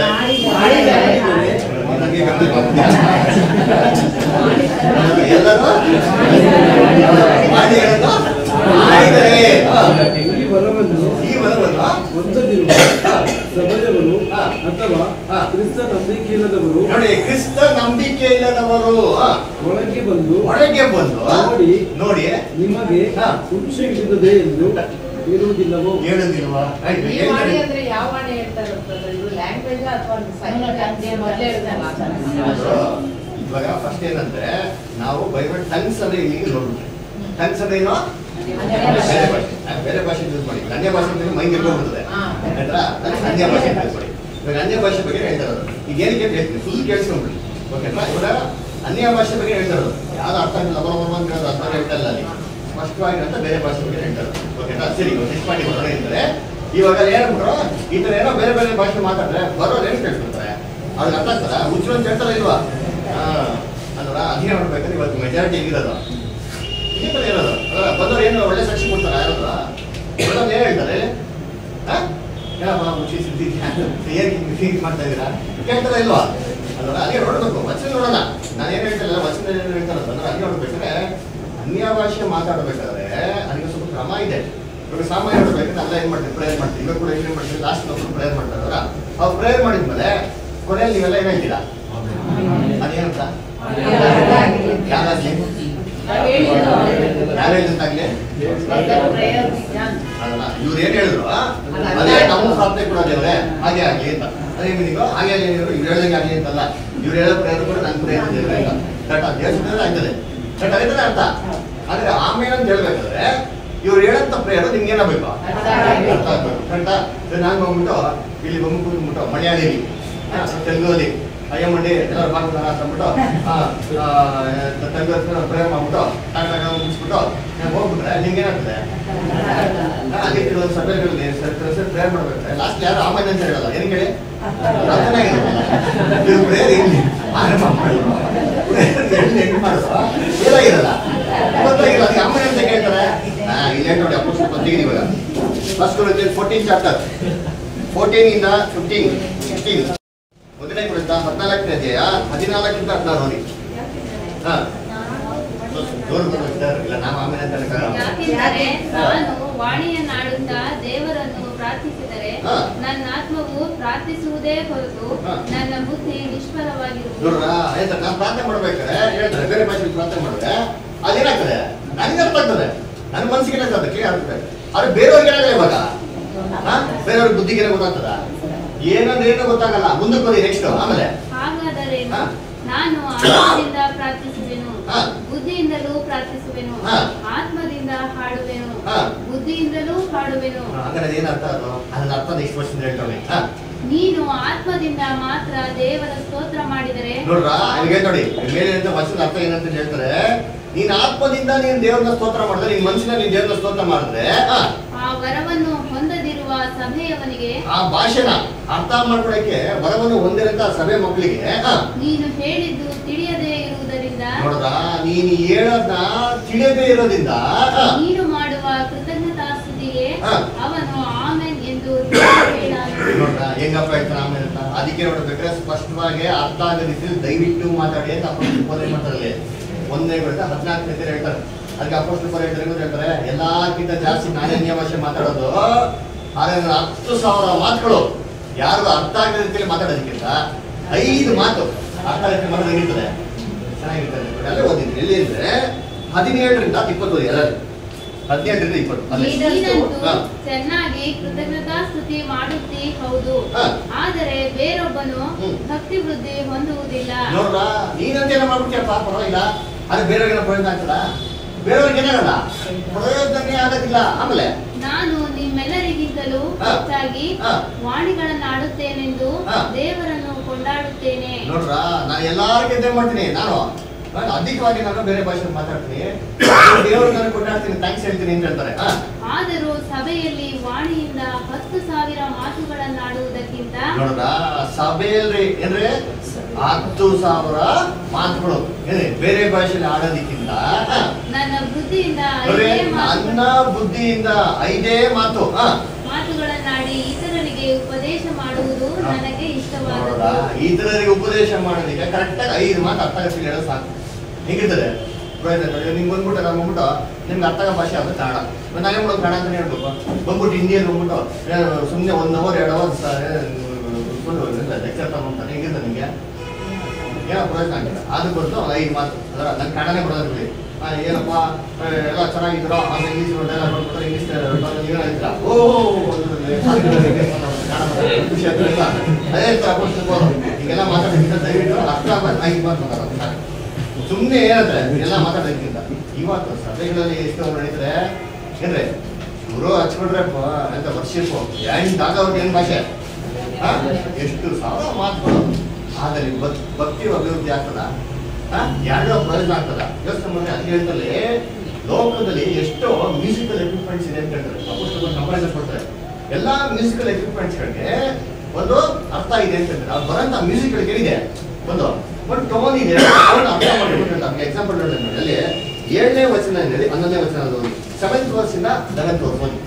ಎಲ್ಲರೂ ವಾಣಿಗಳನ್ನು ಆಡಿದರೆ ಈ ವರವನ್ನು ಈ ವರವನ್ನು ಹೊಂದದಿರುವ ಸಭೆಯವರು ಅಥವಾ ಹಾ. ಕ್ರಿಸ್ತ ನಂಬಿಕೆ ಇಲ್ಲದವರು ನೋಡಿ, ಕ್ರಿಸ್ತ ನಂಬಿಕೆ ಇಲ್ಲದವರು ಹಾ, ಒಳಗೆ ಬಂದು ಒಳಗೆ ಬಂದು ನೋಡಿ ನೋಡಿ ನಿಮಗೆ ಹಾ. ಪುರುಷ ಹಿಡಿದದೆ ಎಂದು ಹೇಳುವುದಿಲ್ಲವೋ? ಹೇಳುದಿಲ್ವಾ? ಆಯ್ತು, ಈ ಹೇಳ್ತಾರೆ. ವಾಣಿ ಅಂದ್ರೆ ಯಾವ ವಾಣಿ ಹೇಳ್ತಾರೆ ಗೊತ್ತಲ್ಲ? ಇದು ಲ್ಯಾಂಗ್ವೇಜ್ ಅಥವಾ ಸೈನ್ಯ ಮೊದಲೇ ಇರ್ತಲ್ಲ ಅದು ಇವಾಗ ಫಸ್ಟ್ ಏನಂದ್ರೆ ನಾವು ಬೈಬಲ್ ಟಂಗ್ಸ್ ಅಂದ್ರೆ ಇಲ್ಲಿಗೆ ನೋಡ್ಬಿಟ್ರೆ ಟಂಗ್ಸ್ ಅಂದ್ರೆ ಏನು? ಬೇರೆ ಭಾಷೆ. ಆ, ಬೇರೆ ಭಾಷೆ ಯೂಸ್ ಮಾಡಿ. ಅನ್ಯ ಭಾಷೆ ಅಂದ್ರೆ ಮೈಂಡ್ ಇರ್ಬೋದಿದೆ ಆಯ್ತಾ? ಅನ್ಯ ಭಾಷೆ ಯೂಸ್ ಮಾಡಿ. ಇವಾಗ ಅನ್ಯ ಭಾಷೆ ಬಗ್ಗೆ ಹೇಳ್ತಾ ಇರೋದು ಈಗ ಏನಕ್ಕೆ ಅಂತ ಹೇಳ್ತೀನಿ, ಫುಲ್ ಕೇಳಿಸ್ಕೊಂಡ್ಬಿಡಿ. ಓಕೆನಾ? ಇವಾಗ ಅನ್ಯ ಭಾಷೆ ಬಗ್ಗೆ ಹೇಳ್ತಾ ಇರೋದು ಯಾವ್ದು ಅರ್ಥ ಆಗಿಲ್ಲ ಬರೋಬರ ಅಂತ ಹೇಳೋದು ಅರ್ಥ ಹೇಳ್ತಾ ಇಲ್ಲ ಅಲ್ಲಿ ಸ್ಪಷ್ಟವಾಗಿ ಅಂತ ಬೇರೆ ಭಾಷೆ ಬಗ್ಗೆ ಹೇಳ್ತಾರೆ. ಓಕೆನಾ? ಸರಿ, ನೆಕ್ಸ್ಟ್ ಮಾಡಿ ಬರೋಣ ಇದ್ರೆ ಇವಾಗ ಏನಂದ್ರು ಈ ತರ ಏನೋ ಬೇರೆ ಬೇರೆ ಭಾಷೆ ಮಾತಾಡಿದ್ರೆ ಬರೋರು ಏನು ಕೇಳ್ಕೊಳ್ತಾರೆ, ಅವ್ರಿಗೆ ಅರ್ಥ ಆಗ್ತದ? ಹುಚ್ಚು ಅಂತ ಹೇಳ್ತಾರ ಇಲ್ವಾ? ಹಾ, ಅಲ್ವಾ? ಅದೇ ಮಾಡ್ಬೇಕಾದ್ರೆ ಇವತ್ತು ಮೆಜಾರಿಟಿ ಹೇಗಿರೋದು ಈ ತರ ಇರೋದು. ಅದರ ಬಂದವ್ರು ಏನು ಒಳ್ಳೆ ಸಾಕ್ಷಿ ಕೊಡ್ತಾರ ಯಾರಲ್ಲ ಬರೋದು ಏನ್ ಹೇಳ್ತಾರೆ? ಹಾ, ಏನಪ್ಪ ಹುಚ್ಚಿ ಸುದ್ದಿ ಏನ್ ಫೀಲ್ ಮಾಡ್ತಾ ಇದೀರಾ ಕೇಳ್ತಾರ ಇಲ್ವಾ? ಅಲ್ವಾ? ಅದೇ ನೋಡ್ಬೇಕು, ವಚನ ನೋಡೋಣ. ನಾನು ಏನ್ ಹೇಳ್ತಾರಲ್ಲ ವಚನ ಏನ್ ಹೇಳ್ತಾರ ಅಂದ್ರೆ ಅದೇ ನೋಡ್ಬೇಕಾದ್ರೆ ಅನ್ಯ ಭಾಷೆ ಮಾತಾಡ್ಬೇಕಾದ್ರೆ ಅದಕ್ಕೆ ಸ್ವಲ್ಪ ಕ್ರಮ ಇದೆ. ಇವಾಗ ಸಾಮಾನ್ಯ ನೋಡ್ಬೇಕಾದ್ರೆ ಅಲ್ಲ ಏನ್ ಮಾಡ್ತೀವಿ, ಪ್ರೇಯರ್ ಮಾಡ್ತೀವಿ. ಇವಾಗ ಕೂಡ ಏನ್ ಮಾಡ್ತೀವಿ, ಲಾಸ್ಟ್ ಒಬ್ರು ಪ್ರೇಯರ್ ಮಾಡ್ತಾರಲ್ಲ, ಅವ್ರು ಪ್ರೇಯರ್ ಮಾಡಿದ್ಮೇಲೆ ಕೊನೆಯಲ್ಲಿ ನೀವೆಲ್ಲ ಏನ್ ಹೇಳ್ತೀರಾ? ಅದೇನಂತ ಯಾರಾಗ್ಲಿ ಮ್ಯಾರೇಜ್ ಅಂತಾಗ್ಲಿ ಅಲ್ಲ, ಇವ್ರು ಏನ್ ಹೇಳಿದ್ರು ಅದೇ ನಮ್ಮ ಪ್ರಾರ್ಥನೆ ಕೂಡ ದೇವ್ರೆ ಹಾಗೆ ಆಗ್ಲಿ ಅಂತ. ಅದೇ ಮೀನಿಂಗು ಹಾಗೆ ಆಗಲಿ ಇವ್ರು ಹೇಳ್ದಂಗೆ ಆಗ್ಲಿ ಅಂತಲ್ಲ, ಇವ್ರು ಹೇಳೋ ಪ್ರೇಯರ್ ಕೂಡ ನನ್ ಪ್ರೇಯರ್ ದೇವ್ರೆ ಅಂತ. ಕರೆಕ್ಟ್ ದೇವಸ್ಥಾನ ಆಗ್ತದೆ, ಕರೆಕ್ಟ್ ಆಗಿದ್ರೆ ಅರ್ಥ. ಆದ್ರೆ ಆಮೇಲೆ ಅಂತ ಹೇಳ್ಬೇಕಾದ್ರೆ ಇವ್ರು ಹೇಳಂತ ಪ್ರೇಯರ್ ನಿಮ್ಗೆ ಏನಾಗಬೇಕು? ಅರ್ಥ ಆಗ್ಬೇಕು. ಕರೆಕ್ಟಾ? ನಾನು ಬಂದ್ಬಿಟ್ಟು ಇಲ್ಲಿ ಬಂದು ಕೂತ್ಬಿಟ್ಟು ಮಲಯಾಳಿಲಿ ತೆಲುಗಲ್ಲಿ ಅಯ್ಯ ಮಂಡಿ ಎಲ್ಲರೂ ಮಾಡ್ತಾರೆ ಅಂತ ಅಂದ್ಬಿಟ್ಟು ತೆಲುಗು ಪ್ರೇಯರ್ ಮಾಡ್ಬಿಟ್ಟು ಟಾಟಾಗ ಮುಗಿಸ್ಬಿಟ್ಟು ಹೋಗ್ಬಿಟ್ರೆ ನಿಮ್ಗೆ ಏನಾಗ್ತದೆ? ಅಲ್ಲಿ ಕೆಲವೊಂದು ಸಭೆಗಳಲ್ಲಿ ಪ್ರೇಯರ್ ಮಾಡ್ಬೇಕಾದ್ರೆ ಲಾಸ್ಟ್ ಯಾರು ಆಮೇಲೆ ಅಂತ ಹೇಳಲ್ಲ, ಏನ್ ಕೇಳಿ ಪ್ರಾರ್ಥನೆ ಆಗಿರಲ್ಲ, ಪ್ರೇಯರ್ ಇಲ್ಲಿ ಆರಂಭ ಮಾಡಿದ್ರು ಹೆಂಗ್ ಮಾಡಿದ್ರು ಏನಾಗಿರಲ್ಲ, ಗೊತ್ತಾಗಿಲ್ಲ. ಅದಕ್ಕೆ ಆಮೇಲೆ ಅಂತ ಕೇಳ್ತಾರೆ. ಇಲ್ಲೇ ನೋಡಿ ಅಪ್ಪ ಬಂದಿದ್ದೀನಿ ಇವಾಗ ಫಸ್ಟ್ ಫೋರ್ಟೀನ್ ಚಾಪ್ಟರ್ ಫೋರ್ಟೀನ್ ಇಂದ ಫಿಫ್ಟೀನ್ ಸಿಕ್ಸ್ಟೀನ್ ಮೊದಲನೇ ಕುರಿತ ಹದಿನಾಲ್ಕನೇ ಅಧ್ಯಾಯ ಹದಿನಾಲ್ಕಿಂತ ಹದಿನಾರು ನೋಡಿ. ಹಾ, ಇಲ್ಲ ನಾವು ಆಮೇಲೆ ಅಂತ ಯಾಕೆಂದರೆ ನಾನು ವಾಣಿಯನ್ನಾಡುತ್ತಾ ದೇವರನ್ನು ಪ್ರಾರ್ಥಿಸಿದರೆ ನನ್ನ ಆತ್ಮವು ಪ್ರಾರ್ಥಿಸುವುದೇ ಹೊರತು ನನ್ನ ಬುದ್ಧಿ ನಿಷ್ಫಲವಾಗಿರುವುದು. ನೋಡ್ರ ಆಯ್ತಾ, ನಾನು ಪ್ರಾರ್ಥನೆ ಮಾಡ್ಬೇಕಾದ್ರೆ ಹೇಳ್ತಾರೆ ಬೇರೆ ಭಾಷೆ ಪ್ರಾರ್ಥನೆ ಮಾಡಿದ್ರೆ ಅದೇನಾಗ್ತದೆ, ನನಗೆ ಅರ್ಥ ಆಗ್ತದೆ, ನನ್ನ ಮನಸ್ಸಿಗೆ ಏನಾಗ್ತದೆ, ಕ್ಲಿಯರ್ ಆಗ್ತದೆ. ಆದ್ರೆ ಬೇರೆಯವ್ರಿಗೆ ಏನಾಗಲ್ಲ ಇವಾಗ, ಬೇರೆಯವ್ರಿಗೆ ಬುದ್ಧಿಗೆ ಗೊತ್ತಾಗ್ತದ ಏನಂದ್ರೆ ಏನೋ ಗೊತ್ತಾಗಲ್ಲ. ಮುಂದಕ್ಕೆ ಬನ್ನಿ ನೆಕ್ಸ್ಟ್. ಆಮೇಲೆ ಹಾಗಾದರೆ ನಾನು ಆತ್ಮದಿಂದ ಪ್ರಾರ್ಥಿಸುವೆನು, ಬುದ್ಧಿಯಿಂದಲೂ ಪ್ರಾರ್ಥಿಸುವೆನು, ಆತ್ಮದಿಂದ ಹಾಡುವೆನು, ಬುದ್ಧಿಯಿಂದಲೂ ಹಾಡುವೆನು. ಹಾಗಾದ್ರೆ ಏನರ್ಥ ಅದು? ಅದನ್ನ ಅರ್ಥ ನೆಕ್ಸ್ಟ್ ವರ್ಷ ಹೇಳ್ತವೆ. ನೀನು ಆತ್ಮದಿಂದ ಮಾತ್ರ ದೇವರ ಸ್ತೋತ್ರ ಮಾಡಿದರೆ ನೋಡ್ರ ಇವಾಗ ನೋಡಿ ಮೇಲೆ ವಚನದ ಅರ್ಥ ಏನಂತ ಹೇಳ್ತಾರೆ, ನೀನ್ ಆತ್ಮದಿಂದ ನೀನ್ ದೇವರನ್ನ ಸ್ತೋತ್ರ ಮಾಡಿದ್ರೆ, ನಿನ್ ಮನಸ್ಸಿನ ನೀನ್ ದೇವರನ್ನ ಸ್ತೋತ್ರ ಮಾಡಿದ್ರೆ ಆ ವರವನ್ನು ಹೊಂದದಿರುವ ಸಭೆಯವನಿಗೆ, ಆ ಭಾಷೆನ ಅರ್ಥ ಮಾಡ್ಕೊಳಕ್ಕೆ ವರವನ್ನು ಹೊಂದಿರಂತ ಸಭೆ ಮಕ್ಕಳಿಗೆ ನೀನು ಹೇಳಿದ್ದು ತಿಳಿಯದೇ ಇರುವುದರಿಂದ, ನೋಡ್ರ ನೀನ್ ಹೇಳೋದ್ನ ತಿಳಿಯದೇ ಇರೋದ್ರಿಂದ ನೀನು ಮಾಡುವ ಕೃತಜ್ಞತಾ ಸ್ತುತಿಗೆ ಅವನು ಆಮೆನ್ ಎಂದು ನೋಡ್ರ ಹೆಂಗಪ್ಪ ಹೇಳ್ತಾನೆ ಆಮೇಲೆ ಅಂತ. ಅದಕ್ಕೆ ನೋಡ್ಬೇಕಾದ್ರೆ ಸ್ಪಷ್ಟವಾಗಿ ಅರ್ಥ ಆಗೋ ರೀತಿಯಲ್ಲಿ ದಯವಿಟ್ಟು ಮಾತಾಡಿ ಅಂತ ಅಪೋಸ್ಟಲ್ ಪೌಲ್ ಮಾಡ್ತಾರೆ. ಒಂದನೇ ಬರುತ್ತೆ ಹದಿನಾಲ್ಕನೇ ತೀರ ಹೇಳ್ತಾರೆ. ಅದಕ್ಕೆ ಅಪೋಸ್ಟಲ್ ಪೌಲ್ ಹೇಳ್ತಾರೆ ಹೇಳ್ತಾರೆ ಎಲ್ಲಕ್ಕಿಂತ ಜಾಸ್ತಿ ನಾನೇ ಅನ್ಯ ಭಾಷೆ ಮಾತಾಡೋದು, ಆದ್ರೆ ಹತ್ತು ಸಾವಿರ ಮಾತುಗಳು ಯಾರು ಅರ್ಥ ಆಗೋ ರೀತಿಯಲ್ಲಿ ಮಾತಾಡೋದಕ್ಕಿಂತ ಐದು ಮಾತು ಅರ್ಥ ರೀತಿ ಮಾಡೋದು ಹೆಂಗಿರ್ತದೆ, ಚೆನ್ನಾಗಿರ್ತದೆ. ಅಲ್ಲೇ ಓದಿದ್ರಿ ಎಲ್ಲಿ ಅಂದ್ರೆ ಹದಿನೇಳರಿಂದ ಇಪ್ಪತ್ತು ಎಲ್ಲರೂ ಹದಿನೇಳರಿಂದ ಇಪ್ಪತ್ತು ನೀನಂತೂ ಚೆನ್ನಾಗಿ ಕೃತಜ್ಞತಾ ಸ್ತುತಿ ಮಾಡುತ್ತಿ ಹೌದು, ಆದರೆ ಬೇರೊಬ್ಬನು ಭಕ್ತಿ ವೃದ್ಧಿ ಹೊಂದುವುದಿಲ್ಲ. ನೋಡ್ರ ನೀನಂತ ಏನೋ ಮಾಡ್ಬಿಡ್ತೀಯಪ್ಪ ಪರವಾಗಿಲ್ಲ, ಆದ್ರೆ ಬೇರೆಯವ್ರಿಗೆ ಪ್ರಯೋಜನ ಆಗ್ತದ? ಬೇರೆಯವ್ರಿಗೆ ಏನಾಗಲ್ಲ, ಪ್ರಯೋಜನನೇ ಆಗೋದಿಲ್ಲ. ಆಮೇಲೆ ನಾನು ನಿಮ್ಮೆಲ್ಲರಿಗಿಂತಲೂ ಹೆಚ್ಚಾಗಿ ವಾಣಿಗಳನ್ನು ಆಡುತ್ತೇನೆಂದು ದೇವರನ್ನು ಕೊಂಡಾಡುತ್ತೇನೆ. ನೋಡ್ರ ನಾನು ಎಲ್ಲಾರ್ಗಿಂತ ಮಾಡ್ತೀನಿ, ನಾನು ಅಧಿಕವಾಗಿ ನಾನು ಬೇರೆ ಭಾಷೆ ಮಾತಾಡ್ತೀನಿ, ದೇವರು ನಾನು ಕೊಂಡಾಡ್ತೀನಿ, ಥ್ಯಾಂಕ್ಸ್ ಹೇಳ್ತೀನಿ ಅಂತ ಹೇಳ್ತಾರೆ. ಆದರೂ ಸಭೆಯಲ್ಲಿ ವಾಣಿಯಿಂದ ಹತ್ತು ಸಾವಿರ ಮಾತುಗಳನ್ನಾಡುವುದಕ್ಕಿಂತ, ನೋಡ್ರ ಸಭೆಯಲ್ಲಿ ಏನ್ರಿ ಹತ್ತು ಸಾವಿರ ಮಾತುಗಳು ಏನೇ ಬೇರೆ ಭಾಷೆಯಲ್ಲಿ ಆಡೋದಕ್ಕಿಂತ ನನ್ನ ಬುದ್ಧಿಯಿಂದ ನನ್ನ ಬುದ್ಧಿಯಿಂದ ಐದೇ ಮಾತು ಮಾತುಗಳನ್ನಾಡಿ ಇತರರಿಗೆ ಉಪದೇಶ ಮಾಡುವುದು ನನಗೆ ಇಷ್ಟವಾದ. ಇತರರಿಗೆ ಉಪದೇಶ ಮಾಡೋದಕ್ಕೆ ಕರೆಕ್ಟ್ ಆಗಿ ಐದು ಮಾತು ಅರ್ಥ ಆಗಕ್ಕೆ ಹೇಳೋದು ಸಾಕು. ಹೇಗಿರ್ತದೆ ನಿಮ್ಗೆ ಬಂದ್ಬಿಟ್ಟು ನಾನು ಬಂದ್ಬಿಟ್ಟು ನಿಮ್ಗೆ ಅರ್ಥ ಆಗೋ ಭಾಷೆ ಅದು ಕನ್ನಡ, ನಾನೇ ಮಾಡೋದು ಕನ್ನಡ ಅಂತ ಹೇಳ್ಬೇಕು. ಬಂದ್ಬಿಟ್ಟು ಹಿಂದಿಯಲ್ಲಿ ಬಂದ್ಬಿಟ್ಟು ಸುಮ್ಮನೆ ಒನ್ ಅವರ್ ಎರಡು ಅವರ್ ಕೂತ್ಕೊಂಡು ಲೆಕ್ಚರ್ ತಗೊಂಡ್ತಾನೆ ಹೆಂಗಿರ್ತ ನಿಮಗೆ ಏನೋ ಪ್ರಯೋಜನ ಆಗಿಲ್ಲ. ಅದು ಬಂದು ಐದು ಮಾತು ಅದರ ನನ್ನ ಕನ್ನಡನೇ ಬರೋದಿರಲಿ ಏನಪ್ಪ ಎಲ್ಲ ಚೆನ್ನಾಗಿದ್ರು ಆಮೇಲೆ ಇಂಗ್ಲೀಷ್ ಡೈಲಾಗ್ ಮಾಡ್ತಾರೆ ಇಂಗ್ಲೀಷ್ ಏನಾಗಿದ್ರ ಓ ಖುಷಿ ಆಗ್ತಿಲ್ಲ ಅದೇ ಥರ ಕೊಡ್ತಿರ್ಬೋದು. ಈಗೆಲ್ಲ ಮಾತಾಡೋದಕ್ಕಿಂತ ದಯವಿಟ್ಟು ಅರ್ಥ ಆಗ ಐದು ಮಾತು ಮಾತಾಡೋದು ಸುಮ್ಮನೆ ಏನಂದ್ರೆ ಎಲ್ಲ ಮಾತಾಡೋದಕ್ಕಿಂತ ಇವತ್ತು ಸಭೆಗಳಲ್ಲಿ ಎಷ್ಟು ನಡೀತಾರೆ ಏನ್ರಿ ಗುರು ಹಚ್ಕೊಂಡ್ರಪ್ಪ ಅಂತ ವರ್ಷಕ್ಕೂ ಎಂಟು ಆಗವ್ರಿಗೆ ಏನು ಭಾಷೆ ಎಷ್ಟು ಸಾವಿರ ಮಾತುಗಳು ಆದರೆ ಭಕ್ತಿ ಅಭಿವೃದ್ಧಿ ಆಗ್ತದ ಯಾರೋ ಪ್ರಯೋಜನ ಆಗ್ತದ ಯೋಚನೆ ಮಾಡಿ ಅದು ಹೇಳ್ತಲ್ಲಿ ಲೋಕದಲ್ಲಿ ಎಷ್ಟೋ ಮ್ಯೂಸಿಕಲ್ ಎಕ್ವಿಪ್ಮೆಂಟ್ಸ್ ಇದೆ ಅಂತ ಹೇಳ್ತಾರೆ ಪುಸ್ತಕ ಕಂಪನಿ ಕೊಡ್ತಾರೆ ಎಲ್ಲ ಮ್ಯೂಸಿಕಲ್ ಎಕ್ವಿಪ್ಮೆಂಟ್ಸ್ಗಳಿಗೆ ಒಂದು ಅರ್ಥ ಇದೆ ಅಂತ ಹೇಳ್ತಾರೆ ಅವ್ರು ಬರೋಂಥ ಮ್ಯೂಸಿಕ್ಗಳಿಗೆ ಏನಿದೆ ಒಂದು ಒಂದು ಟೋನ್ ಇದೆ ಅರ್ಥ ಮಾಡ್ಕೊಂಡು ನಮ್ಗೆ ಎಕ್ಸಾಂಪಲ್ ನೋಡಿ ಅಲ್ಲಿ ಏಳನೇ ವಚನ ಹೇಳಿ ಹನ್ನೊಂದನೇ ವಚನ ಸೆವೆಂತ್ ವರ್ಸಿಂದ ಲೆವೆಂತ್ ವರ್ಸ್ ಓದಿ.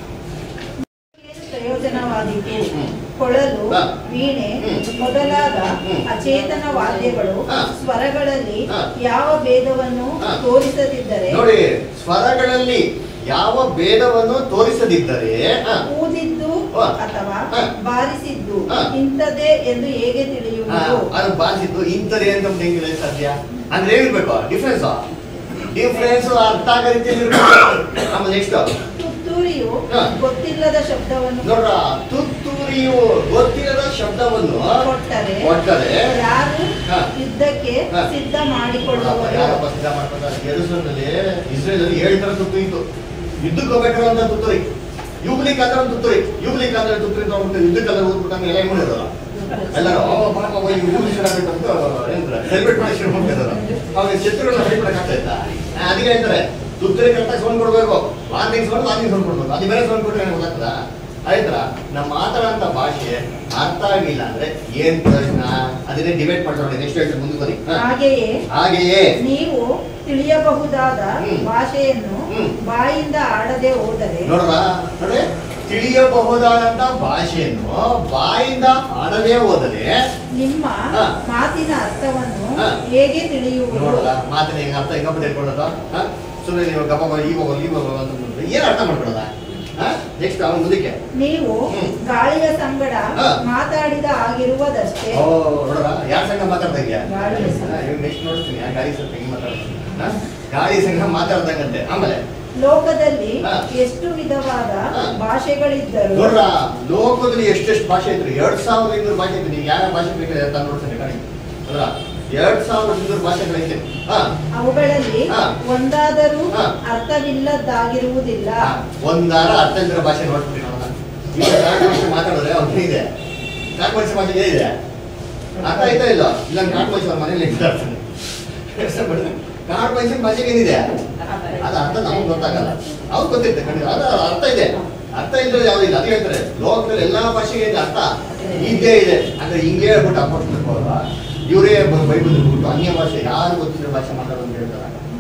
ಪ್ರಯೋಜನವಾದೀತು ಕೊಳಲು ವೀಣೆ ಮೊದಲಾದ ಅಚೇತನ ವಾದ್ಯಗಳು ಸ್ವರಗಳಲ್ಲಿ ಯಾವ ಭೇದವನ್ನು ತೋರಿಸದಿದ್ದರೆ ನೋಡಿ ಸ್ವರಗಳಲ್ಲಿ ಯಾವ ಭೇದವನ್ನು ತೋರಿಸದಿದ್ದರೆ ಊದಿದ್ದು ಅಥವಾ ಬಾರಿಸಿದ್ದು ಇಂಥದೇ ಎಂದು ಹೇಗೆ ತಿಳಿಯುವುದು? ಅದು ಬಾರಿಸಿದ್ದು ಇಂಥದೇ ಅಂತ ಹೆಂಗಿಲ್ಲ ಸಾಧ್ಯ ಅಂದ್ರೆ ಏನಿರ್ಬೇಕು ಡಿಫ್ರೆನ್ಸ್ ಡಿಫ್ರೆನ್ಸ್ ಅರ್ಥ ಆಗೋ ರೀತಿಯಲ್ಲಿ ನಮ್ಮ ನೆಕ್ಸ್ಟ್ ತುತ್ತೂರಿಯು ಗೊತ್ತಿಲ್ಲದ ಶಬ್ದವನ್ನು ನೋಡ್ರ ತುತ್ತೂರಿಯು ಗೊತ್ತಿಲ್ಲದ ಶಬ್ದವನ್ನು ಕೊಟ್ಟರೆ ಕೊಟ್ಟರೆ ಯಾರು ಯುದ್ಧಕ್ಕೆ ಸಿದ್ಧ ಮಾಡಿಕೊಳ್ಳುವರು? ಯಾರಪ್ಪ ಸಿದ್ಧ ಮಾಡ್ಕೊತಾರೆ? ಯೆರೂಸಲೇಮಿನಲ್ಲಿ ಇಸ್ರೇಲ್ ಅಲ್ಲಿ ಏಳು ತರ ತುತ್ತು ಇತ್ತು. ಯುದ್ಧಕ್ಕೆ ಹೋಗ್ಬೇಕಾದ್ರೆ ತುತ್ತೂರಿ ಯುಗ್ಲಿಕ್ ಅಂದ್ರೆ ಒಂದು ತುತ್ತೂರಿ ಯುಗ್ಲಿಕ್ ಅಂದ್ರೆ ತುತ್ತೂರಿ ತಗೊಂಡ್ಬಿಟ್ಟು ಯುದ್ಧಕ್ಕೆ ಅಂದ್ರೆ ಓದ್ಬಿಟ್ಟು ಎಲ್ಲ ಮಾಡಿರೋಲ್ಲ ಎಲ್ಲರೂ ಸೆಲೆಬ್ರೇಟ್ ಮಾಡಿ ಶುರು ಮಾಡ್ತಿದ್ದಾರೆ. ಅವಾಗ ಶತ್ರುಗಳನ್ನ ಹೊಡಿಬಿಡಕ್ಕಾಗ್ತಾ ಇತ್ತ ಅದಕ್ಕೆ ಹೇಳ್ತಾರೆ ತುತ್ತೂರಿ ಕರೆಕ್ಟಾಗಿ ಸೌಂಡ್ ಕೊಡ್ಬೇಕು ವಾರ್ನಿಂಗ್ ಸೌಂಡ್ ವಾರ್ನಿಂಗ್ ಸೌಂಡ್ ಕೊಡ್ಬೇಕು ಅದು ಬೇರೆ ಸೌಂಡ್ ಕೊಟ್ಟರೆ ಗೊತ್ತಾಗ್ತದ ಆಯ್ತರ ನಮ್ಮ ಮಾತಾಡೋಂಥ ಭಾಷೆ ಅರ್ಥ ಆಗಿಲ್ಲ ಅಂದ್ರೆ ಏನ್ ಪ್ರಶ್ನ ಅದನ್ನೇ ಡಿಬೇಟ್ ಮಾಡ್ತಾರೆ ನೆಕ್ಸ್ಟ್ ಹೇಳ್ತಾರೆ ಮುಂದೆ ಬನ್ನಿ. ಹಾಗೆಯೇ ಹಾಗೆಯೇ ನೀವು ತಿಳಿಯಬಹುದಾದ ಭಾಷೆಯನ್ನು ಬಾಯಿಂದ ಆಡದೆ ಹೋದರೆ ನೋಡ್ರ ನೋಡಿ ತಿಳಿಯಬಹುದಾದಂತ ಭಾಷೆಯನ್ನು ಬಾಯಿಂದ ಆಡದೆ ಹೋದರೆ ನಿಮ್ಮ ಮಾತಿನ ಅರ್ಥವನ್ನು ಹೇಗೆ ತಿಳಿಯುವುದು? ನೋಡ್ರ ಮಾತಿನ ಹೆಂಗ ಅರ್ಥ ಹೆಂಗಪ್ಪ ತಿಳ್ಕೊಳ್ಳೋದ ಸುಮ್ಮನೆ ನೀವು ಗಪ್ಪ ಈ ಹೋಗಲ್ಲ ಈ ಹೋಗಲ್ಲ ಅಂತಂದ್ರೆ ಏನ್ ಅರ್ಥ ಮಾಡ್ಕೊಳ್ಳೋದ? ನೆಕ್ಸ್ಟ್ ಅವನ ಮುಂದಕ್ಕೆ ನೀವು ಗಾಳಿಯ ಸಂಗಡ ಮಾತಾಡಿದ ಆಗಿರುವುದಷ್ಟೇ. ನೋಡ್ರ ಯಾರ ಸಂಘ ಮಾತಾಡ್ತಾ ಇದೆಯಾ? ನೆಕ್ಸ್ಟ್ ನೋಡ್ತೀನಿ ಗಾಳಿ ಸಂಘ ಹೆಂಗ್ ಮಾತಾಡ್ತೀನಿ ಗಾಳಿ ಸಂಘ ಮಾತಾಡ್ದಂಗಂತೆ. ಆಮೇಲೆ ಲೋಕದಲ್ಲಿ ಎಷ್ಟು ವಿಧವಾದ ಭಾಷೆಗಳಿದ್ದರು? ನೋಡ್ರ ಲೋಕದಲ್ಲಿ ಎಷ್ಟೆಷ್ಟು ಭಾಷೆ ಇದ್ರು ಎರಡ್ ಸಾವಿರದ ಐನೂರು ಭಾಷೆ ಇತ್ತು. ನೀವು ಯಾವ ಭಾಷೆ ಬೇಕಾದ್ರೆ ಅಂತ ನೋಡ್ತೀನಿ ಗಾಡಿ ಅದ್ರ ಎರಡ್ ಸಾವಿರದ ಐನೂರು ಭಾಷೆಗಳೈತೆ. ಅವುಗಳಲ್ಲಿ ಒಂದಾದರೂ ಅರ್ಥವಿಲ್ಲದಾಗಿರುವುದಿಲ್ಲ. ಒಂದಾರ ಅರ್ಥ ಇದ್ರೆ ಭಾಷೆ ನೋಡ್ತೀವಿ ನೋಡೋಣ. ಈಗ ಕಾಡ್ಮನುಷ್ಯ ಮಾತಾಡಿದ್ರೆ ಅವ್ರಿಗೆ ಇದೆ ಕಾಡ್ಮನುಷ್ಯ ಭಾಷೆ ಏನಿದೆ ಅರ್ಥ ಆಯ್ತಾ ಇಲ್ಲ ಇಲ್ಲ ಕಾಡ್ಮನುಷ್ಯ ಅವ್ರ ಮನೇಲಿ ಇರ್ತಾರೆ ಕಾಡ್ಮನುಷ್ಯನ ಭಾಷೆಗೆ ಏನಿದೆ ಅದು ಅರ್ಥ ನಮ್ಗೆ ಗೊತ್ತಾಗಲ್ಲ ಅವ್ರು ಗೊತ್ತಿರುತ್ತೆ ಖಂಡಿತ ಅದು ಅರ್ಥ ಇದೆ ಅರ್ಥ ಇದ್ರೆ ಯಾವ್ದಿಲ್ಲ ಅದು ಹೇಳ್ತಾರೆ ಲೋಕದಲ್ಲಿ ಎಲ್ಲಾ ಭಾಷೆಗೆ ಇದೆ ಅರ್ಥ ಇದ್ದೇ ಇದೆ ಅಂದ್ರೆ ಹಿಂಗೆ ಹೇಳ್ಬಿಟ್ಟು ಅಪ್ಪ ಇವರೇ ಬೈಬಲ್ ಬಿಟ್ಟು ಅನ್ಯ ಭಾಷೆ ಯಾರು ಗೊತ್ತಿದ್ರೆ ಭಾಷೆ ಮಾತಾಡೋದು ಅಂತ ಹೇಳ್ತಾರ.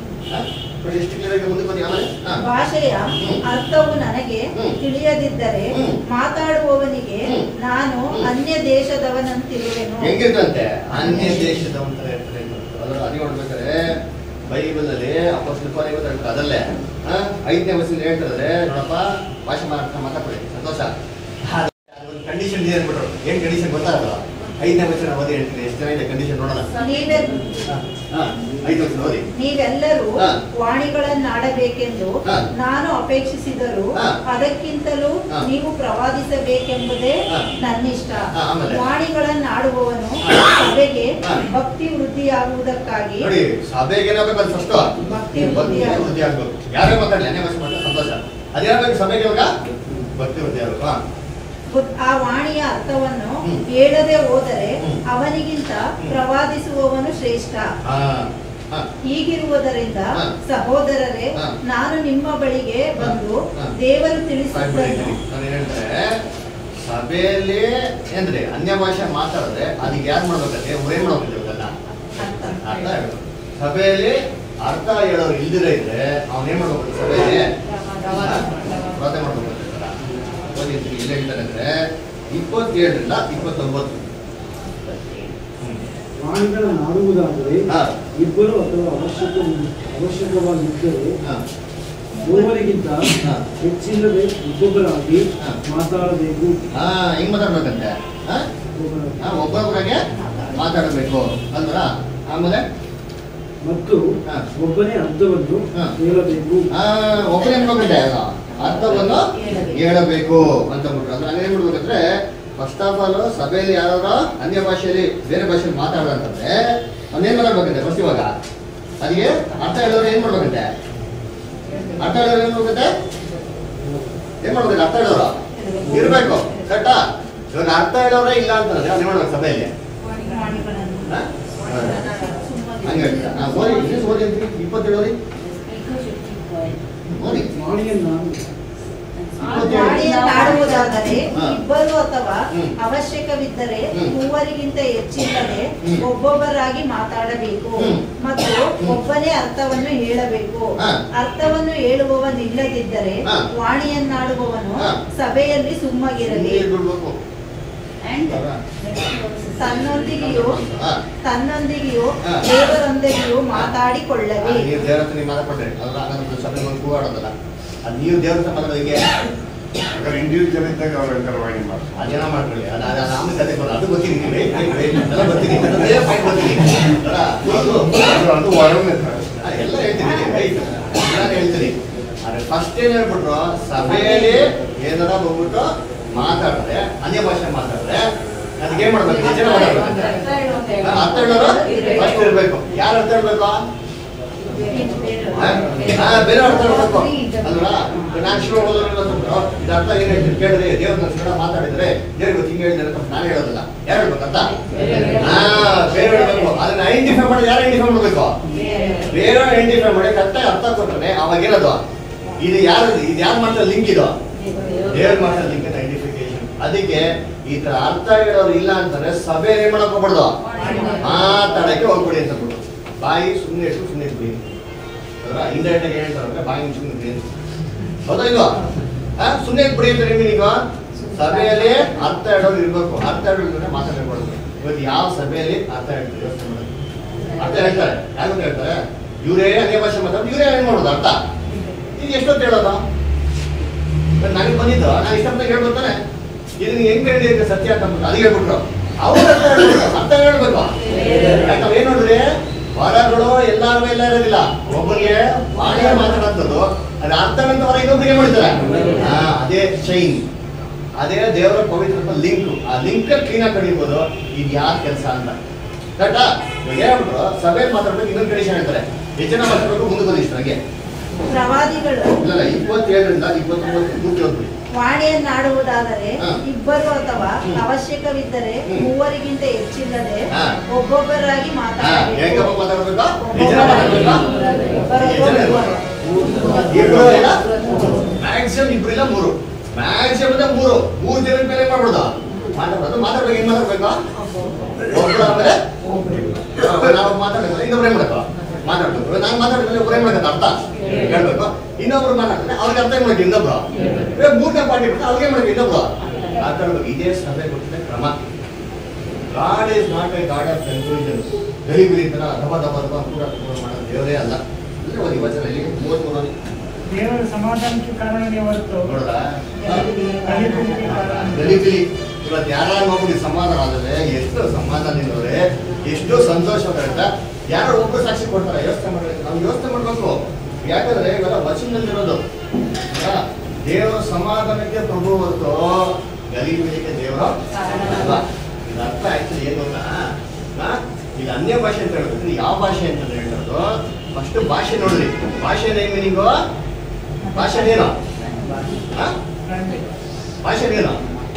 ಭಾಷೆಯ ಅರ್ಥವು ನನಗೆ ತಿಳಿಯದಿದ್ದರೆ ಮಾತಾಡುವವನಿಗೆ ನಾನು ಅನ್ಯ ದೇಶದವನಂತಿರುವೆನು. ಹೆಂಗಿರ್ತಂತೆ ಅನ್ಯ ದೇಶದವಂತ ಇರ್ತಾರೆ ಅದೇ ನೋಡ್ಬೇಕಾದ್ರೆ ಬೈಬಲ್ ಅಲ್ಲಿ ಅಪೊಸ್ತಲರು ಹೇಳ್ತಾರೆ ಅದಲ್ಲೇ ಐದನೇ ವರ್ಷದಿಂದ ಹೇಳ್ತಾರೆ ನೋಡಪ್ಪ ಭಾಷೆ ಮಾತಾಡ್ತಾ ಮಾತಾಡ್ಕೊಳ್ಳಿ ಸಂತೋಷ ಒಂದು ಕಂಡೀಷನ್ ಇದೆ ಅಂದ್ಬಿಟ್ರು ಏನ್ ಕಂಡೀಷನ್ ಗೊತ್ತಾಗಲ್ಲ ಐದನೇ ವಚನ ಓದಿ ಹೇಳ್ತೀನಿ ಎಷ್ಟು ಜನ ಇದೆ ಕಂಡೀಷನ್ ನೋಡೋಣ. ಐದು ವಚನ ಓದಿ. ನೀವೆಲ್ಲರೂ ವಾಣಿಗಳನ್ನಾಡಬೇಕೆಂದು ನಾನು ಅಪೇಕ್ಷಿಸಿದರು ಅದಕ್ಕಿಂತಲೂ ನೀವು ಪ್ರವಾದಿಸಬೇಕೆಂಬುದೇ ನನ್ನಿಷ್ಟ. ವಾಣಿಗಳನ್ನಾಡುವವನು ಸಭೆಗೆ ಭಕ್ತಿ ವೃದ್ಧಿಯಾಗುವುದಕ್ಕಾಗಿ ನೋಡಿ ಸಭೆಗೆ ಏನಾಗಬೇಕು ಫಸ್ಟ್ ಭಕ್ತಿ ವೃದ್ಧಿ ಆಗ್ಬೇಕು. ಯಾರೇ ಮಾತಾಡಲಿ ಅನ್ಯ ಭಾಷೆ ಮಾತ್ರ ಸಂತೋಷ ಅದೇನಾಗಬೇಕು ಸಭೆಗೆ ಇವಾಗ ಭಕ್ತಿ ವೃದ್ಧಿ ಆಗ್ಬೇಕು. ಆ ವಾಣಿಯ ಅರ್ಥವನ್ನು ಹೇಳದೆ ಹೋದರೆ ಅವನಿಗಿಂತ ಪ್ರವಾದಿಸುವವನು ಶ್ರೇಷ್ಠ. ಹೀಗಿರುವುದರಿಂದ ಸಹೋದರರೇ ನಾನು ನಿಮ್ಮ ಬಳಿಗೆ ಬಂದು ದೇವರು ತಿಳಿಸಿದ್ದನ್ನು ಸಭೆಯಲ್ಲಿ ಏನ್ರಿ ಅನ್ಯ ಭಾಷೆ ಮಾತಾಡಿದ್ರೆ ಅದಕ್ಕೆ ಯಾರು ಮಾಡ್ಬೇಕಂತೆ ಒರೇ ಮಾಡ್ಬೇಕಲ್ಲ ಅರ್ಥ ಹೇಳ್ಬೇಕು. ಸಭೆಯಲ್ಲಿ ಅರ್ಥ ಹೇಳೋರು ಇಲ್ದಿರ ಇದ್ರೆ ಅವನೇನ್ ಮಾಡ್ಬೇಕು ಸಭೆಯಲ್ಲಿ ಪ್ರಾರ್ಥನೆ ಮಾಡ್ಬೇಕು. ಇಲ್ಲ ಹೇಳ್ತಾರೆ ಇಪ್ಪತ್ತೇಳರಿಂದ ಇಪ್ಪತ್ತೊಂಬತ್ತು ವಾಣಿಗಳನ್ನಾಡುವುದಾದರೆ ಇಬ್ಬರು ಅಥವಾ ಅವಶ್ಯಕ ಅವಶ್ಯಕವಾಗಿದ್ದರೆ ಮೂವರಿಗಿಂತ ಹಾ. ಹೆಚ್ಚಿಲ್ಲದೆ ಒಬ್ಬೊಬ್ಬರಾಗಿ ಹಾ. ಮಾತಾಡಬೇಕು. ಹಾ ಹಿಂಗ್ ಮಾತಾಡ್ಬೇಕಂತೆ ಹಾ ಒಬ್ಬೊಬ್ಬರಾಗಿ. ಹಾ, ಒಬ್ಬೊಬ್ಬರಾಗೆ ಮಾತಾಡಬೇಕು ಅಲ್ವಾ. ಆಮೇಲೆ ಮತ್ತು ಹಾ. ಒಬ್ಬನೇ ಅರ್ಥವನ್ನು ಹಾ. ಹೇಳಬೇಕು. ಆ, ಒಬ್ಬನೇ ಅನ್ಬೇಕಂತೆ ಅರ್ಥವನ್ನು ಹೇಳಬೇಕು ಅಂತ ಬಿಟ್ರು. ಅಂದ್ರೆ ಹಂಗೇನ್ ಮಾಡ್ಬೇಕಂದ್ರೆ ಫಸ್ಟ್ ಆಫ್ ಆಲ್ ಸಭೆಯಲ್ಲಿ ಯಾರು ಅನ್ಯ ಭಾಷೆಯಲ್ಲಿ ಬೇರೆ ಭಾಷೆಯಲ್ಲಿ ಮಾತಾಡೋದಂತಂದ್ರೆ ಅವ್ನೇನ್ ಮಾತಾಡ್ಬೇಕಂತೆ ಫಸ್ಟ್ ಇವಾಗ ಅದಕ್ಕೆ ಅರ್ಥ ಹೇಳೋರು ಏನ್ ಮಾಡ್ಬೇಕಂತೆ ಅರ್ಥ ಹೇಳೋರು ಏನ್ ಮಾಡ್ಬೇಕಂತೆ ಏನ್ ಮಾಡ್ಬೇಕಂತೆ ಅರ್ಥ ಹೇಳೋರು ಇರ್ಬೇಕು ಕರೆಕ್ಟಾ. ಇವಾಗ ಅರ್ಥ ಹೇಳೋರೇ ಇಲ್ಲ ಅಂತಂದ್ರೆ ಅವ್ನು ಏನ್ ಮಾಡ್ಬೇಕು ಸಭೆಯಲ್ಲಿ ಹಾ? ಹಂಗೆ ಹೇಳ್ತೀರಾ ನಾ ಓದಿ ಇಂಗ್ಲೀಷ್ ಓದಿ ಅಂತೀವಿ ಇಪ್ಪತ್ತೇಳು ಓದಿ ಓದಿ ವಾಣಿಯನ್ನಾಡು ವಾಣಿಯನ್ನಾಡುವುದಾದರೆ ಹಾ. ಇಬ್ಬರು ಅಥವಾ ಹ್ಮ್. ಅವಶ್ಯಕವಿದ್ದರೆ ಹ್ಮ್. ಮೂವರಿಗಿಂತ ಹೆಚ್ಚಿಲ್ಲದೆ ಹ್ಮ್. ಒಬ್ಬೊಬ್ಬರಾಗಿ ಮಾತಾಡಬೇಕು ಹ್ಮ್. ಮತ್ತು ಒಬ್ಬನೇ ಅರ್ಥವನ್ನು ಹೇಳಬೇಕು. ಹಾ. ಅರ್ಥವನ್ನು ಹೇಳುವವನಿಲ್ಲದಿದ್ದರೆ ಹಾ. ವಾಣಿಯನ್ನಾಡುವವನು ಹಾ. ಸಭೆಯಲ್ಲಿ ಸುಮ್ಮಗಿರಲಿ. ನೀರು ಬಿಡ್ಬೇಕು And ತನ್ನೊಂದಿಗೆಯೂ ಹಾ. ತನ್ನೊಂದಿಗೆಯೂ ಹಾ. ದೇವರೊಂದಿಗೆಯೂ ಮಾತಾಡಿಕೊಳ್ಳಲಿ. ನೀವು ದೇವ್ರ ಹತ್ರ ನೀವು ಮಾತಾಡ್ಕೊಡ್ರಿ ಅದ್ರ ಹಾಗಾದ್ರೆ ಸಭೆ ಬಂದು ಕೂಗಾಡೋದಲ್ಲ ಅದು ನೀವು ದೇವ್ರ ಹತ್ರ ಮಾತಾಡೋದು ಹೇಗೆ ಇಂಡಿವಿಜುವಲ್ ಇದ್ದಾಗ ಅವ್ರ ವಾಣಿ ಮಾಡ್ತಾರೆ. ಅದೇನೋ ಮಾಡ್ಕೊಳ್ಳಿ ಅದು ಅದು ಆಮೇಲೆ ಕತೆ ಬರೋದು ಅದು ಗೊತ್ತೀನಿ ನೀವು ಎಲ್ಲ ಗೊತ್ತೀನಿ ಅದೇ ಪಾಯಿಂಟ್ ಗೊತ್ತೀನಿ ಅಲ್ಲ? ಅದು ಅದು ಅದು ಹೊರಗಡೆ ಇರ್ತಾರೆ. ಆ, ಎಲ್ಲ ಹೇಳ್ತೀನಿ ರೈಟ್ ನಾನು ಹೇಳ್ತೀನಿ ಆದ್ರೆ ಫಸ್ಟ್ ಏನ್ ಹೇಳ್ಬಿಟ್ರು ಸಭೆಯಲ್ಲಿ ಏನಾರ ಬಂದ್ಬಿಟ್ಟು ಮಾತಾಡಿದ್ರೆ ಅನ್ಯ ಭಾಷೆ ಮಾತಾಡಿದ್ರೆ ಅದಕ್ಕೆ ಏನ್ ಮಾಡ್ಬೇಕು ಹೆಚ್ಚಿನ ಮಾತಾಡ್ಬೇಕಂತೆ ಅರ್ಥ ಹೇಳೋರು ಫಸ್ಟ್ ಇರ್ಬೇಕು. ಯಾರು ಅರ್ಥ ಹೇಳ್ಬೇಕು ಹಾ ಬೇರೆ ಅರ್ಥ ಹೇಳ್ಬೇಕು ಅಲ್ವಾ. ನಾನು ಶಿವ ಓದೋದ್ರಿಂದ ಇದು ಅರ್ಥ ಏನ್ ಹೇಳ್ತೀನಿ ಕೇಳಿದ್ರೆ ದೇವ್ರ ಶಿವ ಮಾತಾಡಿದ್ರೆ ದೇವ್ರಿಗೆ ಹಿಂಗೆ ಹೇಳಿದ್ರೆ ಅಂತ ನಾನು ಹೇಳೋದಿಲ್ಲ. ಯಾರು ಹೇಳ್ಬೇಕಂತ ಹಾ ಬೇರೆ ಹೇಳ್ಬೇಕು. ಅದನ್ನ ಐಡೆಂಟಿಫೈ ಮಾಡಿ ಯಾರು ಐಡೆಂಟಿಫೈ ಮಾಡ್ಬೇಕು ಬೇರೆ ಐಡೆಂಟಿಫೈ ಮಾಡಿ ಕರೆಕ್ಟಾಗಿ ಅರ್ಥ ಕೊಟ್ಟರೆ ಅವಾಗ ಏನದು ಇದು ಯಾರು ಇದು ಯಾರು ಮಾಡ್ತಾರೆ ಲಿಂಕ್ ಇದು ದೇವ್ರ ಮಾಡ್ತಾರೆ ಲಿಂಕ್ ಐಡೆಂಟಿಫಿಕೇಶನ್. ಅದಕ್ಕೆ ಈ ತರ ಅರ್ಥ ಹೇಳೋರು ಇಲ್ಲ ಅಂತಂದ್ರೆ ಸಭೆ ಏನ್ ಮಾಡಕ್ ಹೋಗ್ಬಾರ್ದು ಮಾತಾಡಕ್ಕೆ ಹೋಗ್ಬಿಡಿ ಅಂತ ಬಿಡು. ಬಾಯಿ ಸುಮ್ಮನೆ ಇಟ್ಟು ಸುಮ್ಮನೆ ಬಿಡಿ ಅದ್ರ ಇಂಡೈರೆಕ್ಟ್ ಆಗಿ ಹೇಳ್ತಾರೆ ಬಾಯಿ ಸುಮ್ಮನೆ ಬಿಡಿ ಹೌದಾ ಇಲ್ವಾ ಸುಮ್ಮನೆ ಬಿಡಿ ಅಂತ ನಿಮ್ಗೆ ಈಗ ಸಭೆಯಲ್ಲಿ ಅರ್ಥ ಹೇಳೋರು ಇರ್ಬೇಕು. ಅರ್ಥ ಹೇಳೋದ್ರೆ ಮಾತಾಡಬಾರ್ದು. ಇವತ್ತು ಯಾವ ಸಭೆಯಲ್ಲಿ ಅರ್ಥ ಹೇಳ್ತಾರೆ ಯೋಚನೆ ಮಾಡೋದು ಅರ್ಥ ಹೇಳ್ತಾರೆ ಯಾರು ಹೇಳ್ತಾರೆ ಇವರೇ ಅದೇ ಭಾಷೆ ಮಾತಾಡೋದು ಇವರೇ ಏನ್ ಮಾಡೋದು ಅರ್ಥ ಈಗ ಎಷ್ಟೊತ್ತು ಹೇಳೋದು ನನಗೆ ಬಂದಿದ್ದು ನಾನು ಇಷ್ಟಪಟ್ಟಾಗ ಹೇಳ್ಬೋತಾನೆ ಇದನ್ನ ಹೆಂಗ್ ಹೇಳಿ ಸತ್ಯ ಅಂತ ಅದಕ್ಕೆ ಹೇಳ್ಬಿಟ್ರು ಅವ್ರ ಅರ್ಥ ಹೇಳ್ಬೇಕು ಅರ್ಥ ಹೇಳ್ಬೇಕು. ಯಾಕಂದ್ರೆ ಏನ್ ನೋಡ್ರಿ ವರಗಳು ಎಲ್ಲಾರು ಎಲ್ಲ ಇರೋದಿಲ್ಲ. ಒಬ್ಬರಿಗೆ ವಾಣಿಯ ಮಾತಾಡೋದು ಅದ್ರ ಅರ್ಥವಂತ ವರ ಇನ್ನೊಬ್ಬರಿಗೆ ಮಾಡ್ತಾರೆ. ಹಾ ಅದೇ ಚೈನ್ ಅದೇ ದೇವರ ಪವಿತ್ರ ಲಿಂಕ್. ಆ ಲಿಂಕ್ ಕ್ಲೀನ್ ಆಗಿ ಕಡಿಬೋದು ಇದು ಯಾರ ಕೆಲಸ ಅಂತ ಕರೆಕ್ಟಾ. ಇವಾಗ ಹೇಳ್ಬಿಟ್ರು ಸಭೆಯಲ್ಲಿ ಮಾತಾಡ್ಬೇಕು ಇನ್ನೊಂದು ಕಂಡೀಷನ್ ಹೇಳ್ತಾರೆ ಹೆಚ್ಚಿನ ಮಾತಾಡ್ಬೇಕು ಮುಂದೆ ಬಂದಿಷ್ಟು ನನಗೆ ಪ್ರವಾದಿಗಳು ಇಲ್ಲ ಇಪ್ಪತ್ತೇಳರಿಂದ ಇಪ್ಪತ್ತೊಂಬತ್ತು ಪೂರ್ತಿ ಹೋಗ್ಬಿಡಿ. ವಾಣಿಯನ್ನಾಡುವುದಾದರೆ ಹಾ. ಇಬ್ಬರು ಅಥವಾ ಹ್ಮ್. ಅವಶ್ಯಕವಿದ್ದರೆ ಹ್ಮ್. ಮೂವರಿಗಿಂತ ಹೆಚ್ಚಿಲ್ಲದೆ ಹಾ. ಒಬ್ಬೊಬ್ಬರಾಗಿ ಹಾ ಮಾತಾಡಬೇಕು. ಹೆಂಗಪ್ಪ ಮಾತಾಡ್ಬೇಕಾ ಹೆಚ್ಚಿನ ಮಾತಾಡ್ಬೇಕಾ ಹೆಚ್ಚಿನ ಇರ್ಬೇಕು. ಒಬ್ಬೊಬ್ಬರು ಇಬ್ರು ಇಲ್ಲ ಮ್ಯಾಕ್ಸಿಮಮ್ ಇಬ್ರು ಇಲ್ಲ ಮೂರು ಮ್ಯಾಕ್ಸಿಮಮ್ ಅಂದ್ರೆ ಮೂರು ಮೂರು ಜನ ಮೇಲೆ ಮಾಡ್ಬಿಡ್ದು ಮಾತಾಡೋದು ಮಾತಾಡ್ಬೇಕು ಏನ್ ಮಾತಾಡ್ಬೇಕು ಒಬ್ರು ಆಮೇಲೆ ನಾವು ಮಾತಾಡ್ಬೇಕು ಇನ್ನೊಬ್ರು ಏನ್ ಮಾಡಬೇಕು ಮಾತಾಡ್ಬೇಕು. ನಾನು ಮಾತಾಡಿದ್ರೆ ಒಬ್ರು ಏನ್ ಮಾಡಬೇಕು ಅರ್ಥ ಹೇಳ್ಬೇಕು. ಇನ್ನೊಬ್ರು ಮಾತಾಡಿದ್ರೆ ಅವ್ರಿಗೆ ಅರ್ಥ ಏನ್ ಮಾಡ್ಬೇಕು ಇನ್ನೊಬ್ರು ಮೂರನೇ ಪಾರ್ಟಿ ಬಿಟ್ಟು ಅವ್ರಿಗೆ ಮಾಡ್ಬೇಕು ಇನ್ನೊಬ್ರು ಅರ್ಥ ಹೇಳ್ಬೇಕು. ಇದೇ ಸಭೆ ಕೊಟ್ಟಿದ್ದ ಕ್ರಮ. God is not a God of confusion. ಗಲಿಬಿಲಿ ತರ ದಬ ದಬ ದಬ ಕೂಡ ಮಾಡೋದು ದೇವರೇ ಅಲ್ಲ. ಅಂದ್ರೆ ಒಂದು ವಚನ ಇಲ್ಲಿ ಮೂವತ್ಮೂರು ದೇವರ ಸಮಾಧಾನಕ್ಕೆ ಕಾರಣನೇ ಹೊರತು ನೋಡ್ರಾ ಗಲಿಬಿಲಿಗೆ ಕಾರಣ. ಗಲಿಬಿಲಿ ಇವತ್ತು ಯಾರು ನೋಡ್ಬಿಟ್ಟು ಸಮಾಧಾನ ಆದ್ರೆ ಎಷ್ಟು ಸಮಾಧಾನ ಇರೋರೆ ಎಷ್ಟು ಸಂತೋಷ ಬರುತ್ತೆ. ಯಾರೋ ಒಬ್ಬರು ಸಾಕ್ಷಿ ಕೊಡ್ತಾರೆ ಯೋಚನೆ ಮಾಡ್ಬೇಕು. ನಾವು ಯೋಚನೆ ಮಾಡ್ಬೇಕು ಯಾಕಂದ್ರೆ ಇವೆಲ್ಲ ವಚನದಲ್ಲಿರೋದು ದೇವರ ಸಮಾಧಾನಕ್ಕೆ ಪ್ರಭು ಹೊರತು ಗಲಿಬಿಲಿಗೆ ದೇವರ ಅಲ್ವಾ. ಇದು ಅರ್ಥ ಆಕ್ಚುಲಿ ಏನು ಗೊತ್ತಾ ಇದು ಅನ್ಯ ಭಾಷೆ ಅಂತ ಹೇಳ್ಬೇಕು. ಯಾವ ಭಾಷೆ ಅಂತ ಹೇಳೋದು ಫಸ್ಟ್ ಭಾಷೆ ನೋಡ್ರಿ. ಭಾಷೆ ಏನ್ ಮೀನಿಂಗು ಭಾಷೆನೇನು ಭಾಷೆನೇನು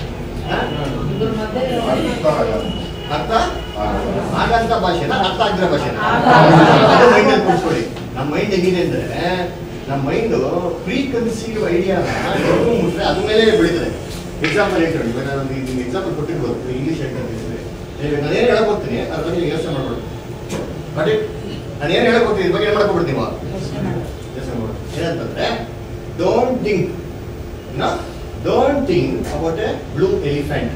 ಅರ್ಥ ಆಗಂತ ಭಾಷೆನ ಅರ್ಥ ಆಗಿರೋ ಭಾಷೆನ ಮೈಂಡ್ ಕೂರಿಸ್ಕೊಳ್ಳಿ. ನಮ್ಮ ಮೈಂಡ್ ಹೆಂಗಿದೆ ಅಂದ್ರೆ ನಮ್ಮ ಮೈಂಡ್ ಪ್ರೀ ಕನ್ಸೀವ್ ಐಡಿಯಾನ ಮುಟ್ರೆ ಅದ್ರ ಮೇಲೆ ಬೆಳೀತದೆ. ಎಕ್ಸಾಂಪಲ್ ಹೇಳ್ತಾರೆ ಇವಾಗ ನಾನು ನಿಮ್ಗೆ ಎಕ್ಸಾಂಪಲ್ ಕೊಟ್ಟಿರ್ಬೋದು ಇಂಗ್ಲೀಷ್ ಹೇಳ್ತಾರೆ ನಾನೇನು ಹೇಳಕ್ ಹೋಗ್ತೀನಿ ಅದ್ರ ಬಗ್ಗೆ ಯೋಚನೆ ಮಾಡ್ಬೋದು. ಬಟ್ ನಾನೇನು ಹೇಳಕ್ ಹೋಗ್ತೀನಿ ಇದ್ರ ಬಗ್ಗೆ ಏನು ಮಾಡಕ್ ಹೋಗ್ಬಿಡ್ತೀವಿ ಯೋಚನೆ ಮಾಡ್ಬೋದು. ಏನಂತಂದ್ರೆ don't think don't think about a blue elephant.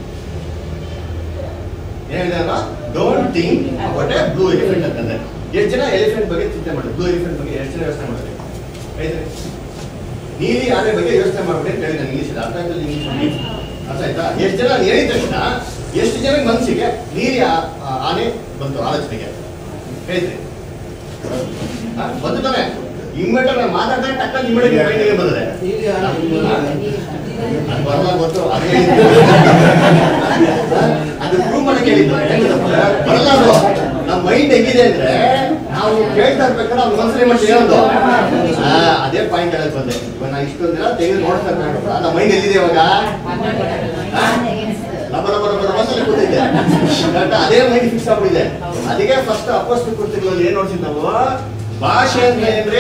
ಏನ್ ಹೇಳಿದ don't think about a blue elephant ಅಂತಂದ್ರೆ ಎಷ್ಟು ಜನ ಎಲಿಫೆಂಟ್ ಬಗ್ಗೆ ಚಿಂತೆ ಮಾಡಿ ಬ್ಲೂ ಎಲಿಫೆಂಟ್ ಬಗ್ಗೆ ಎಷ್ಟು ಜನ ಯೋಚನೆ ಮಾಡ್ತಾರೆ ಐತ್ರಿ ನೀಲಿ ಆನೆ ಬಗ್ಗೆ ಯೋಚನೆ ಮಾಡ್ಬಿಡಿ ಅಂತ ಹೇಳಿದ ಇಂಗ್ಲೀಷ್ ಅರ್ಥ ಆಯ್ತು ಇಂಗ್ಲೀಷ್ ಅರ್ಥ ಆಯ್ತಾ? ಎಷ್ಟು ಜನ ಹೇಳಿದ ತಕ್ಷಣ ಎಷ್ಟು ಜನ ಮನಸ್ಸಿಗೆ ನೀಲಿ ಆನೆ ಬಂತು ಆಲೋಚನೆಗೆ ಹೇಳಿದ್ರಿ ಬಂದು ತಾನೆ ಇಮ್ಮಿಡಿಯೇಟ್ ನಾನು ಮಾತಾಡ್ತಾ ಟಕ್ಕ ಇಮ್ಮಿಡಿಯೇಟ್ ಮೈಂಡಿಗೆ ಬಂದರೆ ಅದು ಬರಲ್ಲ ಗೊತ್ತು ಅದೇ ಅದು ಪ್ರೂವ್ ಮಾಡಕ್ಕೆ ಹೇಳಿದ್ದು ಬರಲ್ಲ ಅದು ನಮ್ಮ ಮೈಂಡ್ ಹೆಂಗಿದೆ ಅಂದ್ರೆ ನಾವು ಕೇಳ್ತಾ ಇರ್ಬೇಕಾದ್ರೆ ಅವ್ನ ಮನಸ್ಸಲ್ಲಿ ಮತ್ತೆ ಏನೊಂದು ಅದೇ ಪಾಯಿಂಟ್ ಹೇಳಕ್ ಬಂದೆ ಇವಾಗ ನಾ ಇಷ್ಟೊಂದು ದಿನ ತೆಗೆದು ನೋಡ್ತಾ ಇರ್ಬೇಕು ನಮ್ಮ ಮೈಂಡ್ ಎಲ್ಲಿದೆ ಇವಾಗ ಲಬ ಲಬ ಲಬ ಲಬ ಕೂತಿದ್ದೆ ಅದೇ ಮೈಂಡ್ ಫಿಕ್ಸ್ ಆಗ್ಬಿಟ್ಟಿದೆ. ಅದಕ್ಕೆ ಫಸ್ಟ್ ಅಪೋಸ್ತಲ ಕೃತ್ಯಗಳಲ್ಲಿ ಏನ್ ನೋಡ್ತಿದ್ ನಾವು ಭಾಷೆ ಅಂದ್ರೆ ಏನ್ರಿ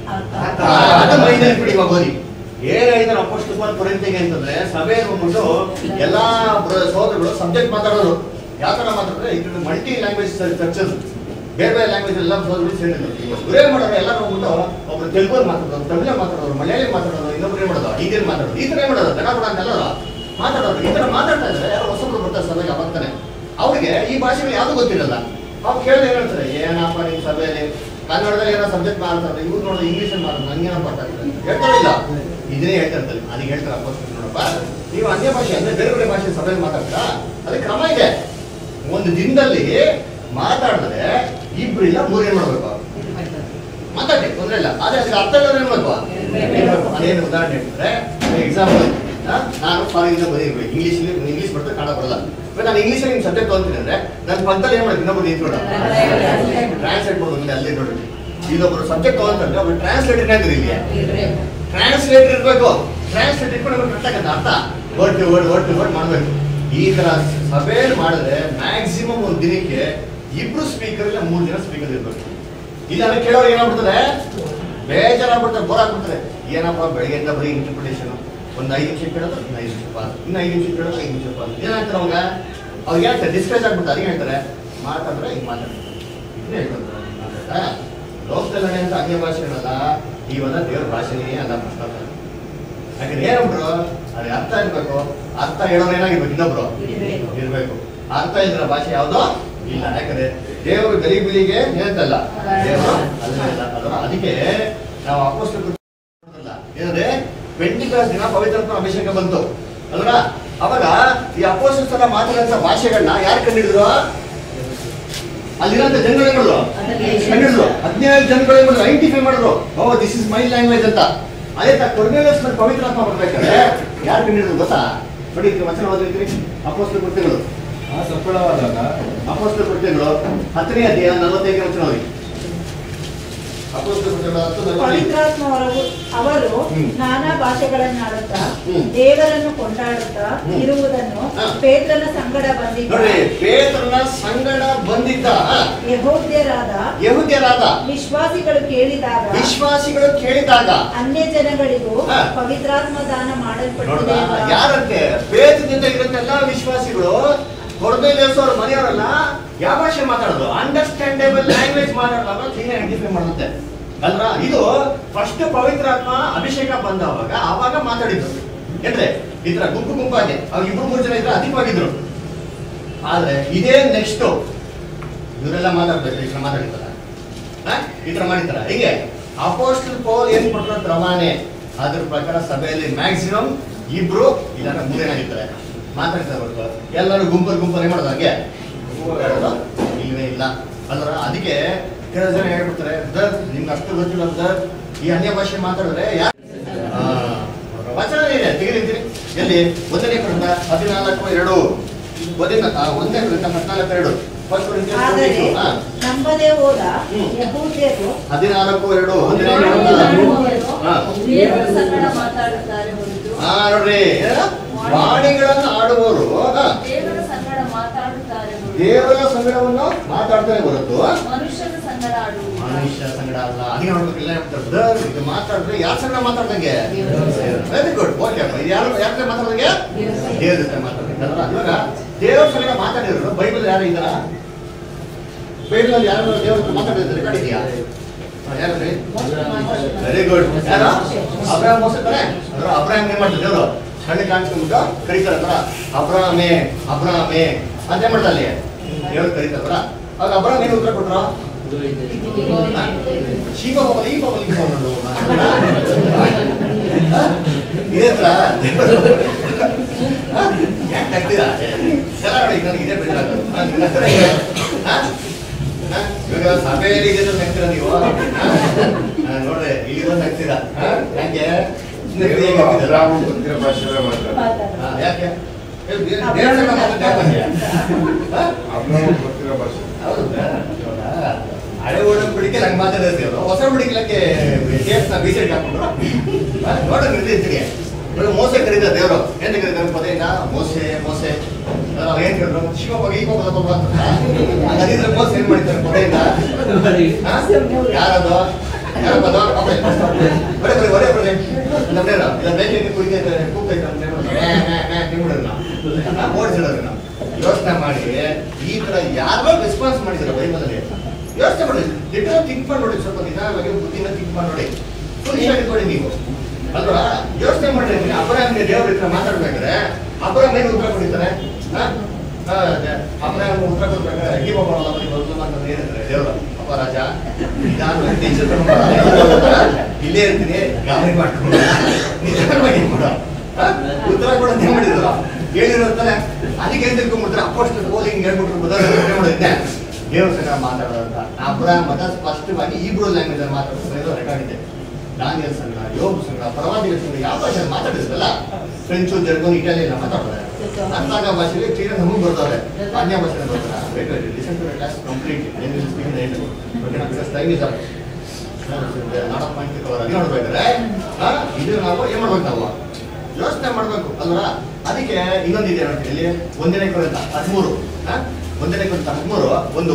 ಅದ ಮೈಂಡ್ ಅಲ್ಲಿ ಬಿಡಿ ಇವಾಗ ಓದಿ ಏನ್ ಹೇಳಿದಾರೆ ಅಪೋಸ್ತಲ ಕೊರಿಂಥಿಗೆ ಅಂತಂದ್ರೆ ಸಭೆಯಲ್ಲಿ ಬಂದ್ಬಿಟ್ಟು ಎಲ್ಲಾ ಸಹೋದರಗಳು ಸಬ್ಜೆಕ್ಟ್ ಮಾತಾಡೋರು ಯಾವ ತರ ಮಾತಾಡಿದ್ರೆ ಇದು ಮಲ್ಟಿ ಲ್ಯಾಂಗ್ವೇಜ್ ಚರ್ಚಸ್ ಬೇರೆ ಬೇರೆ ಲ್ಯಾಂಗ್ವೇಜ್ ಎಲ್ಲ ಸಹೋದರಗಳು ಸೇರಿದ್ರು. ಗುರೇ ಮಾಡೋರು ಎಲ್ಲ ಹೋಗ್ಬಿಟ್ಟು ಒಬ್ರು ತೆಲುಗು ಮಾತಾಡೋರು, ತಮಿಳ ಮಾತಾಡೋರು, ಮಲಯಾಳಿ ಮಾತಾಡೋರು, ಇನ್ನೊಬ್ರು ಏನ್ ಮಾಡೋದು ಹಿಂದಿ ಮಾತಾಡೋದು, ಈ ತರ ಏನ್ ಮಾಡೋದು ಕನ್ನಡ ಕೂಡ ಅಂತೆಲ್ಲ ಮಾತಾಡೋರು ಈ ತರ ಮಾತಾಡ್ತಾ ಇದ್ರೆ ಯಾರೋ ಹೊಸಬ್ರು ಬರ್ತಾರೆ ಸಭೆಗೆ ಬರ್ತಾನೆ ಅವ್ರಿಗೆ ಈ ಭಾಷೆಗಳು ಯಾವ್ದು ಗೊತ್ತಿರಲ್ಲ. ಅವ್ರು ಕೇಳಿದ್ರೆ ಏನ್ ಹೇಳ್ತಾರೆ ಏನಪ್ಪ ನಿಮ್ ಸಭೆಯಲ್ಲಿ ಕನ್ನಡದಲ್ಲಿ ಏನೋ ಸಬ್ಜೆಕ್ಟ್ ಮಾತಾಡ್ತಾರೆ ಇವ್ರು ನೋಡೋದು ಇಂಗ್ಲೀಷ್ ಅಲ್ಲಿ ಮಾತಾಡ್ತಾರೆ ನಂಗೇನಪ್ಪ ಹೇಳ್ತಾರಿಲ್ಲ ಇದನ್ನೇ ಹೇಳ್ತಾ ಇರ್ತಾರೆ. ಅದಕ್ಕೆ ಹೇಳ್ತಾರೆ ಅಪೋಸ್ತಲರು ನೋಡಪ್ಪ ನೀವು ಅನ್ಯ ಭಾಷೆ ಅಂದ್ರೆ ಬೇರೆ ಬೇರೆ ಭಾಷೆ ಸಭೆಯಲ್ಲಿ ಮಾತಾಡ್ತೀರಾ ಅದಕ್ಕೆ ಕ್ರಮ ಇದೆ. ಒಂದು ದಿನದಲ್ಲಿ ಮಾತಾಡಿದ್ರೆ ಇಬ್ರು ಇಲ್ಲ ಮೂರು ಏನ್ ಮಾಡ್ಬೇಕು ಮಾತಾಡಿ ತೊಂದ್ರೆ ಇಲ್ಲ. ಆದ್ರೆ ಅದಕ್ಕೆ ಅರ್ಥ ಇಲ್ಲ ಏನ್ ಮಾಡ್ಬೇಕು ಅದೇನು ಉದಾಹರಣೆ ಹೇಳ್ತಾರೆ ಎಕ್ಸಾಂಪಲ್ ನಾನು ಫಾರಿನಿಂದ ಬಂದಿರ್ಬೇಕು ಇಂಗ್ಲೀಷ್ ಇಂಗ್ಲೀಷ್ ಬರ್ತದೆ ಕನ್ನಡ ಬರಲ್ಲ ನಾನು ಇಂಗ್ಲೀಷ್ ನಿಮ್ ಸಬ್ಜೆಕ್ಟ್ ತೊಗೊಂತೀನಿ ಅಂದ್ರೆ ನನ್ನ ಪಕ್ಕದಲ್ಲಿ ಏನ್ ಮಾಡಿ ಇನ್ನೊಬ್ರು ನಿಂತ್ಕೊಡ ಟ್ರಾನ್ಸ್ಲೇಟ್ ಮಾಡೋದು ಅಲ್ಲೇ ನೋಡಿ ಇದೊಬ್ರು ಸಬ್ಜೆಕ್ಟ್ ತಗೊಂಡ್ರೆ ಒಬ್ರು ಟ್ರಾನ್ಸ್ಲೇಟರ್ ಇದ್ರಿ ಇಲ್ಲಿ ಟ್ರಾನ್ಸ್ಲೇಟರ್ ಇರ್ಬೇಕು. ಟ್ರಾನ್ಸ್ಲೇಟ್ ಇಟ್ಕೊಂಡು ಕರೆಕ್ಟ್ ಆಗತ್ತೆ ಅರ್ಥ word to word word to word ಮಾಡ್ಬೇಕು. ಈ ತರ ಸಭೆಯಲ್ಲಿ ಮಾಡಿದ್ರೆ ಮ್ಯಾಕ್ಸಿಮಮ್ ಒಂದು ದಿನಕ್ಕೆ ಇಬ್ರು ಸ್ಪೀಕರ್ ಇಲ್ಲ ಮೂರು ಜನ ಸ್ಪೀಕರ್ ಇರ್ಬೇಕು. ಇಲ್ಲ ಕೇಳೋರು ಏನಾಗ್ಬಿಡ್ತಾರೆ ಬೇಜಾರಾಗ್ಬಿಡ್ತಾರೆ ಬೋರ್ ಆಗ್ಬಿಡ್ತಾರೆ ಏನಪ್ಪ ಬೆಳಗ್ಗೆಯಿಂದ ಬರೀ ಇಂಟರ್ಪ್ರಿಟೇಷನ್ ಒಂದು ಐದು ನಿಮಿಷ ಕೇಳೋದು ಇನ್ನು ಐದು ನಿಮಿಷ ಪಾಸ್ ಇನ್ನು ಐದು ನಿಮಿಷ ಕೇಳೋದು ಐದು ನಿಮಿಷ ಪಾಸ್ ಏನಾಗ್ತಾರೆ ಅವಾಗ ಅವ್ರಿಗೆ ಹೇಳ್ತಾರೆ ಡಿಸ್ಕಸ್ ಆಗ್ಬಿಡ್ತಾರೆ ಅದಕ್ಕೆ ಹೇಳ್ತಾರೆ ಮಾತಾಡಿದ್ರೆ ಹಿಂಗೆ ಮಾತಾಡ್ತಾರೆ ಇದನ್ನೇ ಹೇಳ್ತಾರೆ ಲೋಕದಲ್ಲಿ ಅಂತ ಅನ್ಯ ಭಾಷೆಗಳಲ್ಲ ಇವೆಲ್ಲ ದೇವ್ರ ಭಾಷೆನೇ ಅಲ್ಲ ಪ್ರಶ್ನೆ. ಯಾಕಂದ್ರೆ ಏನೊಬ್ರು ಅದೇ ಅರ್ಥ ಇರ್ಬೇಕು ಅರ್ಥ ಹೇಳೋರು ಏನಾಗಿರ್ಬೇಕು ಇನ್ನೊಬ್ರು ಇರ್ಬೇಕು. ಅರ್ಥ ಇದ್ರ ಭಾಷೆ ಯಾವ್ದೋ ಇಲ್ಲ ಯಾಕಂದ್ರೆ ದೇವರು ಗಲಿಬಿಲಿಗೆ ಹೇಳ್ತಲ್ಲ ದೇವರು ಅಲ್ಲ ಅಲ್ವಾ. ಅದಕ್ಕೆ ನಾವು ಅಪೋಸ್ತಲ ಏನಂದ್ರೆ ಪೆಂಟಿಕಾಸ್ಟ್ ದಿನ ಪವಿತ್ರಾತ್ಮ ಅಭಿಷೇಕ ಬಂತು ಅಲ್ವಾ. ಅವಾಗ ಈ ಅಪೋಸ್ತಲರ ಮಾತಾಡಂತ ಭಾಷೆಗಳನ್ನ ಯಾರು ಕಂಡಿಡಿದ್ರು ಅಲ್ಲಿರೋಂಥ ಜನಗಳು ಏನ್ ಮಾಡಿದ್ರು ಕಂಡಿಡಿದ್ರು ಹದಿನೇಳು ಜನಗಳು ಏನ್ ಮಾಡಿದ್ರು ಐಡೆಂಟಿಫೈ ಮಾಡಿದ್ರು oh this is my language ಅಂತ. ಅದೇ ತರ ಕೊರ್ನೇಲಿಯಸ್ ಮೇಲೆ ಪವಿತ್ರಾತ್ಮ ಬರ್ಬೇಕಾದ್ರೆ ಯಾರು ಕಂಡಿಡಿದ್ರು ಗೊತ್ತಾ ನೋಡಿ ವಚನ ಓದಿದ್ರಿ ಅಪೋಸ್ತಲ ಕೃತ್ಯಗಳು ಆ ಸಫಲವಾದಾಗ ಅಪೋಸ್ತಲ ಕೃತ್ಯಗಳು ಹತ್ತನೇ ಅಧ್ಯಾಯ ನಲವತ್ತೈದನೇ ವಚನ ಓದಿ. ಪವಿತ್ರಾತ್ಮ ಅವರು ನಾನಾ ಭಾಷೆಗಳನ್ನಾಡುತ್ತಾ ದೇವರನ್ನು ಕೊಂಡಾಡುತ್ತಾ ಇರುವುದನ್ನು ಪೇತ್ರನ ಸಂಗಡ ಬಂದಿದ್ದ ಪೇತ್ರನ ಸಂಗಡ ಬಂದಿದ್ದ ಯೆಹೂದ್ಯರಾದ ಯೆಹೂದ್ಯರಾದ ವಿಶ್ವಾಸಿಗಳು ಕೇಳಿದಾಗ ವಿಶ್ವಾಸಿಗಳು ಕೇಳಿದಾಗ ಅನ್ಯ ಜನಗಳಿಗೂ ಪವಿತ್ರಾತ್ಮ ದಾನ ಮಾಡಲ್ಪಟ್ಟಿದೆ. ಯಾರಂತೆ ಪೇತ್ರದಿಂದ ಇರುತ್ತೆಲ್ಲ ವಿಶ್ವಾಸಿಗಳು ಕೊರ್ನೇಲಿಯಸ್ ಅವ್ರ ಮನೆಯವರಲ್ಲ ಯಾವ ಭಾಷೆ ಮಾತಾಡೋದು ಅಂಡರ್ಸ್ಟ್ಯಾಂಡೇಬಲ್ ಲ್ಯಾಂಗ್ವೇಜ್ ಮಾತಾಡೋದು ಕ್ಲೀನ್ ಐಡೆಂಟಿಫೈ ಮಾಡುತ್ತೆ ಅಲ್ವಾ. ಇದು ಫಸ್ಟ್ ಪವಿತ್ರಾತ್ಮ ಅಭಿಷೇಕ ಬಂದವಾಗ ಆವಾಗ ಮಾತಾಡಿದ್ರು ಏನ್ರೆ ಈ ತರ ಗುಂಪು ಗುಂಪಾಗಿ ಅವಾಗ ಇಬ್ರು ಮೂರು ಜನ ಇದ್ರೆ ಅಧಿಕವಾಗಿದ್ರು. ಆದ್ರೆ ಇದೇ ನೆಕ್ಸ್ಟ್ ಇವರೆಲ್ಲ ಮಾತಾಡ್ಬೇಕು ಈ ತರ ಮಾತಾಡಿತಾರ ಈ ತರ ಮಾಡಿತಾರ ಹೀಗೆ ಅಪೋಸ್ಟಲ್ ಪೌಲ್ ಏನ್ ಕೊಟ್ಟರು ಪ್ರಮಾಣೆ ಅದ್ರ ಪ್ರಕಾರ ಸಭೆಯಲ್ಲಿ ಮ್ಯಾಕ್ಸಿಮಮ್ ಇಬ್ರು ಇಲ್ಲ ಮೂರೇನಾಗಿರ್ತಾರೆ ಮಾತಾಡ್ತಾರೆ ಹೊರತು ಎಲ್ಲರೂ ಗುಂಪಲ್ಲಿ ಗುಂಪಲ್ಲಿ ಮಾಡೋದು ಹಾಗೆ ಇಲ್ವೇ ಇಲ್ಲ ಅಲ್ರ. ಅದಕ್ಕೆ ಕೆಲವು ಜನ ಹೇಳ್ಬಿಡ್ತಾರೆ ಸರ್ ನಿಮ್ಗೆ ಅಷ್ಟು ಗೊತ್ತಿಲ್ಲ ಸರ್ ಈ ಅನ್ಯ ಭಾಷೆ ಮಾತಾಡಿದ್ರೆ ಯಾರು ವಚನ ಇದೆ ತೆಗೆದಿರ್ತೀರಿ ಎಲ್ಲಿ ಒಂದನೇ ಕೃತ ಹದಿನಾಲ್ಕು ಎರಡು ಒಂದನೇ ಒಂದನೇ ಕೃತ ಹದಿನಾಲ್ಕು ಎರಡು ನಂಬದೇ ಹೋದ ಯೆಹೂದ್ಯರು ಹದಿನಾಲ್ಕು ಎರಡು ಹಾ ನೋಡ್ರಿ ವಾಣಿಗಳನ್ನು ಆಡುವವರು ದೇವರ ಸಂಗಡವನ್ನು ಮಾತಾಡ್ತಾರೆ ಹೊರತು ಮನುಷ್ಯನ ಸಂಗಡ ಆಡುವುದು ಮನುಷ್ಯ ಸಂಗಡ ಅಲ್ಲ. ಅದಕ್ಕೆ ನೋಡ್ಬೇಕಿಲ್ಲ ಇದು ಮಾತಾಡಿದ್ರೆ ಯಾರ ಸಂಗಡ ಮಾತಾಡ್ದಂಗೆ ವೆರಿ ಗುಡ್ ಓಕೆ ಯಾರು ಯಾರ ಮಾತಾಡ್ದಂಗೆ ದೇವ್ರ ಜೊತೆ ಮಾತಾಡ್ಬೇಕಲ್ಲ. ಇವಾಗ ದೇವ್ರ ಸಂಗಡ ಮಾತಾಡಿದ್ರು ಬೈಬಲ್ ಯಾರು ಇದ್ದಾರ ಬೈಬಲ್ ಅಲ್ಲಿ ಯಾರು ದೇವ್ರ ಮಾತಾಡಿದ್ರೆ ರೆಕಾರ್ಡ್ ಇದೆಯಾ ಯಾರ್ರಿ ವೆರಿ ಗುಡ್ ಯಾರು ಅಬ್ರಾಹಂ ಮೋಸತಾರೆ ಅದ್ರ ಅಬ್ರಾಹಂ ಏನ್ ಮಾಡ್ತಾರೆ ದೇವರು ಕಣ್ಣು ಕಾಣಿಸ್ಕೊಂಡ್ಬಿಟ್ಟು ಕರೀತಾರಲ್ಲ ಅಬ್ರಾಹಮೇ ಅಬ್ರಾಹಮೇ ಅಂತ ಏನ್ ಮಾಡ್ತಾರೆ ಅಲ್ಲಿ ದೇವ್ರು ಕರೀತಾರ. ಆಗ ಅಬ್ರಾಹಂ ಏನು ಉತ್ತರ ಕೊಟ್ರು ಶೀಪ ಈ ಇದೇ ತರ ಯಾಕೆ ಆಗ್ತೀರಾ ಸಲ ನೋಡಿ ನನಗೆ ಇದೇ ಬೇಜಾರಾಗೋದು ಇವಾಗ ಸಭೆಯಲ್ಲಿ ಇದೆ ನಗ್ತೀರಾ ನೀವು ನೋಡ್ರಿ ಇಲ್ಲಿ ಬಂದು ನಗ್ತೀರಾ ಯಾಕೆ ಅಬ್ರಾಹ್ಮ ಗೊತ್ತಿರೋ ಭಾಷೆಲ್ಲ ಮಾತಾಡ್ತಾರೆ. ಯಾಕೆ ಅಬ್ರಾಹ್ಮ ಗೊತ್ತಿರೋ ಭಾಷೆ. ಹೌದಾ ಹಳೆ ಒಡಂಬಡಿಕೆ ನಂಗೆ ಮಾತಾಡಿರ್ತೀವಿ ಹೊಸ ಒಡಂಬಡಿಕೆ ಕೇಸ್ನ ಬೀಸೆಟ್ ಹಾಕೊಂಡ್ರು ನೋಡ ನಿಂತಿರ್ತೀನಿ ಇವಾಗ ಮೋಸೆ ಕರೀತ ದೇವರು ಎಂತ ಕರೀತಾರೆ ಪದೇನ ಮೋಸೆ ಮೋಸೆ ಏನ್ ಕೇಳಿದ್ರು ಶಿವಪ್ಪ ಈಗ ಹೋಗೋದಪ್ಪ ಅದಿದ್ರೆ ಮೋಸ ಏನ್ ಮಾಡಿದ್ದಾರೆ ಪದೇನ ಯಾರದು ಯಾರದು ಬರೇ ಬರೀ ಒರೇ ಬರಲಿ ನಮ್ನೇನು ಇಲ್ಲ ಬೇಕಿಗೆ ಕುಡಿತೈತೆ ಕೂಗ್ತೈತೆ ಓಡಿಸಿಡೋದು ನಾವು ಯೋಚನೆ ಮಾಡಿ ಈ ತರ ಯಾರೋ ರೆಸ್ಪಾನ್ಸ್ ಮಾಡಿದಾರೆ ಬೈಬಲಲ್ಲಿ ಯೋಚನೆ ಮಾಡಿ ಲಿಟರಲ್ ಥಿಂಕ್ ಮಾಡಿ ನೋಡಿ ಸ್ವಲ್ಪ ನಿಧಾನವಾಗಿ ಬುದ್ಧಿನ ಥಿಂಕ್ ಮಾಡಿ ನೋಡಿ ಫುಲಿಶ್ ಆಗಿಟ್ಕೊಳ್ಳಿ ನೀವು ಅಲ್ವಾ ಯೋಚನೆ ಮಾಡಿ ಅಬ್ರಾಹ್ಮನಿಗೆ ದೇವ್ರ ಹತ್ರ ಮಾತಾಡ್ಬೇಕಾದ್ರೆ ಅಬ್ರಾಹ್ಮ ಏನು ಉತ್ತರ ಕೊಡ್ತಾರೆ ಅಬ್ರಾಹ್ಮ ಉತ್ತರ ಕೊಡ್ಬೇಕಾದ್ರೆ ಅಗ್ಗಿ ಬಾಬಾ ಅಂತ ಹೇಳಿದ್ರೆ ದೇವರು ಅಪ್ಪ ರಾಜ ನಿಧಾನ ಇಲ್ಲೇ ಇರ್ತೀನಿ ಗಾಬರಿ ಮಾಡ್ಕೊಂಡು ನಿಧಾನವಾಗಿ ಮಾಡ ಉತ್ತರ ಕೂಡ ಏನ್ ಮಾಡಿದ್ರು ಹೇಳಿರ್ತಾರೆ ಅದಕ್ಕೆ ಏನ್ ತಿಳ್ಕೊಂಡ್ಬಿಡ್ತಾರೆ ಅಪ್ಪಷ್ಟು ಹೋಗಿ ಹಿಂಗೆ ಹೇಳ್ಬಿಟ್ರು ಬದಲಿದ್ದೆ ದೇವ್ರ ಸಹ ಮಾತಾಡೋದಂತ ಅಬ್ರಾಹ್ಮ ಮತ ಸ್ಪಷ್ಟವಾಗಿ ಈಬ್ರೂ ಲ್ಯಾಂಗ್ವೇಜ್ ಅಲ್ಲಿ ಮಾತಾಡೋದು ರೆಕಾರ್ಡ್ ಇದೆ ದಾನಿಯಲ್ ಸಂಘ ಯೋಬ್ ಸಂಘ ಪ್ರವಾದಿಗಳ ಸಂಘ ಯಾವ ಭಾಷೆಯಲ್ಲಿ ಮಾತಾಡಿದ್ರಲ್ಲ ಫ್ರೆಂಚು ಜರ್ಮನ್ ಇಟಾಲಿ ಎಲ್ಲ ಮಾತಾಡ್ತಾರೆ ಅಂತಾಗ ಭಾಷೆಯಲ್ಲಿ ಕ್ಲಿಯರ್ ನಮಗೆ ಬರ್ತಾರೆ ಅನ್ಯ ಭಾಷೆ ಬರ್ತಾರೆ listen to class complete time is up not of point ನೋಡ್ಬೇಕಾದ್ರೆ ಇದು ನಾವು ಏನ್ ಮಾಡ್ಬೇಕು ನಾವು ಯೋಚನೆ ಮಾಡ್ಬೇಕು ಅಲ್ವಾ ಅದಕ್ಕೆ ಇನ್ನೊಂದಿದೆ ನೋಡಿ ಇಲ್ಲಿ ಒಂದನೇ ಕೊರಂತ ಹದಿಮೂರು ಒಂದನೇ ಕೊರಂತ ಹದಿಮೂರು ಒಂದು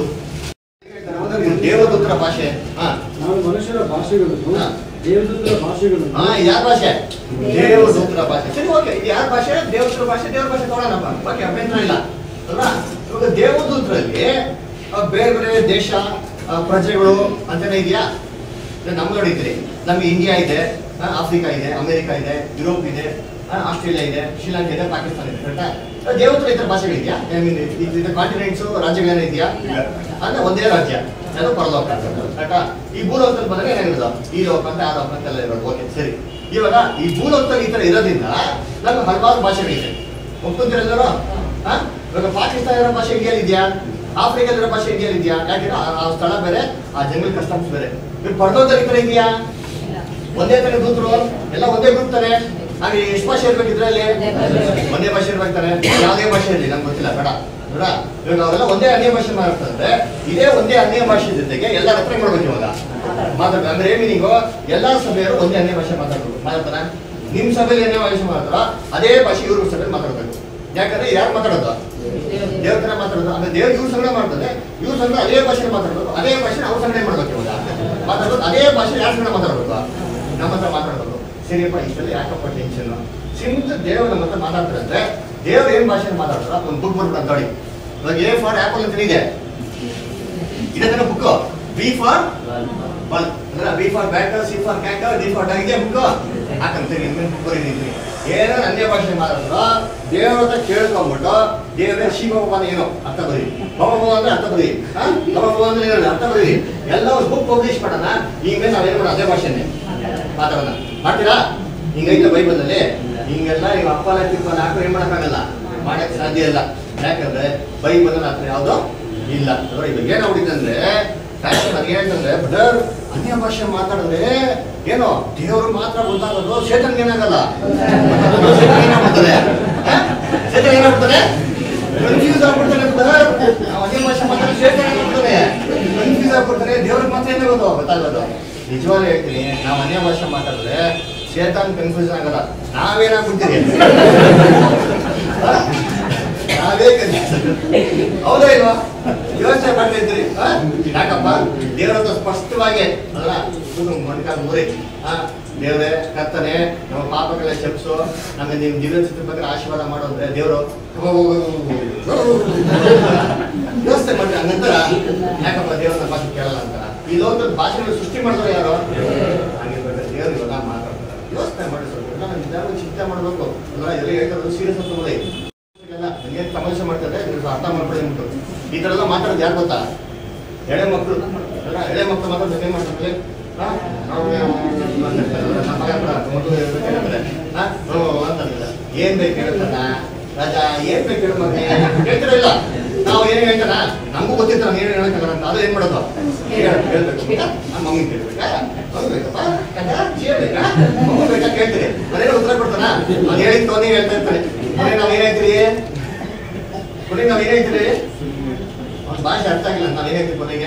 ದೇವದೂತರ ಭಾಷೆ ನಾವು ಮನುಷ್ಯರ ಭಾಷೆಗಳನ್ನು ದೇವದೂತರ ಭಾಷೆಗಳನ್ನು ಹಾ ಯಾರ ಭಾಷೆ ದೇವದೂತರ ಭಾಷೆ ಸರಿ ಓಕೆ ಇದು ಯಾರ ಭಾಷೆ ದೇವದೂತರ ಭಾಷೆ ದೇವರ ಭಾಷೆ ತಗೊಳ್ಳೋಣಪ್ಪ ಓಕೆ ಅಭ್ಯಂತರ ಇಲ್ಲ ಅಲ್ವಾ ಇವಾಗ ದೇವದೂತರಲ್ಲಿ ಬೇರೆ ಬೇರೆ ದೇಶ ಪ್ರಜೆಗಳು ಅಂತಾನೆ ಇದೆಯಾ ನಮ್ಗೆ ನೋಡಿದ್ರಿ ನಮ್ಗೆ ಇಂಡಿಯಾ ಇದೆ ಆಫ್ರಿಕಾ ಇದೆ ಅಮೆರಿಕಾ ಇದೆ ಯುರೋಪ್ ಇದೆ ಆಸ್ಟ್ರೇಲಿಯಾ ಇದೆ ಶ್ರೀಲಂಕಾ ಇದೆ ಪಾಕಿಸ್ತಾನ ಇದೆ ಕರೆಕ್ಟಾ ದೇವದೂತರ ಇತರ ಭಾಷೆಗಳಿದೆಯಾ ಕಾಂಟಿನೆಂಟ್ಸ್ ರಾಜ್ಯಗಳೇನ ಇದೆಯಾ ಅಂದ್ರೆ ಒಂದೇ ರಾಜ್ಯ ಅದು ಪರಲೋಕ ಕರೆಕ್ಟಾ ಈ ಭೂಲೋಕದಲ್ಲಿ ಬಂದ್ರೆ ಏನಾಗಿರೋದು ಈ ಲೋಕ ಅಂತ ಆ ಲೋಕ ಅಂತ ಎಲ್ಲ ಇರೋದು ಓಕೆ ಸರಿ ಇವಾಗ ಈ ಭೂಲೋಕದಲ್ಲಿ ಈ ತರ ಇರೋದ್ರಿಂದ ನಮ್ಗೆ ಹಲವಾರು ಭಾಷೆಗಳಿದೆ ಒಪ್ಕೊಂತೀರೆಲ್ಲರೂ ಹಾ ಇವಾಗ ಪಾಕಿಸ್ತಾನ ಇರೋ ಭಾಷೆ ಇಂಡಿಯಲ್ಲಿದೆಯಾ ಆಫ್ರಿಕಾದಲ್ಲಿರೋ ಭಾಷೆ ಇಂಡಿಯಲ್ಲಿದೆಯಾ ಯಾಕೆಂದ್ರೆ ಆ ಸ್ಥಳ ಬೇರೆ ಆ ಜಂಗಲ್ ಕಸ್ಟಮ್ಸ್ ಬೇರೆ ಇವಾಗ ಪರಲೋಕದಲ್ಲಿ ಈ ತರ ಇದೆಯಾ ಒಂದೇ ತರ ದೂತರು ಎಲ್ಲ ಒಂದೇ ಗ್ರೂಪ್ ತಾರೆ ಹಾಗೆ ಎಷ್ಟು ಭಾಷೆ ಇರ್ಬೇಕಿದ್ರೆ ಅಲ್ಲಿ ಒಂದೇ ಭಾಷೆ ಇರ್ಬೇಕಾರೆ ಯಾವುದೇ ಭಾಷೆ ಇರಲಿ ನಂಗೆ ಗೊತ್ತಿಲ್ಲ ಬೇಡ ಬೇಡ ಇವಾಗ ಅವೆಲ್ಲ ಒಂದೇ ಅನ್ಯ ಭಾಷೆ ಮಾತಾಡ್ತಾರೆ ಇದೇ ಒಂದೇ ಅನ್ಯ ಭಾಷೆ ಜೊತೆಗೆ ಎಲ್ಲ ರೆಫರ್ ಮಾಡ್ಬೇಕು ಇವಾಗ ಮಾತಾಡ್ತಾರೆ ಅಂದ್ರೆ ಏನ್ ಮೀನಿಂಗು ಎಲ್ಲಾ ಸಭೆಯವರು ಒಂದೇ ಅನ್ಯ ಭಾಷೆ ಮಾತಾಡ್ಬೇಕು ಮಾತಾಡ್ತಾರ ನಿಮ್ ಸಭೆಯಲ್ಲಿ ಅನ್ಯ ಭಾಷೆ ಮಾತಾಡ್ತಾರ ಅದೇ ಭಾಷೆ ಇವ್ರ ಸಭೆಯಲ್ಲಿ ಮಾತಾಡ್ಬೇಕು ಯಾಕಂದ್ರೆ ಯಾರು ಮಾತಾಡೋದು ದೇವ್ರ ತರ ಮಾತಾಡೋದು ಅಂದ್ರೆ ದೇವ್ರ ಇವ್ರ ಸಂಗಡ ಮಾಡ್ತಾರೆ ಇವ್ರ ಸಂಗಡ ಅದೇ ಭಾಷೆ ಮಾತಾಡ್ಬೇಕು ಅದೇ ಭಾಷೆ ಅವ್ರ ಸಂಗಡ ಮಾಡ್ಬೇಕು ಇವಾಗ ಮಾತಾಡ್ಬೇಕು ಅದೇ ಭಾಷೆ ಯಾರ ಸಂಗಡ ಮಾತಾಡ್ಬೇಕು ನಮ್ಮ ಹತ್ರ ಮಾತಾಡ್ಬೇಕು ಸರಿಯಪ್ಪ ಇಷ್ಟೆಲ್ಲ ಯಾಕಪ್ಪ ಟೆನ್ಷನ್ ಸಿಂತ್ ದೇವ್ರ ನಮ್ಮ ಹತ್ರ ಮಾತಾಡ್ತಾರೆ ಅಂದ್ರೆ ದೇವ್ರ ಏನ್ ಭಾಷೆ ಮಾತಾಡ್ತಾರ ಒಂದು ಬುಕ್ ಬರ್ಬಿಟ್ಟು ಅಂತ ನೋಡಿ ಇವಾಗ ಎ ಫಾರ್ ಆಪಲ್ ಅಂತ ಇದೆ ಇದನ್ನ ಬುಕ್ ಬಿ ಫಾರ್ ಬಲ್ ಅಂದ್ರೆ B for bat C for cat D for dog ಇದೆ ಬುಕ್ ಹಾಕಂತೀರಿ ಬುಕ್ ಬರೀನಿ ಏನೋ ಅನ್ಯ ಭಾಷೆ ಮಾತಾಡ್ತಾರ ದೇವ್ರ ಹತ್ರ ಕೇಳ್ಕೊಂಡ್ಬಿಟ್ಟು ದೇವ್ರೇ ಶಿವಭಗವಾನ ಏನೋ ಅರ್ಥ ಬರೀ ಭಗವ ಅಂದ್ರೆ ಅರ್ಥ ಬರೀ ಭಗವ ಅಂದ್ರೆ ಏನೋ ಅರ್ಥ ಬರೀ ಎಲ್ಲ ಒಂದು ಬುಕ್ ಪಬ್ಲಿಷ್ ಮಾಡೋಣ ಈಗ ನಾವೇನ್ ಮಾಡೋಣ ಅದೇ ಭಾಷೆನೆ ಮಾತಾಡೋಣ ಮಾಡ್ತೀರಾ ಹಿಂಗೈತೆ ಬೈಬಲ್ ಅಲ್ಲಿ ಹಿಂಗೆಲ್ಲ ನೀವು ಅಪ್ಪಲ ತಿಪ್ಪಲ ಹಾಕೋ ಏನ್ ಮಾಡಕ್ಕಾಗಲ್ಲ ಮಾಡಕ್ ಸಾಧ್ಯ ಇಲ್ಲ ಯಾಕಂದ್ರೆ ಬೈಬಲ್ ಹತ್ರ ಯಾವ್ದು ಇಲ್ಲ ಇವಾಗ ಏನಾಗ್ಬಿಟ್ಟಿದೆ ಅಂದ್ರೆ ಫ್ಯಾಷನ್ ಅದೇನಂತಂದ್ರೆ ಬ್ರದರ್ ಅನ್ಯ ಭಾಷೆ ಮಾತಾಡಿದ್ರೆ ಏನೋ ದೇವರು ಮಾತ್ರ ಗೊತ್ತಾಗೋದು ಶೇತನ್ಗೆ ಏನಾಗಲ್ಲ ಏನಾಗ್ಬಿಡ್ತಾರೆ ಶೇತನ್ ಏನಾಗ್ಬಿಡ್ತಾರೆ ಕನ್ಫ್ಯೂಸ್ ಆಗ್ಬಿಡ್ತಾನೆ ಬ್ರದರ್ ಅನ್ಯ ಭಾಷೆ ಮಾತಾಡೋ ಶೇತನ್ ಏನಾಗ್ಬಿಡ್ತಾನೆ ಕನ್ಫ್ಯೂಸ್ ಆಗ್ಬಿಡ್ತಾನೆ ದೇವ್ರಿಗೆ ಮಾತ್ರ ಏನಾಗೋದು ಗೊತ್ತಾಗೋದು ನಿಜವಾಗ್ಲೂ ಹೇಳ್ತೀನಿ ನಾವು ಅನ್ಯ ಭಾಷೆ ಮಾತಾಡಿದ್ರೆ ಶೇತಾನ್ ಕನ್ಫ್ಯೂಸ್ ಆಗಲ್ಲ ನಾವೇನಾಗ್ಬಿಡ್ತೀರಿ ನಾವೇ ಹೌದಾ ಇಲ್ವಾ ಯೋಚನೆ ಮಾಡ್ತಾ ಇದ್ರಿ ಯಾಕಪ್ಪ ದೇವರ ಹತ್ರ ಸ್ಪಷ್ಟವಾಗಿ ಅಲ್ಲ ಮಣಿಕಾಲ್ ಮೂರಿ ಹಾ ದೇವ್ರೆ ಕರ್ತನೆ ನಮ್ಮ ಪಾಪಗಳ ಕ್ಷಮಿಸು ನಮಗೆ ನೀವು ದಿವ್ಯ ಬಗ್ಗೆ ಆಶೀರ್ವಾದ ಮಾಡೋದ್ರೆ ದೇವರು ಯೋಚನೆ ಮಾಡ್ರಿ ಹಂಗಂತಾರ ಯಾಕಪ್ಪ ದೇವರ ಭಾಷೆ ಕೇಳಲ್ಲ ಅಂತಾರ ಈ ಲೋಕದ ಭಾಷೆಗಳು ಸೃಷ್ಟಿ ಮಾಡಿದ್ರು ಯಾರು ಹಾಗಿರ್ಬೇಕಾದ್ರೆ ದೇವರು ಇವಾಗ ಮಾತಾಡ್ತಾರೆ ಯೋಚನೆ ಮಾಡಿ ಸ್ವಲ್ಪ ನಾನು ನಿಜವಾಗ್ಲೂ ಚಿಂತೆ ಮಾಡಬೇಕು ಅಲ್ಲ ಎಲ್ಲ ಹೇಳ್ತಾರೆ ಸೀರಿಯಸ್ ಅಂತ ನೋಡಿ ನನಗೇನು ತಮಾಷೆ ಮಾಡ್ತಾರೆ ಅರ್ಥ ಮಾಡ್ಕೊಳ್ಳಿ ಅಂದ್ಬಿಟ್ಟು ಈ ಥರ ಎಲ್ಲ ಮಾತಾಡೋದು ಯಾರು ಗೊತ್ತಾ ಎಳೆ ಮಕ್ಕಳು ಅಲ್ಲ ಎಳೆ ಮಕ್ಕಳು ಮಾತಾಡೋದು ಏನ್ ಮಾಡ್ತಾರೆ ನಮ್ಮ ಮಗ ಕೂಡ ಮಗು ಹೇಳ್ತಾರೆ ಏನ್ ಬೇಕು ಹೇಳ್ತಾನ ರಾಜಾ ಏನ್ ಬೇಕು ಹೇಳು ಮಗನೇ ಹೇಳ್ತಾರ ಇಲ್ಲ ನಾವು ಏನ್ ಹೇಳ್ತಾನ ನಮಗೂ ಗೊತ್ತಿರ್ತ ನಾನು ಏನ್ ಹೇಳಕ್ಕಾಗಲ್ಲ ಅಂತ ಅದು ಏನ್ ಮಾಡೋದು ಹೇಳ್ಬೇಕು ನಮ್ಮ ಮಮ್ಮಿ ಕೇಳ್ಬೇಕಾ ಮಗು ಬೇಕಪ್ಪ ಚೇರ್ ಬೇಕಾ ಮಗು ಬೇಕಾ ಕೇಳ್ತೀರಿ ಮನೇಲಿ ಉತ್ತರ ಕೊಡ್ತಾನ ಅದು ಹೇಳಿದ್ ತೊಂದೇ ಹೇಳ್ತಾ ಇರ್ತಾನೆ ಮನೆ ನಾವ್ ಏನ್ ಹೇಳ್ತೀರಿ ಕೊನೆಗೆ ನಾವ್ ಏನ್ ಹೇಳ್ತೀರಿ ಅವ್ನ ಭಾಷೆ ಅರ್ಥ ಆಗಿಲ್ಲ ನಾವ್ ಏನ್ ಹೇಳ್ತೀವಿ ಕೊನೆಗೆ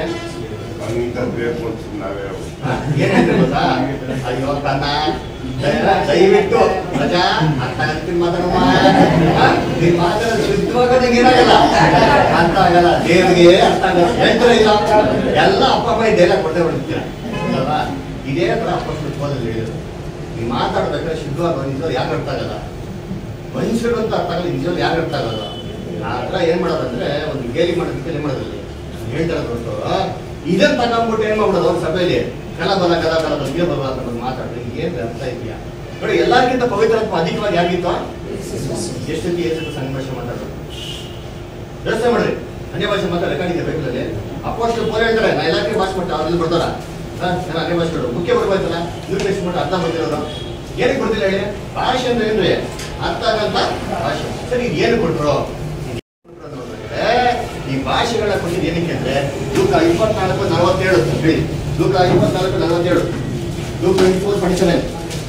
ಏನ್ ಹೇಳ್ತೀರಿ ಗೊತ್ತಾ ಅಯ್ಯೋ ಕನ್ನ ದಯವಿಟ್ಟು ರಜಾ ಅರ್ಥ ಆಗ್ತೀನಿ ಮಾತಾಡಮ್ಮ ನೀನ್ ಮಾತಾಡೋದು ಶುದ್ಧವಾಗಿ ಏನಾಗಲ್ಲ ಅರ್ಥ ಆಗಲ್ಲ ದೇವ್ರಿಗೆ ಅರ್ಥ ಆಗಲ್ಲ ಹೇಳ್ತಾರೆ ಇಲ್ಲ ಎಲ್ಲ ಅಪ್ಪ ಅಮ್ಮ ಡೈಲಾಗ್ ಕೊಟ್ಟೆ ಹೊಡಿತೀರ ಅಲ್ವಾ ಇದೇ ತರ ಅಪ್ಪ ಶುದ್ಧವಾಗಿ ಹೇಳಿದ್ರು ನೀವು ಮಾತಾಡ್ಬೇಕಾದ್ರೆ ಶುದ್ಧವಾಗಿ ನಿಜವಾಗಿ ಯಾಕೆ ಅರ್ಥ ಆಗಲ್ಲ ಮನುಷ್ಯರು ಅಂತ ಅರ್ಥ ಆಗಲ್ಲ ನಿಜವಾಗಿ ಯಾಕೆ ಅರ್ಥ ಆಗಲ್ಲ ಆ ಹತ್ರ ಏನ್ ಮಾಡೋದಂದ್ರೆ ಒಂದು ಗೇಲಿ ಮಾಡೋದಕ್ಕೆ ಏನ್ ಮಾಡೋದ್ರಲ್ಲಿ ಹೇಳ್ತಾರೆ ಹೊರತು ಇದನ್ನ ತಗೊಂಡ್ಬಿಟ್ಟು ಏನ್ ಮಾಡ್ಬಿಡೋದು ಅವ್ರ ಸಭೆಯಲ್ಲಿ ಕಲ ಬಲ ಕಲ ಕಲ ಬಗ್ಗೆ ಬಲ ಅಂತ ಮಾತಾಡ್ತಾರೆ ಏನ್ ಅರ್ಥ ಇದೆಯಾ ನೋಡಿ ಎಲ್ಲರಿಗಿಂತ ಪವಿತ್ರತ್ವ ಅಧಿಕವಾಗಿ ಯಾಗಿತ್ತು ಎಷ್ಟು ಎಷ್ಟು ಸಂಘರ್ಷ ಮಾತಾಡೋದು ವ್ಯವಸ್ಥೆ ಮಾಡ್ರಿ ಅನ್ಯ ಭಾಷೆ ಮಾತಾಡ ರೆಕಾರ್ಡಿದೆ ಬೈಬಲಲ್ಲಿ ಅಪ್ಪೋಸ್ಟಲ್ ಪೌಲ ಹೇಳ್ತಾರೆ ನಾ ಎಲ್ಲಾಕೆ ಭಾಷೆ ಮಾಡ್ತಾರೆ ಅವ್ರಲ್ಲಿ ಬರ್ತಾರ ನಾನು ಅನ್ಯ ಭಾಷೆ ನೋಡು ಮುಖ್ಯ ಬರ್ಬೋಯ್ತಲ್ಲ ಇವ್ರು ಎಷ್ಟು ಮಾಡಿ ಅರ್ಥ ಬರ್ತಿರೋರು ಏನಕ್ಕೆ ಬರ್ತಿಲ್ಲ ಹೇಳಿ ಭಾಷೆ ಅಂದ್ರೆ ಏನ್ರಿ ಅರ್ಥ ಆಗಂತ ಭಾಷೆ ಸರಿ ಇದು ಏನು ಕೊಟ್ರು ಈ ಭಾಷೆಗಳನ್ನ ಕೊಟ್ಟಿದ್ದು ಏನಕ್ಕೆ ಅಂದ್ರೆ ಲೂಕ ಇಪ್ಪತ್ನಾಲ್ಕು ನಲವತ್ತೇಳು ಹೇಳಿ ಲೂಕ ಇಪ್ಪತ್ನಾಲ್ಕು ನಲವತ್ತೇಳು ಲೂಕ ಟ್ವೆಂಟಿ ಫೋರ್ ಟ್ವೆಂಟಿ ಸೆವೆನ್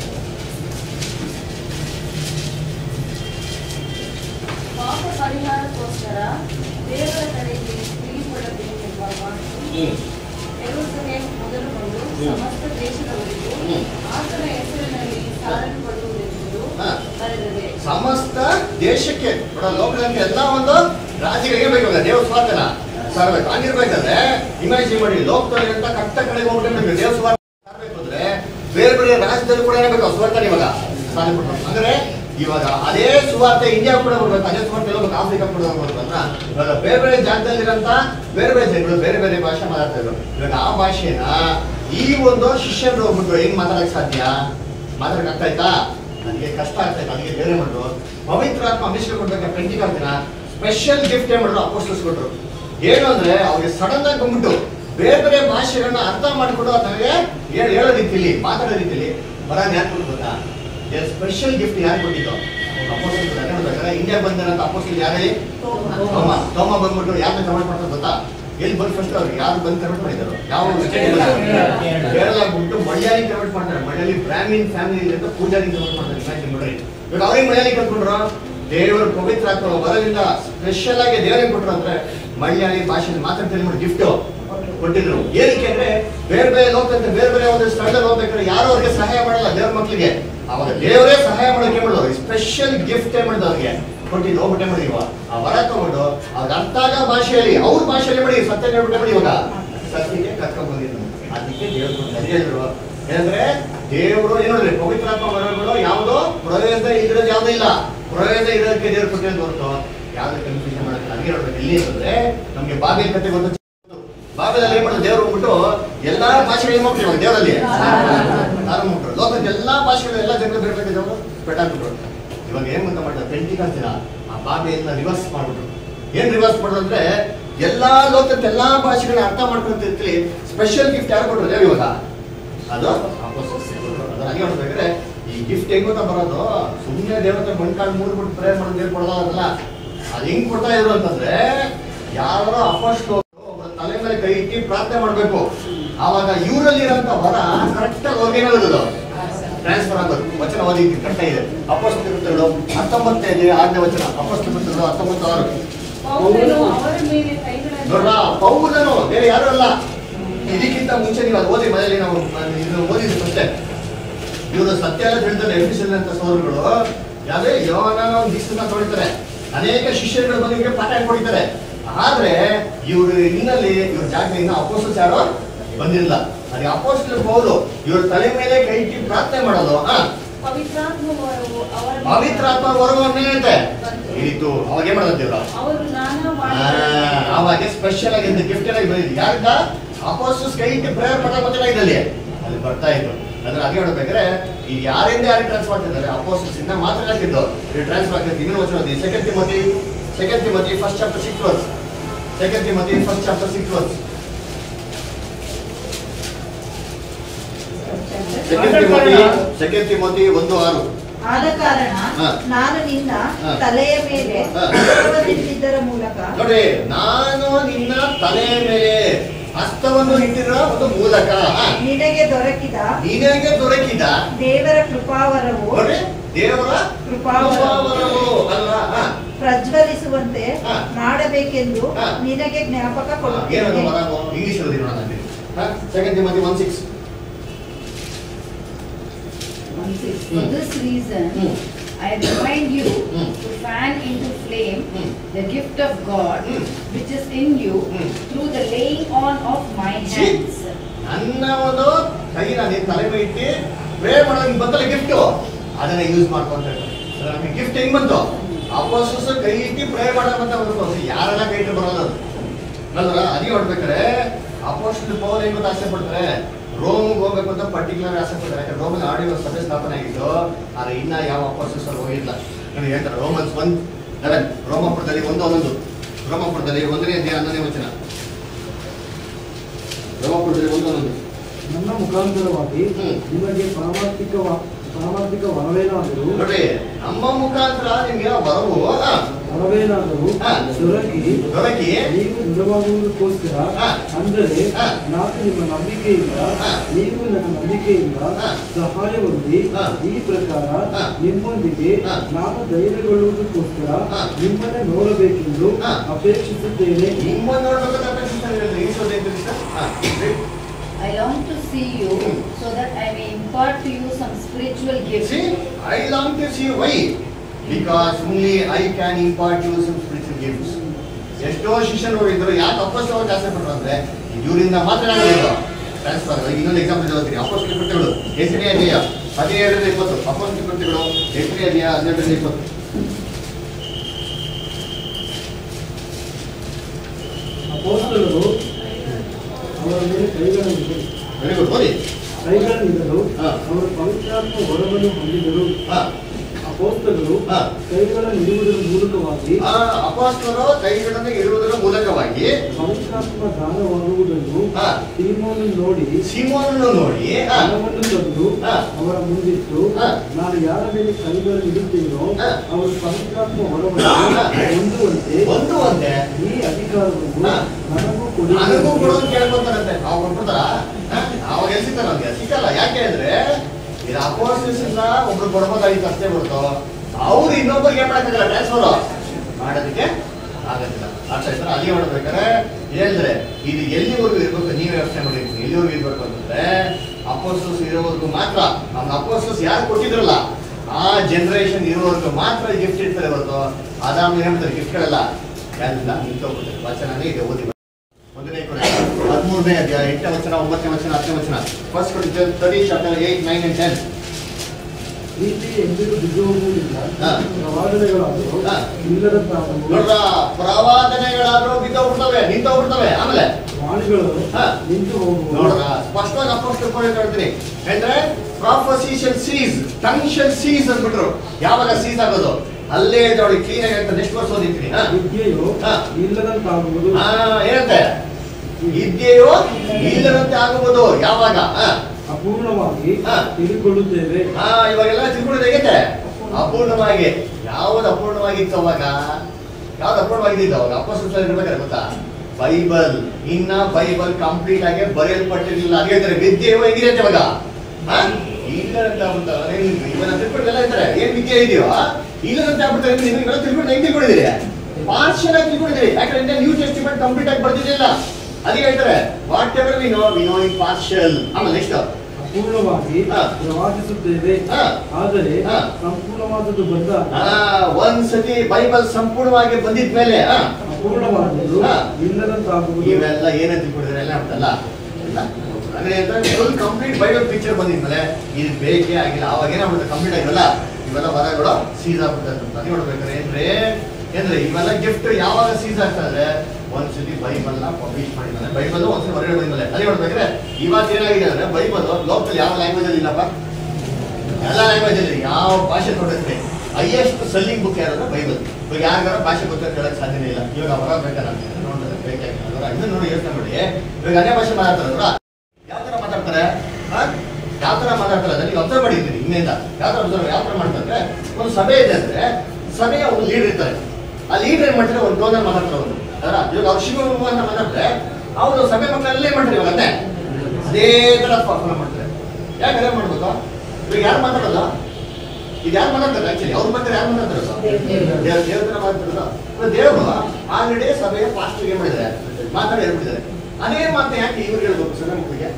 ಪಾಪ ಪರಿಹಾರಕ್ಕೋಸ್ಕರ ದೇವರ ಕಡೆಗೆ ತಿರುಗಿಕೊಳ್ಳಬೇಕೆಂಬ ಮಾತು ಯೆರೂಸಲೇಮ್ ಮೊದಲುಗೊಂಡು ಸಮಸ್ತ ದೇಶದವರಿಗೂ ಆತನ ಹೆಸರಿನಲ್ಲಿ ಸಾರಲ್ಪಡುವುದೆಂದು ಬರೆದಿದೆ. ಸಮಸ್ತ ದೇಶಕ್ಕೆ ಲೋಕದಲ್ಲಿ ಎಲ್ಲ ಒಂದು ರಾಜ್ಯಗಳಿಗೆ ಬೇಕಾಗ ದೇವ ಸ್ವಾರ್ಥನ ಸಾರಬೇಕು ಹಂಗಿರ್ಬೇಕಾದ್ರೆ ಇಮ್ಯಾಜಿನ್ ಮಾಡಿ ಲೋಕದಲ್ಲಿ ಅಂತ ಕಟ್ಟ ಕಡೆಗೆ ಹೋಗ್ಬಿಟ್ಟು ದೇವ ಸ್ವಾರ್ಥ ಸಾರಬೇಕು ಅಂದ್ರೆ ಬೇರೆ ಬೇರೆ ರಾಜ್ಯದಲ್ಲಿ ಕೂಡ ಏನಾಗಬೇಕು ಸ್ವಾರ್ಥ ಇವಾಗ ಸಾರಬೇಕು ಅಂದ್ರೆ ಇವಾಗ ಅದೇ ಸುವಾರ್ತೆ ಇಂಡಿಯಾ ಕೂಡ ಬರ್ಬೇಕು ಅದೇ ಸುವಾರ್ತೆ ಹೋಗ್ಬೇಕು ಆಫ್ರಿಕಾ ಕೂಡ ಬರ್ಬೇಕಂದ್ರ ಇವಾಗ ಬೇರೆ ಬೇರೆ ಜಾಗದಲ್ಲಿರಂತ ಬೇರೆ ಬೇರೆ ಜನಗಳು ಬೇರೆ ಬೇರೆ ಭಾಷೆ ಮಾತಾಡ್ತಾ ಇದ್ರು ಇವಾಗ ಆ ಭಾಷೆನ ಈ ಒಂದು ಶಿಷ್ಯರು ಹೋಗ್ಬಿಟ್ಟು ಹೆಂಗ್ ಮಾತಾಡಕ್ ಸಾಧ್ಯ ಮಾತಾಡಕ್ ಆಗ್ತಾ ಇತ್ತಾ ನನಗೆ ಕಷ್ಟ ಆಗ್ತಾ ಇತ್ತು ಅದಕ್ಕೆ ಬೇರೆ ಮಾಡಿದ್ರು ಪವಿತ್ರಾತ್ಮ ಅಭಿಷೇಕ ಕೊಡ್ಬೇಕು ಪೆಂಟಿಕಾಲ್ ದಿನ ಸ್ಪೆಷಲ್ ಗಿಫ್ಟ್ ಏನ್ ಮಾಡಿದ್ರು ಅಪೋಸ್ಟಲ್ಸ್ ಕೊಟ್ರು ಏನು ಅಂದ್ರೆ ಅವ್ರಿಗೆ ಸಡನ್ ಆಗಿ ಬಂದ್ಬಿಟ್ಟು ಬೇರೆ ಬೇರೆ ಭಾಷೆಗಳನ್ನ ಅರ್ಥ ಮಾಡ್ಕೊಂಡು ಅದಕ್ಕೆ ಹೇಳೋ ರೀತಿಯಲ್ಲಿ ಮಾತಾಡೋ ರೀತಿಯಲ್ಲಿ ಬರ ಯಾರು ಕೊಡ್ಬೋದಾ ಸ್ಪೆಷಲ್ ಗಿಫ್ಟ್ ಯಾರು ಕೊಟ್ಟಿದ್ದು ಅಪೋಸ್ಟಲ್ ಇಂಡಿಯಾ ಬಂದಂತ ಅಪೋಸ್ಟಲ್ ಯಾರು ಹೇಳಿ ತೋಮ ತೋಮ ಬಂದ್ಬಿಟ್ಟು ಯಾರನ್ನ ಕನ್ವರ್ಟ್ ಮಾಡ್ತಾರೆ ಗೊತ್ತಾ ಎಲ್ಲಿ ಬಂದು ಫಸ್ಟ್ ಅವ್ರಿಗೆ ಯಾರು ಬಂದು ಕನ್ವರ್ಟ್ ಮಾಡಿದ್ರು ಯಾವ ಕೇರಳ ಬಿಟ್ಟು ಮಲಯಾಳಿ ಕನ್ವರ್ಟ್ ಮಾಡ್ತಾರೆ ಮಲಯಾಳಿ ಬ್ರಾಹ್ಮಿನ್ ಫ್ಯಾಮಿಲಿ ಅಂತ ಪೂಜಾರಿ ಕನ್ವರ್ಟ್ ಮಾಡ್ತಾರೆ ಇಮ್ಯಾಜಿನ್ ಮಾಡ್ರಿ ಇವಾಗ ಅವ್ರಿಗೆ ಮಲಯಾಳಿ ಕಲ್ತ್ಕೊಂಡ್ರು ದೇವರು ಪವಿತ್ರ ವರದಿಂದ ಸ್ಪೆಷಲ್ ಆಗಿ ದೇವರಿಗೆ ಕೊಟ್ಟರು ಅಂದ್ರೆ ಮಲಯಾಳಿ ಭಾಷೆಯಲ್ಲಿ ಮಾತಾಡ್ತಾರೆ ನೋಡಿ ಗಿಫ್ಟ್ ಕೊಟ್ಟಿದ್ರು ಏನಕ್ಕೆ ಅಂದ್ರೆ ಬೇರೆ ಬೇರೆ ಲೋಕದಂತೆ ಬೇರೆ ಬೇರೆ ಒಂದು ಸ್ಥಳದಲ್ಲಿ ಹೋಗ್ಬೇಕಾದ್ರೆ ಯಾರು ಅವ್ರಿಗೆ ಸಹಾಯ ಮಾಡಲ್ಲ ದೇವ್ರ ಮಕ್ಕಳಿಗೆ ಅವಾಗ ದೇವರೇ ಸಹಾಯ ಮಾಡೋಕೆ ಮಾಡೋದು ಸ್ಪೆಷಲ್ ಗಿಫ್ಟ್ ಏನ್ ಮಾಡಿದ್ರು ಅವ್ರಿಗೆ ಕೊಟ್ಟಿದ್ದು ಹೋಗ್ಬಿಟ್ಟೆ ಮಾಡಿ ಇವಾಗ ಆ ವರ ತಗೊಂಡು ಅವ್ರ ಅರ್ಥ ಆಗೋ ಭಾಷೆಯಲ್ಲಿ ಅವ್ರ ಭಾಷೆಯಲ್ಲಿ ಮಾಡಿ ಸತ್ಯ ಹೇಳ್ಬಿಟ್ಟೆ ಮಾಡಿ ಇವಾಗ ಸತ್ಯಕ್ಕೆ ಕರ್ಕೊಂಡ್ ಬಂದಿದ್ರು ಅದಕ್ಕೆ ದೇವ್ರು ಹೇಳಿದ್ರು ಏನಂದ್ರೆ ದೇವರು ಏನಂದ್ರೆ ಪವಿತ್ರಾತ್ಮ ವರಗಳು ಯಾವ್ದು ಪ್ರವೇಶ ಇರೋದು ಯಾವ್ದು ಇಲ್ಲ ಪ್ರವೇಶ ಇರೋದಕ್ಕೆ ದೇವ್ರು ಕೊಟ್ಟಿರೋದು ಹೊರತು ಯಾವ್ದು ಕನ್ಫ್ಯೂಷನ್ ಮಾಡಕ್ಕೆ ಅದೇ ಹೇಳ್ಬೇಕು ಎಲ್ಲಿ ಅಂತಂದ್ರೆ ನಮ್ಗೆ ಬಾಬೆಲ್ ಕತೆ ಗೊತ್ತು ಬಾಬೆಲಲ್ಲಿ ಏನ್ ಮಾಡೋದು ದೇವ್ರು ಹೋಗ್ಬಿಟ್ಟು ಎಲ್ಲಾ ಭಾಷೆಗಳು ಏನ್ ಮಾಡ್ಬಿಟ್ಟು ಇವಾಗ ದೇವರಲ್ಲಿ ಆರಂಭಿಟ್ರು ಲೋಕದ ಎಲ್ಲಾ ಭಾಷೆಗಳು ಎಲ್ಲಾ ಜನಗಳು ಬೇರೆ ದೇವರು ಪೆಟ್ಟಾಕ್ಬಿಟ್ರು ಇವಾಗ ಏನ್ ಅಂತ ಮಾಡ್ತಾರೆ ಪೆಂಟಿಕಾಲ್ ದಿನ ಆ ಬಾಬೆಯನ್ನ ರಿವರ್ಸ್ ಮಾಡ್ಬಿಟ್ರು ಏನ್ ರಿವರ್ಸ್ ಮಾಡೋದು ಅಂದ್ರೆ ಎಲ್ಲಾ ಲೋಕದ ಎಲ್ಲಾ ಭಾಷೆಗಳನ್ನ ಅರ್ಥ ಮಾಡ್ಕೊಂತಿರ್ತೀವಿ ಸ್ಪೆಷಲ್ ಗಿಫ್ಟ್ ಯಾರು ಕೊಟ್ರು ದೇವ್ ಇವಾಗ ಅದು ಅದನ್ನ ನೋಡ್ಬೇಕಾದ್ರೆ ಈ ಗಿಫ್ಟ್ ಹೆಂಗ್ ಗೊತ್ತಾ ಬರೋದು ಸುಮ್ಮನೆ ದೇವತೆ ಮಣ್ಕಾಳು ಮೂರು ಬಿಟ್ಟು ಪ್ರೇರ್ ಮಾಡೋದು ದೇವ್ರು ಕೊಡೋದಲ್ಲ ಅದು ಹೆಂಗ್ ಕೊಡ್ತಾ ಇದ್ರು ಅಂತಂದ್ರೆ ಯಾರೋ ಅಪೋಸ್ಟಲರು ತಲೆ ಮೇಲೆ ಕೈ ಇಟ್ಟು ಪ್ರಾರ್ಥನೆ ಮಾಡ್ಬೇಕು ಆವಾಗ ಇವರಲ್ಲಿ ಇರೋಂಥ ವರ ಕರೆಕ್ಟ್ ಆಗಿ ಅವ್ರಿಗೆ ಏನಾಗೋದು ಟ್ರಾನ್ಸ್ಫರ್ ಆಗೋದು ವಚನ ಓದಿ ಕರೆಕ್ಟ್ ಇದೆ ಅಪೋಸ್ತಲರು ಹತ್ತೊಂಬತ್ತನೇ ಆರನೇ ವಚನ ಅಪೋಸ್ತಲರು ಹತ್ತೊಂಬತ್ತು ಆರು ನೋಡ್ರ ಪೌಲನು ಬೇರೆ ಯಾರು ಅಲ್ಲ ಇದಕ್ಕಿಂತ ಮುಂಚೆ ನೀವು ಅದು ಓದಿ ಮನೆಯಲ್ಲಿ ನಾವು ಇದನ್ನು ಓದಿದ್ವಿ ಅಷ್ಟೇ ಇವರು ಸತ್ಯ ಎಲ್ಲ ತಿಳಿತಾರೆ ಎಫಿಷಿಯಲ್ ಅಂತ ಸೋದರಗಳು ಯಾವ್ದೇ ಯೋನ ದೀಕ್ಷೆನ ತೊಳಿತಾರೆ ಅನೇಕ ಶಿಷ್ಯರುಗಳು ಬಂದು ಇವ್ರಿಗೆ ಪಾಠ ಕೊಡಿತಾರೆ ಆದ್ರೆ ಇವರು ಇನ್ನಲ್ಲಿ ಇವ್ರ ಜಾಗದಿಂದ ಅಪೋಸ್ಟಲ್ಸ್ ಯಾರೋ ಬಂದಿಲ್ಲ ಅದೇ ಅಪೋಸ್ಟಲ್ ಪೌಲು ಇವ್ರ ತಲೆ ಮೇಲೆ ಕೈ ಇಟ್ಟು ಪ್ರಾರ್ಥನೆ ಮಾಡೋದು ಪವಿತ್ರಾತ್ಮ ವರವನ್ನು ಹೇಳುತ್ತೆ ಇತ್ತು ಅವಾಗ ಏನ್ ಮಾಡೋದಿಲ್ಲ ಅವಾಗ ಸ್ಪೆಷಲ್ ಆಗಿ ಗಿಫ್ಟ್ ಆಗಿ ಬಂದಿದ್ದು ಯಾರಿಂದ ಅಪೋಸ್ಟಲ್ಸ್ ಕೈ ಇಟ್ಟು ಪ್ರೇಯರ್ ಮಾಡೋ ಗೊತ್ತಿಲ್ಲ ಇದ್ರಲ್ಲಿ ಅಲ್ಲಿ ಬರ್ತಾ ಇತ್ತು ಅಂದ್ರೆ ಅದೇ ಹೇಳ್ಬೇಕಾದ್ರೆ ಈಗ ಯಾರಿಂದ ಯಾರಿಗೆ ಟ್ರಾನ್ಸ್ಫರ್ ಮಾಡ್ತಿದ್ದಾರೆ ಅಪೋಸ್ಟಲ್ಸ್ ಇಂದ ಮಾತ್ರ ಹಾಕಿದ್ದು ಟ್ರಾನ್ಸ್ಫರ್ ಆಗ್ತದೆ ಇನ್ನೂ ವಚನ second Timothy second Timothy first chapter six verse second Timothy first chapter six verse second Timothy second Timothy ಒಂದು ಆರು. ಆದ ಕಾರಣ ಹಾ. ನಾನು ನಿನ್ನ ಹಾ. ತಲೆಯ ಮೇಲೆ ಹಾ. ಹಸ್ತವನ್ನಿಟ್ಟಿದ್ದರ ಮೂಲಕ ನೋಡಿ, ನಾನು ನಿನ್ನ ತಲೆಯ ಮೇಲೆ ಹಸ್ತವನ್ನು ಇಟ್ಟಿರೋ ಒಂದು ಮೂಲಕ ನಿನಗೆ ದೊರಕಿದ ನಿನಗೆ ದೊರಕಿದ ದೇವರ ಕೃಪಾವರವು ನೋಡಿ, ದೇವರ ಕೃಪಾವರವು ಕೃಪಾವರವು ಅಲ್ಲ ಹಾ. ಪ್ರಜ್ವಲಿಸುವಂತೆ ಹಾ. ಮಾಡಬೇಕೆಂದು ಹಾ. ನಿನಗೆ ಜ್ಞಾಪಕ ಏನದು ಕೊಡುತ್ತೇನೆ. ಬರೋದು ಇಂಗ್ಲಿಷ್ ಅಲ್ಲಿ ನೋಡೋಣ ಅಲ್ಲಿ. Second Timothy one six. For this reason, Hmm. I remind you Hmm. to fan into flame Hmm. the gift of God Hmm. which is in you Hmm. through the laying on of my See? hands. ನನ್ನ ಒಂದು ಕೈನ ನೀನು ತಲೆ ಮೇಲೆ ಇಟ್ಟು pray ಮಾಡೋದು ಬಂತಲ್ಲ gift, ಅದನ್ನ ಯೂಸ್ ಮಾಡ್ಕೊಂತ ನಮಗೆ ಗಿಫ್ಟ್ ಹೆಂಗ್ ಬಂತು? ಅಪೋಸ್ತಲರು ಕೈ ಇಟ್ಟು ಪ್ರೇ ಮಾಡೋದಂತ ಬಂತು. ಯಾರೆಲ್ಲ ಕೈ ಇಟ್ಟು ಬರೋದು ಅಲ್ವಾ? ಅದೇ ಹೊಡ್ಬೇಕಾರೆ ಅಪೋಸ್ತಲರು ಪೌಲ್ ಹೆಂಗ್ ಗೊತ್ತ ಆಸೆ ಪಡ್ತಾರೆ, ರೋಮ್ಗೆ ಹೋಗ್ಬೇಕು ಅಂತ ಪರ್ಟಿಕ್ಯುಲರ್ ಆಸೆ ಪಡ್ತಾರೆ. ಯಾಕಂದ್ರೆ ರೋಮಲ್ಲಿ ಆಡಿಯೋ ಸಭೆ ಸ್ಥಾಪನೆ ಆಗಿತ್ತು, ಆದ್ರೆ ಇನ್ನ ಯಾವ ಅಪೋಸ್ತಲರು ಹೋಗಿಲ್ಲ. ನನಗೆ ಹೇಳ್ತಾರೆ ರೋಮನ್ಸ್ ಒನ್ ಲೆವೆನ್, ರೋಮಪುರದಲ್ಲಿ ಒಂದು ಹನ್ನೊಂದು, ರೋಮಪುರದಲ್ಲಿ ಒಂದನೇ ಅಧ್ಯಾಯ ಹನ್ನೊಂದನೇ ವಚನ, ರೋಮಪುರದಲ್ಲಿ ಒಂದು ಹನ್ನೊಂದು. ನನ್ನ ಮುಖಾಂತರವಾಗಿ ಹ್ಮ್. ನಿಮಗೆ ಪಾರಮಾರ್ಥಿಕ ಪಾರಮಾರ್ಥಿಕ ವರವೇನಾದರೂ ನೋಡಿ, ನಮ್ಮ ಮುಖಾಂತರ ನಿಮ್ಗೆ ವರವು ಆ, ವರವೇನಾದರೂ ಹಾ. ದೊರಕಿ ದೊರಕಿ ನೀವು ದೃಢವಾಗುವುದಕ್ಕೋಸ್ಕರ ಹಾ. ಅಂದರೆ ಹಾ. ನಾನು ನಿಮ್ಮ ನಂಬಿಕೆಯಿಂದ ಹಾ. ನೀವು ನನ್ನ ನಂಬಿಕೆಯಿಂದ ಹಾ. ಸಹಾಯ ಹೊಂದಿ ಹಾ. ಈ ಪ್ರಕಾರ ಹಾ. ನಿಮ್ಮೊಂದಿಗೆ ಹಾ. ನಾನು ಧೈರ್ಯಗೊಳ್ಳುವುದಕ್ಕೋಸ್ಕರ ಹಾ. ನಿಮ್ಮನ್ನೇ ನೋಡಬೇಕೆಂದು ಹಾ. ಅಪೇಕ್ಷಿಸುತ್ತೇನೆ. ನಿಮ್ಮ ನೋಡ್ಬೇಕಂತ ಅಪೇಕ್ಷಿಸ್ತಾರೆ. ಇಂಗ್ಲಿಷ್ ಓದೈತೆ ಸರ್? ಹಾ. I long to see you so that I may impart to you some spiritual gifts. See, I long to see you. Why? Because only I can impart you some spiritual gifts. ಎಷ್ಟೋ ಶಿಷ್ಯರು ಹೋಗಿದ್ರು, ಯಾಕೆ ಅಪೋಸ್ತಲರು ಆಸೆ ಪಟ್ಟರು ಅಂದ್ರೆ ಇವರಿಂದ ಮಾತ್ರ ನಾನು ಟ್ರಾನ್ಸ್ಫರ್. ಇನ್ನೊಂದು ಎಕ್ಸಾಂಪಲ್ ಹೇಳ್ತೀನಿ. ಅಪೋಸ್ತಲ ಕೃತ್ಯಗಳು ಎಷ್ಟನೇ ಅಧ್ಯಾಯ ಹದಿನೇಳರಿಂದ ಇಪ್ಪತ್ತು. ಅಪೋಸ್ತಲ ಕೃತ್ಯಗಳು ಎಷ್ಟನೇ ಅಧ್ಯಾಯ ಹದಿನೇಳರಿಂದ ಇಪ್ಪತ್ತು. ಅಪೊಸ್ತಲರು ಅವರ ಮೇಲೆ ಕೈಗಳನ್ನು ವೆರಿ ಗುಡ್. ಓದಿ. ಕೈಗಳನ್ನಿಡಲು ಹಾ. ಅವರು ಪವಿತ್ರಾತ್ಮ ವರವನ್ನು ಹೊಂದಿದರು. ಹಾ. ಅಪೊಸ್ತಲರು ಹಾ. ಕೈಗಳನ್ನು ಇಡುವುದರ ಮೂಲಕವಾಗಿ ಆ ಅಪೊಸ್ತಲರು ಕೈಗಳನ್ನು ಇಡುವುದರ ಮೂಲಕವಾಗಿ ಪವಿತ್ರಾತ್ಮ ದಾನವಾಗುವುದನ್ನು ಹಾ. ಸೀಮೋನನ್ನು ನೋಡಿ ಸೀಮೋನನ್ನು ನೋಡಿ ಆ, ಹಣವನ್ನು ತಂದು ಹಾ. ಅವರ ಮುಂದಿಟ್ಟು ಹಾ. ನಾನು ಯಾರ ಮೇಲೆ ಕೈಗಳನ್ನು ಇಡುತ್ತೇನೋ ಹಾ. ಅವರು ಪವಿತ್ರಾತ್ಮ ವರವನ್ನು ಹಾ. ಹೊಂದುವಂತೆ ಒಂದು ಒಂದೇ ಈ ಅಧಿಕಾರವನ್ನು ಹಾ. ನನಗೂ ನನಗೂ ಕೊಡಿ. ಕೊಡೋದು ಕೇಳ್ಕೊಂತಾರಂತೆ. ಅವ್ರು ಕೊಡ್ತಾರ? ಅವಾಗ ಎಲ್ಲಿ ಸಿಗ್ತಾರ? ನಮ್ಗೆ ಸಿಕ್ಕಲ್ಲ. ಯಾಕೆ ಅಂದ್ರೆ ಇದು ಅಪೋಸ್ಟಲ್ಸ್ನ ಒಬ್ರು ಕೊಡ್ಬೋದಾಗಿತ್ತು ಅಷ್ಟೇ ಹೊರತು ಅವ್ರು ಇನ್ನೊಬ್ಬರಿಗೆ ಏನ್ ಮಾಡಕ್ಕಾಗಲ್ಲ, ಟ್ರಾನ್ಸ್ಫರ್ ಮಾಡೋದಕ್ಕೆ ಆಗತ್ತಿಲ್ಲ. ಅರ್ಥ ಆಯ್ತಾ? ಅದೇ ಮಾಡ್ಬೇಕಾದ್ರೆ ಹೇಳಿದ್ರೆ ಇದು ಎಲ್ಲಿವರೆಗೂ ಇರ್ಬೇಕು, ನೀವೇ ಯೋಚನೆ ಮಾಡಿರ್ತೀನಿ. ಎಲ್ಲಿವರೆಗೂ ಇರ್ಬೇಕು ಅಂತಂದ್ರೆ ಅಪೋಸ್ಟಲ್ಸ್ ಇರೋವರೆಗೂ ಮಾತ್ರ. ನಮ್ಮ ಅಪೋಸ್ಟಲ್ಸ್ ಯಾರು ಕೊಟ್ಟಿದ್ರಲ್ಲ ಆ ಜನರೇಷನ್ ಇರೋವರೆಗೂ ಮಾತ್ರ ಗಿಫ್ಟ್ ಇರ್ತಾರೆ ಹೊರತು ಅದಾದ್ಮೇಲೆ ಏನ್ ಮಾಡ್ತಾರೆ ಗಿಫ್ಟ್ಗಳೆಲ್ಲ ಎಲ್ಲ ನಿಂತೋಗ್ಬಿಡ್ತಾರೆ. ವಚನನೇ ಇದೆ, ಓದಿ. ಒಂದನೇ ಕೊರಿಂಥ ಹದಿಮೂರನೇ ಅಧ್ಯಾಯ ಎಂಟನೇ ವಚನ, ಒಂಬತ್ತನೇ ವಚನ, ಹತ್ತನೇ ವಚನ. First Corinthians thirty chapter eight nine and ten. ಪ್ರೀತಿ ಎಂದಿಗೂ ಬಿದ್ದು ಹೋಗುವುದಿಲ್ಲ. ಹಾ. ಪ್ರವಾದನೆಗಳಾದರೂ ಹಾ. ಇಲ್ಲದಂತಾಗುವುದು. ನೋಡ್ರ, ಪ್ರವಾದನೆಗಳಾದ್ರೂ ಬಿದ್ದೋಗ್ಬಿಡ್ತವೆ, ನಿಂತೋಗ್ಬಿಡ್ತವೆ. ಆಮೇಲೆ ವಾಣಿಗಳು ಹಾ. ನಿಂತು ಹೋಗುವುದು. ನೋಡ್ರ, ಸ್ಪಷ್ಟವಾಗಿ ಅಪೋಸ್ತಲರು ಕೊರಿಂಥ ಹೇಳ್ತೀನಿ ಅಂದ್ರೆ prophecy shall cease, tongue shall cease ಅಂದ್ಬಿಟ್ರು. ಯಾವಾಗ ಸೀಸ್ ಆಗೋದು? ಅಲ್ಲೇ ನೋಡಿ ಕ್ಲೀನ್ ಆಗಿ ಹೇಳ್ತಾರೆ. ನೆಕ್ಸ್ಟ್ ವರ್ಷ ಓದಿರ್ತೀನಿ. ವಿದ್ಯೆಯು ಹಾ. ಇಲ್ಲದಂತಾಗುವುದು. ಹಾ, ಏನಂತೆ? ವಿದ್ಯೆಯು ಇಲ್ಲದಂತೆ ಆಗುವುದು. ಯಾವಾಗ? ಹಾ. ಅಪೂರ್ಣವಾಗಿ ಹಾ. ತಿಳಿದುಕೊಳ್ಳುತ್ತೇವೆ. ಹಾ, ಇವಾಗೆಲ್ಲ ತಿಳ್ಕೊಳ್ಳೋದು ಹೇಗೆ? ಅಪೂರ್ಣವಾಗಿ. ಯಾವ್ದು ಅಪೂರ್ಣವಾಗಿತ್ತು ಅವಾಗ? ಯಾವ್ದು ಅಪೂರ್ಣವಾಗಿದ್ದು ಅವಾಗ? ಅಪೋಸ್ತಲರು ಇರ್ಬೇಕಾದ್ರೆ ಗೊತ್ತಾ? ಬೈಬಲ್. ಇನ್ನ ಬೈಬಲ್ ಕಂಪ್ಲೀಟ್ ಆಗಿ ಬರೆಯಲ್ಪಟ್ಟಿರ್ಲಿಲ್ಲ. ಅದೇ ಹೇಳ್ತಾರೆ ವಿದ್ಯೆಯು ಹೇಗಿದೆ ಅಂತ ಇವಾಗ? ಹಾ? ಇಲ್ಲದಂತೆ ಆಗ್ಬಿಡ್ತಾರೆ. ಇವನ್ನ ತಿಳ್ಕೊಂಡೆಲ್ಲ ಇರ್ತಾರೆ. ಏನ್ ವಿದ್ಯೆ ಇದೆಯೋ ಇಲ್ಲದಂತೆ ಆಗ್ಬಿಡ್ತಾರೆ. ನಿಮ್ಗೆಲ್ಲ ತಿಳ್ಕೊಂಡು ಹೆಂಗ್ ತಿಳ್ಕೊಂಡಿದ್ದೀರಿ? ಪಾರ್ಷಿಯಲ್ ಆಗಿ ತಿಳ್ಕೊಂಡಿದ್ದೀರಿ. ಯಾಕಂದ್ರೆ ನ್ಯೂ ಟೆಸ್ಟಿಮೆಂಟ್ ಕಂಪ್ಲೀಟ್ ಆಗಿ ಬರ್ತಿರ್ಲಿಲ್ಲ. ಅದೇ ಹೇಳ್ತಾರೆ whatever we know we know in partial. ಆಮೇಲೆ ನೆಕ್ಸ್ಟ್ ಅಪೂರ್ಣವಾಗಿ ಹಾ. ಪ್ರವಾದಿಸುತ್ತೇವೆ. ಹಾ. ಆದರೆ ಹಾ. ಸಂಪೂರ್ಣವಾದದ್ದು ಬಂದಾಗ ಒಂದ್ಸತಿ ಬೈಬಲ್ ಸಂಪೂರ್ಣವಾಗಿ ಬಂದಿದ್ಮೇಲೆ ಅಪೂರ್ಣವಾದದ್ದು ಹಾ. ಇಲ್ಲದಂತಾಗುವುದು. ಇವೆಲ್ಲ ಏನಂತ ತಿಳ್ಕೊಂಡಿದ್ರೆ ಎಲ್ಲ ಉಂಟಲ್ಲ ಎಲ್ಲ ಅಂದ್ರೆ ಫುಲ್ ಕಂಪ್ಲೀಟ್ ಬೈಬಲ್ ಪಿಕ್ಚರ್ ಬಂದಿದ್ಮೇಲೆ ಇದು ಬೇಕೇ ಆಗಿಲ್ಲ. ಅವಾಗ ಏನಾಗ್ಬಿಡುತ್ತೆ? ಕಂಪ್ಲೀಟ್ ಆಗಿರಲ್ಲ. ಇವೆಲ್ಲ ವರಗಳು ಸೀಸ್ ಆಗ್ಬಿಡ್ತಾರೆ. ಅದೇ ನೋಡ್ಬೇಕಾರೆ ಏನ್ರಿ ಏನ್ರಿ ಇವೆಲ್ಲ ಗಿಫ್ಟ್ ಯಾವಾಗ ಸೀಸ್ ಆಗ್ತದೆ? ಒಂದ್ಸತಿ ಬೈಬಲ್ ನ ಪಬ್ಲಿಷ್ ಮಾಡಿದ್ಮೇಲೆ, ಬೈಬಲ್ ಒಂದ್ಸತಿ ಹೊರಗಡೆ ಬಂದ್ಮೇಲೆ. ಅದೇ ನೋಡ್ಬೇಕ್ರೆ ಇವತ್ತು ಏನಾಗಿದೆ ಅಂದ್ರೆ ಬೈಬಲ್ ಲೋಕಲ್ ಯಾವ ಲ್ಯಾಂಗ್ವೇಜ್ ಅಲ್ಲಿ ಇಲ್ಲಪ್ಪ, ಎಲ್ಲ ಲ್ಯಾಂಗ್ವೇಜ್ ಅಲ್ಲಿ ಯಾವ ಭಾಷೆ ತೊಡಗುತ್ತೆ. ಹೈಯೆಸ್ಟ್ ಸೆಲ್ಲಿಂಗ್ ಬುಕ್ ಯಾರಂದ್ರೆ ಬೈಬಲ್. ಇವಾಗ ಯಾರಿಗಾರ ಭಾಷೆ ಗೊತ್ತ ಹೇಳಕ್ ಸಾಧ್ಯನೇ ಇಲ್ಲ. ಇವಾಗ ಹೊರ ಬೇಕಾದ್ರೆ ನೋಡಿದ್ರೆ ಬೇಕಾಗಿಲ್ಲ. ಅದನ್ನ ನೋಡಿ ಯೋಚನೆ ಮಾಡಿ. ಇವಾಗ ಅನ್ಯ ಭಾಷೆ ಮಾತಾಡ್ತಾರಲ್ಲ ಯಾವ ತರ ಮಾತಾಡ್ತಾರೆ? ಯಾವ ತರ ಮಾತಾಡ್ತಾರೆ ನೀವು ಅಬ್ಸರ್ವ್ ಮಾಡಿದ್ದೀನಿ ಇನ್ನೇಂದ ಯಾವ ತರ ಅಬ್ಸರ್ವ್ ಯಾವ ತರ ಮಾಡ್ತಾರೆ. ಒಂದು ಸಭೆ ಇದೆ ಅಂದ್ರೆ ಸಭೆಯ ಒಂದು ಲೀಡರ್ ಇರ್ತಾರೆ. ಆ ಲೀಡರ್ ಏನ್ ಮಾಡ್ತಾರೆ ಒಂದು ಟೋನಲ್ಲಿ ಮಾತಾಡ್ತಾರೆ ಅವರು ಅದರ ಇವಾಗ ಅವ್ರು ಶಿವ ಅಂತ ಮಾತಾಡ್ತಾರೆ ಅವರು ಸಭೆ ಮಕ್ಕಳೆಲ್ಲ ಏನ್ ಮಾಡ್ತಾರೆ ಇವಾಗ ಅದೇ ಅದೇ ತರ ಫಾಲೋ ಮಾಡ್ತಾರೆ. ಯಾಕೆ ಅದೇ ಮಾಡ್ಬೇಕು? ಇವಾಗ ಯಾರು ಮಾತಾಡೋದು ಈಗ ಯಾರು ಮಾತಾಡ್ತಾರೆ ಆಕ್ಚುಲಿ ಅವ್ರ ಬಗ್ಗೆ ಯಾರು ಮಾತಾಡ್ತಾರದು ದೇವ್ರ ದೇವ್ರ ಮಾತಾಡ್ತಾರದು ದೇವರು ಆಲ್ರೆಡಿ ಸಭೆಯ ಪಾಸ್ಟರ್ ಏನ್ ಮಾಡಿದ್ದಾರೆ ಮಾತಾಡಿ ಹೇಳ್ಬಿಟ್ಟಿದ್ದಾರೆ. ಅದೇ ಮಾತನ್ನ ಯಾಕೆ ಇವ್ರು ಹೇಳ್ಬೇಕು ಸಭೆ ಮಕ್ಕಳಿಗೆ?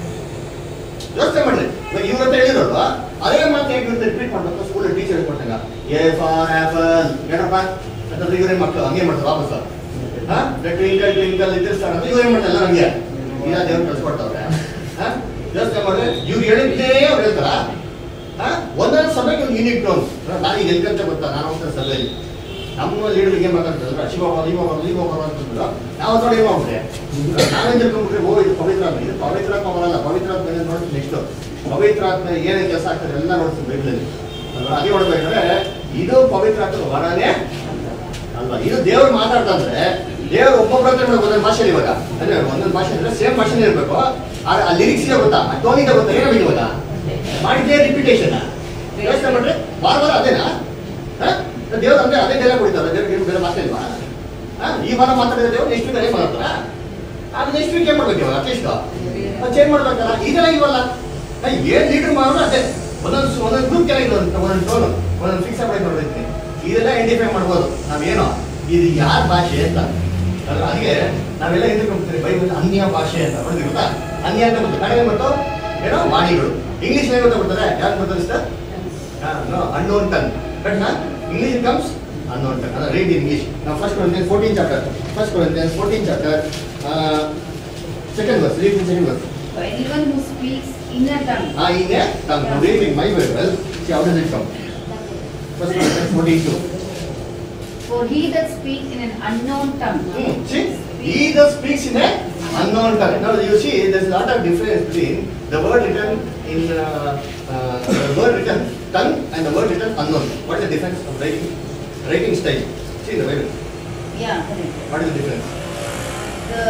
ಯೋಚನೆ ಮಾಡ್ರಿ. ಇವಾಗ ಇವ್ರಂತ ಹೇಳಿರೋದು ಅದೇ ಮಾತು ಯಾಕೆ ಇವ್ರು ರಿಪೀಟ್ ಮಾಡ್ಬೇಕು ಸ್ಕೂಲ್ ಟೀಚರ್ ಹೇಳ್ಕೊಟ್ಟಾಗ ಎ ಫಾರ್ ಆಪಲ್ ಏನಪ್ಪ ಅಂತಂದ್ರೆ ಇವ್ರೇನ್ ಮಕ್ಕಳು ಹಂಗೆ ಮಾಡ್ತಾರೆ ವಾಪಸ್ ಹಾ ಟ್ವಿಂಕಲ್ ಟ್ವಿಂಕಲ್ ಇದ್ದಿರ್ತಾರೆ ಅಂತ ಇವ್ರೇನ್ ಮಾಡ್ತಾರೆ ಎಲ್ಲ ಹಂಗೆ ಈಗ ದೇವ್ರು ಕಳ್ಸ್ಕೊಡ್ತಾವ್ರೆ. ಹಾ ಯೋಚನೆ ಮಾಡ್ರಿ. ಇವ್ರು ಹೇಳಿದ್ದೇ ಅವ್ರು ಹೇಳ್ತಾರ ಒಂದೊಂದು ಸಭೆಗೆ ಒಂದು ಯೂನಿಟ್ ಟೋನ್. ನಾನು ಈಗ ಎಲ್ಕಂತ ಗೊತ್ತಾ ನಾನು ಹೋಗ್ತಾರೆ ಸಭೆಯಲ್ಲಿ ನಮ್ಮ ಲೀಡರ್ಗೆ ಏನ್ ಮಾತಾಡ್ತಾರೆ ಶಿವ ಇವ ಇವ ಬರೋ ಅಂತಂದ್ರು ನಾವು ನೋಡಿ ಇವ ಹೋಗ್ರೆ ನಾವೇನ್ ತಿಳ್ಕೊಂಡ್ಬಿಟ್ರೆ ಓ ಇದು ಪವಿತ್ರ ಆತ್ಮ ಇದು ಪವಿತ್ರಾತ್ಮ ಬರಲ್ಲ. ಪವಿತ್ರಾತ್ಮ ನೋಡ್ತೀನಿ ನೆಕ್ಸ್ಟ್ ಪವಿತ್ರಾತ್ಮ ಏನೇನು ಕೆಲಸ ಆಗ್ತದೆ ಎಲ್ಲ ನೋಡ್ತೀನಿ ಬೈಬಲಲ್ಲಿ ಅಲ್ವಾ. ಅದೇ ನೋಡ್ಬೇಕಾದ್ರೆ ಇದು ಪವಿತ್ರಾತ್ಮ ವರನೇ ಅಲ್ವಾ. ಇದು ದೇವ್ರು ಮಾತಾಡ್ತಾ ಅಂದ್ರೆ ದೇವ್ರು ಒಬ್ಬೊಬ್ಬರ ಹತ್ರ ಒಂದೊಂದು ಭಾಷೆಯಲ್ಲಿ ಇವಾಗ ಅಂದ್ರೆ ಒಂದೊಂದು ಭಾಷೆ ಅಂದ್ರೆ ಸೇಮ್ ಭಾಷೆನೇ ಇರ್ಬೇಕು. ಆ ಲಿರಿಕ್ಸ್ ಇದೆ ಗೊತ್ತಾ ಆ ಟೋನ್ ಇದೆ ಗೊತ್ತಾ ಏನಾಗಿದೆ ಗೊತ್ತಾ ಮಾಡಿದ್ದೇ ರಿಪಿಟೇಷನ್ ಯೋಚನೆ ಮಾಡ್ರಿ ವಾರ ವಾರ ಅದೇನಾ ದೇವ್ರು ಅಂದ್ರೆ ಅದೇ ಡೈಲಾಗ್ ಕೊಡ್ತಾರೆ. ದೇವ್ರಿಗೆ ಬೇರೆ ಭಾಷೆ ಇಲ್ವಾ? ಈ ವಾರ ಮಾತಾಡಿದ ದೇವ್ರು ನೆಕ್ಸ್ಟ್ ವೀಕ್ ಅದೇ ಮಾತಾಡ್ತಾರ ಅದು ನೆಕ್ಸ್ಟ್ ವೀಕ್ ಏನ್ ಮಾಡ್ಬೇಕು ಇವಾಗ ಅಟ್ಲೀಸ್ಟ್ ಚೇಂಜ್ ಮಾಡ್ಬೇಕಲ್ಲ. ಇದೆಲ್ಲ ಇವಲ್ಲ ಏನ್ ಲೀಡರ್ ಮಾಡೋದು ಅದೇ ಒಂದೊಂದು ಒಂದೊಂದು ಗ್ರೂಪ್ ಕೆಲ ಇದು ಒಂದೊಂದು ಟೋನ್ ಒಂದೊಂದು ಫಿಕ್ಸ್ ಮಾಡಿ ನೋಡಿರ್ತೀನಿ. ಇದೆಲ್ಲ ಐಡೆಂಟಿಫೈ ಮಾಡ್ಬೋದು ನಾವೇನೋ ಇದು ಯಾರ ಭಾಷೆ ಅಂತ. ಅದಕ್ಕೆ ನಾವೆಲ್ಲ ಹಿಂದಿರ್ಕೊಂಡ್ಬಿಡ್ತೀವಿ ಬೈಬಲ್ ಅನ್ಯ ಭಾಷೆ ಅಂತ ನೋಡಿದ್ವಿ ಗೊತ್ತಾ. ಅನ್ಯ ಅಂತ ಬಂತು ಕನ್ನಡ ಮತ್ತು ಏನೋ ವಾಣಿಗಳು ಇಂಗ್ಲಿಷ್ ಹೇಗೆ ಗೊತ್ತಾಗ್ಬಿಡ್ತಾರೆ ಯಾರು ಗೊತ್ತಾಗ ಸರ್ ಅನ್ನೋನ್ ಟನ್ ಬಟ್ ನಾ ಇಂಗ್ಲಿಷ್ ಕಮ್ಸ್ ಅನ್ನೋನ್ ಟನ್ ಅದ ರೀಡ್ ಇಂಗ್ಲಿಷ್. ನಾವು first Corinthians fourteen chapter first Corinthians fourteen chapter second verse read second verse. Anyone who speaks in a tongue. Ah, in a tongue. Now read in my Bible. See how does it come? First Corinthians fourteen two. For he that speaks in an unknown tongue. Hmm. See, he that speaks in a unknown tongue. Now you see, there is a lot of difference between the word written in uh, uh, the word written tongue and the word written unknown. What is the difference of writing writing style? See in the Bible. Yeah, correct. What is the difference? The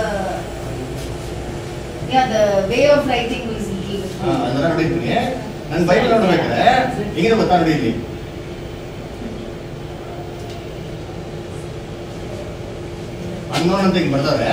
yeah, the way of writing is little. Ah, ಅದನ್ನ ನೋಡಿದ್ದೀನಿ. ನನ್ನ Bible ನೋಡ್ಬೇಕಾದ್ರೆ ಹಿಂಗೆ ಗೊತ್ತಾ ನೋಡಿ ಇಲ್ಲಿ. Unknown ಅಂತ ಹಿಂಗೆ ಬರ್ತಾರೆ.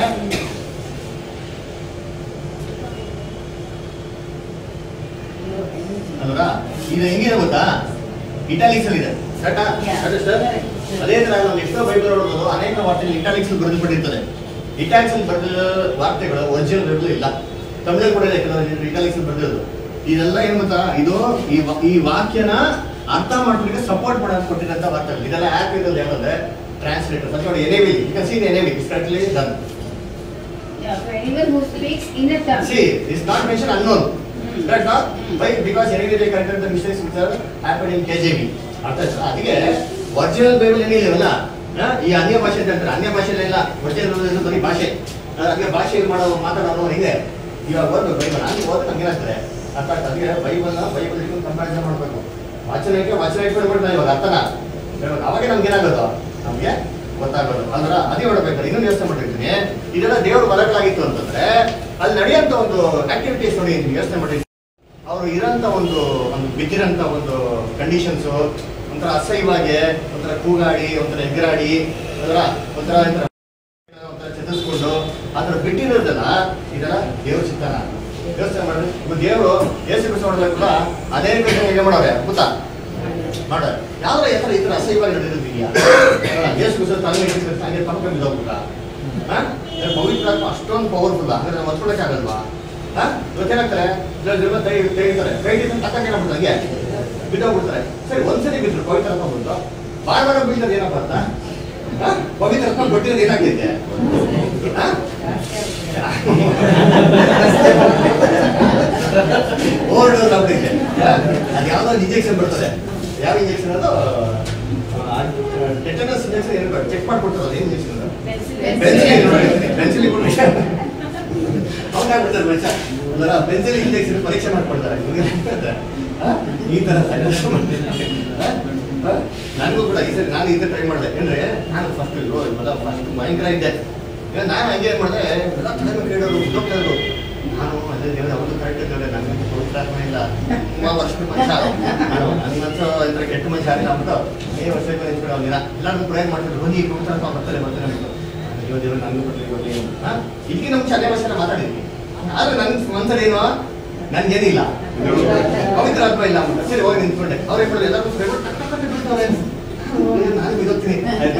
ಅಲ್ವಾ ಇದು ಹೆಂಗಿದೆ ಗೊತ್ತಾ ಇಟಾಲಿಕ್ಸ್ ಅಲ್ಲಿ ಇದೆ ಕರೆಕ್ಟಾ ಸರ್. ಅದೇ ತರ ನಾವು ಎಷ್ಟೋ ಬೈಬಲ್ ನೋಡಬಹುದು ಅನೇಕ ವಾರ್ತೆಗಳು ಇಟಾಲಿಕ್ಸ್ ಅಲ್ಲಿ ಬರೆದುಬಿಟ್ಟಿರ್ತದೆ. ಇಟಾಲಿಕ್ಸ್ ಅಲ್ಲಿ ಬರೆದ ವಾರ್ತೆಗಳು ಒರಿಜಿನಲ್ ಬೈಬಲ್ ಇಲ್ಲ. ತಮಿಳಲ್ಲಿ ಕೂಡ ಇದೆ ಇಟಾಲಿಕ್ಸ್ ಅಲ್ಲಿ ಬರೆದಿರೋದು. ಇದೆಲ್ಲ ಏನ್ ಗೊತ್ತಾ ಇದು ಈ ವಾಕ್ಯನ ಅರ್ಥ ಮಾಡ್ಲಿಕ್ಕೆ ಸಪೋರ್ಟ್ ಮಾಡಕ್ ಕೊಟ್ಟಿರೋಂಥ ವಾರ್ತೆಗಳು. ಇದೆಲ್ಲ ಆ್ಯಪ್ ಇರೋದು ಏನಂದ್ರೆ ಟ್ರಾನ್ಸ್ಲೇಟರ್ ಅಥವಾ anyway you can see the anyway it's correctly done. Yeah, for anyone who speaks in a tongue. See, it's not mentioned unknown. Correct, no? Why? Because anyway they corrected the mistakes which are happened in K J V. ಅರ್ಥ ಆಯ್ತಾ? ಅದಕ್ಕೆ original Bible ಏನಿಲ್ಲವಲ್ಲ ಈ ಅನ್ಯ ಭಾಷೆ ಅಂತ ಹೇಳ್ತಾರೆ. ಅನ್ಯ ಭಾಷೆ ಇಲ್ಲ ಒರಿಜಿನಲ್ ಬರೀ ಭಾಷೆ. ಅದಕ್ಕೆ ಭಾಷೆ ಮಾಡೋ ಮಾತಾಡೋರು ಹಿಂಗೆ ಇವಾಗ ಓದ್ಬೇಕು ಬೈಬಲ್ ಹಂಗೆ ಓದಕ್ಕೆ ಹಂಗೆ ಆಗ್ತದೆ. ಅರ್ಥ ಆಗ್ತದೆ. ಅದಕ್ಕೆ ಬೈಬಲ್ನ ಬೈಬಲ್ ಇಟ್ಕೊಂಡು ಕಂಪ್ಯಾರಿಸನ್ ಮಾಡಬೇಕು. ವಾಚನಕ್ಕೆ ವಾಚನ ಇಟ್ಕೊಂಡು ಇವಾಗ ಅರ್ಥನ ಅವಾಗ ನಮ್ಗೆ ಏನಾಗೋದು ನಮಗೆ ಗೊತ್ತಾಗೋದು ಅಂದ್ರ ಅದೇ ಹೊಡಬೇಕಾದ್ರೆ ಇನ್ನೊಂದು ಯೋಚನೆ ಮಾಡಿರ್ತೀನಿ. ಇದೆಲ್ಲ ದೇವ್ರ ಬರಗಳಾಗಿತ್ತು ಅಂತಂದ್ರೆ ಅಲ್ಲಿ ನಡೆಯುವಂತ ಒಂದು ಆಕ್ಟಿವಿಟೀಸ್ ನೋಡಿ ನೀವು ಯೋಚನೆ ಮಾಡಿ. ಅವರು ಇರೋಂಥ ಒಂದು ಒಂದು ಬಿದ್ದಿರೋಂಥ ಒಂದು ಕಂಡೀಷನ್ಸು ಒಂಥರ ಅಸಹ್ಯವಾಗಿ ಒಂಥರ ಕೂಗಾಡಿ ಒಂಥರ ಎಗರಾಡಿ ಅದರ ಒಂಥರ ಒಂಥರ ಚದುರಿಸ್ಕೊಂಡು ಆ ಥರ ಬಿಟ್ಟಿರೋದಲ್ಲ ಇದೆಲ್ಲ ದೇವ್ರ ಚಿತ್ತನ ಯೋಚನೆ ಮಾಡಿ. ದೇವರು ಏಸು ಕೃಷ್ಣ ನೋಡ್ಬೇಕಲ್ಲ ಅದೇ ಕೃಷ್ಣ ಹೇಗೆ ಮಾಡೋರೆ ಗೊತ್ತಾ ನೋಡ್ರೆ ಯಾವ್ದ್ರ ಎತ್ತರ ಈ ಥರ ಅಸಹ್ಯವಾಗಿ ನಡೆದಿರ್ತೀಯಾ ಏಸು ಕೃಷ್ಣ ತಲೆ ಹಿಡಿದ್ರೆ ಹಂಗೆ ತಮ್ಮ ಬಿದ್ದೋಗ್ಬಿಟ್ಟ. ಹಾ ಪವಿತ್ರ ಅಷ್ಟೊಂದು ಪವರ್ಫುಲ್ ಅಂದ್ರೆ ನಾವು ಹೊತ್ಕೊಳಕ್ಕೆ ಆಗಲ್ವಾ? ಹಾ ಇವತ್ತೇನಾಗ್ತಾರೆ ಕೈ ತೆಗಿತಾರೆ ಕೈ ತಕ್ಕಂಗೆ ಏನಾಗ್ಬಿಡ್ತಾರೆ ಹಂಗೆ ಬಿದ್ದೋಗ್ಬಿಡ್ತಾರೆ. ಸರಿ ಒಂದ್ಸರಿ ಬಿದ್ರು ಪವಿತ್ರ ರತ್ನ ಬಂತು ಬಾರ ಬಾರ ಬಿದ್ದೋದು ಏನಪ್ಪ ಅಂತ ಪವಿತ್ರ ರತ್ನ ಕೊಟ್ಟಿರೋದು ಏನಾಗೈತೆ ಓವರ್ ಡೋಸ್ ಆಗ್ಬಿಟ್ಟಿದೆ. ಅದು ಯಾವ್ದೋ ಇಂಜೆಕ್ಷನ್ ಬರ್ತದೆ. ಯಾವ ಇಂಜೆಕ್ಷನ್ ಅದು ಟೆಟನಸ್ ಇಂಜೆಕ್ಷನ್ ಏನು ಚೆಕ್ ಮಾಡ್ಕೊಡ್ತಾರೆ. ಏನು ಇಂಜೆಕ್ಷನ್ ಪೆನ್ಸಿಲ್ ಅವ್ನಾಗ್ಬಿಡ್ತಾರೆ ಮನುಷ್ಯ ಅಲ್ಲ ಪೆನ್ಸಿಲ್ ಇಂಜೆಕ್ಷನ್ ಪರೀಕ್ಷೆ ಮಾಡ್ಕೊಡ್ತಾರೆ. ಈ ತರ ನನಗೂ ಕೂಡ ಈ ಸರಿ ನಾನು ಈ ತರ ಟ್ರೈ ಮಾಡಿದೆ. ಯಾಕಂದ್ರೆ ನಾನು ಫಸ್ಟ್ ಮೊದಲ ಫಸ್ಟ್ ಭಯಂಕರ ಇದ್ದೆ. ನಾನು ಹಂಗೆ ಏನ್ ಮಾಡಿದೆ ಎಲ್ಲ ಕಡಿಮೆ ಕೇಳೋರು ಡಾಕ್ಟರು ನಾನು ಅದೇ ದೇವ್ರ ಅವ್ರು ಕರೆಕ್ಟ್ ಇದ್ದೇವೆ ನನಗೆ ಪ್ರೋತ್ಸಾಹ ಇಲ್ಲ ತುಂಬಾ ವರ್ಷದ ಮನುಷ್ಯ ನಾನು ನನ್ನ ಮನಸ್ಸು ಅಂದ್ರೆ ಕೆಟ್ಟ ಮನುಷ್ಯ ಆಗಿಲ್ಲ ಅಂದ್ಬಿಟ್ಟು ಏ ವರ್ಷಕ್ಕೆ ನಿಂತ್ಕೊಂಡು ಅವನಿಲ್ಲ ಎಲ್ಲರೂ ಪ್ರೇಯರ್ ಮಾಡ್ತಿದ್ರು ಬನ್ನಿ ಪ್ರೋತ್ಸಾಹ ಬರ್ತಾರೆ ಬರ್ತಾರೆ ಅಂದ್ಬಿಟ್ಟು ಅಯ್ಯೋ ದೇವ್ರು ನನಗೂ ಬರ್ಲಿ ಬರ್ಲಿ ಹಾಂ ಇದಕ್ಕೆ ನಮ್ಮ ಚೆನ್ನಾಗಿ ಭಾಷೆನ ಮಾತಾಡಿದ್ವಿ ಆದ್ರೆ ನನ್ನ ಮನ್ಸಲ್ಲಿ ಏನು ನನ್ಗೇನಿಲ್ಲ ಪವಿತ್ರ ಆತ್ಮ ಇಲ್ಲ ಅಂದ್ಬಿಟ್ಟು ಸರಿ ಹೋಗಿ ನಿಂತ್ಕೊಂಡೆ ಅವ್ರು ಏನ್ ಮಾಡೋದು ಎಲ್ಲರೂ ಪ್ರೇಯರ್ ಬಿಡ್ತಾರೆ ನಾನು ಬಿಡೋಗ್ತೀನಿ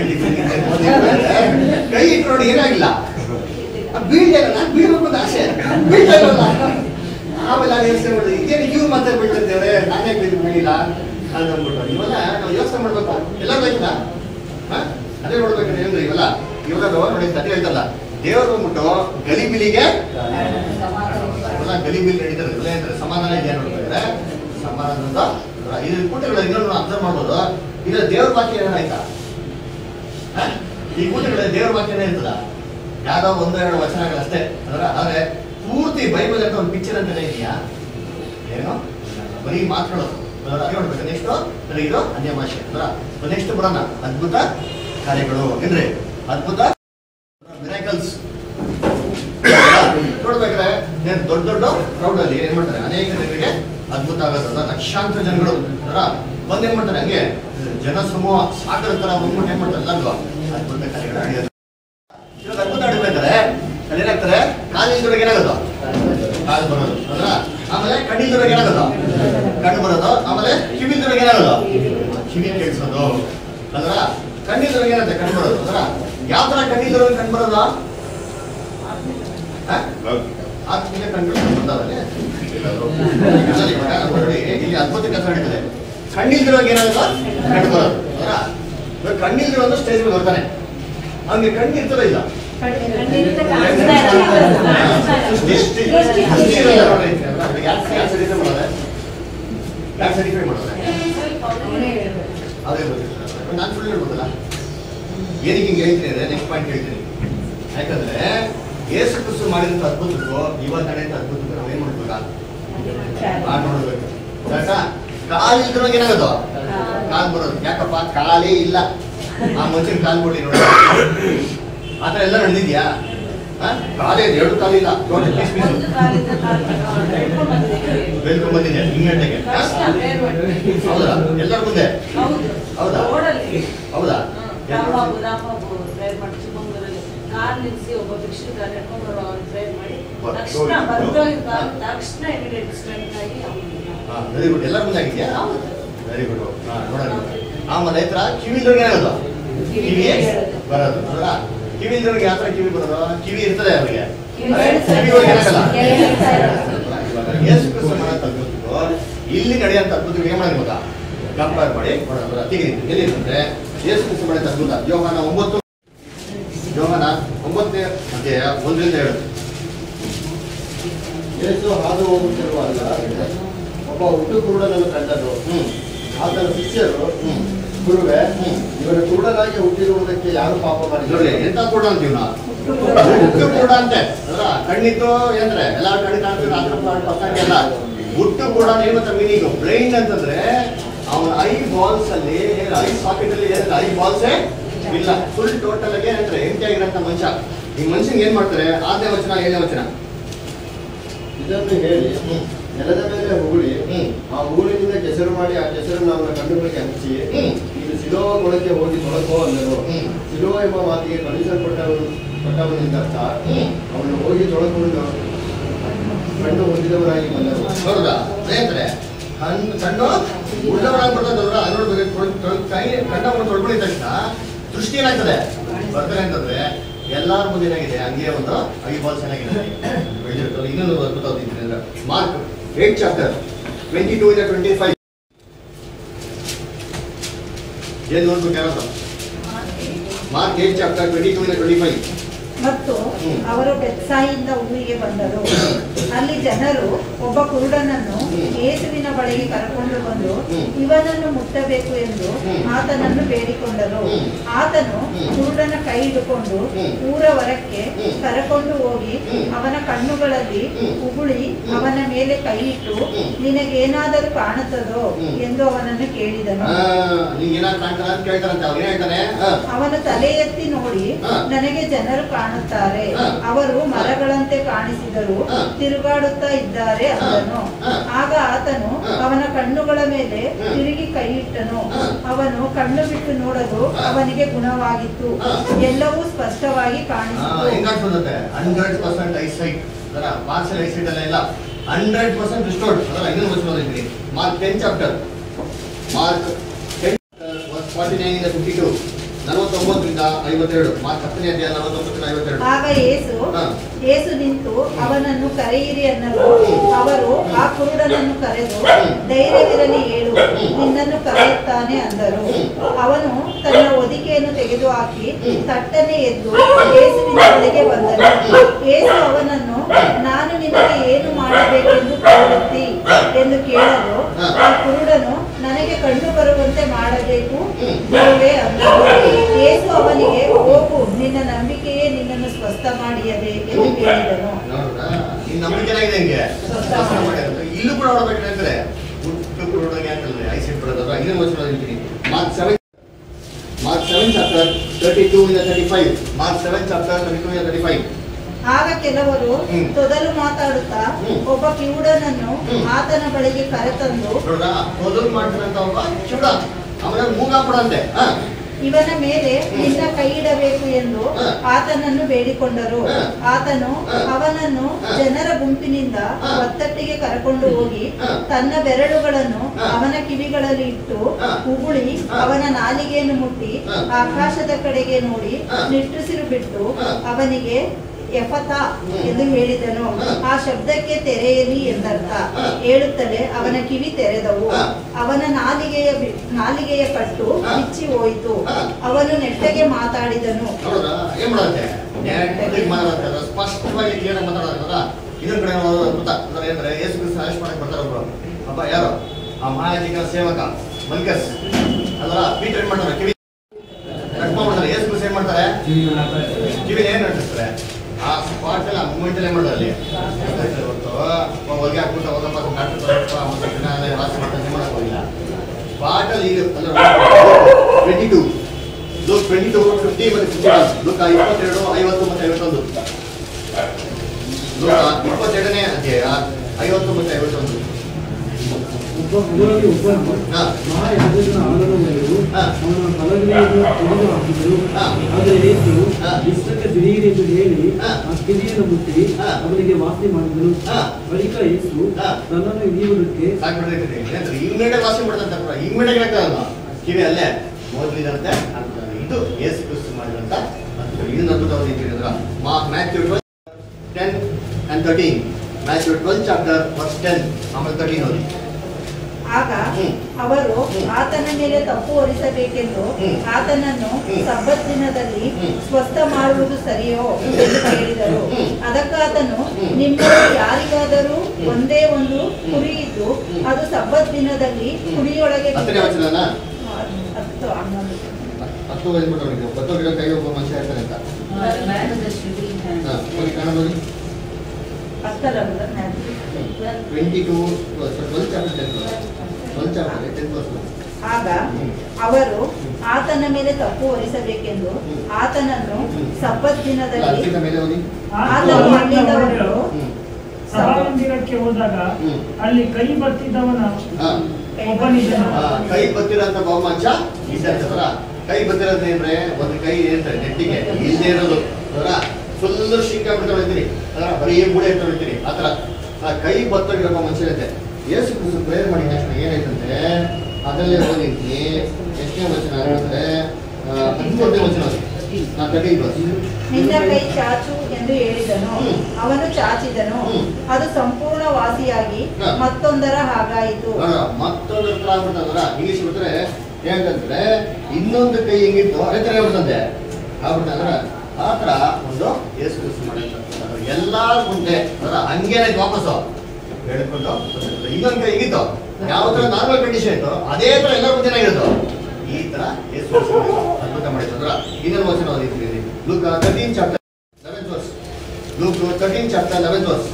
ಕೈ ಇಟ್ಟು ನೋಡಿ ಏನಾಗಿಲ್ಲ ಬೀಳ್ದೆ ನಾನು ಬೀಳ್ಬೇಕು ಅಂತ ಆಸೆ ಬೀಳ್ತಾ ಇರಲ್ಲ ಆಮೇಲೆ ನಾನು ಯೋಚನೆ ಮಾಡಿದೆ ಇದೇನು ಇವ್ರು ಮತ್ತೆ ಬೀಳ್ತಿದ್ದೇವೆ ನಾನೇ ಬೀಳ್ ಬೀಳಿಲ್ಲ ಅಂತ ಅಂದ್ಬಿಟ್ಟು ಇವೆಲ್ಲ ನಾವು ಯೋಚನೆ ಮಾಡ್ಬೇಕು ಎಲ್ಲರೂ ಬೇಕಿಲ್ಲ ಹಾ ಅದೇ ನೋಡ್ಬೇಕು ಏನು ಇವೆಲ್ಲ ಇವಾಗ ನೋಡಿ ಕತೆ ಹೇಳ್ತಲ್ಲ ದೇವರು ಬಂದ್ಬಿಟ್ಟು ಗಲಿಬಿಲಿಗೆ ಇವೆಲ್ಲ ಗಲಿಬಿಲಿ ನಡೀತಾರೆ ಇವೆಲ್ಲ ಹೇಳ್ತಾರೆ ಸಮಾಧಾನ ಇದೆ ನೋಡ್ಬೇಕಾದ್ರೆ ಸಮಾಧಾನದ ಇದು ಕೂಟಗಳ ಇನ್ನೊಂದು ಅಬ್ಸರ್ವ್ ಮಾಡ್ಬೋದು ಇದು ದೇವ್ರ ವಾಕ್ಯ ಏನಾಯ್ತಾ ಈ ಕೂಟಗಳ ದೇವ್ರ ವಾಕ್ಯನೇ ಇರ್ತದ ಯಾವ್ದೋ ಒಂದು ಎರಡು ವಚನಗಳಷ್ಟೇ ಅದರ ಆದ್ರೆ ಪೂರ್ತಿ ಬೈಬಲ್ ಅಂತ ಒಂದು ಪಿಕ್ಚರ್ ಅಂತಾನೆ ಇದೆಯಾ ಏನು ಬರೀ ಮಾತುಗಳು ಅದೇ ನೋಡ್ಬೇಕು ನೆಕ್ಸ್ಟ್ ಇದು ಅನ್ಯ ಭಾಷೆ ಅದರ ನೆಕ್ಸ್ಟ್ ಬರೋಣ ಅದ್ಭುತ ಕಾರ್ಯಗಳು ಏನ್ರಿ ಅದ್ಭುತ ಮಿರಾಕಲ್ಸ್ ನೋಡ್ಬೇಕಾದ್ರೆ ದೊಡ್ಡ ದೊಡ್ಡ ಕ್ರೌಡ್ ಅಲ್ಲಿ ಏನ್ ಮಾಡ್ತಾರೆ ಅನೇಕ ಜನರಿಗೆ ಅದ್ಭುತ ಆಗೋದಲ್ಲ ಲಕ್ಷಾಂತರ ಜನಗಳು ಅದರ ಬಂದ್ ಏನ್ ಮಾಡ್ತಾರೆ ಹಂಗೆ ಜನ ಸಮೂಹ ಸಾಗರ ತರ ಬಂದ್ಬಿಟ್ಟು ಏನ್ ಮಾಡ್ತಾರೆ ಎಲ್ಲರಿಗೂ ಅದ್ಭುತ ಕಾರ್ಯಗಳು ನಡೆಯೋದು ಇವಾಗ ಅದ್ಭುತ ಆಡ್ಬೇಕಾದ್ರೆ ಅಲ್ಲಿ ಏನಾಗ್ತಾರೆ ಕಾಲಿಂದೊಳಗೆ ಏನಾಗೋದು ಕಾಲು ಬರೋದು ಅದ್ರ ಆಮೇಲೆ ಕಣ್ಣಿಂದೊಳಗೆ ಏನಾಗೋದು ಕಣ್ಣು ಬರೋದು ಆಮೇಲೆ ಕಿವಿದೊಳಗೆ ಏನಾಗೋದು ಕಿವಿ ಕೇಳಿಸೋದು ಅದ್ರ ಕಣ್ಣಿಂದೊಳಗೆ ಏನಾಗುತ್ತೆ ಕಣ್ಣು ಬರೋದು ಅದ್ರ ಯಾವ ತರ ಕಣ್ಣಿಂದೊಳಗೆ ಕಣ್ಣು ಬರೋದು ಆತ್ಮೀಯ ಕಣ್ಣುಗಳು ಬರ್ತಾವಲ್ಲೇ ಇಲ್ಲಿ ಅದ್ಭುತ ಕೆಲಸ ನಡೀತದೆ ಕಣ್ಣಿಲ್ದಿರೋಕೆ ಏನಾಗುತ್ತೆ ಕಣ್ಣು ಬರೋದು ಅದ್ರ ಕಣ್ಣಿಲ್ದಿರೋ ಸ್ಟೇಜ್ ಮೇಲೆ ಬರ್ತಾನೆ ಅವ್ನಿಗೆ ಕಣ್ಣು ಇರ್ತದ ಇಲ್ಲ ನಾನು ಸುಳ್ಳು ಹೇಳ್ಬೋದಲ್ಲ ಏನಕ್ಕೆ ಹಿಂಗೆ ಹೇಳ್ತೀನಿ ಅಂದ್ರೆ ನೆಕ್ಸ್ಟ್ ಪಾಯಿಂಟ್ ಹೇಳ್ತೀನಿ ಯಾಕಂದ್ರೆ ಯೇಸು ಕ್ರಿಸ್ತು ಮಾಡಿದಂತ ಅದ್ಭುತಕ್ಕೂ ಇವಾಗ ನಡೆಯುವಂತ ಅದ್ಭುತಕ್ಕೂ ನಾವು ಏನ್ ಮಾಡ್ಬೇಕಾ ಆ ನೋಡ್ಬೇಕು ಕಾಲು ಇದ್ರೊಳಗೆ ಏನಾಗೋದು ಕಾಲ್ ಬರೋದು ಯಾಕಪ್ಪ ಕಾಲೇ ಇಲ್ಲ ಆ ಮನುಷ್ಯನ ಕಾಲ್ ಕೊಡಿ ನೋಡಿ ಆತರ ಎಲ್ಲ ನಡೆದಿದ್ಯಾ ಕಾಲೇ ಎರಡು ಕಾಲಿಲ್ಲ ಬೆಳ್ಕೊಂಡ್ ಬಂದಿದೆ ಹಿಂಗಂಟೆಗೆ ಹೌದಾ ಎಲ್ಲರ ಮುಂದೆ ಹೌದಾ ಹೌದಾ ಕಾರ್ ನಿಲ್ಸಿ ಒಬ್ಬ ಭಿಕ್ಷುಕ ಕರ್ಕೊಂಡು ಬರೋ ಅವ್ರು ಪ್ರೇಯರ್ ಮಾಡಿ ತಕ್ಷಣ ಬರ್ದೋಗಿದ್ದ ತಕ್ಷಣ ಇಮಿಡಿಯೇಟ್ ಸ್ಟ್ರೆಂತ್ ಆಗಿ ವೆರಿ ಗುಡ್ ಎಲ್ಲರ ಮುಂದೆ ಆಗಿದ್ಯಾ ವೆರಿ ಗುಡ್ ನೋಡೋಣ ಆಮೇಲೆ ಹತ್ರ ಕಿವಿದೊಳಗೆ ಏನಾಗೋದು ಕಿವಿ ಬರೋದು ಅಲ್ಲ ಕಿವಿದೊಳಗೆ ಯಾವ ತರ ಕಿವಿ ಬರೋದು ಕಿವಿ ಇರ್ತದೆ ಅವ್ರಿಗೆ ಕಿವಿ ಒಳಗೆ ಏನಾಗಲ್ಲ ಯೇಸು ಕ್ರಿಸ್ತು ಮಾಡೋ ಅದ್ಭುತಕ್ಕೂ ಇಲ್ಲಿ ನಡೆಯುವಂತ ಅದ್ಭುತಕ್ಕೆ ಏನ್ ಮಾಡಿರ್ಬೋದ ಕಂಪೇರ್ ಮಾಡಿ ನೋಡೋಣ ತೆಗೆದು ಎಲ್ಲಿ ಇರ್ತಂದ್ರೆ ಯೇಸು ಕ್ರಿಸ್ತು ಮಾಡಿದ ಅದ್ಭುತ ಯೋಹಾನ ಒಂಬತ್ತು ಯೋಹಾನ ಒಂಬತ್ತನೇ ಅಧ್ಯಾಯ ಒಂದರಿಂದ ಹೇಳುದು ಯೇಸು ಹಾದು ಹೋಗುತ್ತಿರುವಾಗ ಒಬ್ಬ ಹುಟ್ಟು ಕುರುಡನನ್ನು ಕಂಡನು. ಆತನ ಶಿಷ್ಯರು ಗುರುವೆ ಇವರ ಕುರುಡನಾಗಿ ಹುಟ್ಟಿರುವುದಕ್ಕೆ ಯಾರು ಪಾಪ ಮಾಡಿದ್ರು? ಎಂತ ಕೂಡ ಅಂತೀವಿ ನಾವು ಹುಟ್ಟು ಕೂಡ ಅಂತೆ ಅದ್ರ ಕಣ್ಣಿದ್ದು ಏನಂದ್ರೆ ಎಲ್ಲ ಕಣ್ಣು ಕಾಣ್ತೀವಿ ಅದ್ರ ಪಕ್ಕಕ್ಕೆ ಎಲ್ಲ ಹುಟ್ಟು ಕೂಡ ಏನಂತ ಮೀನಿಂಗ್ ಬ್ಲೈಂಡ್ ಅಂತಂದ್ರೆ ಅವನ ಐ ಬಾಲ್ಸ್ ಅಲ್ಲಿ ಐ ಸಾಕೆಟ್ ಅಲ್ಲಿ ಐ ಬಾಲ್ಸೇ ಇಲ್ಲ ಫುಲ್ ಟೋಟಲ್ ಆಗಿ ಏನಂದ್ರೆ ಎಂಟಿ ಆಗಿರೋಂಥ ಮನುಷ್ಯ ಈ ಮನುಷ್ಯನ್ ಏನ್ ಮಾಡ್ತಾರೆ ಆರನೇ ವಚನ ಏಳನೇ ವಚನ ಇದನ್ನು ಹೇಳಿ ನೆಲದ ಮೇಲೆ ಹೂಳಿ ಆ ಹೂಳಿನಿಂದ ಕೆಸರು ಮಾಡಿ ಆ ಕೆಸರನ್ನು ಅವನ ಕಣ್ಣುಗಳಿಗೆ ಹಚ್ಚಿ ಇದು ಸಿಲೋವ ಕೊಳಕ್ಕೆ ಹೋಗಿ ತೊಳಕೋ ಅಂದರು. ಸಿಲೋವ ಎಂಬ ಮಾತಿಗೆ ಕಳುಹಿಸಲ್ಪಟ್ಟವನು ಪಟ್ಟವನಿಂದರ್ಥ ಅವನು ಹೋಗಿ ತೊಳಕೊಂಡು ಕಣ್ಣು ಹೊಂದಿದವರಾಗಿ ಬಂದರು. ಹೌದಾ ಅಂದ್ರೆ ಕಣ್ಣು ಕಣ್ಣು ಉಳ್ಳವರಾಗಿ ಬರ್ತದವ್ರ ನೋಡ್ಬೇಕು ಕೈ ಕಣ್ಣವನ್ನು ತೊಳ್ಕೊಂಡಿದ ತಕ್ಷಣ ದೃಷ್ಟಿ ಏನಾಗ್ತದೆ ಬರ್ತಾರೆ ಅಂತಂದ್ರೆ ಎಲ್ಲಾರ ಮುಂದೆ ಏನಾಗಿದೆ ಹಂಗೆ ಒಂದು ಐ ಬಾಲ್ ಚೆನ್ನಾಗಿದೆ ಬೆಳೆದಿರ್ತದೆ. ಇನ್ನೊಂದು ಅದ್ಭುತ ಓದಿದ್ದೀನಿ ಅಂದ್ರೆ Mark eight chapter twenty two ಇಂದ ಟ್ವೆಂಟಿ ಫೈವ್ ಏನ್ ನೋಡ್ಬೇಕು ಯಾರು Mark eight chapter twenty two ಇಂದ ಟ್ವೆಂಟಿ ಫೈವ್ ಮತ್ತು ಅವರು ಬೆತ್ಸಾಯಿಯಿಂದ ಊರಿಗೆ ಬಂದರು. ಅಲ್ಲಿ ಜನರು ಒಬ್ಬ ಕುರುಡನನ್ನು ಯೇಸುವಿನ ಬಳಿಗೆ ಕರೆಕೊಂಡು ಬಂದು ಇವನನ್ನು ಮುಟ್ಟಬೇಕು ಎಂದು ಆತನನ್ನು ಬೇಡಿಕೊಂಡರು. ಆತನು ಕುರುಡನ ಕೈ ಹಿಡಿಕೊಂಡು ಊರ ಹೊರಕ್ಕೆ ಕರೆಕೊಂಡು ಹೋಗಿ ಅವನ ಕಣ್ಣುಗಳಲ್ಲಿ ಉಗುಳಿ ಅವನ ಮೇಲೆ ಕೈ ಇಟ್ಟು ನಿನಗೇನಾದರೂ ಕಾಣುತ್ತದೋ ಎಂದು ಅವನನ್ನು ಕೇಳಿದನು. ಅವನು ಅವನು ತಲೆ ಎತ್ತಿ ನೋಡಿ ನನಗೆ ಜನರು ಕಾಣುತ್ತಾರೆ. ಅವರು ಮರಗಳಂತೆ ಕಾಣಿಸಿದರು, ತಿರುಗಾಡುತ್ತಾ ಇದ್ದಾರೆ ಅಂದನು. ಆಗ ಆತನು ಅವನ ಕಣ್ಣುಗಳ ಮೇಲೆ ತಿರುಗಿ ಕೈಯಿಟ್ಟನು. ಅವನು ಕಣ್ಣು ಬಿಟ್ಟು ನೋಡಲು ಅವನಿಗೆ ಗುಣವಾಗಿತ್ತು. ಎಲ್ಲವೂ ಸ್ಪಷ್ಟವಾಗಿ ಕಾಣಿಸಿತು. ಹಂಡ್ರೆಡ್ ಪರ್ಸೆಂಟ್ ಐಸೈಟ್ ಅದರ ಪಾರ್ಸಲ್ ಐಸೈಟ್ ಎಲ್ಲ ಇಲ್ಲ, ಹಂಡ್ರೆಡ್ ಪರ್ಸೆಂಟ್ ರಿಸ್ಟೋರ್ಡ್. ಅದರ ಇನ್ನೊಂದು ವಚನ ಓದಿದ್ವಿ, Mark ten chapter, Mark ten forty nine ಇಂದ ಫಿಫ್ಟಿ ಟು, ನಲವತ್ತೊಂಬತ್ತರಿಂದ ಐವತ್ತೆರಡು, ಮಾರ್ಕ್ ಹತ್ತನೇ ಅಧ್ಯಾಯ ನಲವತ್ತೊಂಬತ್ತರಿಂದ ಐವತ್ತೆರಡು. ಆಗ ಯೇಸು ಯೇಸು ನಿಂತು ಅವನನ್ನು ಕರೆಯಿರಿ ಅನ್ನಲು ಅವರು ಆ ಕುರುಡನನ್ನು ಕರೆದು, ಧೈರ್ಯವಿರಲಿ, ಏಳು, ನಿನ್ನನ್ನು ಕರೆಯುತ್ತಾನೆ ಅಂದರು. ಅವನು ತನ್ನ ಹೊದಿಕೆಯನ್ನು ತೆಗೆದುಹಾಕಿ ತಟ್ಟನೆ ಎದ್ದು ಯೇಸುವಿನ ಬಳಿಗೆ ಬಂದನು. ಯೇಸು ಅವನನ್ನು, ನಾನು ನಿನಗೆ ಏನು ಮಾಡಬೇಕೆಂದು ಕೋರುತ್ತಿ ಎಂದು ಕೇಳಲು, ಆ ಕುರುಡನು, ನನಗೆ ಕಣ್ಣು ಬರುವಂತೆ ಮಾಡಬೇಕು ದೇವೇ ಅಂದನು. ಯೇಸು ಅವನಿಗೆ, ಹೋಗು, ನಿನ್ನ ನಂಬಿಕೆಯೇ ನಿನ್ನನ್ನು ಸ್ವಸ್ಥ ಮಾಡಿಯದೆ ಎಂದು ಹೇಳಿದನು. ಇಲ್ಲೂ ಕೂಡ ನೋಡಬೇಕಂದ್ರೆ ಹುಟ್ಟು ಕುರುಡಗೆ ಅಂತಂದ್ರೆ ಐಸೈಟ್ ಬರೋದ್ರ ಇನ್ನೊಂದು ವಚನ ಓದಿರ್ತೀನಿ, Mark seven Mark seven chapter thirty two ಇಂದ thirty five, Mark seven chapter thirty two ಇಂದ ತರ್ಟಿ ಫೈವ್. ಆಗ ಕೆಲವರು ತೊದಲು ಮಾತಾಡುತ್ತಾ ಒಬ್ಬ ಕಿವುಡನನ್ನು ಆತನ ಬಳಿಗೆ ಕರೆತಂದು, ತೊದಲು ಮಾಡ್ತಾರಂತ ಒಬ್ಬ ಕಿವುಡ, ಅವನ ಮೂಗಾಪಡಂತೆ, ಇವನ ಮೇಲೆ ನಿನ್ನ ಕೈ ಇಡಬೇಕು ಎಂದು ಆತನನ್ನು ಬೇಡಿಕೊಂಡರು. ಆತನು ಅವನನ್ನು ಜನರ ಗುಂಪಿನಿಂದ ಒತ್ತಟ್ಟಿಗೆ ಕರಕೊಂಡು ಹೋಗಿ ತನ್ನ ಬೆರಳುಗಳನ್ನು ಅವನ ಕಿವಿಗಳಲ್ಲಿ ಇಟ್ಟು ಉಗುಳಿ ಅವನ ನಾಲಿಗೆಯನ್ನು ಮುಟ್ಟಿ ಆಕಾಶದ ಕಡೆಗೆ ನೋಡಿ ನಿಟ್ಟುಸಿರು ಬಿಟ್ಟು ಅವನಿಗೆ ಎಫತಾ ಎಂದು ಹೇಳಿದನು. ಆ ಶಬ್ದಕ್ಕೆ ತೆರೆಯಲಿ ಎಂದರ್ಥ. ಹೇಳುತ್ತಲೇ ಅವನ ಕಿವಿ ತೆರೆದವು. ಅವನ ನಾಲಿಗೆಯ ನಾಲಿಗೆಯ ಕಟ್ಟು ಬಿಚ್ಚಿ ಹೋಯಿತು. ಅವನು ನೆಟ್ಟಗೆ ಮಾತಾಡಿದನು. ಸ್ಪಷ್ಟವಾಗಿ ಕ್ಲಿಯರ್ ಮಾತಾಡೋದ. ಇನ್ನೊಂದ್ ಕಡೆ ಗೊತ್ತಾ ಅಂದ್ರೆ ಯೇಸು ಕ್ರಿಸ್ತನ ಅರೆಸ್ಟ್ ಮಾಡಕ್ ಬರ್ತಾರ ಒಬ್ರು, ಅಪ್ಪ ಯಾರು ಆ ಮಹಾಯಾಜಕ ಸೇವಕ ಮಲ್ಕಸ್ ಅದರ ಪೀಟರ್ ಏನ್ ಮಾಡ್ತಾರೆ, ಕಿವಿ ಕಟ್ ಮಾಡ್ತಾರೆ. ಯೇಸು ಕ್ರಿಸ್ತ ಏನ್ ಮಾಡ್ತಾರೆ, ಕಿವಿ ಏನ್ ನಟಿಸ್ತಾರೆ, ಆ ಸ್ಪಾಟ್ ಎಲ್ಲ ಮೂಮೆಂಟ್ ಎಲ್ಲ ಮಾಡೋದು ಅಲ್ಲಿ ಹೊತ್ತು ಹೊಗೆ ಹಾಕ್ಬಿಟ್ಟು ಹೋಗಪ್ಪ ಕಾಡ್ತಾರೆ ವಾಸ ಮಾಡ್ತಾರೆ ಮಾಡಕ್ ಹೋಗಿಲ್ಲ. ಸ್ಪಾಟ್ ಅಲ್ಲಿ ಈಗ twenty two Luke twenty two fifty ಮತ್ತೆ ಫಿಫ್ಟಿ ಒನ್ ಲುಕ್ ಇಪ್ಪತ್ತೆರಡು ಐವತ್ತು ಮತ್ತೆ ಐವತ್ತೊಂದು ಲುಕ್ ಇಪ್ಪತ್ತೆರಡನೇ ಅಧ್ಯಾಯ ಐವತ್ತು ಮತ್ತೆ ಐವತ್ತೊಂದು. ಒಬ್ಬ ಊರಲ್ಲಿ ಒಬ್ಬ ಮಹಾಯಾಜಕನ ಆಲೋಚನೆಗಳು ಅವನ ತಲೆಗಳನ್ನು ತೆಗೆದು ಹಾಕಿದರು. ಆದರೆ ಯೇಸು ಇಷ್ಟಕ್ಕೆ ದಿಢೀರ್ ಎಂದು ಹೇಳಿ ಆ ಕಿವಿಯನ್ನು ಮುಟ್ಟಿ ಅವನಿಗೆ ವಾಸಿ ಮಾಡಿದನು. ಬಳಿಕ ಯೇಸು ತನ್ನನ್ನು ಹಿಡಿಯುವುದಕ್ಕೆ ಇಮ್ಮಿಡಿಯೇಟ್ ವಾಸಿ ಮಾಡ್ದಂತ ಇಮ್ಮಿಡಿಯೇಟ್ ಆಗ್ತದಲ್ಲ ಕಿವಿ ಅಲ್ಲೇ ಮೊದಲಿದಂತೆ ಆಗ್ತದೆ. ಇದು ಯೇಸು ಕ್ರಿಸ್ತ ಮಾಡಿದಂತ ಇದನ್ನ ಅದ್ಭುತವಾದ Matthew ten and thirteen, Matthew twelve chapter first ten ಆಮೇಲೆ ತರ್ಟೀನ್ ಓದಿ. ಆಗ ಅವರು ಆತನ ಮೇಲೆ ತಪ್ಪು ಹೊರಿಸಬೇಕೆಂದು ಆತನನ್ನು ಸಬ್ಬತ್ ದಿನದಲ್ಲಿ ಸ್ವಸ್ಥ ಮಾಡುವುದು ಸರಿಯೋ ಎಂದು ಕೇಳಿದರು. ಅದಕ್ಕಾತನು, ನಿಮ್ಮಲ್ಲಿ ಯಾರಿಗಾದರೂ ಒಂದೇ ಒಂದು ಕುರಿ ಇದ್ದು ಅದು ಸಬ್ಬತ್ ದಿನದಲ್ಲಿ ಕುರಿಯೊಳಗೆ ಹತ್ತನೇ ವಚನನಾ? ಹತ್ತು ಹನ್ನೊಂದು ಹತ್ತು ಬತ್ತೋಗಿರೋ ಕೈ ಒಬ್ಬ ಮನುಷ್ಯ ಇರ್ತಾನೆ ಅಂತ ಕಾಣಬಹುದು. Twenty two twelve chapter twelve chapter ten percent. ಆಗ ಅವರು ಆತನ ಮೇಲೆ ತಪ್ಪು ಹೊರಿಸಬೇಕೆಂದು ಆತನನ್ನು ಸಬ್ಬತ್ ದಿನದಲ್ಲಿ ಆತನು ಅಲ್ಲಿಂದ ಹೊರಟು ಸಭಾಮಂದಿರಕ್ಕೆ ಹೋದಾಗ ಅಲ್ಲಿ ಕೈ ಬತ್ತಿದ್ದವನ ಒಬ್ಬನಿದ್ದನು. ಕೈ ಬತ್ತಿರಂತ ಬಹುಮಂಚ ಇದ್ದಂತ ಕೈ ಬತ್ತಿರೋದು ಅಂದ್ರೆ ಒಂದು ಕೈ ಏನಂತಾರೆ ನೆಟ್ಟಿಗೆ ಇಲ್ಲದೆ ಇರೋದು ಅದರ ಫುಲ್ ಶಿಂಕ ಬಿಡ್ತಾ ಹೊಡಿತೀರಿ, ಅದರ ಬರೀ ಬುಡೆ ಇರ್ತಾ ಹೊಡಿತೀರಿ. ಆ ಥರ ಆ ಕೈ ಬತ್ತೋಗಿರೋ ಮನುಷ್ಯ ಇರುತ್ತೆ. ಯೇಸು ಕ್ರಿಸ್ತ ಪ್ರೇಯರ್ ಮಾಡಿದ ತಕ್ಷಣ ಏನಾಯ್ತಂತೆ ಅದರಲ್ಲೇ ಓದಿದ್ವಿ. ಎಷ್ಟನೇ ವಚನ ಅಂದ್ರೆ ಹತ್ತೊಂಬತ್ತನೇ ವಚನ ನಾನು ತರ್ಟಿ ಬಸ್ ನಿನ್ನ ಕೈ ಚಾಚು ಎಂದು ಹೇಳಿದನು. ಅವನು ಚಾಚಿದನು, ಅದು ಸಂಪೂರ್ಣ ವಾಸಿಯಾಗಿ ಮತ್ತೊಂದರ ಹಾಗಾಯಿತು. ಮತ್ತೊಂದರ ತರ ಆಗ್ಬಿಟ್ಟಂದ್ರ ಇಂಗ್ಲಿಷ್ ಬಿಟ್ರೆ ಏನಂತಂದ್ರೆ ಇನ್ನೊಂದು ಕೈ ಹೆಂಗಿತ್ತು ಅದೇ ತರ ಆಗ್ಬಿಟ್ಟಂತೆ ಆಗ್ಬಿಟ್ಟಂದ್ರ ಆ ತರ ಒಂದು ಯೇಸು ಕ್ರಿಸ್ತ ಮಾಡಿರ್ತಕ್ಕಂಥ ಎಲ್ಲಾರ ಮುಂದೆ ಅದರ ಹಂಗೇನಾಯ್ತು ವಾಪಸ್ಸು ಹೇಳ್ಕೊಂಡು ಇನ್ನೊಂದು ಕೈ ಹೆಂಗಿತ್ತು ಯಾವ ತರ ನಾರ್ಮಲ್ ಕಂಡೀಷನ್ ಇತ್ತು ಅದೇ ತರ ಎಲ್ಲರ ಮುಂದೆ ಏನಾಗಿತ್ತು ಈ ತರ ಯೇಸು ಅದ್ಭುತ ಮಾಡಿದ್ರ. ಇನ್ನೊಂದು ವಚನ ಓದಿದ್ದೀವಿ Luke thirteen chapter eleventh verse. Luke thirteen chapter eleventh verse.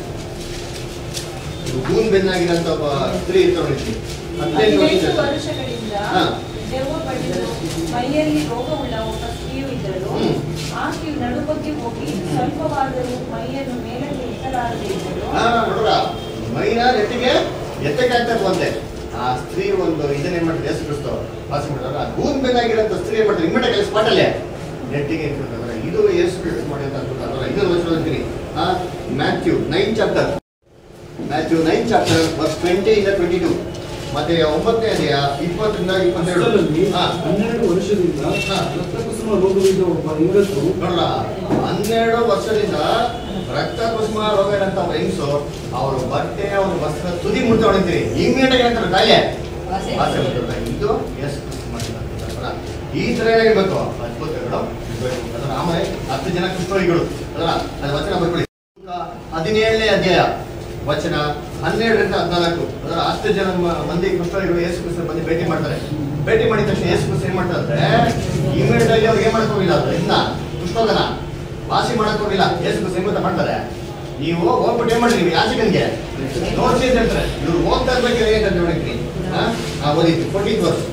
ಗೂನ್ ಬೆನ್ನಾಗಿರಂತ ಒಬ್ಬ ಸ್ತ್ರೀ ಇರ್ತಾಳೆ. ಹದಿನೈದು ವರ್ಷಗಳಿಂದ ದೆವ್ವ ಮೈಯಲ್ಲಿ ರೋಗವುಳ್ಳ ಒಬ್ಬ ಸ್ತ್ರೀಯು ಇದ್ದಳು. ಆಕೆಯು ನಡುಬಗ್ಗೆ ಹೋಗಿ ಸ್ವಲ್ಪವಾದರೂ ಮೈಯನ್ನು ಮೇಲಕ್ಕೆ ಎತ್ತಲಾರದೆ ಇದ್ದಳು. ಮೈನ ನೆಟ್ಟಿಗೆ ಎತ್ತಕ್ಕೆ ಆಗ್ತಾ ಬಂದೆ. ಆ ಸ್ತ್ರೀ ಒಂದು ಇದನ್ನೇ ಮಾಡ್ತಾರೆ, ಯೇಸು ಕ್ರಿಸ್ತ ವಾಸ ಮಾಡಿದಾಗ ಭೂಮಿ ಮೇಲಾಗಿರೋಂಥ ಸ್ತ್ರೀ ಏನ್ ಮಾಡ್ತಾರೆ, ಇಮ್ಮಿಡಿಯೇಟ್ ಆಗಿ ಸ್ಪಾಟ್ ಅಲ್ಲೇ ನೆಟ್ಟಿಗೆ ಇಟ್ಬಿಡ್ತಾರೆ. ಇದು ಯೇಸು ಕ್ರಿಸ್ತ ಮಾಡಿದಂತ ಅದ್ಭುತ. ಇದನ್ನು ವಚನದಲ್ಲಿ ಆ Matthew nine chapter Matthew nine chapter verse twenty ಇಂದ ಟ್ವೆಂಟಿ ಟೂ ಮತ್ತೆ ಒಂಬತ್ತನೇ ಅಧ್ಯಾಯ ಇಪ್ಪತ್ತರಿಂದ ಇಪ್ಪತ್ತೆರಡು. ಹನ್ನೆರಡು ವರ್ಷದಿಂದ ರಕ್ತಕುಸುಮ ರೋಗವಿದ್ದ ಒಬ್ಬ ಹೆಂಗಸು ನೋಡ್ರ, ಹನ್ನೆರಡು ವರ್ಷದಿಂದ ರಕ್ತ ಕುಸುಮ ರೋಗ ಇರಂತ ಒಬ್ಬ ಹೆಂಗಸು ಅವರು ಬಟ್ಟೆ ಅವ್ರ ವಸ್ತ್ರ ತುದಿ ಮುಟ್ಟ ಹೊಡಿತೀರಿ ಇಮ್ಮಿಡಿಯೇಟ್ ಆಗಿ ಏನಂತಾರೆ ಕಾಯಿಲೆ ಆಸೆ ಬರ್ತದೆ. ಇದು ಯೇಸು ಕ್ರಿಸ್ತ ಮಾಡಿದಂತ ಈ ತರ ಏನಾಗಿರ್ಬೇಕು ಅದ್ಭುತಗಳು ಇರ್ಬೇಕು. ಅದರ ಆಮೇಲೆ ಹತ್ತು ಜನ ಕ್ರಿಸ್ತೋಗಿಗಳು ಅದರ ಅದು ವಚನ ಬರ್ಕೊಳ್ಳಿ. ಹದಿನೇಳನೇ ಅಧ್ಯಾಯ ವಚನ ಹನ್ನೆರಡರಿಂದ ಹದಿನಾಲ್ಕು ಅದರ ಹತ್ತು ಜನ ಮಂದಿ ಕ್ರಿಸ್ತೋಗಿಗಳು ಯೇಸು ಕ್ರಿಸ್ತ ಬಂದು ಭೇಟಿ ಮಾಡ್ತಾರೆ. ಭೇಟಿ ಮಾಡಿದ ತಕ್ಷಣ ಯೇಸು ಕ್ರಿಸ್ತ ಏನ್ ಮಾಡ್ತಾರೆ ಅಂದ್ರೆ ಇಮಿಡಿಯೇಟ್ ಆಗಿ ಅವ್ರಿಗೆ ಏನ್ ಮಾಡಕ್ ಹೋಗಿಲ್ಲ, ಅದು ಇನ್ನ ಕುಷ್ಠೋಗನ ವಾಸಿ ಮಾಡಕ್ ಹೋಗಿಲ್ಲ. ಯೇಸು ಕ್ರಿಸ್ತ ಏನ್ ಮಾಡ್ತಾರೆ, ನೀವು ಹೋಗ್ಬಿಟ್ಟು ಏನ್ ಮಾಡಿದ್ರಿ ಯಾಚಕನ್ಗೆ ನೋಡ್ಸಿ ಅಂತ ಹೇಳ್ತಾರೆ. ಇವ್ರು ಹೋಗ್ತಾ ಇರ್ಬೇಕಾದ್ರೆ ಏನಂತ ನೋಡಿದ್ರಿ ಓದಿದ್ವಿ ಫೋರ್ಟೀನ್ ವರ್ಸ್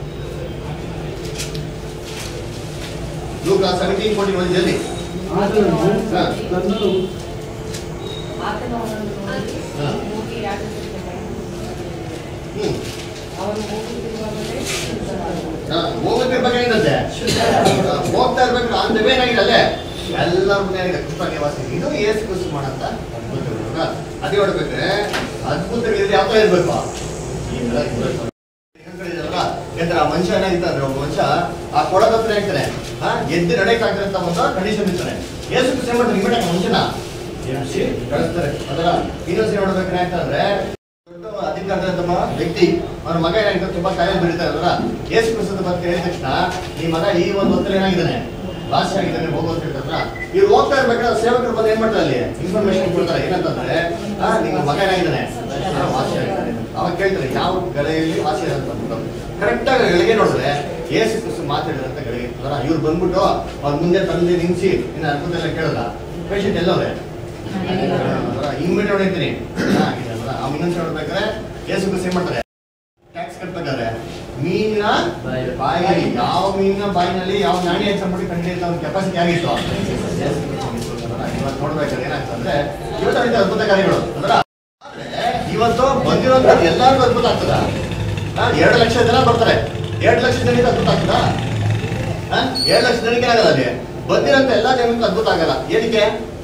ಲೂಕ ಸೆವೆಂಟೀನ್ ಫೋರ್ಟೀನ್ ಓದಿ ಜಲ್ದಿ. ಆತನು ಅವನನ್ನು ನೋಡಿ ಹೋಗಿ ಯಾಜಕನಿಗೆ ಹ್ಮ್ ಅವರು ಹೋಗುತ್ತಿರುವಾಗಲೇ ಹೋಗುತ್ತಿರ್ಬೇಕಾಗಿದಂತೆ ಹೋಗ್ತಾ ಇರ್ಬೇಕು ಅಂತವೇ ಏನಾಗಿದೆ ಅಲ್ಲೇ ಎಲ್ಲರ ಮುಂದೆ ಕೃಷ್ಣ ನಿವಾಸ. ಇದು ಯೇಸು ಕ್ರಿಸ್ತ ಮಾಡಂತ ಅದ್ಭುತಗಳು. ಅದೇ ನೋಡ್ಬೇಕ್ರೆ ಅದ್ಭುತಗಳಿದ್ರೆ ಯಾವ ತರ ಇರ್ಬೇಕು, ಈ ತರ ಇರ್ಬೇಕು. ಯಾಕಂದ್ರೆ ಆ ಮನುಷ್ಯ ಏನಾಗಿರ್ತಾನೆ, ಒಬ್ಬ ಮನುಷ್ಯ ಆ ಕೊಡದ ಹತ್ರ ಹೇಳ್ತಾನೆ ಆ ಎದ್ದು ನಡೆಯಕ್ಕಾಗ್ತದೆ ಅಂತ ಒಂದು ಕಂಡೀಷನ್ ಇರ್ತಾನೆ. ಯೇಸು ಕ್ರಿಸ್ತ ಮಾಡ್ತಾರೆ ಇಮಿಡಿಯೇಟ್ ಮನುಷ್ಯನ ಎಬ್ಬಿಸಿ ಕಳಿಸ್ತಾರೆ. ಅದರ ಇನ್ನೊಂದ್ಸರಿ ನೋಡ್ಬೇಕು ಏನಾಗ್ತಂದ್ರೆ ದೊಡ್ಡ ಅಧಿಕಾರದಂತ ವ್ಯಕ್ತಿ ಅವನ ಮಗ ಏನಾಗಿರ್ತಾರೆ ತುಂಬಾ ಕಾಯಿಲೆ ಬೀಳ್ತಾರೆ. ಅದರ ಯೇಸು ಕ್ರಿಸ್ತದ ಬಗ್ಗೆ ಹೇಳಿದ ತಕ್ಷಣ ಈ ಮಗ ಈ ಒಂದು ಹೊತ್ತಲ್ಲಿ ಏನಾಗಿದ್ದಾನೆ ವಾಸಿ ಆಗಿದ್ದಾನೆ ಹೋಗೋದು ಹೇಳ್ತಾರ. ಇವ್ರು ಹೋಗ್ತಾ ಇರ್ಬೇಕಾದ್ರೆ ಸೇವಕರು ಬಂದು ಏನ್ ಮಾಡ್ತಾರೆ, ಅಲ್ಲಿ ಇನ್ಫಾರ್ಮೇಶನ್ ಕೊಡ್ತಾರೆ. ಏನಂತಂದ್ರೆ ಆ ನಿಮ್ಮ ಮಗ ಏನಾಗಿದ್ದಾನೆ ವಾಸಿ ಆಗಿದ್ದಾನೆ. ಅವಾಗ ಕೇಳ್ತಾರೆ ಯಾವ ಗಳೆಯಲ್ಲಿ ವಾಸಿ ಅಂತ ಕರೆಕ್ಟ್ ಆಗಿ ಗಳಿಗೆ ನೋಡಿದ್ರೆ ಯೇಸು ಕ್ರಿಸ್ತ ಮಾತಾಡಿದಂತ ಗಳಿಗೆ ಅದರ ಇವ್ರು ಬಂದ್ಬಿಟ್ಟು ಅವ್ರ ಮುಂದೆ ತಂದೆ ನಿಲ್ಸಿ ಇನ್ನು ಅದ್ಭುತ ಎಲ್ಲ ಕೇಳಲ್ಲ. ಪೇಷಂಟ್ ಎಲ್ಲವ್ರೆ ಇಮ್ಮಿಡಿಯೇಟ್ ಹೊಡಿತೀನಿ ಅವ್ನು ಇನ್ನೊಂದು ನೋಡ್ಬೇಕಾದ್ರೆ ಯೇಸು ಕ್ರಿಸ್ತ ಏನ್ ಮಾಡ್ತಾರೆ, ಟ್ಯಾಕ್ಸ್ ಕಟ್ಬೇಕಾದ್ರೆ ಮೀನಿನ ಬಾಯಿನಲ್ಲಿ ಯಾವ ಮೀನಿನ ಬಾಯಿನಲ್ಲಿ ಯಾವ ನಾಣ್ಯ ಹೆಚ್ಚಂಬಿಟ್ಟು ಕಂಡಿದ್ದ ಅವ್ನ ಕೆಪಾಸಿಟಿ ಆಗಿತ್ತು. ಇವತ್ತು ನೋಡ್ಬೇಕಾದ್ರೆ ಏನಾಗ್ತದೆ ಇವತ್ತು ಅಡಿತ ಅದ್ಭುತ ಕಾರ್ಯಗಳು ಅಂದ್ರ ಇವತ್ತು ಬಂದಿರೋಂಥ ಎಲ್ಲರಿಗೂ ಅದ್ಭುತ ಆಗ್ತದ. ಎರಡು ಲಕ್ಷ ಜನ ಬರ್ತಾರೆ, ಎರಡು ಲಕ್ಷ ಜನಕ್ಕೆ ಅದ್ಭುತ ಆಗ್ತದ. ಎರಡು ಲಕ್ಷ ಜನಕ್ಕೆ ಆಗಲ್ಲ, ಅದೇ ಬಂದಿರೋಂಥ ಎಲ್ಲಾ ಜನಕ್ಕೂ ಅದ್ಭುತ ಆಗಲ್ಲ. ಏನಕ್ಕೆ?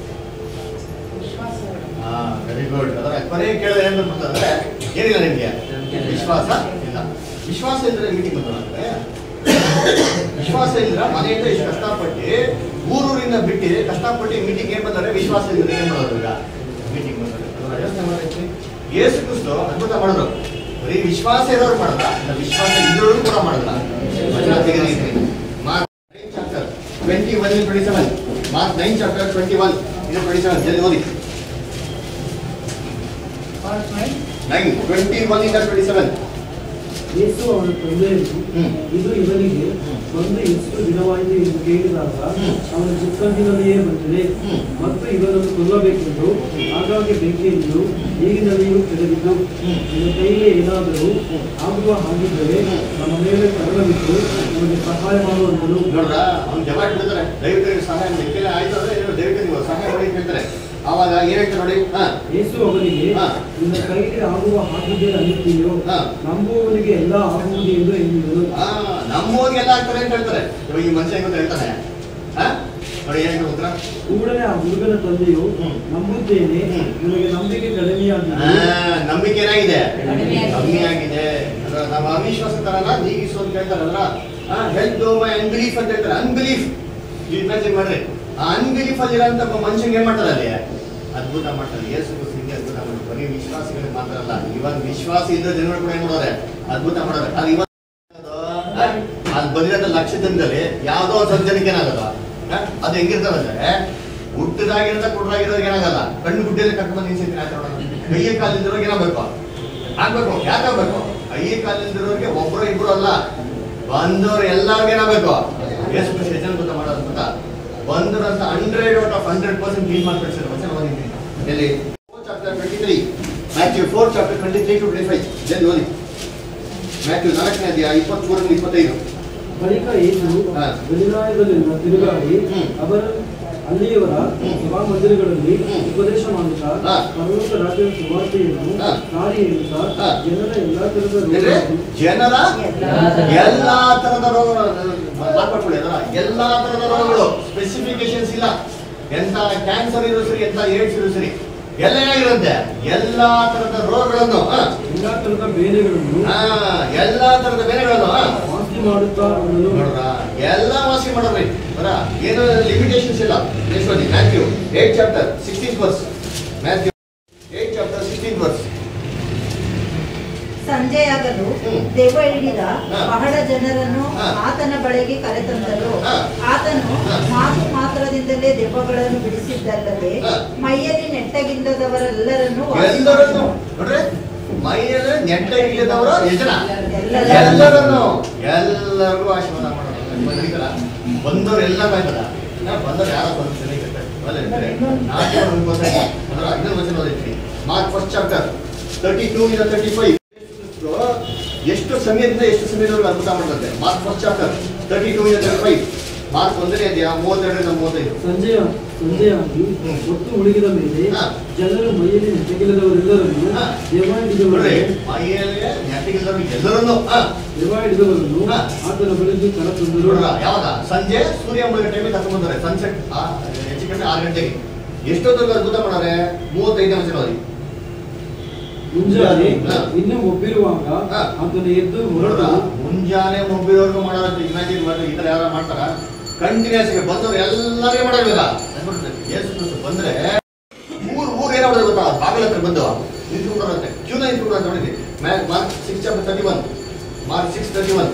ಹಾ ವೆರಿ ಗುಡ್. ಅದರ ಕೊನೆಗೆ ಕೇಳಿದ್ರೆ ಏನ್ ಬರ್ತಾರೆ, ಏನಿಲ್ಲ ನಿಮ್ಗೆ ವಿಶ್ವಾಸ ಇಲ್ಲ. ವಿಶ್ವಾಸ ಇದ್ರೆ ಮೀಟಿಂಗ್ ಬಂದ್ರೆ ವಿಶ್ವಾಸ ಇದ್ರ ಮನೆಯಿಂದ ಇಷ್ಟು ಕಷ್ಟಪಟ್ಟು ಊರೂರಿಂದ ಬಿಟ್ಟು ಕಷ್ಟಪಟ್ಟು ಮೀಟಿಂಗ್ ಏನ್ ಬಂದರೆ ವಿಶ್ವಾಸ ಇದ್ರೆ ಏನ್ ಮಾಡೋದು ಈಗ ಮೀಟಿಂಗ್ ಬಂದರೆ ಯೋಚನೆ ಮಾಡಿ. ಯೇಸು ಕ್ರಿಸ್ತ ಅದ್ಭುತ ಮಾಡಿದ್ರು, ಬರೀ ವಿಶ್ವಾಸ ಇರೋರು ಮಾಡಿದ್ರ, ವಿಶ್ವಾಸ ಇದ್ರೋರು ಕೂಡ ಮಾಡಿದ್ರ. Mark nine chapter twenty one twenty seven Mark nine chapter twenty one ಇದು ಟ್ವೆಂಟಿ ಸೆವೆನ್ ಜಲ್ದಿ ಓದಿ. ನೈನ್ ಟ್ವೆಂಟಿ ಒನ್ ಇಂದ ಟ್ವೆಂಟಿ ಸೆವೆನ್ ಯೇಸು ಅವನ ತಂದೆಯನ್ನು ಇದು ಇವನಿಗೆ ಬಂದು ಎಷ್ಟು ದಿನವಾಯಿತು ಎಂದು ಕೇಳಿದಾಗ ಅವನ ಚಿಕ್ಕಂದಿನಲ್ಲಿಯೇ ಬಂದಿದೆ ಮತ್ತು ಇವನನ್ನು ಕೊಲ್ಲಬೇಕೆಂದು ಆಗಾಗ್ಗೆ ಬೆಂಕಿಯನ್ನು ನೀರಿನಲ್ಲಿಯೂ ಕೆಡವಿದ್ದು ನಿನ್ನ ಕೈಗೆ ಏನಾದರೂ ಆಗುವ ಹಾಗಿದ್ದರೆ ನಮ್ಮ ಮೇಲೆ ಕರಳಬಿಟ್ಟು ನಮಗೆ ಸಹಾಯ ಮಾಡುವಂತನು. ನೋಡ್ರ ಅವ್ನು ಜಮ ಇಟ್ಟಿರ್ತಾರೆ, ದಯವಿಟ್ಟು ಸಹಾಯ ಬೆಂಕಿನ ಆಯ್ತು ಅಂದ್ರೆ ದಯವಿಟ್ಟು ನೀವು ಸಹಾಯ ಮಾಡಿ ಹೇಳ್ತಾರೆ. ಆವಾಗ ಏನಾಯ್ತು ನೋಡಿ, ಯೇಸು ಅವನಿಗೆ ನಿನ್ನ ಕೈಗೆ ಆಗುವ ಹಾಗಿದ್ದೇ ಅನ್ನುತ್ತೀಯೋ, ನಂಬುವವನಿಗೆ ಎಲ್ಲ ಆಗುವುದು ಎಂದು ಹೇಳಿದನು. ನಮ್ಮವರಿಗೆ ಎಲ್ಲ ಆಗ್ತಾರೆ ಅಂತ ಹೇಳ್ತಾರೆ. ಇವಾಗ ಈ ಮನುಷ್ಯ ಹೆಂಗ್ ಹೇಳ್ತಾನೆ ನೋಡಿ ಏನಾಯ್ತು ಉತ್ತರ. ಕೂಡಲೇ ಆ ಹುಡುಗನ ತಂದೆಯು ನಂಬುತ್ತೇನೆ, ನಿಮಗೆ ನಂಬಿಕೆ ಕಡಿಮೆಯಾಗಿದೆ. ನಂಬಿಕೆ ಏನಾಗಿದೆ, ಕಮ್ಮಿ ಆಗಿದೆ. ನಮ್ಮ ಅವಿಶ್ವಾಸ ತರನ ನೀಗಿಸು ಅಂತ ಹೇಳ್ತಾರಲ್ಲ, ಹೆಲ್ಪ್ ಡೋ ಮೈ ಅನ್ಬಿಲೀಫ್ ಅಂತ ಹೇಳ್ತಾರೆ. ಅನ್ಬಿಲೀಫ್ ಇಮ್ಯಾಜಿನ್ ಮಾಡ್ರಿ, ಆ ಅನ್ಬಿಲೀಫ್ ಅಲ್ಲಿ ಇರೋಂಥ ಮನುಷ್ಯಂಗೆ ಏನ್ ಮಾಡ್ತಾರೆ ಅಲ್ಲಿ ಅದ್ಭುತ ಮಾಡ್ತಾರೆ. ಯೇಸು ಕ್ರಿಸ್ತನಿಗೆ ಅದ್ಭುತ ಮಾಡ್ತಾರೆ. ಬರೀ ವಿಶ್ವಾಸಿಗಳಿಗೆ ಮಾತ್ರ ಅಲ್ಲ, ಇವಾಗ ವಿಶ್ವಾಸ ಇದ್ದ ಜನರು ಕೂಡ ಏನ್ ಮಾಡೋರೆ ಅದ್ಭುತ ಮಾಡೋರೆ. ಅದು ಇವತ್ತು ಅದು ಬಂದಿರೋ ಲಕ್ಷ ಜನದಲ್ಲಿ ಯಾವ್ದೋ ಒಂದು ಸ್ವಲ್ಪ ಜನಕ್ಕೆ ಏನಾಗಲ್ಲ. ಅದು ಹೆಂಗಿರ್ತದಂದ್ರೆ ಹುಟ್ಟದಾಗಿರೋದ ಕುಡ್ರಾಗಿರೋರಿಗೆ ಏನಾಗಲ್ಲ, ಕಣ್ಣು ಗುಡ್ಡೆಯಲ್ಲಿ ಕರ್ಕೊಂಡ್ ನಿಲ್ಸಿರ್ತೀನಿ ಆಚರಣೆ. ಕೈಯ ಕಾಲಿಂದಿರೋರಿಗೆ ಏನಾಗಬೇಕು ಆಗ್ಬೇಕು. ಯಾಕಾಗ್ಬೇಕು? ಕೈಯ ಕಾಲಿಂದಿರೋರಿಗೆ ಒಬ್ರು ಇಬ್ರು ಅಲ್ಲ, ಬಂದವ್ರು ಎಲ್ಲರಿಗೂ ಏನಾಗಬೇಕು ಯೇಸು ಕ್ರಿಸ್ತ ಹೆಚ್ಚಿನ ಅದ್ಭುತ ಮಾಡೋದು ಅಂತ ಬಂದಿರೋಂಥ hundred out of hundred percent clean ಮಾಡ್ಕೊಳ್ತಾರೆ. ವಚನ ಓದಿದ್ದೀನಿ ಎಲ್ಲಿ chapter twenty three Matthew four chapter twenty three to twenty five ಜಲ್ದಿ ಓದಿ. ಮ್ಯಾಥ್ಯೂ ನಾಲ್ಕನೇ ಅಧ್ಯಾಯ ಇಪ್ಪತ್ಮೂರರಿಂದ ಇಪ್ಪತ್ತೈದು ಬಳಿಕ ಯೇಸು ಹಾ. ಗಲಿಲಾಯದಲ್ಲಿರುವ ತಿರುಗಾಡಿ ಹ್ಮ್. ಅವರ ಅಲ್ಲಿಯವರ ಹ್ಮ್. ಸಭಾ ಮಂದಿರಗಳಲ್ಲಿ ಹ್ಮ್. ಉಪದೇಶ ಮಾಡುತ್ತಾ ಹಾ. ಪರಲೋಕ ರಾಜ್ಯದ ಸುವಾರ್ತೆಯನ್ನು ಹಾ. ಸಾರಿ ಹೇಳುತ್ತಾ ಹಾ. ಜನರ ಎಲ್ಲಾ ತರದ ಅಂದ್ರೆ ರೋಗಗಳನ್ನು ಜನರ ಎಲ್ಲಾ ತರದ ರೋಗಗಳು ಮಾತಾಡ್ಕೊಳ್ಳಿ ಅದರ ಎಲ್ಲಾ ತರದ ರೋಗಗಳು ಸ್ಪೆಸಿಫಿಕೇಶನ್ಸ್ ಇಲ್ಲ. ಎಂತ ಕ್ಯಾನ್ಸರ್ ಇರೋ ಸರಿ, ಎಂತ ಏಡ್ಸ್ ಇರೋ ಸರಿ, ಎಲ್ಲ ಇರುತ್ತೆ. ಎಲ್ಲಾ ತರದ ರೋಗಗಳನ್ನು ಆ, ಎಲ್ಲಾ ತರದ ಬೇನೆಗಳನ್ನು ಆ, ಎಲ್ಲಾ ತರದ ಬೇರೆಗಳನ್ನು ಆ, ವಾಸಿ ಮಾಡುತ್ತಾ ಅವನನ್ನು ನೋಡ್ರ ಎಲ್ಲ ವಾಸಿ ಮಾಡ್ರಿ ಬರ ಏನು ಲಿಮಿಟೇಷನ್ಸ್ ಇಲ್ಲ. ನೆಕ್ಸ್ಟ್ ಓದಿ Matthew eight chapter sixteen verse. Matthew eight chapter sixteen verse. ಸಂಜೆಯಾಗಲು ಹ್ಮ್. ದೆವ್ವ ಹಿಡಿದ ಹಾ. ಬಹಳ ಜನರನ್ನು ಹಾ. ಆತನ ಬಳಿಗೆ ಕರೆತಂದರು. ಹಾ. ಆತನು ಹಾ. ಮಾತು ಮಾತ್ರದಿಂದಲೇ ದೆವ್ವಗಳನ್ನು ಬಿಡಿಸಿದ್ದಲ್ಲದೆ ಹಾ. ಮೈಯಲ್ಲಿ ನೆಟ್ಟಗಿಲ್ಲದವರೆಲ್ಲರನ್ನು ಎಲ್ಲರನ್ನು ನೋಡ್ರಿ, ಮೈಯಲ್ಲಿ ನೆಟ್ಟ ಇಲ್ಲದವರು ಯಜನ ಎಲ್ಲರನ್ನು. ಎಲ್ಲರನ್ನು ಎಲ್ಲರಿಗೂ ಆಶೀರ್ವಾದ ಮಾಡೋದು. ಬಂದವ್ರು ಎಲ್ಲ ಬಾಯ್ತದ ಬಂದವ್ರು ಯಾರ ಬಂದು Mark first chapter thirty two ಇಂದ ತರ್ಟಿ ಫೈವ್ ಎಷ್ಟು ಸಮಯದಿಂದ ಎಷ್ಟು ಸಮಯದವರೆಗೂ ಅದ್ಭುತ ಮಾಡ್ತಾರೆ. Mark first chapter thirty two ಇಂದ ತರ್ಟಿ ಫೈವ್. ಮಾರ್ಕ್ ಒಂದನೇ ಅಧ್ಯಾಯ ಮೂವತ್ತೆರಡರಿಂದ ಮೂವತ್ತೈದು. ಸಂಜೆಯ ಸಂಜೆಯಾಗಿ ಹ್ಮ್. ಹೊತ್ತು ಮುಳುಗಿದ ಮೇಲೆ ಹಾ. ಜನರು ಮೈಯಲ್ಲಿ ನೆಟ್ಟಗಿಲ್ಲದವರೆಲ್ಲರನ್ನು ಹಾ. ದೆವ್ವ ನೋಡ್ರಿ, ಹಿಡಿದವರನ್ನು ಮೈಯಲ್ಲಿ ನೆಟ್ಟಿಗಿಲ್ಲದವ್ರು ಎಲ್ಲರನ್ನು ಆ, ದೆವ್ವ ಹಿಡಿದವರನ್ನು ಹಾ. ಆತನ ಬಳಿಗೆ ಕರೆತಂದರು. ನೋಡ್ರ, ಯಾವಾಗ ಸಂಜೆ ಸೂರ್ಯ ಮುಳುಗೋ ಟೈಮಿಗೆ ಕರ್ಕೊಂಡು ಬಂದಾರೆ. ಸನ್ಸೆಟ್ ಹೆಚ್ಚು ಕಡಿಮೆ ಆರು ಗಂಟೆಗೆ. ಎಷ್ಟೊತ್ತಿಗೆ ಅದ್ಭುತ ಮಾಡಾರೆ? ಮೂವತ್ತೈದನೇ ವಚನದಲ್ಲಿ. ಮುಂಜಾನೆ ಹಾ. ಇನ್ನು ಒಬ್ಬಿರುವಾಗ ಹಾ. ಆತನು ಎದ್ದು ನೋಡ್ರ, ಹೊರಟು ಮುಂಜಾನೆ ಮೊಬ್ಬಿರೋರ್ಗು ಮಾಡೋದು ಇಮ್ಯಾಜಿನ್ ಮಾಡಿ. ಈ ತರ ಯಾರು ಮಾಡ್ತಾರ? ಕಂಟಿನ್ಯೂಸ್ ಬಂದವ್ರು ಎಲ್ಲರಿಗೂ ಮಾಡೋದಿಲ್ಲ. ಯೇಸು ಕ್ರಿಸ್ತ ಬಂದ್ರೆ ಮೂರ್ ಊರ್ ಏನೋ ಮಾಡೋದು ಗೊತ್ತಾ? ಬಾಗಿಲ ಹತ್ರ ಬಂದು ನಿಂತ್ಕೊಂಡ್ರಂತೆ, ಕ್ಯೂನ ನಿಂತ್ಕೊಂಡ್ರಂತೆ. ನೋಡಿದ್ವಿ Mark six chapter thirty one. Mark six thirty one.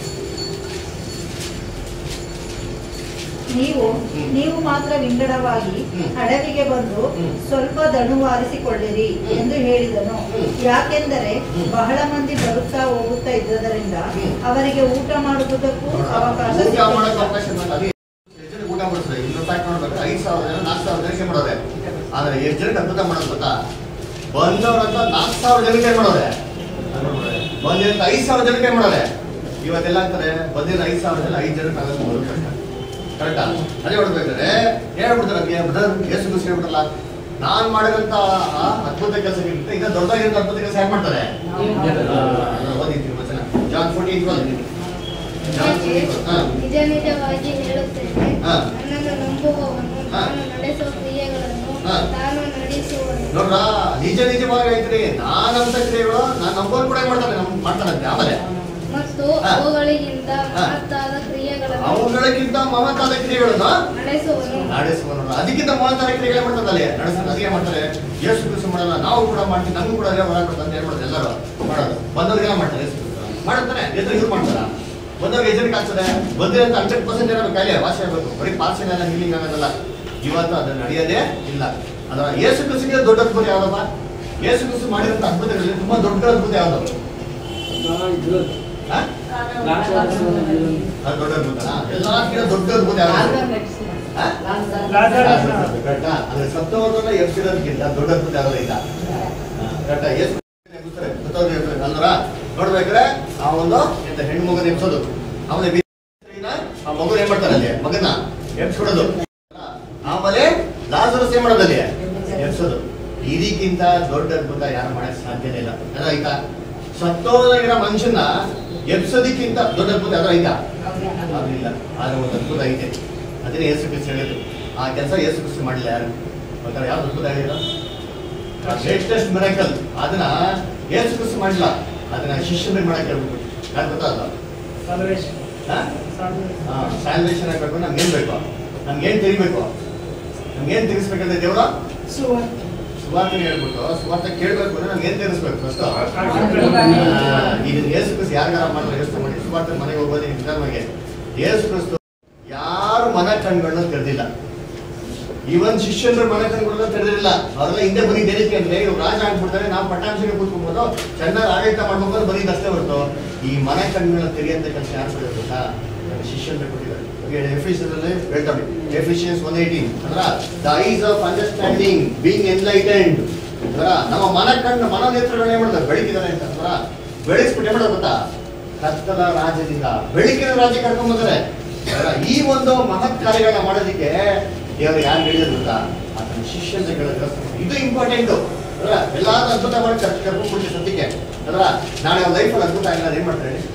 ನೀವು ಹ್ಮ್. ನೀವು ಮಾತ್ರ ವಿಂಗಡವಾಗಿ ಹ್ಮ್. ಅಡವಿಗೆ ಬಂದು ಹ್ಮ್. ಸ್ವಲ್ಪ ದಣುವಾರಿಸಿಕೊಳ್ಳಿರಿ ಹ್ಮ್. ಎಂದು ಹೇಳಿದನು. ಹ್ಮ್. ಯಾಕೆಂದರೆ ಹ್ಮ್. ಬಹಳ ಮಂದಿ ಬರುತ್ತಾ ಹೋಗುತ್ತಾ ಇದ್ದದರಿಂದ ಹ್ಮ್. ಅವರಿಗೆ ಊಟ ಮಾಡುವುದಕ್ಕೂ ಅವಕಾಶ ಊಟ ಮಾಡಕ್ ಸಿಗಲಿಲ್ಲ. ಅವಕಾಶ ಇಲ್ಲ. ಅದೇ ಎಷ್ಟು ಜನಕ್ಕೆ ಊಟ ಮಾಡಿಸ್ತಾರೆ? ಇನ್ನೂರು ಪ್ಯಾಕ್ ಮಾಡ್ಬೇಕು. ಐದು ಸಾವಿರ ಜನ ನಾಲ್ಕು ಸಾವಿರ ಜನಕ್ಕೆ ಮಾಡೋರೆ. ಆದ್ರೆ ಎಷ್ಟು ಜನಕ್ಕೆ ಅದ್ಭುತ ಮಾಡೋದು ಗೊತ್ತಾ? ಬಂದವ್ರಂತ ನಾಲ್ಕು ಸಾವಿರ ಜನಕ್ಕೆ ಮಾಡೋರೆ. ಬಂದಿರಂತ ಐದು ಸಾವಿರ ಜನಕ್ಕೆ ಮಾಡೋರೆ. ಇವತ್ತೆಲ್ಲ ಆಗ್ತಾರೆ, ಬಂದಿರೋ ಐದು ಸಾವಿರ ಜನ ಐದು ಜನಕ್ಕೆ ಆಗೋದು ಕರೆಕ್ಟಾ? ಅದೇ ಹೊಡ್ಬೇಕಾದ್ರೆ ಹೇಳ್ಬಿಡ್ತಾರೆ ಅದಕ್ಕೆ ಬ್ರದರ್ ಯೇಸು ಕ್ರಿಸ್ತ ಹೇಳ್ಬಿಡಲ್ಲ, ನಾನ್ ಮಾಡಿದಂತ ಆ ಅದ್ಭುತ ಕೆಲಸಕ್ಕಿಂತ ಈಗ ದೊಡ್ಡದಾಗಿರೋ ಅದ್ಭುತ ಕೆಲಸ ಯಾಕೆ ಮಾಡ್ತಾರೆ? ಓದಿರ್ತೀವಿ ವಚನ John fourteen twelve. John fourteen ನಿಜ ನಿಜವಾಗಿ ಹೇಳುತ್ತೇನೆ, ಹಾ. ನನ್ನನ್ನು ನಂಬುವವನು ಹಾ. ನಾನು ನಡೆಸುವ ಕ್ರಿಯೆಗಳನ್ನು ಹಾ. ತಾನು ನಡೆಸುವನು. ನೋಡ್ರ, ನಿಜ ನಿಜವಾಗಿ ಹೇಳ್ತೀರಿ, ನಾನಂತ ಕ್ರಿಯೆಗಳು ನಾನು ನಂಬೋರು ಕೂಡ ಮಾಡ್ತಾನೆ ನಮ್ ಮಾಡ್ತಾನಂತೆ. ಆಮೇಲೆ ಮತ್ತು ಹಾ. ಅವುಗಳಿಗಿಂತ ಹಾ. ಮಹತ್ತಾದ ಕ್ರಿಯೆಗಳನ್ನು ಅವುಗಳಿಗಿಂತ ಮಹತ್ತಾದ ಕ್ರಿಯೆಗಳನ್ನು ನಡೆಸುವನು. ನಡೆಸುವನು. ಅದಕ್ಕಿಂತ ಮಹತ್ತಾದ ಕ್ರಿಯೆಗಳೇ ಮಾಡ್ತಾರೆ. ನಡೆಸ್ತಾರೆ, ಅದೇ ಮಾಡ್ತಾರೆ. ಯೇಸು ಕ್ರಿಸ್ತ ಮಾಡಲ್ಲ, ನಾವು ಕೂಡ ಮಾಡ್ತೀವಿ, ನಮಗೂ ಕೂಡ ಅದೇ ಹೊರ ಕೊಡ್ತಾರೆ ಅಂತ ಹೇಳ್ಬಿಡೋದು. ಎಲ್ಲರೂ ಮಾಡೋದು. ಬಂದವ್ರಿಗೆ ಮಾಡ್ತಾರೆ. ಯೇಸು ಕ್ರಿಸ್ತ ಮಾಡ್ತಾನೆ, ಎದುರು ಇವ್ರು ಮಾಡ್ತಾರ. ಬಂದವ್ರಿಗೆ ಎಜೆಂಟ್ ಆಗ್ತದೆ. ಬಂದಿರಂತ ಹಂಡ್ರೆಡ್ ಪರ್ಸೆಂಟ್ ಏನೋ ಕಾಯಿಲೆ ವಾಸಿ ಆಗಬೇಕು. ಬರೀ ಪಾರ್ಸಲ್ ಎಲ್ಲ ಹೀಲಿಂಗ್ ಆಗೋದಲ್ಲ. ಇವತ್ತು ಅದನ್ನ ನಡೆಯೋದೇ ಇಲ್ಲ. ಅದರ ಯೇಸು ಕ್ರಿಸ್ತನಿಗೆ ದೊಡ್ಡ ಅದ್ಭುತ ಯಾವ್ದಪ್ಪ? ಯೇಸು ಕ್ರಿಸ್ತ ಮಾಡಿದಂತ ಅದ್ಭುತಗಳಲ್ಲಿ ತುಂಬಾ ದೊಡ್ಡ ಅದ್ಭುತ ಯಾವ್ದು? ಹಾ? ಅದು ದೊಡ್ಡ ಅದ್ಭುತ. ಎಲ್ಲಕ್ಕಿಂತ ದೊಡ್ಡ ಅದ್ಭುತ ಯಾವ್ದು? ಹಾ? ಕರೆಕ್ಟಾ? ಅಂದ್ರೆ ಸತ್ತವರನ್ನ ಎಬ್ಸಿರೋದಕ್ಕಿಂತ ದೊಡ್ಡ ಅದ್ಭುತ ಯಾವ್ದು ಇಲ್ಲ. ಕರೆಕ್ಟಾ? ಯೇಸು ಅಲ್ವರ ನೋಡ್ಬೇಕ್ರೆ ಆ ಒಂದು ಎಂತ ಹೆಣ್ಣು ಮಗನ ಎಬ್ಸೋದು, ಅವನ ಆ ಮಗು ಏನ್ ಮಾಡ್ತಾರೆ ಅಲ್ಲಿ ಮಗನ ಎಬ್ಸ್ಕೊಡೋದು. ಆಮೇಲೆ ಲಾಜರಸ್ ಏನ್ ಮಾಡೋದಲ್ಲಿ ಎಬ್ಸೋದು. ಇದಕ್ಕಿಂತ ದೊಡ್ಡ ಅದ್ಭುತ ಯಾರು ಮಾಡಕ್ ಸಾಧ್ಯನೇ ಇಲ್ಲ. ಅದ ಆಯ್ತಾ? ಸತ್ತೋದಾಗಿರೋ ಮನುಷ್ಯನ ಎಬ್ಸೋದಕ್ಕಿಂತ ದೊಡ್ಡ ಅದ್ಭುತ ಯಾವ್ದು ಆಯ್ತಾ? ಅದು ಇಲ್ಲ. ಆದ್ರೆ ಒಂದು ಅದ್ಭುತ ಐತೆ. ಅದನ್ನೇ ಯೇಸು ಕ್ರಿಸ್ತ ಹೇಳಿದ್ರು. ಆ ಕೆಲಸ ಯೇಸು ಕ್ರಿಸ್ತ ಮಾಡಿಲ್ಲ. ಯಾರು ಬೇಕಾದ್ರೆ ಯಾವ್ದು ಅದ್ಭುತ ಹೇಳಿಲ್ಲ? ಗ್ರೇಟೆಸ್ಟ್ ಮಿರಾಕಲ್ ಅದನ್ನ ಯೇಸು ಕ್ರಿಸ್ತ ಮಾಡಿಲ್ಲ. ಅದನ್ನ ಶಿಷ್ಯನಿಗೆ ಮಾಡಕ್ಕೆ ಹೇಳ್ಬೇಕು. ಯಾರು ಗೊತ್ತಲ್ಲ? ಸ್ಯಾಲ್ವೇಷನ್ ಆಗ್ಬೇಕು. ನಮ್ಗೆ ಏನ್ ಬೇಕು? ನಮ್ಗೆ ಏನ್ ತಿಳಿಬೇಕು? ನಮ್ಗೆ ಏನ್ ತಿಳಿಸ್ಬೇಕಂದ್ರೆ ದೇವ್ರ ಸುವಾರ್ತೆ ಹೇಳ್ಬಿಟ್ಟು ಸುವಾರ್ತೆ ಕೇಳ್ಬೇಕು ಅಂದ್ರೆ ನಮ್ಗೆ ಏನ್ ತಿಳಿಸ್ಬೇಕು? ಫಸ್ಟ್ ಇದನ್ನ ಯೇಸು ಕ್ರಿಸ್ತ ಯಾರಿಗಾರ ಮಾಡಿದ್ರೆ ಯೋಚನೆ ಮಾಡಿ. ಸುವಾರ್ತೆ ಮನೆಗೆ ಹೋಗೋದು ನಿಧಾನವಾಗಿ. ಯೇಸು ಕ್ರಿಸ್ತ ಯಾರು ಮನ ಕಣ್ಗಳನ್ನ ತೆರೆದಿಲ್ಲ. ಇವನ್ ಶಿಷ್ಯರ ಮನೆ ಕಣ್ಗಳನ್ನ ತೆರೆದಿಲ್ಲ. ಅವರೆಲ್ಲ ಹಿಂದೆ ಬಂದಿದ್ದ ಏನಕ್ಕೆ ಅಂದ್ರೆ ಇವ್ರು ರಾಜ ಆಗ್ಬಿಡ್ತಾರೆ, ನಾವು ಪಟ್ಟಾಭಿಷೇಕ ಕೂತ್ಕೊಬೋದು, ಚೆನ್ನಾಗಿ ಆಡಳಿತ ಮಾಡ್ಬೇಕು ಅಂತ ಬಂದಿದ್ದು ಅಷ್ಟೇ ಹೊರತು ಈ ಮನೆ ಕಣ್ಗಳನ್ನ ತೆರೆಯಂತ ಕೆಲಸ ಯಾರು ಗೊತ್ತಾ? ಶಿಷ್ಯರು ಕೊಟ್ಟಿದ್ದಾರೆ. ಎಫಿಷಿಯನ್ಸಲ್ಲಿ ಹೇಳ್ತಾರೆ, ಎಫಿಷಿಯನ್ಸ್ ಒನ್ ಏಯ್ಟೀನ್ ಅಂದ್ರ the eyes of understanding being enlightened ಅಂದ್ರ ನಮ್ಮ ಮನ ಕಣ್ಣು ಮನ ನೇತ್ರಗಳನ್ನ ಏನ್ ಮಾಡ್ತಾರೆ? ಬೆಳಕಿದ್ದಾರೆ ಅಂತ ಅಂದ್ರ ಬೆಳೆಸ್ಬಿಟ್ಟು ಏನ್ ಮಾಡೋದು ಗೊತ್ತಾ? ಕತ್ತಲ ರಾಜ್ಯದಿಂದ ಬೆಳಕಿನ ರಾಜ್ಯ ಕರ್ಕೊಂಡ್ ಬಂದರೆ ಈ ಒಂದು ಮಹತ್ ಕಾರ್ಯಗಳನ್ನ ಮಾಡೋದಕ್ಕೆ ದೇವರು ಯಾರು ಹೇಳಿದ್ರು ಗೊತ್ತಾ? ಅದನ್ನ ಶಿಷ್ಯಂತ ಹೇಳಿದ್ರು. ಇದು ಇಂಪಾರ್ಟೆಂಟ್ ಅಲ್ಲ, ಎಲ್ಲಾದ್ರೂ ಅದ್ಭುತ ಮಾಡಿ ಕರ್ಕೊಂಡು ಬಿಡ್ತೀವಿ ಸದ್ಯಕ್ಕೆ ಅಲ್ವ? ನಾಳೆ ಅವ್ರ ಲೈಫಲ್ಲಿ ಅದ್ಭುತ ಆಗಿಲ್ಲ ಏನ್ ಮಾಡ್ತಾರೆ ಹೇಳಿ?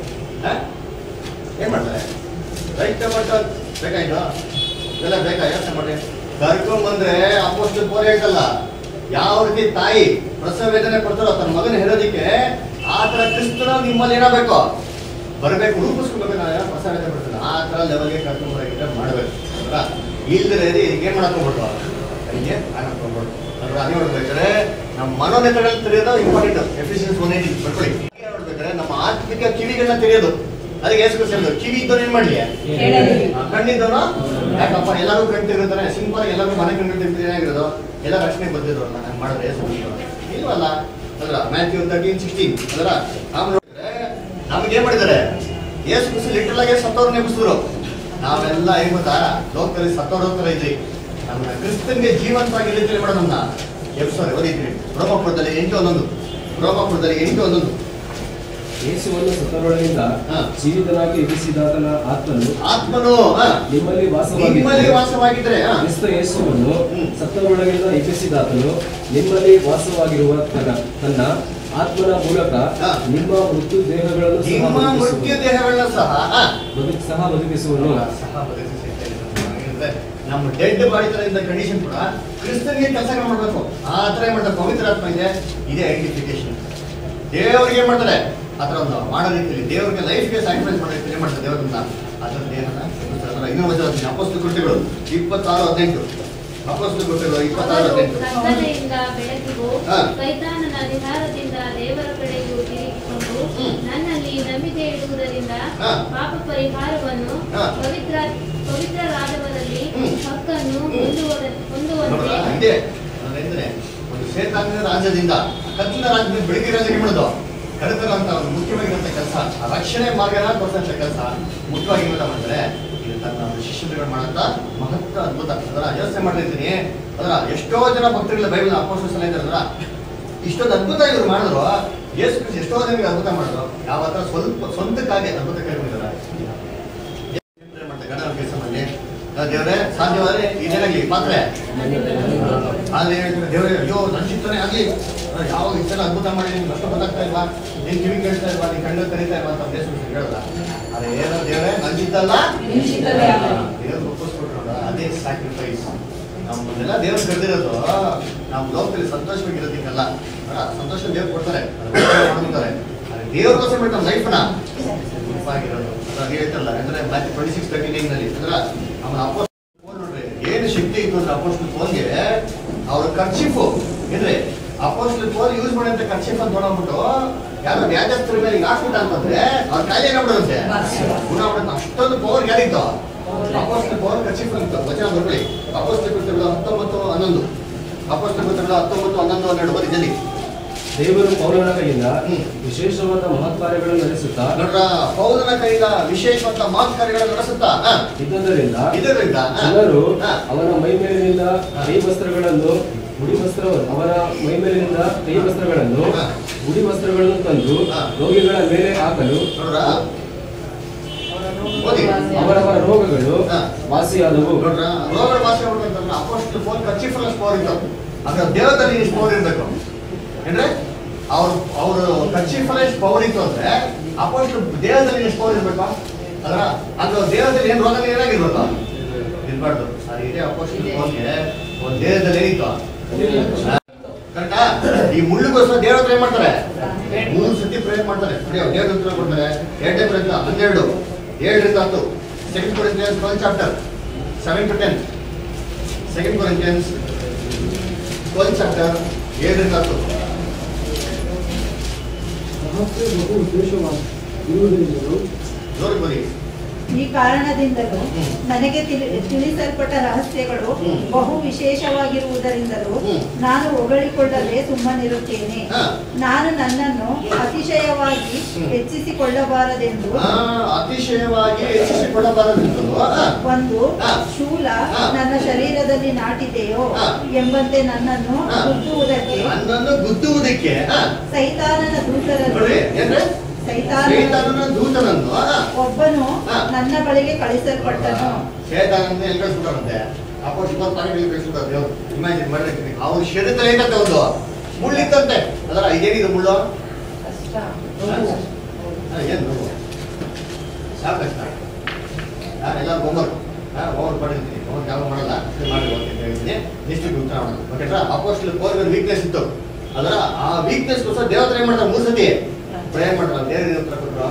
ಏನ್ ಮಾಡ್ತಾರೆ? ರೈತ ಮಾಡ್ತಾ ಬೇಕಾಯ್ತು ಎಲ್ಲ ಬೇಕಾ? ಯೋಚನೆ ಮಾಡಿ ಕರ್ಕೊಂಡ್ ಬಂದ್ರೆ ಅಪೋಸ್ಟಲ್ ಪೌಲ ಹೇಳ್ತಲ್ಲ, ಯಾವ ರೀತಿ ತಾಯಿ ಪ್ರಸವ ವೇದನೆ ಪಡ್ತಾರೋ ತನ್ನ ಮಗನ ಹೇಳೋದಿಕ್ಕೆ ಆ ತರ ಕ್ರಿಸ್ತನ ನಿಮ್ಮಲ್ಲಿ ಏನಾಗಬೇಕು ಬರಬೇಕು, ರೂಪಿಸ್ಕೋಬೇಕು. ನಾವು ಪ್ರಸವ ವೇದನೆ ಪಡ್ತಾರೆ ಆ ತರ ಲೆವೆಲ್ಗೆ ಕರ್ಕೊಂಡ್ ಬರೋಕೆ ಮಾಡಬೇಕು ಅಲ್ವಾ? ಇಲ್ದ್ರೆ ಏನ್ ಮಾಡಕೊಂಡ್ಬಿಟ್ಟು ಹಂಗೆ ಹಾಕೊಂಡ್ಬಿಟ್ಟು ಅಲ್ವಾ? ಅದೇ ನೋಡ್ಬೇಕಾದ್ರೆ ನಮ್ಮ ಮನೋನೇತ್ರಗಳನ್ನ ತೆರೆಯೋದು ಇಂಪಾರ್ಟೆಂಟ್. ಎಫಿಷಿಯನ್ಸ್ ಒನ್ ಏಯ್ಟಿ ಬರ್ಕೊಳ್ಳಿ. ನೋಡ್ಬೇಕಾದ್ರೆ ನಮ್ಮ ಆತ್ಮಿಕ ಕಿವಿಗಳನ್ನ ತೆರೆಯೋದು. ಅದಕ್ಕೆ ಎಷ್ಟು ಸೇರಿದ್ರು ಕಿವಿ ಇದ್ದವನು ಏನ್ ಮಾಡ್ಲಿ? ಕಣ್ಣಿದ್ದವನು ಯಾಕಪ್ಪ ಎಲ್ಲರೂ ಕಣ್ ತಿರುಗುತ್ತಾರೆ. ಸಿಂಪಲ್ ಎಲ್ಲರೂ ಮನೆ ಕಣ್ಣು ತಿರುಗಿದ್ರೆ ಏನಾಗಿರೋದು? ಎಲ್ಲ ರಕ್ಷಣೆ ಬಂದಿದ್ರು ನಾನು ಮಾಡಿದ್ರೆ ಇಲ್ವಲ್ಲ ಅದ್ರ ಮ್ಯಾಥ್ಯೂ ತರ್ಟೀನ್ ಸಿಕ್ಸ್ಟೀನ್ ಅದರ ಆಮೇಲೆ ನೋಡಿದ್ರೆ ನಮ್ಗೆ ಏನ್ ಮಾಡಿದ್ದಾರೆ? ಯೇಸು ಕ್ರಿಸ್ತ ಲಿಟರಲ್ ಆಗಿ ಸತ್ತವ್ರನ್ನ ಎಬ್ಬಿಸಿದ್ರು. ನಾವೆಲ್ಲ ಏನ್ ಗೊತ್ತಾ? ಲೋಕದಲ್ಲಿ ಸತ್ತವ್ರ ತರ ಇದ್ರಿ. ನಮ್ಮನ್ನ ಕ್ರಿಸ್ತನ್ಗೆ ಜೀವಂತವಾಗಿ ಇಳಿದ್ರೆ ಮೇಡಮ್ ನಮ್ಮನ್ನ ಎಬ್ಸೋರೆ. ಓದಿದ್ರಿ ರೋಮಾಪುರದಲ್ಲಿ ಎಂಟು ಒಂದೊಂದು ರೋಮಾಪುರದಲ್ಲಿ ಎಂಟು ಒಂದೊಂದು ಯೇಸುವನ್ನು ಸತ್ತವರೊಳಗಿಂದ ಜೀವಿತನಾಗಿ ಎಬ್ಬಿಸಿದಾತನ ಆತ್ಮನು ಆತ್ಮನು ನಿಮ್ಮಲ್ಲಿ ನಿಮ್ಮಲ್ಲಿ ವಾಸವಾಗಿದ್ರೆ ಕ್ರಿಸ್ತ ಯೇಸುವನ್ನು ಸತ್ತವರೊಳಗಿಂದ ಎಬ್ಬಿಸಿದಾತನು ನಿಮ್ಮಲ್ಲಿ ವಾಸವಾಗಿರುವ ತನ್ನ ತನ್ನ ಆತ್ಮನ ಮೂಲಕ ನಿಮ್ಮ ಮೃತ್ಯು ದೇಹಗಳನ್ನು ನಿಮ್ಮ ಮೃತ್ಯು ದೇಹಗಳನ್ನ ಸಹ ಬದುಕು ಸಹ ಬದುಕಿಸುವನು. ಸಹ ಬದುಕಿಸುತ್ತೆ. ನಮ್ಮ ಡೆಡ್ ಬಾಡಿ ತರ ಇದ್ದ ಕಂಡೀಷನ್ ಕೂಡ ಕ್ರಿಸ್ತನಿಗೆ ಕೆಲಸಗಳು ಮಾಡ್ಬೇಕು. ಆ ತರ ಏನ್ ಮಾಡ್ತಾರೆ? ಪವಿತ್ರ ಆತ್ಮ ಇದೆ. ಇದೇ ಐಡೆಂಟಿಫಿಕೇಶನ್. ದೇವರಿಗೆ ಏನ್ ಮಾಡ್ತಾರೆ? ಆ ಥರ ಒಂದು ಮಾಡೋ ರೀತಿಯಲ್ಲಿ ದೇವರಿಗೆ ಲೈಫ್ಗೆ ಸ್ಯಾಕ್ರಿಫೈಸ್ ಮಾಡೋ ರೀತಿಯಲ್ಲಿ ಏನ್ ಮಾಡ್ತಾರೆ? ದೇವರನ್ನ ಅದರ ದೇಹನ ಇನ್ನೂ ವಚನ ಅಪೊಸ್ತಲ ಕೃತ್ಯಗಳು ಇಪ್ಪತ್ತಾರು ಹದಿನೆಂಟು ಅಪೊಸ್ತಲ ಕೃತ್ಯಗಳು ಇಪ್ಪತ್ತಾರು ಹದಿನೆಂಟು ಕತ್ತಲೆಯಿಂದ ಬೆಳಕಿಗೂ ಸೈತಾನನ ಅಧಿಕಾರದಿಂದ ದೇವರ ಕಡೆಗೂ ತಿರುಗಿಕೊಂಡು ನನ್ನಲ್ಲಿ ನಂಬಿಕೆ ಇಡುವುದರಿಂದ ಪಾಪ ಪರಿಹಾರವನ್ನು ಪವಿತ್ರ ಪವಿತ್ರರಾದವರಲ್ಲಿ ಹಕ್ಕನ್ನು ಹೊಂದುವಂತೆ ಅಂದ್ರೆ ಒಂದು ಸೇತಾನ ರಾಜ್ಯದಿಂದ ಕತ್ತಲ ರಾಜ್ಯದಿಂದ ಬೆಳಕಿನ ರಾಜ್ಯಕ್ಕೆ ಮಾಡೋದು ಕರೆತರಂತ ಒಂದು ಮುಖ್ಯವಾಗಿರುವಂತ ಕೆಲಸ, ರಕ್ಷಣೆ ಮಾರ್ಗನ ತೋರಿಸಂತ ಕೆಲಸ ಮುಖ್ಯವಾಗಿ ಮಾಡಿದ್ರೆ ಇದು ತನ್ನ ಶಿಷ್ಯರುಗಳು ಮಾಡಂತ ಮಹತ್ವ ಅದ್ಭುತ. ಅದರ ಯೋಚನೆ ಮಾಡಿರ್ತೀನಿ. ಅದರ ಎಷ್ಟೋ ಜನ ಭಕ್ತರುಗಳ ಬೈಬಲ್ ಅಪೊಸ್ತಲರ ಸಲ ಇದ್ದಾರಲ್ಲ, ಇಷ್ಟೊಂದು ಅದ್ಭುತ ಇವರು ಮಾಡಿದ್ರು. ಯೇಸು ಕ್ರಿಸ್ತ ಎಷ್ಟೋ ಜನರಿಗೆ ಅದ್ಭುತ ಮಾಡಿದ್ರು. ಯಾವ ಹತ್ರ ಸ್ವಲ್ಪ ಸ್ವಂತಕ್ಕಾಗಿ ಅದ್ಭುತ ಕೈಗೊಂಡಿದ್ದಾರೆ. ಮಾಡ್ತಾರೆ ಗಣ ಕೆಲಸ ಮಾಡಿ ದೇವರೇ ಸಾಧ್ಯವಾದ್ರೆ ಇದೇನಾಗ್ಲಿ ಪಾತ್ರೆ ಆದ್ರೆ ದೇವರೇ ಅಯ್ಯೋ ನನ್ನ ಚಿತ್ರನೇ ಆಗ್ಲಿ, ಯಾವಾಗ ಇಷ್ಟೆಲ್ಲ ಅದ್ಭುತ ಮಾಡಿ ನಿಮ್ಗೆ ಅಷ್ಟು ಗೊತ್ತಾಗ್ತಾ ಇಲ್ವಾ? ನೀನ್ ಕಿವಿ ಕೇಳ್ತಾ ಇಲ್ವಾ? ನೀನ್ ಕಣ್ಣು ಕರೀತಾ ಇಲ್ವಾ ಅಂತ ದೇಶ ಹೇಳಲ್ಲ. ಅದೇ ಏನೋ ದೇವರೇ ನಂಜಿದ್ದಲ್ಲ ದೇವ್ರು ಒಪ್ಪಿಸ್ಕೊಟ್ರು ನೋಡ, ಅದೇ ಸ್ಯಾಕ್ರಿಫೈಸ್. ನಮ್ಮನ್ನೆಲ್ಲ ದೇವ್ರು ಕರೆದಿರೋದು ನಾವು ಲೋಕದಲ್ಲಿ ಸಂತೋಷವಾಗಿರೋದಕ್ಕೆಲ್ಲ. ಸಂತೋಷ ದೇವ್ರು ಕೊಡ್ತಾರೆ, ಮಾಡ್ತಾರೆ. ಅದೇ ದೇವ್ರಿಗೋಸ್ಕರ ಬಿಟ್ಟು ನಮ್ಮ ಲೈಫ್ನ ಆಗಿರೋದು ಅದಾಗ ಹೇಳ್ತಲ್ಲ. ಅಂದ್ರೆ Matthew twenty six thirty nine ನಲ್ಲಿ ಅಂದ್ರೆ ಅವನ ಅಪೋಸ್ಟಲ್ ನೋಡ್ರಿ ಏನು ಶಕ್ತಿ ಇತ್ತು ಅಂದ್ರೆ ಅಪೋಸ್ಟಲ್ ಪೌಲ್ಗೆ ಅವ್ರ ಕರ್ಚಿಫು ಅಂದ್ರೆ ಅಪೋಸ್ಟಲ್ ಪೌಲ್ ಯೂಸ್ ಮಾಡಿದಂತ ಕರ್ಚಿಫ್ ಅಂತ ನೋಡ್ಬಿಟ್ಟು ಯಾರೋ ವ್ಯಾಜಸ್ಥರ ಮೇಲೆ ಹಾಕ್ಬಿಟ್ಟ ಅಂತಂದ್ರೆ ಅವ್ರ ಕಾಯಿಲೆ ಏನಾಗ್ಬಿಡುತ್ತೆ ಗುಣ ಆಗ್ಬಿಡುತ್ತೆ. ಅಷ್ಟೊಂದು ಪವರ್ ಯಾರಿತ್ತು? ಅಪೋಸ್ಟಲ್ ಪೌಲ್ ಕರ್ಚಿಫ್ ಅಂತ ವಚನ ಬರ್ಕೊಳ್ಳಿ. ಅಪೋಸ್ಟಲ್ ಕೃತ್ಯಗಳು ಹತ್ತೊಂಬತ್ತು ಹನ್ನೊಂದು ಅಪೋಸ್ಟಲ್ ಕೃತ್ಯಗಳು ಹತ್ತೊಂಬತ್ತು ಹನ್ನೊಂದು ಹನ್ನೆರಡು ಬರೀದಲ್ಲಿ ದೇವರು ಪೌಲನ ಕೈಯಿಂದ ವಿಶೇಷವಾದ ಮಹತ್ ಕಾರ್ಯಗಳನ್ನು ನಡೆಸುತ್ತಾ ನೋಡ್ರ ಪೌಲನ ಕೈಯಿಂದ ವಿಶೇಷವಾದ ಮಹತ್ ಕಾರ್ಯಗಳನ್ನು ನಡೆಸುತ್ತಾ ಇದ್ದುದರಿಂದ ಇದರಿಂದ ಜನರು ಅವನ ಮೈಮೇಲಿನಿಂದ ಕೈ ವಸ್ತ್ರಗಳನ್ನು ಗುಡಿ ವಸ್ತ್ರ ಅವರ ಮೈಮೇಲಿನಿಂದ ಕೈ ವಸ್ತ್ರಗಳನ್ನು ಗುಡಿ ವಸ್ತ್ರಗಳನ್ನು ತಂದು ರೋಗಿಗಳ ಮೇಲೆ ಹಾಕಲು ಅವರವರ ರೋಗಗಳು ವಾಸಿಯಾದವು. ನೋಡ್ರ ರೋಗಗಳು ವಾಸಿ ಆಗ್ಬೇಕಂತಂದ್ರೆ ಅಪೋಸ್ಟಲ್ ಪೌಲ್ ಕರ್ಚಿಫಲ್ ಪವರ್ ಇತ್ತು. ಅಂದ್ರೆ ದೇವದಲ್ಲಿ ಎಷ್ಟು ಪವರ್ ಇರಬೇಕು ಅಂದ್ರೆ ಅವ್ರು ಅವರು ಕರ್ಚಿಫಲ್ ಎಷ್ಟು ಪವರ್ ಇತ್ತು ಅಂದ್ರೆ ಅಪೋಸ್ಟಲ್ ದೇಹದಲ್ಲಿ ಎಷ್ಟು ಪವರ್ ಇರ್ಬೇಕು ಅದ್ರ ಅದು ದೇಹದಲ್ಲಿ ಏನ್ ರೋಗ ಏನಾಗಿರ್ಬೇಕು ಇರ್ಬಾರ್ದು. ಅದು ಇದೇ ಅಪೋಸ್ಟಲ್ ಪೌಲ್ಗೆ ಒಂದು ದೇಹದಲ್ಲಿ ಏನಿತ್ತು ಕರೆಕ್ಟಾ? ಈ ಮುಳ್ಳುಗೋಸ್ಕರ ದೇವ್ರ ಹತ್ರ ಏನ್ ಮಾಡ್ತಾರೆ? ಮೂರು ಸತಿ ಪ್ರೇಯರ್ ಮಾಡ್ತಾರೆ. ದೇವ್ರ ಹತ್ರ ಕೊಡ್ತಾರೆ. ಎರಡನೇ ಪ್ರಯತ್ನ ಹನ್ನೆರಡು ಏಳರಿಂದ ಹತ್ತು second Corinthians twelve chapter seven to ten second Corinthians twelve chapter ಏಳರಿಂದ ಹತ್ತು ಬಹು ವಿಶೇಷವಾದ ಇರುವುದರಿಂದಲೂ ಜೋರು ಬರೀ ಈ ಕಾರಣದಿಂದಲೂ ನನಗೆ ತಿಳಿ- ತಿಳಿಸಲ್ಪಟ್ಟ ರಹಸ್ಯಗಳು ಬಹು ವಿಶೇಷವಾಗಿರುವುದರಿಂದಲೂ ನಾನು ಹೊಗಳಿಕೊಳ್ಳದೆ ಸುಮ್ಮನಿರುತ್ತೇನೆ. ನಾನು ನನ್ನನ್ನು ಅತಿಶಯವಾಗಿ ಹೆಚ್ಚಿಸಿಕೊಳ್ಳಬಾರದೆಂದು ಅತಿಶಯವಾಗಿ ಹೆಚ್ಚಿಸಿಕೊಳ್ಳಬಾರದೆಂದು ಒಂದು ಶೂಲ ನನ್ನ ಶರೀರದಲ್ಲಿ ನಾಟಿದೆಯೋ ಎಂಬಂತೆ ನನ್ನನ್ನು ಗುದ್ದುವುದಕ್ಕೆ ನನ್ನನ್ನು ಗುದ್ದುವುದಕ್ಕೆ ಸೈತಾನನ ದೂತರನ್ನು ಸೈತಾನನ ದೂತನನ್ನು ಒಬ್ಬನು ನನ್ನ ಬಳಿಗೆ ಕಳಿಸಲ್ಪಟ್ಟನು. ಸೈತಾನನ್ನ ಎಲ್ಲಿ ಕಳಿಸ್ಬಿಟ್ಟಾರಂತೆ? ಅಪೋಸ್ ಇಪ್ಪತ್ತು ಪಾಯಿಂಟ್ ಕಳಿಸ್ಬಿಟ್ಟಾರೆ ದೇವರು. ಇಮ್ಯಾಜಿನ್ ಮಾಡಿರ್ತೀನಿ, ಅವ್ರ ಶರೀರದಲ್ಲಿ ಏನಂತೆ ಒಂದು ಮುಳ್ಳಿತ್ತಂತೆ. ಅದರ ಇದೇನಿದು ಮುಳ್ಳು? ಏನು ನೋವು? ಯಾವ ಕಷ್ಟ? ಎಲ್ಲರೂ ಹೋಮ್ವರ್ಕ್ ಹೋಮ್ವರ್ಕ್ ಮಾಡಿರ್ತೀನಿ, ಹೋಮ್ವರ್ಕ್ ಯಾವ ಮಾಡಲ್ಲ ಮಾಡಿ ಅಂತ ಹೇಳ್ತೀನಿ. ನೆಕ್ಸ್ಟ್ ಉತ್ತರ ಮಾಡೋದು. ಓಕೆನಾ? ಅಪೋಸ್ಟಲ್ ಪೌಲನ ವೀಕ್ನೆಸ್ ಇತ್ತು. ಅದರ ಆ ವೀಕ್ನೆಸ್ ಗೋಸ್ಕರ ದೇವರ ಏನ್ ಮಾಡ್ತಾರೆ? ಮೂರು ಸತಿ ಪ್ರೇ ಮಾಡ್ತಾರೆ. ದೇವರ ಉತ್ತರ ಕೊಟ್ಟರು,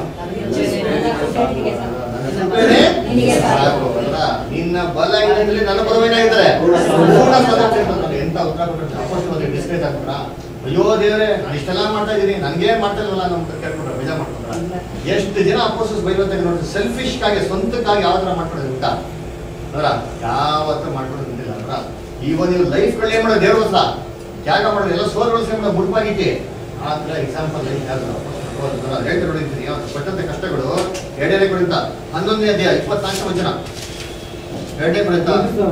ನಿನ್ನ ಬಲ ಇಲ್ಲದಲ್ಲಿ ನನ್ನ ಬಲವೇನಾಗಿದ್ದಾರೆ ಎಂತ ಉತ್ತರ ಕೊಟ್ಟರೆ ಅಪೋಸ್ಟಲ್ ಡಿಸ್ಕೈಸ್ ಆಗ್ಬಿಟ್ರ. ಅಯ್ಯೋ ದೇವರೇ, ನಾನು ಇಷ್ಟೆಲ್ಲ ಮಾಡ್ತಾ ಇದೀನಿ, ನನ್ಗೆ ಮಾಡ್ತಾ ಇಲ್ವಲ್ಲ ನಮ್ ಕೇಳ್ಕೊಂಡ್ರೆ ಬೇಜಾರ್ ಮಾಡ್ಕೊಂಡ್ರ. ಎಷ್ಟು ಜನ ಅಪೋಸ್ಟಲ್ಸ್ ಬೈವಂತ ನೋಡಿ, ಸೆಲ್ಫಿಶ್ ಆಗಿ ಸ್ವಂತಕ್ಕಾಗಿ ಯಾವ ತರ ಮಾಡ್ಕೊಳ್ಳೋದು ಅಂತ ಅದರ ಯಾವತ್ತ ಮಾಡ್ಕೊಳ್ಳೋದು ನಿಂತಿಲ್ಲ ಅಂದ್ರ. ಇವಾಗ ನೀವು ಲೈಫ್ ಗಳು ಏನ್ ಮಾಡೋದು? ದೇವ್ರ ಹೊಸ ತ್ಯಾಗ ಮಾಡೋದು, ಎಲ್ಲ ಸೋರ್ಗಳು ಸೇರಿ ಮುಡುಪಾಗಿತಿ ಆ ತರ ಎಕ್ಸಾಂಪಲ್ ಲೈಫ್ ಹೇಳ್ತಾ ನೋಡಿದ್ದೀನಿ. ಪಟ್ಟಂತ ಕಷ್ಟಗಳು ಎರಡನೇ ಕೊಡಿಂತ ಹನ್ನೊಂದನೇ ಅಧ್ಯಾಯ ಇಪ್ಪತ್ನಾಲ್ಕು ವಚನ. ಎರಡನೇ ಕೊಡಿಂತ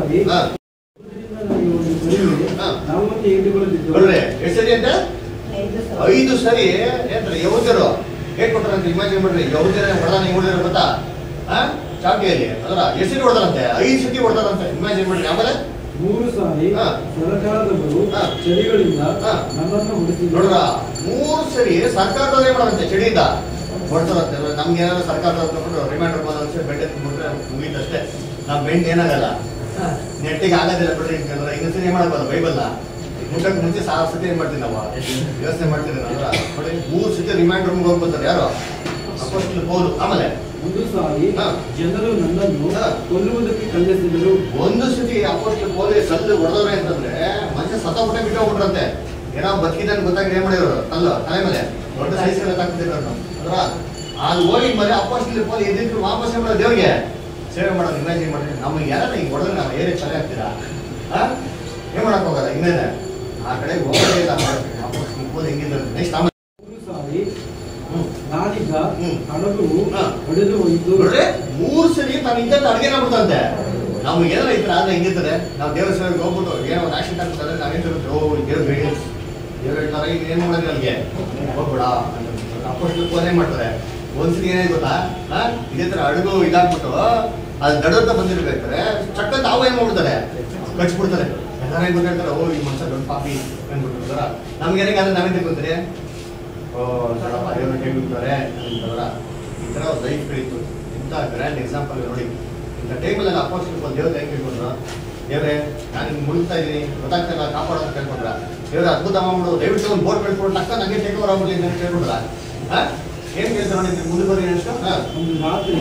ಎಷ್ಟು ಸರಿ ಅಂತ? ಐದು ಸರಿ ಏನ್ರಿ ಯಹೂದ್ಯರು ಹೇಗ್ ಕೊಟ್ಟಾರಂತ ಇಮ್ಯಾಜಿನ್ ಮಾಡ್ರಿ. ಯಹೂದ್ಯರ ಹೊಡೆದ ನೀವು ಹೊಡೆದಿರೋ ಗೊತ್ತಾ? ಚಾಟಿಯಲ್ಲಿ ಅದರ ಎಷ್ಟು ಸರಿ ಹೊಡೆದಾರಂತೆ? ಐದು ಸತಿ ಹೊಡೆದಾರಂತೆ. ಇಮ್ಯಾಜಿನ್ ಮಾಡ್ರಿ. ಆಮೇಲೆ ಮೂರು ಸಾರಿ ಸರ್ಕಾರದವರು ಚಳಿಗಳಿಂದ ನನ್ನನ್ನು ಹೊಡೆಸಿದ್ರು. ನೋಡ್ರ, ಮೂರು ಸರಿ ಸರ್ಕಾರದವ್ರು ಏನ್ ಮಾಡಂತೆ? ಚಳಿಯಿಂದ ಹೊಡ್ತಾರಂತೆ. ನಮ್ಗೆ ಏನಾದ್ರು ಸರ್ಕಾರದವ್ರು ರಿಮೈಂಡರ್ ಬಂದ್ರೆ ಬೆಂಡೆ ತುಂಬಿಟ್ರೆ ಮುಗೀತಷ್ಟೇ. ನಮ್ ಬೆಂಡ್ ಏನಾಗಲ್ಲ, ನೆಟ್ಟಿಗೆ ಆಗೋದಿಲ್ಲ ಬಿಡ್ರಿ. ಇನ್ನೊಂದು ಸರಿ ಏನ್ ಮಾಡಬಲ್ಲ ಬೈಬಲ್ನ ಮುಟ್ಟಕ್ಕೆ ಮುಂಚೆ ಸಾವಿರ ಸತಿ ಏನ್ ಮಾಡ್ತೀವಿ ನಾವು ಯೋಚನೆ ಮಾಡ್ತೀವಿ. ನೋಡಿ, ಮೂರು ಸತಿ ರಿಮೈಂಡರ್ ರೂಮ್ಗೆ ಹೋಗ್ಬರ್ತಾರೆ. ಯಾರು? ಅಪೊಸ್ತಲ ಪೌಲ. ಆಮೇಲೆ ಒಂದು ಸಾರಿ ಜನರು ನನ್ನನ್ನು ಕೊಲ್ಲುವುದಕ್ಕೆ ಕಲ್ಲೆಸೆದರು. ಒಂದು ಸತಿ ಅಪೊಸ್ತಲ ಪೌಲ ಕಲ್ಲು ಹೊಡೆದವ್ರೆ ಅಂತಂದ್ರೆ ಮನುಷ್ಯ ಸತ ಊಟ ಬಿಟ್ಟು ಹೋಗ್ಬಿಟ್ರಂತೆ. ಏನೋ ಬದುಕಿದ್ದಾನೆ ಗೊತ್ತಾಗಿ ಏನ್ ಮಾಡಿರೋರು ಕಲ್ಲು ತಲೆ ಮೇಲೆ ದೊಡ್ಡ ಸೈಜ್ ಎಲ್ಲ ತಾಕ್ತಿದ್ರು ಅದ್ರ. ಅದು ಹೋಗಿ ಮೇಲೆ ಅಪೊಸ್ತಲ ಪೌಲ ಎದ್ದಿದ್ರು ವಾಪಸ್ ಏನ್ ಮಾಡೋದು? ದೇವ್ರಿಗೆ ಸೇವೆ ಮಾಡೋದು. ಇಮ್ಯಾಜಿನ್ ಮಾಡಿ, ನಮಗೆ ಯಾರು ಈಗ ಹೊಡೆದ್ರೆ ನಾವು ಏನೇ ತಲೆ ಹಾಕ್ತೀರಾ? ಏನ್ ಮಾಡಕ್ ಹೋಗಲ್ಲ. ಇನ್ನೇನೆ ಆ ಕಡೆ ಹೋಗೋದೇ ಇಲ್ಲ. ಅಪೊಸ್ತಲ ಪೌಲ ಹೆಂಗಿದ್ರು ನೆಕ್ಸ್ಟ್ ಆಮೇಲೆ ಮೂರು ಸಾರಿ ನಾನೀಗ ಹಡಗು ಹೊಡೆದು ಹೋಯಿತು. ಮೂರು ಸರಿ ತಾನು ಇದ್ದಂತ ಅಡುಗೆ ಮಾಡ್ಬಿಡ್ತಂತೆ. ನಮ್ಗೆ ಏನಾರ ಇದ್ರೆ ಆದ್ರೆ ಹೆಂಗಿರ್ತದೆ? ನಾವು ದೇವರ ಸೇವೆಗೆ ಹೋಗ್ಬಿಟ್ಟು ಏನೋ ಒಂದು ಆಕ್ಸಿಡೆಂಟ್ ಆಗ್ತದೆ, ನಾವೇನ್ ತಿರುಗುತ್ತೆ, ಓ ದೇವ್ರ ಗೈಡೆನ್ಸ್ ದೇವ್ರ ಹೇಳ್ತಾರೆ ಈಗ ಏನ್ ಮಾಡೋದು ನನಗೆ ಹೋಗ್ಬಿಡ. ಅಪೊಸ್ತಲ ಪೌಲ ಏನ್ ಮಾಡ್ತಾರೆ? ಒಂದ್ಸರಿ ಏನಾಯ್ತು ಗೊತ್ತಾ? ಇದೇ ತರ ಅಡುಗು ಇದಾಗ್ಬಿಟ್ಟು ಅದು ದಡಂತ ಬಂದಿರ್ಬೇಕಾದ್ರೆ ಚಕ್ಕ ತಾವು ಏನ್ ಮಾಡ್ಬಿಡ್ತಾರೆ? ಕಚ್ಬಿಡ್ತಾರೆ. ಎಲ್ಲಾರ ಏನ್ ಗೊತ್ತಿರ್ತಾರೆ, ಓ ಈ ಮನುಷ್ಯ ದೊಡ್ಡ ಪಾಪಿ ಅನ್ಬಿಟ್ಟಿರ್ತಾರ. ನಮ್ಗೆ ಏನಾಗ ನಾವೇನ್ ತಿಳ್ಕೊತೀರಿ? ಓ ದೊಡ್ಡಪ್ಪ ದೇವ್ರ ಹೇಳ್ಬಿಡ್ತಾರೆ ಅಂತಂದ್ರ. ಈ ತರ ಲೈಫ್ ಬೆಳೀತು. ಇಂಥ ಗ್ರ್ಯಾಂಡ್ ಎಕ್ಸಾಂಪಲ್ ನೋಡಿ. ಇಂಥ ಟೈಮಲ್ಲಿ ಅಪೊಸ್ತಲ ದೇವ್ರ ಹೆಂಗ್ ಕೇಳ್ಕೊಂಡ್ರ? ದೇವ್ರೆ, ನಾನು ಹಿಂಗೆ ಮುಳುಗ್ತಾ ಇದೀನಿ, ಗೊತ್ತಾಗ್ತಿಲ್ಲ, ಕಾಪಾಡೋದು ಕೇಳ್ಕೊಂಡ್ರ. ದೇವ್ರ ಅದ್ಭುತ ಮಾಡ್ಬಿಡು, ದಯವಿಟ್ಟು ಒಂದು ಬೋಟ್ ಬೆಳ್ಕೊಂಡು ಟಕ್ಕ ನಂಗೆ ಟೇಕ್ ಓವರ್ ಆಗ್ಬಿಡ್ಲಿ ಅಂತ ಕೇಳ್ಕೊಂಡ್ರ. ಏನ್ ಕೇಳ್ತಾರೆ ನೋಡಿ, ಮುಂದೆ ಬರೀ ಎಷ್ಟು? ಒಂದು ರಾತ್ರಿ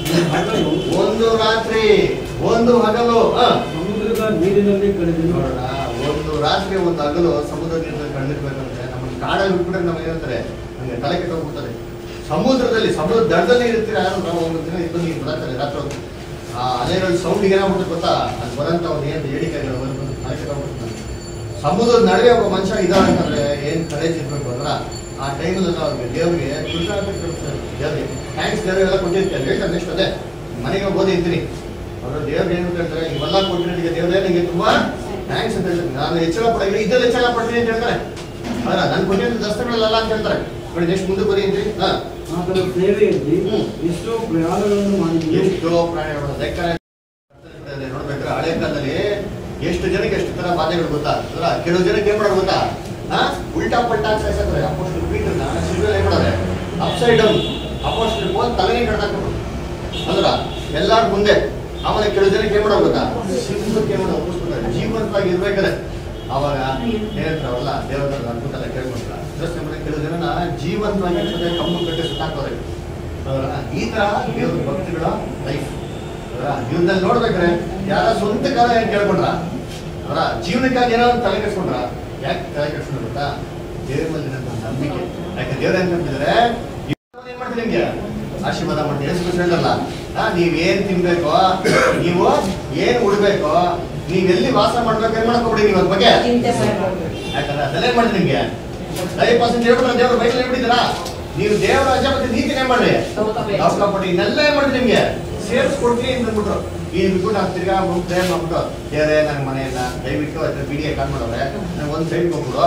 ಒಂದು ರಾತ್ರಿ ಒಂದು ಹಗಲು ಸಮುದ್ರದ ನೀರಿನಲ್ಲಿ ಕಳೆದು. ನೋಡೋಣ, ಒಂದು ರಾತ್ರಿ ಒಂದು ಹಗಲು ಸಮುದ್ರ ನೀರಿನಲ್ಲಿ ಕಳೆದಿರ್ಬೇಕಂದ್ರೆ ನಮ್ಮನ್ನು ಕಾಡಲ್ಲಿ ಬಿಟ್ಬಿಟ್ರೆ ನಮ್ಗೆ ಏನಂತಾರೆ? ನಮ್ಗೆ ತಲೆ ಕೆಟ್ಟೋಗ್ಬಿಡ್ತಾರೆ. ಸಮುದ್ರದಲ್ಲಿ ಸಮುದ್ರ ದಡದಲ್ಲಿ ಇರ್ತೀರ ಯಾರು? ನಾವು ಒಂದು ದಿನ ಇಬ್ಬರು ನೀವು ಬರಾತಾರೆ ರಾತ್ರಿ ಹೊತ್ತು. ಆ ಅಲೆಗಳ ಸೌಂಡಿಗೆ ಏನಾಗ್ಬಿಟ್ಟು ಗೊತ್ತಾ? ಅದು ಬರೋಂಥ ಒಂದು ಏನು ಹೇಳಿಕೆಗಳು ಬಂದು ತಲೆ ಕೆಟ್ಟೋಗ್ಬಿಡ್ತಾರೆ. ಸಮುದ್ರದ ನಡುವೆ ಒಬ್ಬ ಮನುಷ್ಯ ಇದ್ದಾವೆ ಅಂತಂದ್ರೆ ಏನ್ ಕರೇಜ್ ಇರ್ಬೇಕು ಅಂದ್ರ ಆ ಟೈಮಲ್ಲಿ ಅವ್ರಿಗೆ ದೇವ್ರಿಗೆ ದೇವ್ರಿಗೆ ಥ್ಯಾಂಕ್ಸ್ ದೇವ್ರಿಗೆಲ್ಲ ಕೊಟ್ಟಿರ್ತಾರೆ. ಹೇಳ್ತಾರೆ ನೆಕ್ಸ್ಟ್ ಅದೇ ಮನೆಗೆ ಓದಿ ಇರ್ತೀನಿ ಅವರು ದೇವ್ರು ಏನು ಹೇಳ್ತಾರೆ? ಇವೆಲ್ಲ ಕೊಟ್ಟಿರೋದಿಗೆ ದೇವ್ರೇ ನನಗೆ ತುಂಬಾ ಥ್ಯಾಂಕ್ಸ್ ಅಂತ ಹೇಳ್ತಾರೆ. ನಾನು ಹೆಚ್ಚಳ ಪಡಲ್ಲ, ಇದ್ರಲ್ಲಿ ಹೆಚ್ಚಳ ಪಡ್ತೀನಿ ಅಂತ ಹೇಳ್ತಾರೆ. ಅದ್ರ ನಾನು ಕೊಟ್ಟಿರೋ ದಸ್ತಗಳಲ್ಲ ಅಂತ ಹೇಳ್ತಾರೆ. ನೋಡಿ ನೆಕ್ಸ್ಟ್ ಮುಂದೆ ಬರೀ ಅಂತೀರಿ. ಹಾ ಆತನ ಸೇವೆಯಲ್ಲಿ ಎಷ್ಟೋ ಪ್ರಯಾಣಗಳನ್ನು ಮಾಡಿದ್ರು. ಎಷ್ಟೋ ಪ್ರಯಾಣಗಳು ಲೆಕ್ಕ ನೋಡ್ಬೇಕಾದ್ರೆ ಹಳೆ ಕಾಲದಲ್ಲಿ ಎಷ್ಟು ಜನಕ್ಕೆ ಎಷ್ಟು ತರ ಬಾಧೆಗಳು ಗೊತ್ತಾ? ಅಲ್ಲ ಕೆಲವು ಜನಕ್ಕೆ ಏನ್ ಮಾಡೋದು ಗೊತ್ತಾ? ಹಾ ಉಲ್ಟಾ ಪಲ್ಟಾ ಸಾಯಿಸ್ತಾರೆ. ಅಪೊಸ್ತಲ ಪೀಟರ್ನ ಶಿಲ್ವೆಲ್ ಏನ್ ಮಾಡೋರೆ? Upside down. ಅಪೊಸ್ತಲ ಪೌಲ ತಲೆನೇ ಕಡ್ದಾಕ್ಬಿಟ್ರು ಅಂದ್ರ ಎಲ್ಲಾರು ಮುಂದೆ. ಆಮೇಲೆ ಕೆಲವು ಜನಕ್ಕೆ ಏನ್ ಮಾಡೋದು ಗೊತ್ತಾ? ಸಿಂಹಕ್ಕೆ ಏನ್ ಮಾಡೋದು ಒಪ್ಪಿಸ್ಬಿಡ್ತಾರೆ. ಜೀವಂತವಾಗಿ ಇರ್ಬೇಕಾದ್ರೆ ಅವಾಗ ಹೇಳ್ತಾರಲ್ಲ ದೇವರ ಅದ್ಭುತ ಎಲ್ಲ ಕೇಳ್ಕೊಂಡ್ರ ಯೋಚನೆ ಮಾಡಿ ಕೆಲವು ಜನನ ಜೀವಂತವಾಗಿ ಕಮ್ಮು ಕಟ್ಟೆ ಸುತ್ತಾಕೋರೆ. ಈ ತರ ದೇವ್ರ ಭಕ್ತಿಗಳ ಲೈಫ್ ಜೀವನದಲ್ಲಿ ನೋಡ್ಬೇಕ್ರೆ ಯಾರ ಸ್ವಂತ ಕಾಲ ಏನ್ ಕೇಳ್ಕೊಂಡ್ರ ಅವರ ಜೀವನಕ್ಕಾಗಿ ಏನೋ ತಲೆ ಕೆಡ್ಸ್ಕೊಂಡ್ರ. ಯಾಕೆ ತಲೆ ಕೆಡ್ಸ್ಕೊಂಡ್ರ ಗೊತ್ತಾ? ದೇವ್ರ ಮೇಲೆ ನಂಬಿಕೆ. ಯಾಕೆ ದೇವ್ರ ಏನ್ ನಂಬಿದ್ರೆ ಏನ್ ಮಾಡ್ತೀನಿ ನಿಮ್ಗೆ ಆಶೀರ್ವಾದ ಮಾಡ್ತೀನಿ. ಎಷ್ಟು ಹೇಳಲ್ಲ ನೀವೇನ್ ತಿನ್ಬೇಕೋ, ನೀವು ಏನ್ ಉಡ್ಬೇಕೋ, ನೀವೆಲ್ಲಿ ವಾಸ ಮಾಡ್ಬೇಕು ಏನ್ ಮಾಡಕೋಬಿಡಿ ನೀವು ಅದ್ರ ಬಗ್ಗೆ. ಯಾಕಂದ್ರೆ ಅದನ್ನೇ ಮಾಡಿ ನಿಮ್ಗೆ ಲೈಫ್ ಪರ್ಸೆಂಟ್ ಹೇಳ್ಬಿಟ್ರೆ ದೇವ್ರ ಬೈಬಲ್ ಹೇಳ್ಬಿಟ್ಟಿದ್ದೀರಾ? ನೀವು ದೇವರ ರಾಜ್ಯ ಮತ್ತೆ ನೀತಿನೇ ಮಾಡ್ರಿ, ಕಾಪಾಡಿ ಇನ್ನೆಲ್ಲ ಏನ್ ಮಾಡಿ ನಿಮ್ಗೆ ಸೇರಿಸ್ಕೊಡ್ತೀನಿ ಅಂತ ಅಂದ್ಬಿಟ್ರು. ಈ ಬಿಟ್ಬಿಟ್ಟು ನಾವು ತಿರ್ಗಾ ಪ್ರೇಮ್ ಮಾಡ್ಬಿಟ್ಟು ದೇವರೇ ನನ್ನ ಮನೆಯಲ್ಲ ದಯವಿಟ್ಟು ಅದ್ರ ಬಿಡಿಗೆ ಕಾಲ್ ಮಾಡೋರೆ ನಂಗೆ ಒಂದು ಸೈಡ್ ಹೋಗ್ಬಿಡು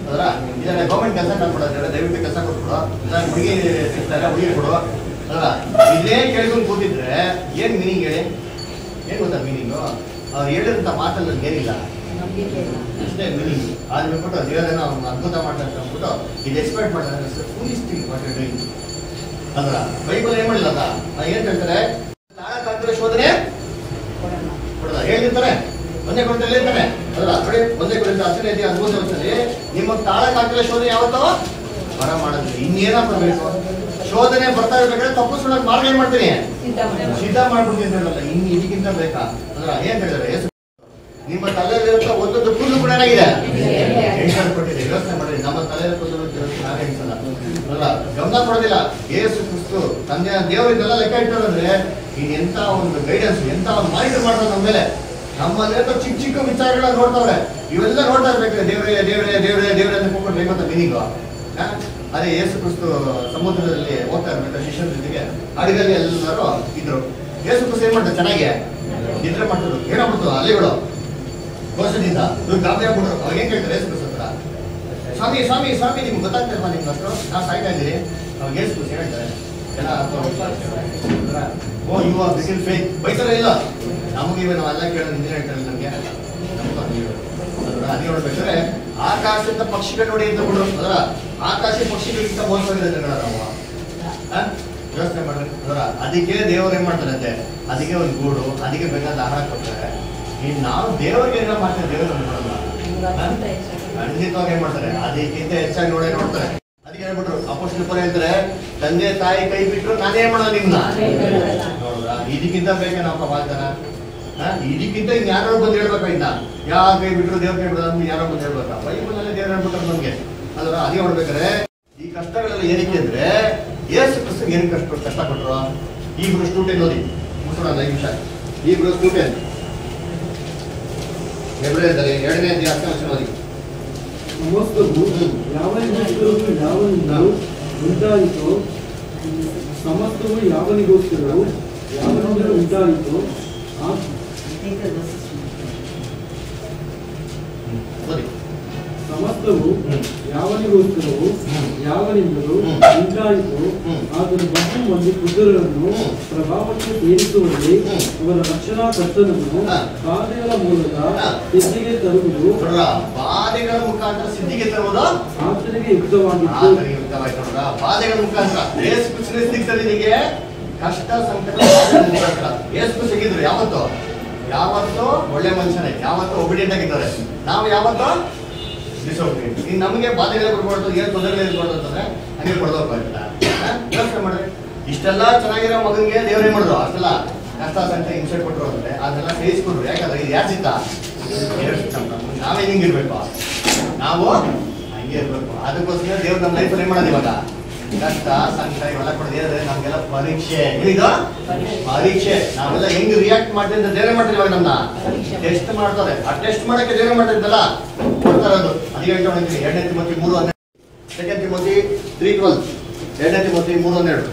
ಅದರ ಇದನ್ನ ಗೌರ್ಮೆಂಟ್ ಕೆಲಸ ಕೊಡ್ಬಿಡೋದ್ರೆ ದಯವಿಟ್ಟು ಕೆಲಸ ಕೊಟ್ಬಿಡು, ಇಲ್ಲ ಹುಡುಗಿ ಸಿಗ್ತಾರೆ ಹುಡುಗಿ ಕೊಡು ಅದರ ಇದೇ ಕೇಳ್ಕೊಂಡು ಕೂತಿದ್ರೆ ಏನ್ ಮೀನಿಂಗ್ ಹೇಳಿ? ಏನ್ ಗೊತ್ತಾ ಮೀನಿಂಗು? ಅವ್ರು ಹೇಳಿದಂಥ ಮಾತಲ್ಲಿ ಏನಿಲ್ಲ ಅಷ್ಟೇ ಮೀನಿಂಗ್. ಆದ್ರೆ ಬಿಟ್ಬಿಟ್ಟು ದೇವರನ್ನ ಅವ್ನು ಅದ್ಭುತ ಮಾಡ್ತಾರೆ ಅಂತ ಅಂದ್ಬಿಟ್ಟು ಇದು ಎಕ್ಸ್ಪೆಕ್ಟ್ ಮಾಡ್ತಾರೆ foolish thing what you doing. ಅಂದ್ರ ಬೈಬಲ್ ಏನ್ ಮಾಡಿಲ್ಲ ಅದ ಏನ್ ಹೇಳ್ತಾರೆ? ತಾಳಕ್ಕಾಗ್ತಿರೋ ಶೋಧನೆ ಕೊಡಲ್ಲ ಹೇಳಿರ್ತಾರೆ, ಒಂದೇ ಕೊಡ್ತಾ ಹೇಳ್ತಾನೆ ಅದರ ನೋಡಿ ಒಂದೇ ಕೊಡಿಂದ ಹತ್ತನೇ ಅಧ್ಯಾಯ ಹದಿಮೂರನೇ ವರ್ಷದಲ್ಲಿ ನಿಮ್ಮ ತಾಳಕ್ಕಾಗ್ತಿರೋ ಶೋಧನೆ ಯಾವತ್ತೋ ಬರ ಮಾಡೋದಿಲ್ಲ. ಇನ್ನೇನಪ್ಪ ಬೇಕು? ಶೋಧನೆ ಬರ್ತಾ ಇರ್ಬೇಕಾದ್ರೆ ತಪ್ಪಿಸ್ಕೊಳಕ್ ಮಾರ್ಗ ಏನ್ ಮಾಡ್ತೀನಿ? ಸಿದ್ಧ ಮಾಡ್ಬಿಡ್ತೀನಿ ಹೇಳಲ್ಲ. ಇನ್ನು ಇದಕ್ಕಿಂತ ಬೇಕಾ? ಅಂದ್ರೆ ಏನ್ ಹೇಳಿದ್ರೆ ನಿಮ್ಮ ತಲೆಯಲ್ಲಿರುವಂತ ಒಂದೊಂದು ಕೂದಲು ಕೂಡ ಏನಾಗಿದೆ ಕೊಟ್ಟಿದೆ. ಯೋಚನೆ ಮಾಡಿರಿ, ನಮ್ಮ ತಲೆಯಲ್ಲಿ ಕೂದಲು ನಾವೇ ಎಣಿಸಲ್ಲ ಅಲ್ಲ, ಗಮನ ಕೊಡೋದಿಲ್ಲ. ಏಸು ಕ್ರಿಸ್ತು ತಂದೆ ದೇವರಿಗೆಲ್ಲ ಲೆಕ್ಕ ಇಟ್ಟಂದ್ರೆ ಇನ್ ಎಂತ ಒಂದು ಗೈಡೆನ್ಸ್, ಎಂತ ಒಂದು ಮಾನಿಟರ್ ಮಾಡ್ತಾರೆ ನಮ್ಮ ಮೇಲೆ. ನಮ್ಮಲ್ಲಿರೋ ಚಿಕ್ಕ ಚಿಕ್ಕ ವಿಚಾರಗಳನ್ನ ನೋಡ್ತಾವ್ರೆ, ಇವೆಲ್ಲ ನೋಡ್ತಾ ಇರ್ಬೇಕಾದ್ರೆ ದೇವರೇ ದೇವರೇ ದೇವರೇ ದೇವರೇ ಅಂತ ಕೂತ್ಕೊಂಡ್ರೆ ಗೊತ್ತಾ ಮೀನಿಂಗು? ಅದೇ ಯೇಸು ಕ್ರಿಸ್ತು ಸಮುದ್ರದಲ್ಲಿ ಹೋಗ್ತಾ ಇರ್ಬೇಕಾದ್ರೆ ಶಿಷ್ಯರ ಜೊತೆಗೆ ಹಡಗಲ್ಲಿ ಎಲ್ಲರೂ ಇದ್ರು. ಯೇಸು ಕ್ರಿಸ್ತು ಏನ್ ಮಾಡ್ತಾರೆ? ಚೆನ್ನಾಗಿ ನಿದ್ರೆ ಮಾಡ್ತಿದ್ರು. ಏನಾಗ್ಬಿಡ್ತು ಅಲೆಗಳು ಘೋಷದಿಂದ ಇವ್ರು ಗಾಬರಿ ಆಗ್ಬಿಟ್ರು. ಅವಾಗ ಏನ್ ಕೇಳ್ತಾರೆ ಯೇಸು ಕ್ರಿಸ್ತು ಹತ್ರ? ಸ್ವಾಮಿ ಸ್ವಾಮಿ ಸ್ವಾಮಿ ನಿಮ್ಗೆ ಗೊತ್ತಾಗ್ತಿಲ್ವಾ ನಿಮ್ಗೆ ಅಷ್ಟು ನಾವು ಸಾಯ್ತಾ ಇದ್ದೀರಿ? ಅವಾಗ ಯೇಸು ಕ್ರಿಸ್ತು ಹೇಳ್ತಾರೆ ಎಲ್ಲ ಓ ಇವ ಬಿಸಿಲ್ ಫೇಕ್ ಬೈತಾರೆ ಇಲ್ಲ ನಮಗೆ ಇವ ನಾವೆಲ್ಲ ಕೇಳೋದು ಹಿಂದಿನ ಹೇಳ್ತಾರೆ ನಮ್ಗೆ ಅದೇ ನೋಡ್ಬೇಕಾದ್ರೆ ಆಕಾಶದ ಪಕ್ಷಿಗಳು ನೋಡಿ ಅಂತ ಬಿಡ್ರು. ಅದರ ಆಕಾಶ ಪಕ್ಷಿಗಳಿಗಿಂತ ಮೋಸವಾಗಿರುತ್ತೆ ನಾವು ಯೋಚನೆ ಮಾಡ್ಬೇಕು. ಅದರ ಅದಕ್ಕೆ ದೇವರು ಏನ್ ಮಾಡ್ತಾರಂತೆ? ಅದಕ್ಕೆ ಒಂದು ಗೂಡು, ಅದಕ್ಕೆ ಬೇಕಾದ ಆಹಾರ ಕೊಡ್ತಾರೆ. ಇನ್ನು ನಾವು ದೇವರಿಗೆ ಏನೋ ಮಾಡ್ತಾರೆ, ದೇವರು ನೋಡಲ್ಲ. ಖಂಡಿತವಾಗಿ ಏನ್ ಮಾಡ್ತಾರೆ? ಅದಕ್ಕಿಂತ ಹೆಚ್ಚಾಗಿ ನೋಡೇ ನೋಡ್ತಾರೆ. ಅದಕ್ಕೆ ಹೇಳ್ಬಿಟ್ರು ಅಪೊಸ್ತಲರು ಪೌಲ ಹೇಳ್ತಾರೆ, ತಂದೆ ತಾಯಿ ಕೈ ಬಿಟ್ರು ನಾನೇನ್ ಮಾಡೋದು ನಿಮ್ನ ನೋಡ್ರ. ಇದಕ್ಕಿಂತ ಬೇಕಾ ನಾವು ವಾಗ್ದಾನ? ಇದಕ್ಕಿಂತ ಇನ್ ಯಾರೋ ಬಂದು ಹೇಳ್ಬೇಕಾ? ಇನ್ನ ಯಾವ ಕೈ ಬಿಟ್ರು ದೇವ್ರ ಕೈ ಬಿಡೋದು ನಮ್ಗೆ ಯಾರೋ ಬಂದು ಹೇಳ್ಬೇಕಾ? ಬೈಬಲ್ನಲ್ಲೇ ದೇವ್ರು ಹೇಳ್ಬಿಟ್ರು ನಮ್ಗೆ. ಅದ್ರ ಅದೇ ನೋಡ್ಬೇಕಾದ್ರೆ ಈ ಕಷ್ಟಗಳೆಲ್ಲ ಏನಕ್ಕೆ ಅಂದ್ರೆ ಏಸು ಕ್ರಿಸ್ತು ಏನಕ್ಕೆ ಕಷ್ಟ ಕಷ್ಟ ಕೊಟ್ಟರು? ಈಬ್ರು ಸ್ಟೂಡೆಂಟ್ ಓದಿ ಮುಗಿಸೋಣ ಐದು ನಿಮಿಷ. ಈಬ್ರು ಸ್ಟೂಡೆಂಟ್ ಹೆಬ್ರಿಯರಲ್ಲಿ ಎರಡನೇ ಅಧ್ಯಾಯ ಹತ್ತನೇ ವಚನ ಓದಿ. ಸಮಸ್ತವು ಯಾವನಿಗೋಸ್ಕರವೂ ಯಾವನಿಂದಲೂ ಉಂಟಾಯಿತು, ಸಮಸ್ತವು ಯಾವನಿಗೋಸ್ಕರವೂ ಯಾವನಿಂದಲೂ ಉಂಟಾಯಿತು. ಸಮಸ್ತವು ಯಾವನಿಗೋಸ್ಕರವೂ ಯಾವನಿಂದಲೂ ಉಂಟಾಯಿತು. ಆದರೆ ಬಹು ಮಂದಿ ಪುತ್ರರನ್ನು ಪ್ರಭಾವಕ್ಕೆ ಸೇರಿಸುವಲ್ಲಿ ಅವರ ರಕ್ಷಣಾ ಕರ್ತನನ್ನು ಬಾಧೆಗಳ ಮೂಲಕ ಸಿದ್ಧಿಗೆ ತರುವುದು ಬಾಧೆಗಳ ಮುಖಾಂತರ ಸಿದ್ಧಿಗೆ ತರುವುದು ಆತನಿಗೆ ಯುಕ್ತವಾಗಿತ್ತು. ಬಾಧೆಗಳ ಮುಖಾಂತರ ಯೇಸು ಕ್ರಿಸ್ತನಿಗೆ ನಿನಗೆ ಕಷ್ಟ ಸಂಕಟ ಯೇಸು ಸಿಗಿದ್ರು. ಯಾವತ್ತು ಯಾವತ್ತು ಒಳ್ಳೆ ಮನುಷ್ಯನೇ, ಯಾವತ್ತು ಒಬಿಡಿಯಂಟ್ ಆಗಿದ್ದಾರೆ. ನಾವು ಯಾವತ್ತು ಡಿಸೋಬಿಡಿಯಂಟ್. ಇನ್ನು ನಮಗೆ ಬಾಧೆಗಳೇ ಕೊಡ್ಬಾರ್ದು, ಏನು ತೊಂದರೆಗಳೇ ಇರ್ಬಾರ್ದು ಅಂತಂದ್ರೆ ಹಂಗೆ ಕೊಡೋಕ್ಕಾಗಿಲ್ಲ. ಯೋಚನೆ ಮಾಡ್ರಿ, ಇಷ್ಟೆಲ್ಲ ಚೆನ್ನಾಗಿರೋ ಮಗನಿಗೆ ದೇವರೇ ಮಾಡಿದ್ರು ಅಷ್ಟೆಲ್ಲ ಕಷ್ಟ ಸಂಕಟ ಹಿಂಸೆ ಕೊಟ್ಟರು ಅಂದ್ರೆ ಅದೆಲ್ಲ ಸೇರಿಸ್ಕೊಂಡ್ರು. ಯಾಕಂದ್ರೆ ಇದು ಯಾರು ಸಿದ್ಧ? ನಾವೇ ಹಿಂಗಿರ್ಬೇಕು, ನಾವು ಹಂಗೆ ಇರ್ಬೇಕು. ಅದಕ್ಕೋಸ್ಕರ ದೇವ್ರು ನಮ್ಮ ಲೈಫಲ್ಲಿ ಏನ್ ಮಾಡೋದು? ಇವಾಗ ಕಷ್ಟ ಸಂಕಟ ಇವೆಲ್ಲ ಕೊಡೋದು ಏನಂದ್ರೆ ನಮ್ಗೆಲ್ಲ ಪರೀಕ್ಷೆ. ಏನಿದು ಪರೀಕ್ಷೆ. ನಾವೆಲ್ಲ ಹೆಂಗ್ ರಿಯಾಕ್ಟ್ ಮಾಡ್ತೀವಿ ಅಂತ ದೇವ್ರೆ ಮಾಡ್ತೀವಿ. ಇವಾಗ ನಮ್ನ ಟೆಸ್ಟ್ ಮಾಡ್ತಾರೆ. ಆ ಟೆಸ್ಟ್ ಮಾಡಕ್ಕೆ ದೇವ್ರೆ ಮಾಡ್ತಿದ್ದಲ್ಲ ಕೊಡ್ತಾರೆ. ಅದು ಅದಕ್ಕೆ ಹೇಳ್ತಾ ಹೊಂದಿದ್ದೀನಿ ಎರಡನೇ ತಿಮೋತಿ ಮೂರು ಹನ್ನೆರಡು. Second Timothy three twelve. ಎರಡನೇ ತಿಮೋತಿ ಮೂರು ಹನ್ನೆರಡು.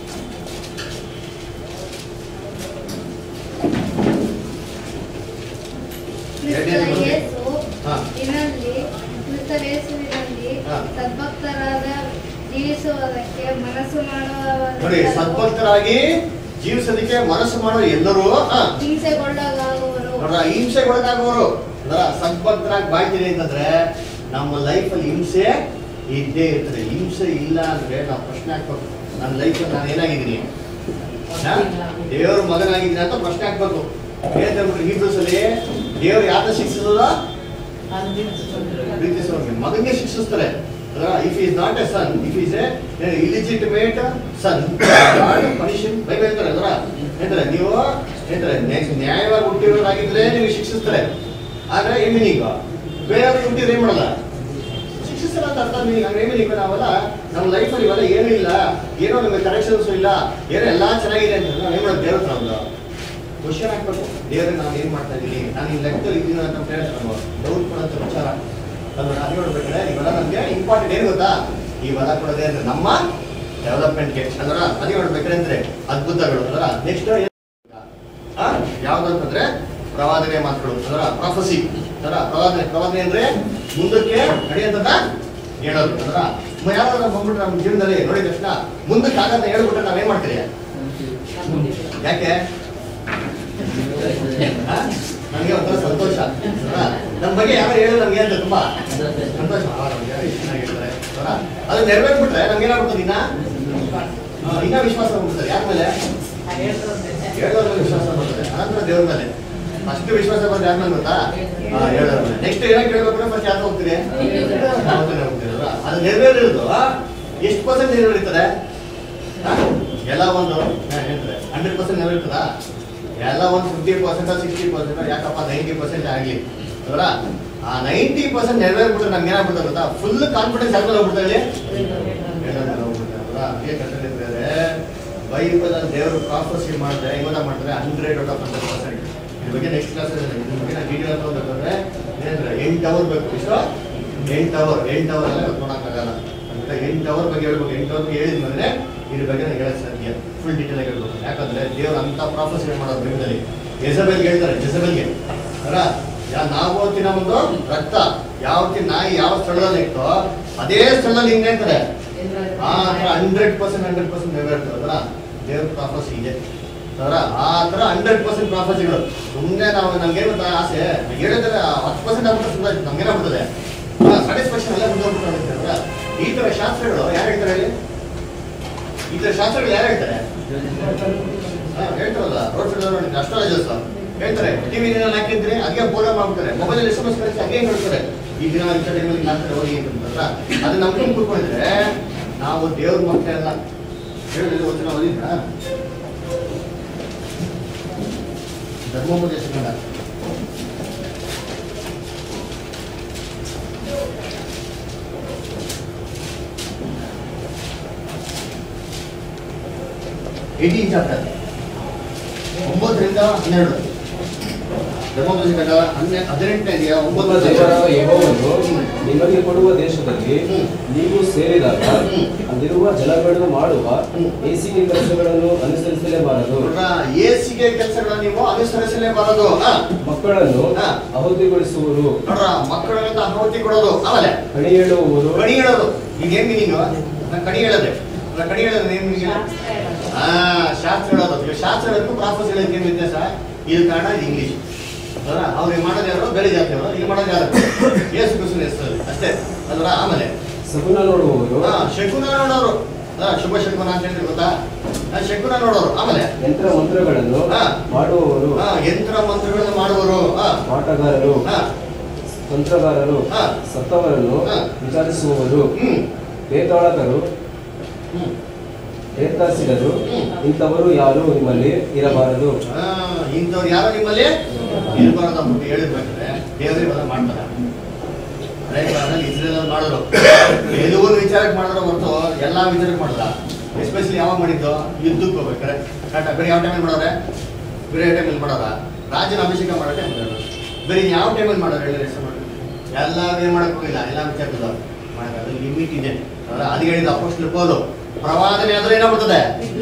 ಸದ್ಭಕ್ತರಾದ ಜೀವಿಸುವುದಕ್ಕೆ ಮನಸ್ಸು ನೋಡಿ, ಸದ್ಭಕ್ತರಾಗಿ ಜೀವಿಸೋದಕ್ಕೆ ಮನಸ್ಸು ಮಾಡೋ ಎಲ್ಲರೂ ಹಿಂಸೆಗೊಳಗಾಗುವರು. ಹಿಂಸೆಗೊಳಗಾಗುವರು ಅದರ ಸದ್ಭಕ್ತರಾಗಿ ಬಾಯ್ತೀನಿ ಅಂತಂದ್ರೆ ನಮ್ಮ ಲೈಫಲ್ಲಿ ಹಿಂಸೆ ಇದ್ದೇ ಇರ್ತದೆ. ಹಿಂಸೆ ಇಲ್ಲ ಅಂದ್ರೆ ನಾವು ಪ್ರಶ್ನೆ ಹಾಕ್ಬೇಕು, ನನ್ನ ಲೈಫಲ್ಲಿ ನಾನು ಏನಾಗಿದ್ದೀನಿ? ದೇವ್ರ ಮಗನಾಗಿದ್ದೀನಿ ಅಂತ ಪ್ರಶ್ನೆ ಹಾಕ್ಬೇಕು. ಹೇಳ್ತಾರೆ ಹೀಬ್ರೂಸ್ ಅಲ್ಲಿ ದೇವ್ರು ಯಾರನ್ನ ಶಿಕ್ಷಿಸೋದ? ಪ್ರೀತಿಸೋರಿಗೆ ಮಗನಿಗೆ ಶಿಕ್ಷಿಸ್ತಾರೆ. If is not a son, if is a illegitimate son, punishment Bible ಹೇಳ್ತಾರೆ ಅಲ್ವಾ? ಹೇಳ್ತಾರೆ ನೀವು ಹೇಳ್ತಾರೆ ನ್ಯಾಯವಾಗಿ ಹುಟ್ಟಿರೋರಾಗಿದ್ರೆ ನೀವು ಶಿಕ್ಷಿಸ್ತಾರೆ. ಆದ್ರೆ ಏಮೀನಿಂಗ್ ಬೇರೆಯವ್ರಿಗೆ ಹುಟ್ಟಿದ್ರೆ ಏನ್ ಮಾಡಲ್ಲ, ಶಿಕ್ಷಿಸಲ್ಲ ಅಂತ ಅರ್ಥ. ಮೀನಿಂಗ್ ಏಮೀನಿಂಗ್ ನಾವೆಲ್ಲ ನಮ್ಮ ಲೈಫಲ್ಲಿ ಇವೆಲ್ಲ ಏನೂ ಇಲ್ಲ, ಏನೋ ನಮಗೆ ಕರೆಕ್ಷನ್ಸ್ ಇಲ್ಲ, ಏನೋ ಎಲ್ಲಾ ಚೆನ್ನಾಗಿದೆ ಅಂತ ನಾವು ಏನ್ ಮಾಡೋದು? ದೇವ್ರ ನಾವು ಕ್ವಶನ್ ಹಾಕ್ಬೇಕು. ದೇವ್ರೆ ನಾವು ಏನ್ ಮಾಡ್ತಾ ಇದ್ದೀನಿ, ನಾನು ಈ ಲೆಕ್ಕದಲ್ಲಿ ಇದ್ದೀನಿ ಅಂತ ಹೇಳ್ತಾರೆ. ಡೌಟ್ ಕೊಡೋಂಥ ವಿಚಾರ ಅದು ನಾನು ನೋಡ್ಬೇಕಾದ್ರೆ ಇವೆಲ್ಲ ನಮ್ಗೆ ಇಂಪಾರ್ಟೆಂಟ್. ಏನು ಗೊತ್ತಾ? ಇವೆಲ್ಲ ಕೊಡೋದೇ ಅಂದ್ರೆ ನಮ್ಮ ಡೆವಲಪ್ಮೆಂಟ್ಗೆ ಅದರ ಅದೇ ನೋಡ್ಬೇಕಾದ್ರೆ ಅಂದ್ರೆ ಅದ್ಭುತಗಳು ಅದರ ನೆಕ್ಸ್ಟ್ ಯಾವ್ದಂತಂದ್ರೆ ಪ್ರವಾದನೆ ಮಾತುಗಳು ಅದರ ಪ್ರಾಫಸಿ ಅದರ ಪ್ರವಾದನೆ ಪ್ರವಾದನೆ ಅಂದ್ರೆ ಮುಂದಕ್ಕೆ ನಡೆಯುವಂತದ ಹೇಳೋದು ಅದರ ಯಾರು ಬಂದ್ಬಿಟ್ರೆ ನಮ್ಮ ಜೀವನದಲ್ಲಿ ನೋಡಿದ ತಕ್ಷಣ ಮುಂದಕ್ಕೆ ಆಗಂತ ಹೇಳ್ಬಿಟ್ರೆ ನಾವೇನ್ ಮಾಡ್ತೀರಿ ಯಾಕೆ ನಮ್ಗೆ ಒಂಥರ ಸಂತೋಷ ನಮ್ಮ ಬಗ್ಗೆ ಯಾರು ಹೇಳೋದು ನಮ್ಗೆ ಅಂತ ತುಂಬಾ ಸಂತೋಷ ಚೆನ್ನಾಗಿ ಹೇಳ್ತಾರೆ ಅದು ನೆರವೇರ್ಬಿಟ್ರೆ ನಮ್ಗೆ ಏನಾಗ್ಬಿಡ್ತದೆ ಇನ್ನ ಇನ್ನ ವಿಶ್ವಾಸ ಬಂದ್ಬಿಡ್ತಾರೆ ಯಾರ ಮೇಲೆ ಹೇಳೋದ್ರ ಮೇಲೆ ವಿಶ್ವಾಸ ಬರ್ತದೆ ಅನಂತರ ದೇವ್ರ ಮೇಲೆ ಅಷ್ಟು ವಿಶ್ವಾಸ ಬಂದ್ರೆ ಯಾರ ಮೇಲೆ ಗೊತ್ತಾ ಹೇಳೋದ್ರ ಮೇಲೆ ನೆಕ್ಸ್ಟ್ ಏನಕ್ಕೆ ಹೇಳ್ಬೇಕು ಮತ್ತೆ ಯಾಕೆ ಹೋಗ್ತೀರಿ ಹೋಗ್ತೀರಲ್ಲ ಅದು ನೆರವೇರಿರೋದು ಎಷ್ಟು ಪರ್ಸೆಂಟ್ ನೆರವೇರ್ತದೆ ಎಲ್ಲ ಒಂದು ಹೇಳ್ತಾರೆ ಹಂಡ್ರೆಡ್ ಪರ್ಸೆಂಟ್ ನೆರವೇರ್ತದ ಎಲ್ಲ ಒಂದು ಫಿಫ್ಟಿ ಪರ್ಸೆಂಟ್ ಸಿಕ್ಸ್ಟಿ ಪರ್ಸೆಂಟ್ ಯಾಕಪ್ಪ ನೈಂಟಿ ಪರ್ಸೆಂಟ್ ಆಗಲಿ ಅವರ ಆ ನೈಂಟಿ ಪರ್ಸೆಂಟ್ ನೆರವೇರ್ಬಿಟ್ರೆ ನಮ್ಗೆ ಏನಾಗ್ಬಿಡ್ತಾರೆ ಗೊತ್ತಾ ಫುಲ್ ಕಾನ್ಫಿಡೆನ್ಸ್ ಯಾರ ಮೇಲೆ ಹೋಗ್ಬಿಡ್ತಾರೆ ಹೋಗ್ಬಿಡ್ತಾರೆ ಬೈಬಲ್ ಅಲ್ಲಿ ದೇವರು ಪ್ರಾಫಸಿ ಮಾಡಿದ್ರೆ ಇವಾಗ ಮಾಡ್ತಾರೆ hundred out of hundred percent ಇದ್ರ ಬಗ್ಗೆ ನೆಕ್ಸ್ಟ್ ಕ್ಲಾಸ್ ಇದ್ರ ಬಗ್ಗೆ ನಾನು ಡೀಟೇಲ್ ತಗೋಬೇಕಂದ್ರೆ ಏನಂದ್ರೆ ಎಂಟು ಅವರ್ ಬೇಕು ಇಷ್ಟು ಎಂಟು ಅವರ್ ಎಂಟು ಅವರ್ ಎಲ್ಲ ನೋಡೋಕ್ಕಾಗಲ್ಲ ಅಂದ್ರೆ ಎಂಟು ಅವರ್ ಬಗ್ಗೆ ಹೇಳ್ಬೇಕು ಎಂಟು ಅವರ್ಗೆ ಹೇಳಿದ್ಮೇಲೆ ಇದ್ರ ಬಗ್ಗೆ ನಾನು ಹೇಳಕ್ ಸಾಧ್ಯ ಫುಲ್ ಡೀಟೇಲ್ ಆಗಿ ಹೇಳ್ಬೇಕು ಯಾಕಂದ್ರೆ ದೇವ್ರು ಅಂತ ಪ್ರಾಫಸಿ ಮಾಡೋದು ಬೈಬಲಲ್ಲಿ ಜೆಸಬೆಲ್ಗೆ ಹೇಳ್ತಾರೆ ಜೆಸಬೆಲ್ಗೆ ಅರ ಯಾ ನಾವು ತಿನ್ನೋ ಒಂದು ರಕ್ತ ಯಾವ ನಾಯಿ ಯಾವ ಸ್ಥಳದಲ್ಲಿ ಇತ್ತೋ ಅದೇ ಸ್ಥಳದಲ್ಲಿ ಹಿಂಗೆ ಹೇಳ್ತಾರೆ ಆ ತರ ಹಂಡ್ರೆಡ್ ಪರ್ಸೆಂಟ್ ಹಂಡ್ರೆಡ್ ಪರ್ಸೆಂಟ್ ನೆರವೇರ್ತದೆ ಅದರ ದೇವ್ರ ಪ್ರಾಫಸಿ ಇದೆ ಅದರ ಆ ತರ ಹಂಡ್ರೆಡ್ ಪರ್ಸೆಂಟ್ ಪ್ರಾಫಸಿಗಳು ಸುಮ್ಮನೆ ನಾವು ನಮ್ಗೆ ಏನು ಆಸೆ ಹೇಳಿದ್ರೆ ಹತ್ತು ಪರ್ಸೆಂಟ್ ಆಗ್ಬಿಟ್ಟು ನಮ್ಗೇನಾಗ್ಬಿಡ್ತದೆ ಸ್ಯಾಟಿಸ್ಫ್ಯಾಕ್ಷನ್ ಎಲ್ಲ ಮುಂದೋಗ್ಬಿಟ್ಟು ಈ ತರ ಶಾಸ್ತ್ರಗಳು ಯಾರು ಹೇಳ್ತಾರೆ ಹೇಳಿ ಈ ತರ ಶಾಸ್ತ್ರಗಳು ಯಾರು ಹೇಳ್ತಾರೆ ಹೇಳ್ತಾರಲ್ಲ ರೋಡ್ ಸೈಡ್ ನೋಡಿ ಅಸ್ಟ್ರಾಲಜರ್ಸ್ ಹೇಳ್ತಾರೆ ಟಿವಿ ಹಾಕಿದ್ರೆ ಅದೇ ಫೋಲೋ ಮಾಡ್ಬಿಡ್ತಾರೆ ಮೊಬೈಲ್ ಎಸ್ ಎಂ ಎಸ್ ಕಳಿಸಿ ಹಂಗೆ ಹೇಳ್ತಾರೆ ಈ ದಿನ ಇಂಥ ಟೈಮಲ್ಲಿ ಹಾಕ್ತಾರೆ ಹೋಗಿ ಅಂತಂದ್ರ ಅದು ನಮ್ಗೆ ಕೂತ್ಕೊಂಡಿದ್ರೆ ನಾವು ದೇವ್ರ ಮಕ್ಕಳೆಲ್ಲ ಹೇಳಿದ್ರೆ ಒಂದು ಓದಿದ್ರ ಧರ್ಮೋಪದೇಶ ಕಂಡ ಏಯ್ಟೀನ್ ಚಾಪ್ಟರ್ ಒಂಬತ್ತರಿಂದ ಹನ್ನೆರಡು ಧರ್ಮೋಪದೇಶ ಕಂಡ ಹನ್ನೆ ಹದಿನೆಂಟನೇ ಇದೆಯಾ ಒಂಬತ್ತು ದೇವರ ಯೆಹೋವನು ನಿಮಗೆ ಕೊಡುವ ದೇಶದಲ್ಲಿ ನೀವು ಸೇರಿದಾಗ ಅಲ್ಲಿರುವ ಜನಗಳನ್ನು ಮಾಡುವ ಏಸಿಗೆ ಕೆಲಸಗಳನ್ನು ಅನುಸರಿಸಲೇಬಾರದು ಏಸಿಗೆ ಕೆಲಸಗಳನ್ನು ನೀವು ಅನುಸರಿಸಲೇಬಾರದು ಮಕ್ಕಳನ್ನು ಅಹುತಿಗೊಳಿಸುವರು ನೋಡ್ರ ಮಕ್ಕಳನ್ನ ಅಹುತಿ ಕೊಡೋದು ಆಮೇಲೆ ಕಣಿ ಹೇಳುವವರು ಕಣಿ ಹೇಳೋದು ಈಗ ಏನ್ ಮೀನಿಂಗ್ ನಾನು ಕಣಿ ಹೇಳದೆ ಕಣಿ ಹೇಳೋದು ಏನ್ ಮೀನಿಂಗ್ ಹಾ ಶಾಸ್ತ್ರ ಹೇಳೋದು ಶಾಸ್ತ್ರ ಹೇಳೋದು ಪ್ರಾಫಸಿ ಹೇಳೋದಕ್ಕೆ ಏನು ವ್ಯತ್ಯಾಸ ಇದು ಕನ್ನಡ ಇದು ಇಂಗ್ಲಿಷ್ ಅವ್ರಿಗೆ ಮಾಡೋದು ಯಾರು ಬೇರೆ ಜಾತಿ ಅವರು ಈಗ ಮಾಡೋದು ಯಾರು ಏಸು ಕ್ರಿಸ್ತನ ಹೆಸರಲ್ಲಿ ಅಷ್ಟೇ ಅಲ್ವಾ ಆಮೇಲೆ ಶಕುನ ನೋಡುವವರು ಹಾ ಶಕುನ ನೋಡೋರು ಶುಭ ಶಕುನ ಅಂತ ಹೇಳಿದ್ರೆ ಗೊತ್ತಾ ಶಕುನ ನೋಡೋರು ಆಮೇಲೆ ಯಂತ್ರ ಮಂತ್ರಗಳನ್ನು ಮಾಡುವವರು ಯಂತ್ರ ಮಂತ್ರಗಳನ್ನು ಮಾಡುವವರು ಆಟಗಾರರು ತಂತ್ರಗಾರರು ಸತ್ತವರನ್ನು ವಿಚಾರಿಸುವವರು ಬೇತಾಳಕರು ಏಕಾಸಿಗರು ಇಂಥವರು ಯಾರು ನಿಮ್ಮಲ್ಲಿ ಇರಬಾರದು ಇಂಥವ್ರು ಯಾರು ನಿಮ್ಮಲ್ಲಿ ಇರಬಾರದು ಅಂತ ಹೇಳಿರ್ಬೇಕಾದ್ರೆ ದೇವರಿಗೆ ಬದ ಮಾಡ್ತಾರೆ ಇಸ್ರೇಲ್ ಮಾಡಿದ್ರು ಎದುರು ವಿಚಾರಕ್ಕೆ ಮಾಡಿದ್ರು ಹೊರತು ಎಲ್ಲಾ ವಿಚಾರಕ್ಕೆ ಮಾಡಲ್ಲ ಎಸ್ಪೆಷಲಿ ಯಾವಾಗ ಮಾಡಿದ್ದು ಯುದ್ಧಕ್ಕೆ ಹೋಗ್ಬೇಕಾರೆ ಕರೆಕ್ಟ್ ಬೇರೆ ಯಾವ ಟೈಮಲ್ಲಿ ಮಾಡೋರೆ ಬೇರೆ ಟೈಮಲ್ಲಿ ಮಾಡೋರ ರಾಜನ ಅಭಿಷೇಕ ಮಾಡೋ ಟೈಮ್ ಬೇರೆ ಯಾವ ಟೈಮಲ್ಲಿ ಮಾಡೋರು ಹೇಳಿದ್ರೆ ಹೆಸರು ಮಾಡಿ ಎಲ್ಲರೂ ಏನು ಮಾಡಕ್ ಹೋಗಿಲ್ಲ ಎಲ್ಲ ವಿಚಾರದಲ್ಲಿ ಮಾಡೋದು ಲಿಮಿಟ್ ಇದೆ ಅದು ಹೇಳಿದ ಅಪೋಸ್ಟಲ್ ಪೌಲು ಪ್ರವಾದನೆ ಆದ್ರೆ ಏನಾಗ್ಬಿಡ್ತದೆ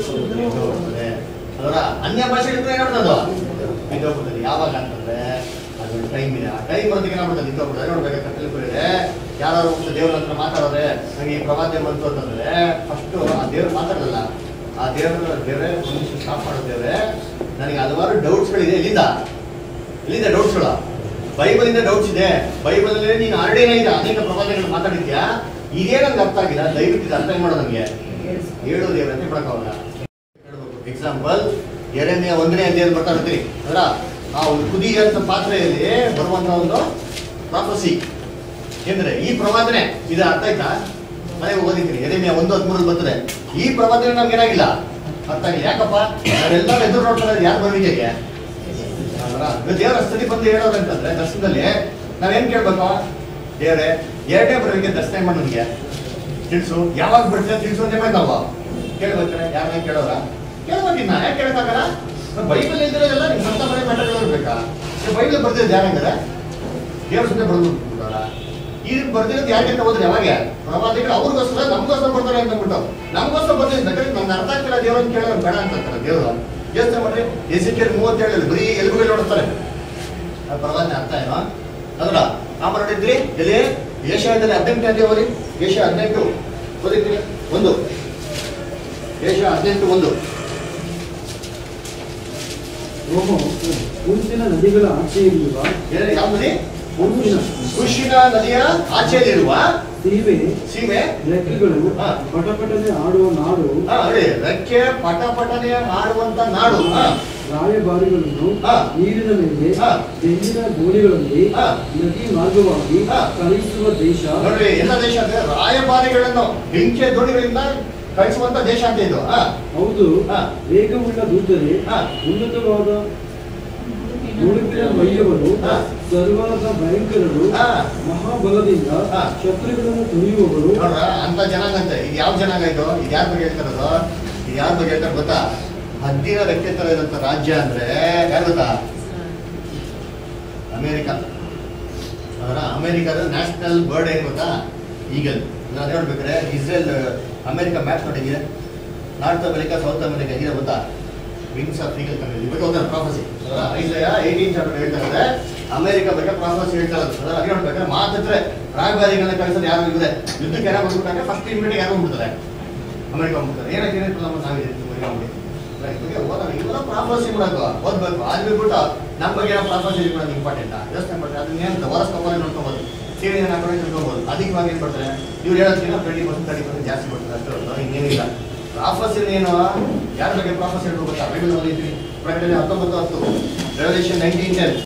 ಅದರ ಅನ್ಯ ಭಾಷೆ ಇದ್ರೆ ಏನಾಗ್ಬಿಡ್ತದ ನಿಂತೋಗ್ಬಿಡ್ತದೆ ಯಾವಾಗ ಅಂತಂದ್ರೆ ಅದೊಂದು ಟೈಮ್ ಇದೆ ಆ ಟೈಮ್ ಬರೋದಕ್ಕೆ ಏನಾಗ್ಬಿಡ್ತದೆ ನಿಂತೋಗ್ಬಿಡ್ತದೆ ನೋಡ್ಬೇಕಾದ್ರೆ ಬರೀದೆ ಯಾರು ಒಂದು ದೇವ್ರ ಹತ್ರ ಮಾತಾಡೋರೆ ನನಗೆ ಈ ಪ್ರವಾದನೆ ಬಂತು ಅಂತಂದ್ರೆ ಫಸ್ಟ್ ಆ ದೇವ್ರು ಮಾತಾಡಲ್ಲ ಆ ದೇವ್ರ ದೇವ್ರೆ ಒಂದು ಸ್ಟಾಪ್ ಮಾಡೋ ದೇವ್ರೆ ನನಗೆ ಹಲವಾರು ಡೌಟ್ಸ್ಗಳಿದೆ ಎಲ್ಲಿಂದ ಎಲ್ಲಿಂದ ಡೌಟ್ಸ್ಗಳು ಬೈಬಲಿಂದ ಡೌಟ್ಸ್ ಇದೆ ಬೈಬಲ್ ನೀನು ಆಲ್ರೆಡಿ ಇದೆ ಅನೇಕ ಪ್ರವಾದನೆಗಳು ಮಾತಾಡಿದ್ಯಾ ಇದೇ ನನ್ಗೆ ಅರ್ಥ ಆಗಿಲ್ಲ ದಯವಿಟ್ಟು ಇದು ಅರ್ಥ ಮಾಡೋ ನಮಗೆ ಹೇಳು ದೇವ್ರ ಅಂತ ಹೇಳಕ್ಕಾಗಲ್ಲ ಎಕ್ಸಾಂಪಲ್ ಎರಡನೇ ಒಂದನೇ ಅಧ್ಯಾಯ ಬರ್ತಾ ಇರ್ತೀರಿ ಅದರ ಆ ಒಂದು ಕುದಿಯಂತ ಪಾತ್ರೆಯಲ್ಲಿ ಬರುವಂತ ಒಂದು ಪ್ರಾಫಸಿ ಏನ್ರೆ ಈ ಪ್ರವಾದನೆ ಇದು ಅರ್ಥ ಆಯ್ತಾ ಮನೆಗೆ ಓದಿದ್ರಿ ಎರಡನೇ ಒಂದು ಹದಿಮೂರಲ್ಲಿ ಬರ್ತದೆ ಈ ಪ್ರವಾದನೆ ನಮ್ಗೆ ಏನಾಗಿಲ್ಲ ಅರ್ಥ ಆಗಿಲ್ಲ ಯಾಕಪ್ಪ ನಾವೆಲ್ಲ ಎದುರು ನೋಡ್ತಾರೆ ಯಾರು ಬರ್ಲಿಕ್ಕೆ ದೇವರ ಸ್ಥಿತಿ ಬಂದು ಹೇಳೋದಂತಂದ್ರೆ ದರ್ಶನದಲ್ಲಿ ನಾವೇನ್ ಕೇಳ್ಬೇಕು ದೇವ್ರೆ ಎರಡನೇ ಬರೋದಕ್ಕೆ ದರ್ಶನ ಮಾಡಿ ನಮ್ಗೆ ತಿಳಿಸು ಯಾವಾಗ ಬರ್ತೀವಿ ತಿಳಿಸು ಅಂತ ಮಾಡಿ ನಾವು ಕೇಳ್ಬೇಕಾರೆ ಯಾರನ್ನ ಕೇಳೋರ ಕೇಳ್ಬೇಕಿನ್ನ ಯಾಕೆ ಕೇಳಕ್ಕಾಗಲ್ಲ ಬೈಬಲ್ ಇದ್ದಿರೋದೆಲ್ಲ ನಿಮ್ಗೆ ಸ್ವಂತ ಮನೆ ಮ್ಯಾಟರ್ಗಳು ಇರ್ಬೇಕಾ ಬೈಬಲ್ ಬರ್ದಿರೋದು ಯಾರಂಗಾರೆ ದೇವ್ರ ಸುಮ್ಮನೆ ಬರ್ದು ಬಿಟ್ಬಿಟ್ಟಾರ ಇದಕ್ಕೆ ಬರ್ದಿರೋದು ಯಾಕೆ ಅಂತ ಹೋದ್ರೆ ಯಾವಾಗ ಪ್ರವಾದಿಗಳು ಅವ್ರಿಗೋಸ್ಕರ ನಮ್ಗೋಸ್ಕರ ಬರ್ತಾರೆ ಅಂತ ಅಂದ್ಬಿಟ್ಟು ನಮ್ಗೋಸ್ಕರ ಬರ್ದಿದ್ದು ನಮ್ಗೆ ಅರ್ಥ ಆಗ್ತಿಲ್ಲ ದೇವ್ರನ್ನ ಕೇಳೋದು ಬೇಡ ಅಂತಾರೆ ದೇವರು ಯೋಚನೆ ಮಾಡ್ರಿ ಎಸಿಕೆಲ್ ಮೂವತ್ತೇಳಲ್ಲಿ ಬರೀ ಎಲ್ಬುಗಳು ನೋಡ್ತಾರೆ ಪ್ರವಾದನೆ ಅರ್ಥ ಏನೋ ಅದರ ಆಮೇಲೆ ನೋಡಿದ್ರಿ ಎಲ್ಲಿ ಏಷ್ಯಾದಲ್ಲಿ ಹದಿನೆಂಟು ಅಂತ ಓದಿ ಏಷ್ಯಾ ಹದಿನೆಂಟು ಓದಿದ್ರಿ ಒಂದು ಏಷ್ಯಾ ಹದಿನೆಂಟು ಒಂದು ಓಹೋ ಮುಂಚಿನ ನದಿಗಳ ಆಚೆಯಲ್ಲಿರುವ ಯಾವ ನದಿ ಮುಂಚಿನ ಕೃಷ್ಣ ನದಿಯ ಆಚೆಯಲ್ಲಿರುವ ಸೀಮೆ ಸೀಮೆ ರೆಕ್ಕೆಗಳು ಪಟಪಟನೆ ಆಡುವ ನಾಡು ರೆಕ್ಕೆ ಪಟ ಪಟನೆ ಆಡುವಂತ ನಾಡು ರಾಯಭಾರಿಗಳನ್ನು ನೀರಿನ ಮೇಲೆ ತೆಂಗಿನ ಗೋಡೆಗಳಲ್ಲಿ ನದಿ ಮಾರ್ಗವಾಗಿ ಕಳುಹಿಸುವ ದೇಶ ನೋಡ್ರಿ ಎಲ್ಲ ದೇಶ ಅಂದ್ರೆ ರಾಯಭಾರಿಗಳನ್ನು ಬೆಂಕಿಯ ದೋಣಿಗಳಿಂದ ಕಳಿಸುವಂತ ದೇಶ ಅಂತ ಇದು ಹೌದು ವೇಗವುಳ್ಳ ದೂತರೆ ಉನ್ನತವಾದ ಉಡುಪಿನ ಮೈಯವರು ಸರ್ವಾದ ಭಯಂಕರರು ಮಹಾಬಲದಿಂದ ಶತ್ರುಗಳನ್ನು ತುಳಿಯುವವರು ನೋಡ್ರ ಅಂತ ಜನಾಂಗ ಅಂತ ಇದು ಯಾವ ಜನಾಂಗ ಇದು ಇದು ಯಾರ ಬಗ್ಗೆ ಹೇಳ್ತಾರದು ಇದು ಯಾರ ಬಗ್ಗೆ ಹೇಳ್ತಾರೆ ಗೊತ್ತಾ ಹದ್ದಿನ ರೆಕ್ಕೆ ತರ ಇರೋಂಥ ರಾಜ್ಯ ಅಂದ್ರೆ ಯಾರು ಗೊತ್ತಾ ಅಮೇರಿಕಾ ಅದರ ಅಮೇರಿಕಾದ ನ್ಯಾಷನಲ್ ಬರ್ಡ್ ಏನು ಗೊತ್ತಾ ಈಗಲ್ ನಾನು ಹೇಳ್ಬೇಕಾದ್ರೆ ಇಸ್ರೇಲ್ ಅಮೇರಿಕಾ ಮ್ಯಾಪ್ ನೋಡಿಗಿದೆ ನಾರ್ತ್ ಅಮೇರಿಕಾ ಸೌತ್ ಅಮೇರಿಕಾ ಇದೆ ಗೊತ್ತಾ ವಿಂಗ್ಸ್ ಆಫ್ ಈಗಲ್ ಕಂಟ್ರಿ ಇವಾಗ ಹೋಗ್ತಾರೆ ಪ್ರಾಫಸಿ ಅದರ ಐಸಯ ಏಯ್ಟೀನ್ ಚಾಪ್ಟರ್ ಹೇಳ್ತಾರೆ ಅಮೇರಿಕಾ ಬಗ್ಗೆ ಪ್ರಾಫಸಿ ಹೇಳ್ತಾರೆ ಅದರ ಅದೇ ಹೇಳ್ಬೇಕಾದ್ರೆ ಮಾತಿದ್ರೆ ರಾಯಭಾರಿಗಳನ್ನ ಕಳಿಸೋದು ಯಾರು ಇದೆ ಯುದ್ಧಕ್ಕೆ ಯಾರು ಬಂದ್ಬಿಟ್ಟಾಗ ಫಸ್ಟ್ ಇಮಿಡಿಯೇಟ್ ಯಾರು ಹೋಗ್ಬಿಡ್ತಾರೆ ಅಮೇರಿಕಾ ಹೋಗ್ಬಿಡ್ತಾರೆ ಏನಾಯ್ತು ಏನಾಯ್ತು ನಮ್ಮ ನಾವಿದೆ ಬಗ್ಗೆ ಓದೋಣ ಇವೆಲ್ಲ ಪ್ರಾಫಸಿ ಮಾಡೋದು ಓದ್ಬೇಕು ಅದು ಬಿಟ್ಬಿಟ್ಟು ನಮ್ಮ ಬಗ್ಗೆ ಏನೋ ಪ್ರಾಫಸಿ ಮಾಡೋದು ಇಂಪಾರ್ಟೆಂಟ್ ಯೋಚನೆ ಮಾಡ್ತಾರೆ ಅದನ್ನ ಏನು ವರಸ್ ಕಪಾಲಿ ನೋಡ್ಕೋಬೋದು ಸೀರೆ ಏನು ಹಾಕೊಂಡು ತಿಳ್ಕೊಬೋದು ಅದಕ್ಕೆ ಏನು ಮಾಡ್ತಾರೆ ಇವ್ರು ಹೇಳೋದಕ್ಕಿಂತ ಟ್ವೆಂಟಿ ಪರ್ಸೆಂಟ್ ತರ್ಟಿ ಪರ್ಸೆಂಟ್ ಜಾಸ್ತಿ ಕೊಡ್ತಾರೆ ಅಷ್ಟೇ ಹೊರತು ಇನ್ನೇನಿಲ್ಲ ಪ್ರಾಫಸಿ ಏನು ಯಾರ ಬಗ್ಗೆ ಪ್ರಾಫಸಿ ಹೇಳ್ಬೇಕು ಗೊತ್ತಾ ಬೈಬಲ್ ಓದಿದ್ವಿ ಪ್ರಕಟಣೆ ಹತ್ತೊಂಬತ್ತು ಹತ್ತು revolution nineteen ten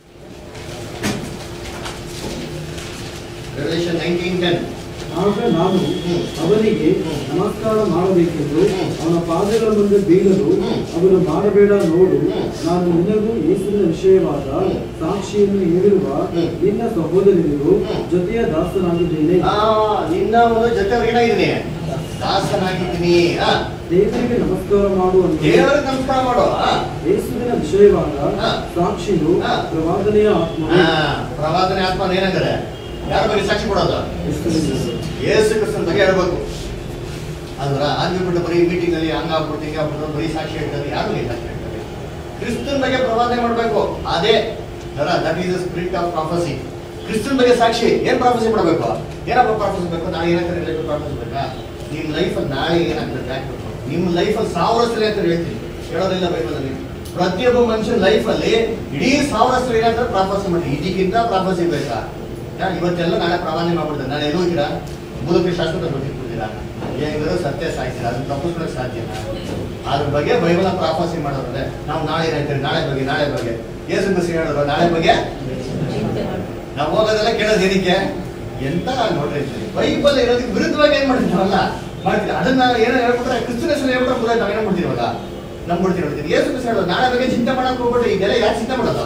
revolution nineteen ten ಆಗ ನಾನು ಅವನಿಗೆ ನಮಸ್ಕಾರ ಮಾಡಬೇಕೆಂದು ಅವನ ಪಾದಗಳ ಮುಂದೆ ಬೀಳಲು ಅವನು ಮಾಡಬೇಡ ನೋಡು ನಾನು ನಿನಗೂ ಯೇಸುವಿನ ವಿಷಯವಾದ ಸಾಕ್ಷಿಯನ್ನು ಹೇಳಿರುವ ನಿನ್ನ ಸಹೋದರನಿಗೂ ಜೊತೆಯ ದಾಸನಾಗಿದ್ದೇನೆ ನಿನ್ನ ಒಂದು ಜೊತೆ ಏನಾಗಿದ್ದೀನಿ ದಾಸನಾಗಿದ್ದೀನಿ ದೇವರಿಗೆ ನಮಸ್ಕಾರ ಮಾಡುವಂತೆ ದೇವರಿಗೆ ನಮಸ್ಕಾರ ಮಾಡು ಯೇಸುವಿನ ವಿಷಯವಾದ ಸಾಕ್ಷಿಯು ಪ್ರವಾದನೆಯ ಆತ್ಮ ಪ್ರವಾದನೆ ಆತ್ಮ ಏನಾಗಿದೆ ಯಾರ ಬಗ್ಗೆ ಸಾಕ್ಷಿ ಕೊಡೋದು ಯೇಸು ಕ್ರಿಸ್ತನ ಬಗ್ಗೆ ಹೇಳ್ಬೇಕು ಅಂದ್ರ ಆಗ್ಬಿಟ್ಟು ಬರೀ ಮೀಟಿಂಗ್ ಅಲ್ಲಿ ಹಂಗಾಗ್ಬಿಟ್ಟು ಹಿಂಗಾಗ್ಬಿಟ್ಟು ಬರೀ ಸಾಕ್ಷಿ ಹೇಳ್ತಾರೆ ಯಾರು ಸಾಕ್ಷಿ ಹೇಳ್ತಾರೆ ಕ್ರಿಸ್ತನ ಬಗ್ಗೆ ಪ್ರವಾದನೆ ಮಾಡ್ಬೇಕು ಅದೇ that is the spirit of prophecy ಕ್ರಿಸ್ತನ ಬಗ್ಗೆ ಸಾಕ್ಷಿ ಏನ್ ಪ್ರಾಫಸಿ ಮಾಡಬೇಕು ಏನಪ್ಪ ಪ್ರಾಫಸಿ ಬೇಕು ನಾಳೆ ಏನಾಗ್ತದೆ ಲೈಫ್ ಪ್ರಾಫಸಿ ಬೇಕಾ ನಿಮ್ ಲೈಫ್ ಅಲ್ಲಿ ನಾಳೆ ಏನಾಗ್ತದೆ ಟ್ರ್ಯಾಕ್ ಬೇಕು ನಿಮ್ ಲೈಫ್ ಅಲ್ಲಿ ಸಾವಿರ ಸಲ ಅಂತ ಹೇಳ್ತೀನಿ ಹೇಳೋದಿಲ್ಲ ಬೈಬಲ್ ಅಲ್ಲಿ ಪ್ರತಿಯೊಬ್ಬ ಮನುಷ್ಯನ ಲೈಫ್ ಅಲ್ಲಿ ಇಡೀ ಸಾವಿರ ಸಲ ಏನಾಗ್ತದೆ ಪ್ರಾಫಸಿ ಮಾಡಿ ಇದಕ್ಕಿಂತ ಪ್ರಾಫಸಿ ಬೇಕಾ ಇವತ್ತೆಲ್ಲ ನಾಳೆ ಪ್ರವಾದನೆ ಮಾಡ್ಬಿಡ್ತಾರೆ ನಾಳೆ ಎಲ್ಲೂ ಇದ್ದೀರಾ ಮೂಲಕ ಶಾಸ್ತ್ರ ಗೊತ್ತಿರ್ತೀರಾ ಏನಿದ್ರು ಸತ್ಯ ಸಾಯ್ತೀರಾ ಅದನ್ನ ತಪ್ಪಿಸ್ಕೊಳಕ್ ಸಾಧ್ಯನಾ ಅದ್ರ ಬಗ್ಗೆ ಬೈಬಲ್ ಪ್ರಾಫಸಿ ಮಾಡೋದ್ರೆ ನಾವು ನಾಳೆ ಏನಾಯ್ತೀರಿ ನಾಳೆ ಬಗ್ಗೆ ನಾಳೆ ಬಗ್ಗೆ ಯೇಸು ಕ್ರಿಸ್ತ ಹೇಳಿದ್ರು ನಾಳೆ ಬಗ್ಗೆ ನಾವು ಹೋಗೋದೆಲ್ಲ ಕೇಳೋದು ಏನಕ್ಕೆ ಎಂತ ನೋಡ್ರಿ ಬೈಬಲ್ ಇರೋದಕ್ಕೆ ವಿರುದ್ಧವಾಗಿ ಏನ್ ಮಾಡ್ತೀವಲ್ಲ ಮಾಡ್ತೀವಿ ಅದನ್ನ ಏನೋ ಹೇಳ್ಬಿಟ್ರೆ ಕ್ರಿಸ್ತನ ಹೆಸರು ಹೇಳ್ಬಿಟ್ರೆ ಮುಗಿದ ನಾವೇನೋ ಮಾಡ್ತೀವಲ್ಲ ನಂಬ್ಬಿಡ್ತೀವಿ ನೋಡ್ತೀವಿ ಯೇಸು ಕ್ರಿಸ್ತ ಹೇಳೋದು ನಾಳೆ ಬಗ್ಗೆ ಚಿಂತೆ ಮಾಡಕ್ ಹೋಗ್ಬಿಟ್ರೆ ಇದೆಲ್ಲ ಯಾಕೆ ಚಿಂತೆ ಮಾಡೋದು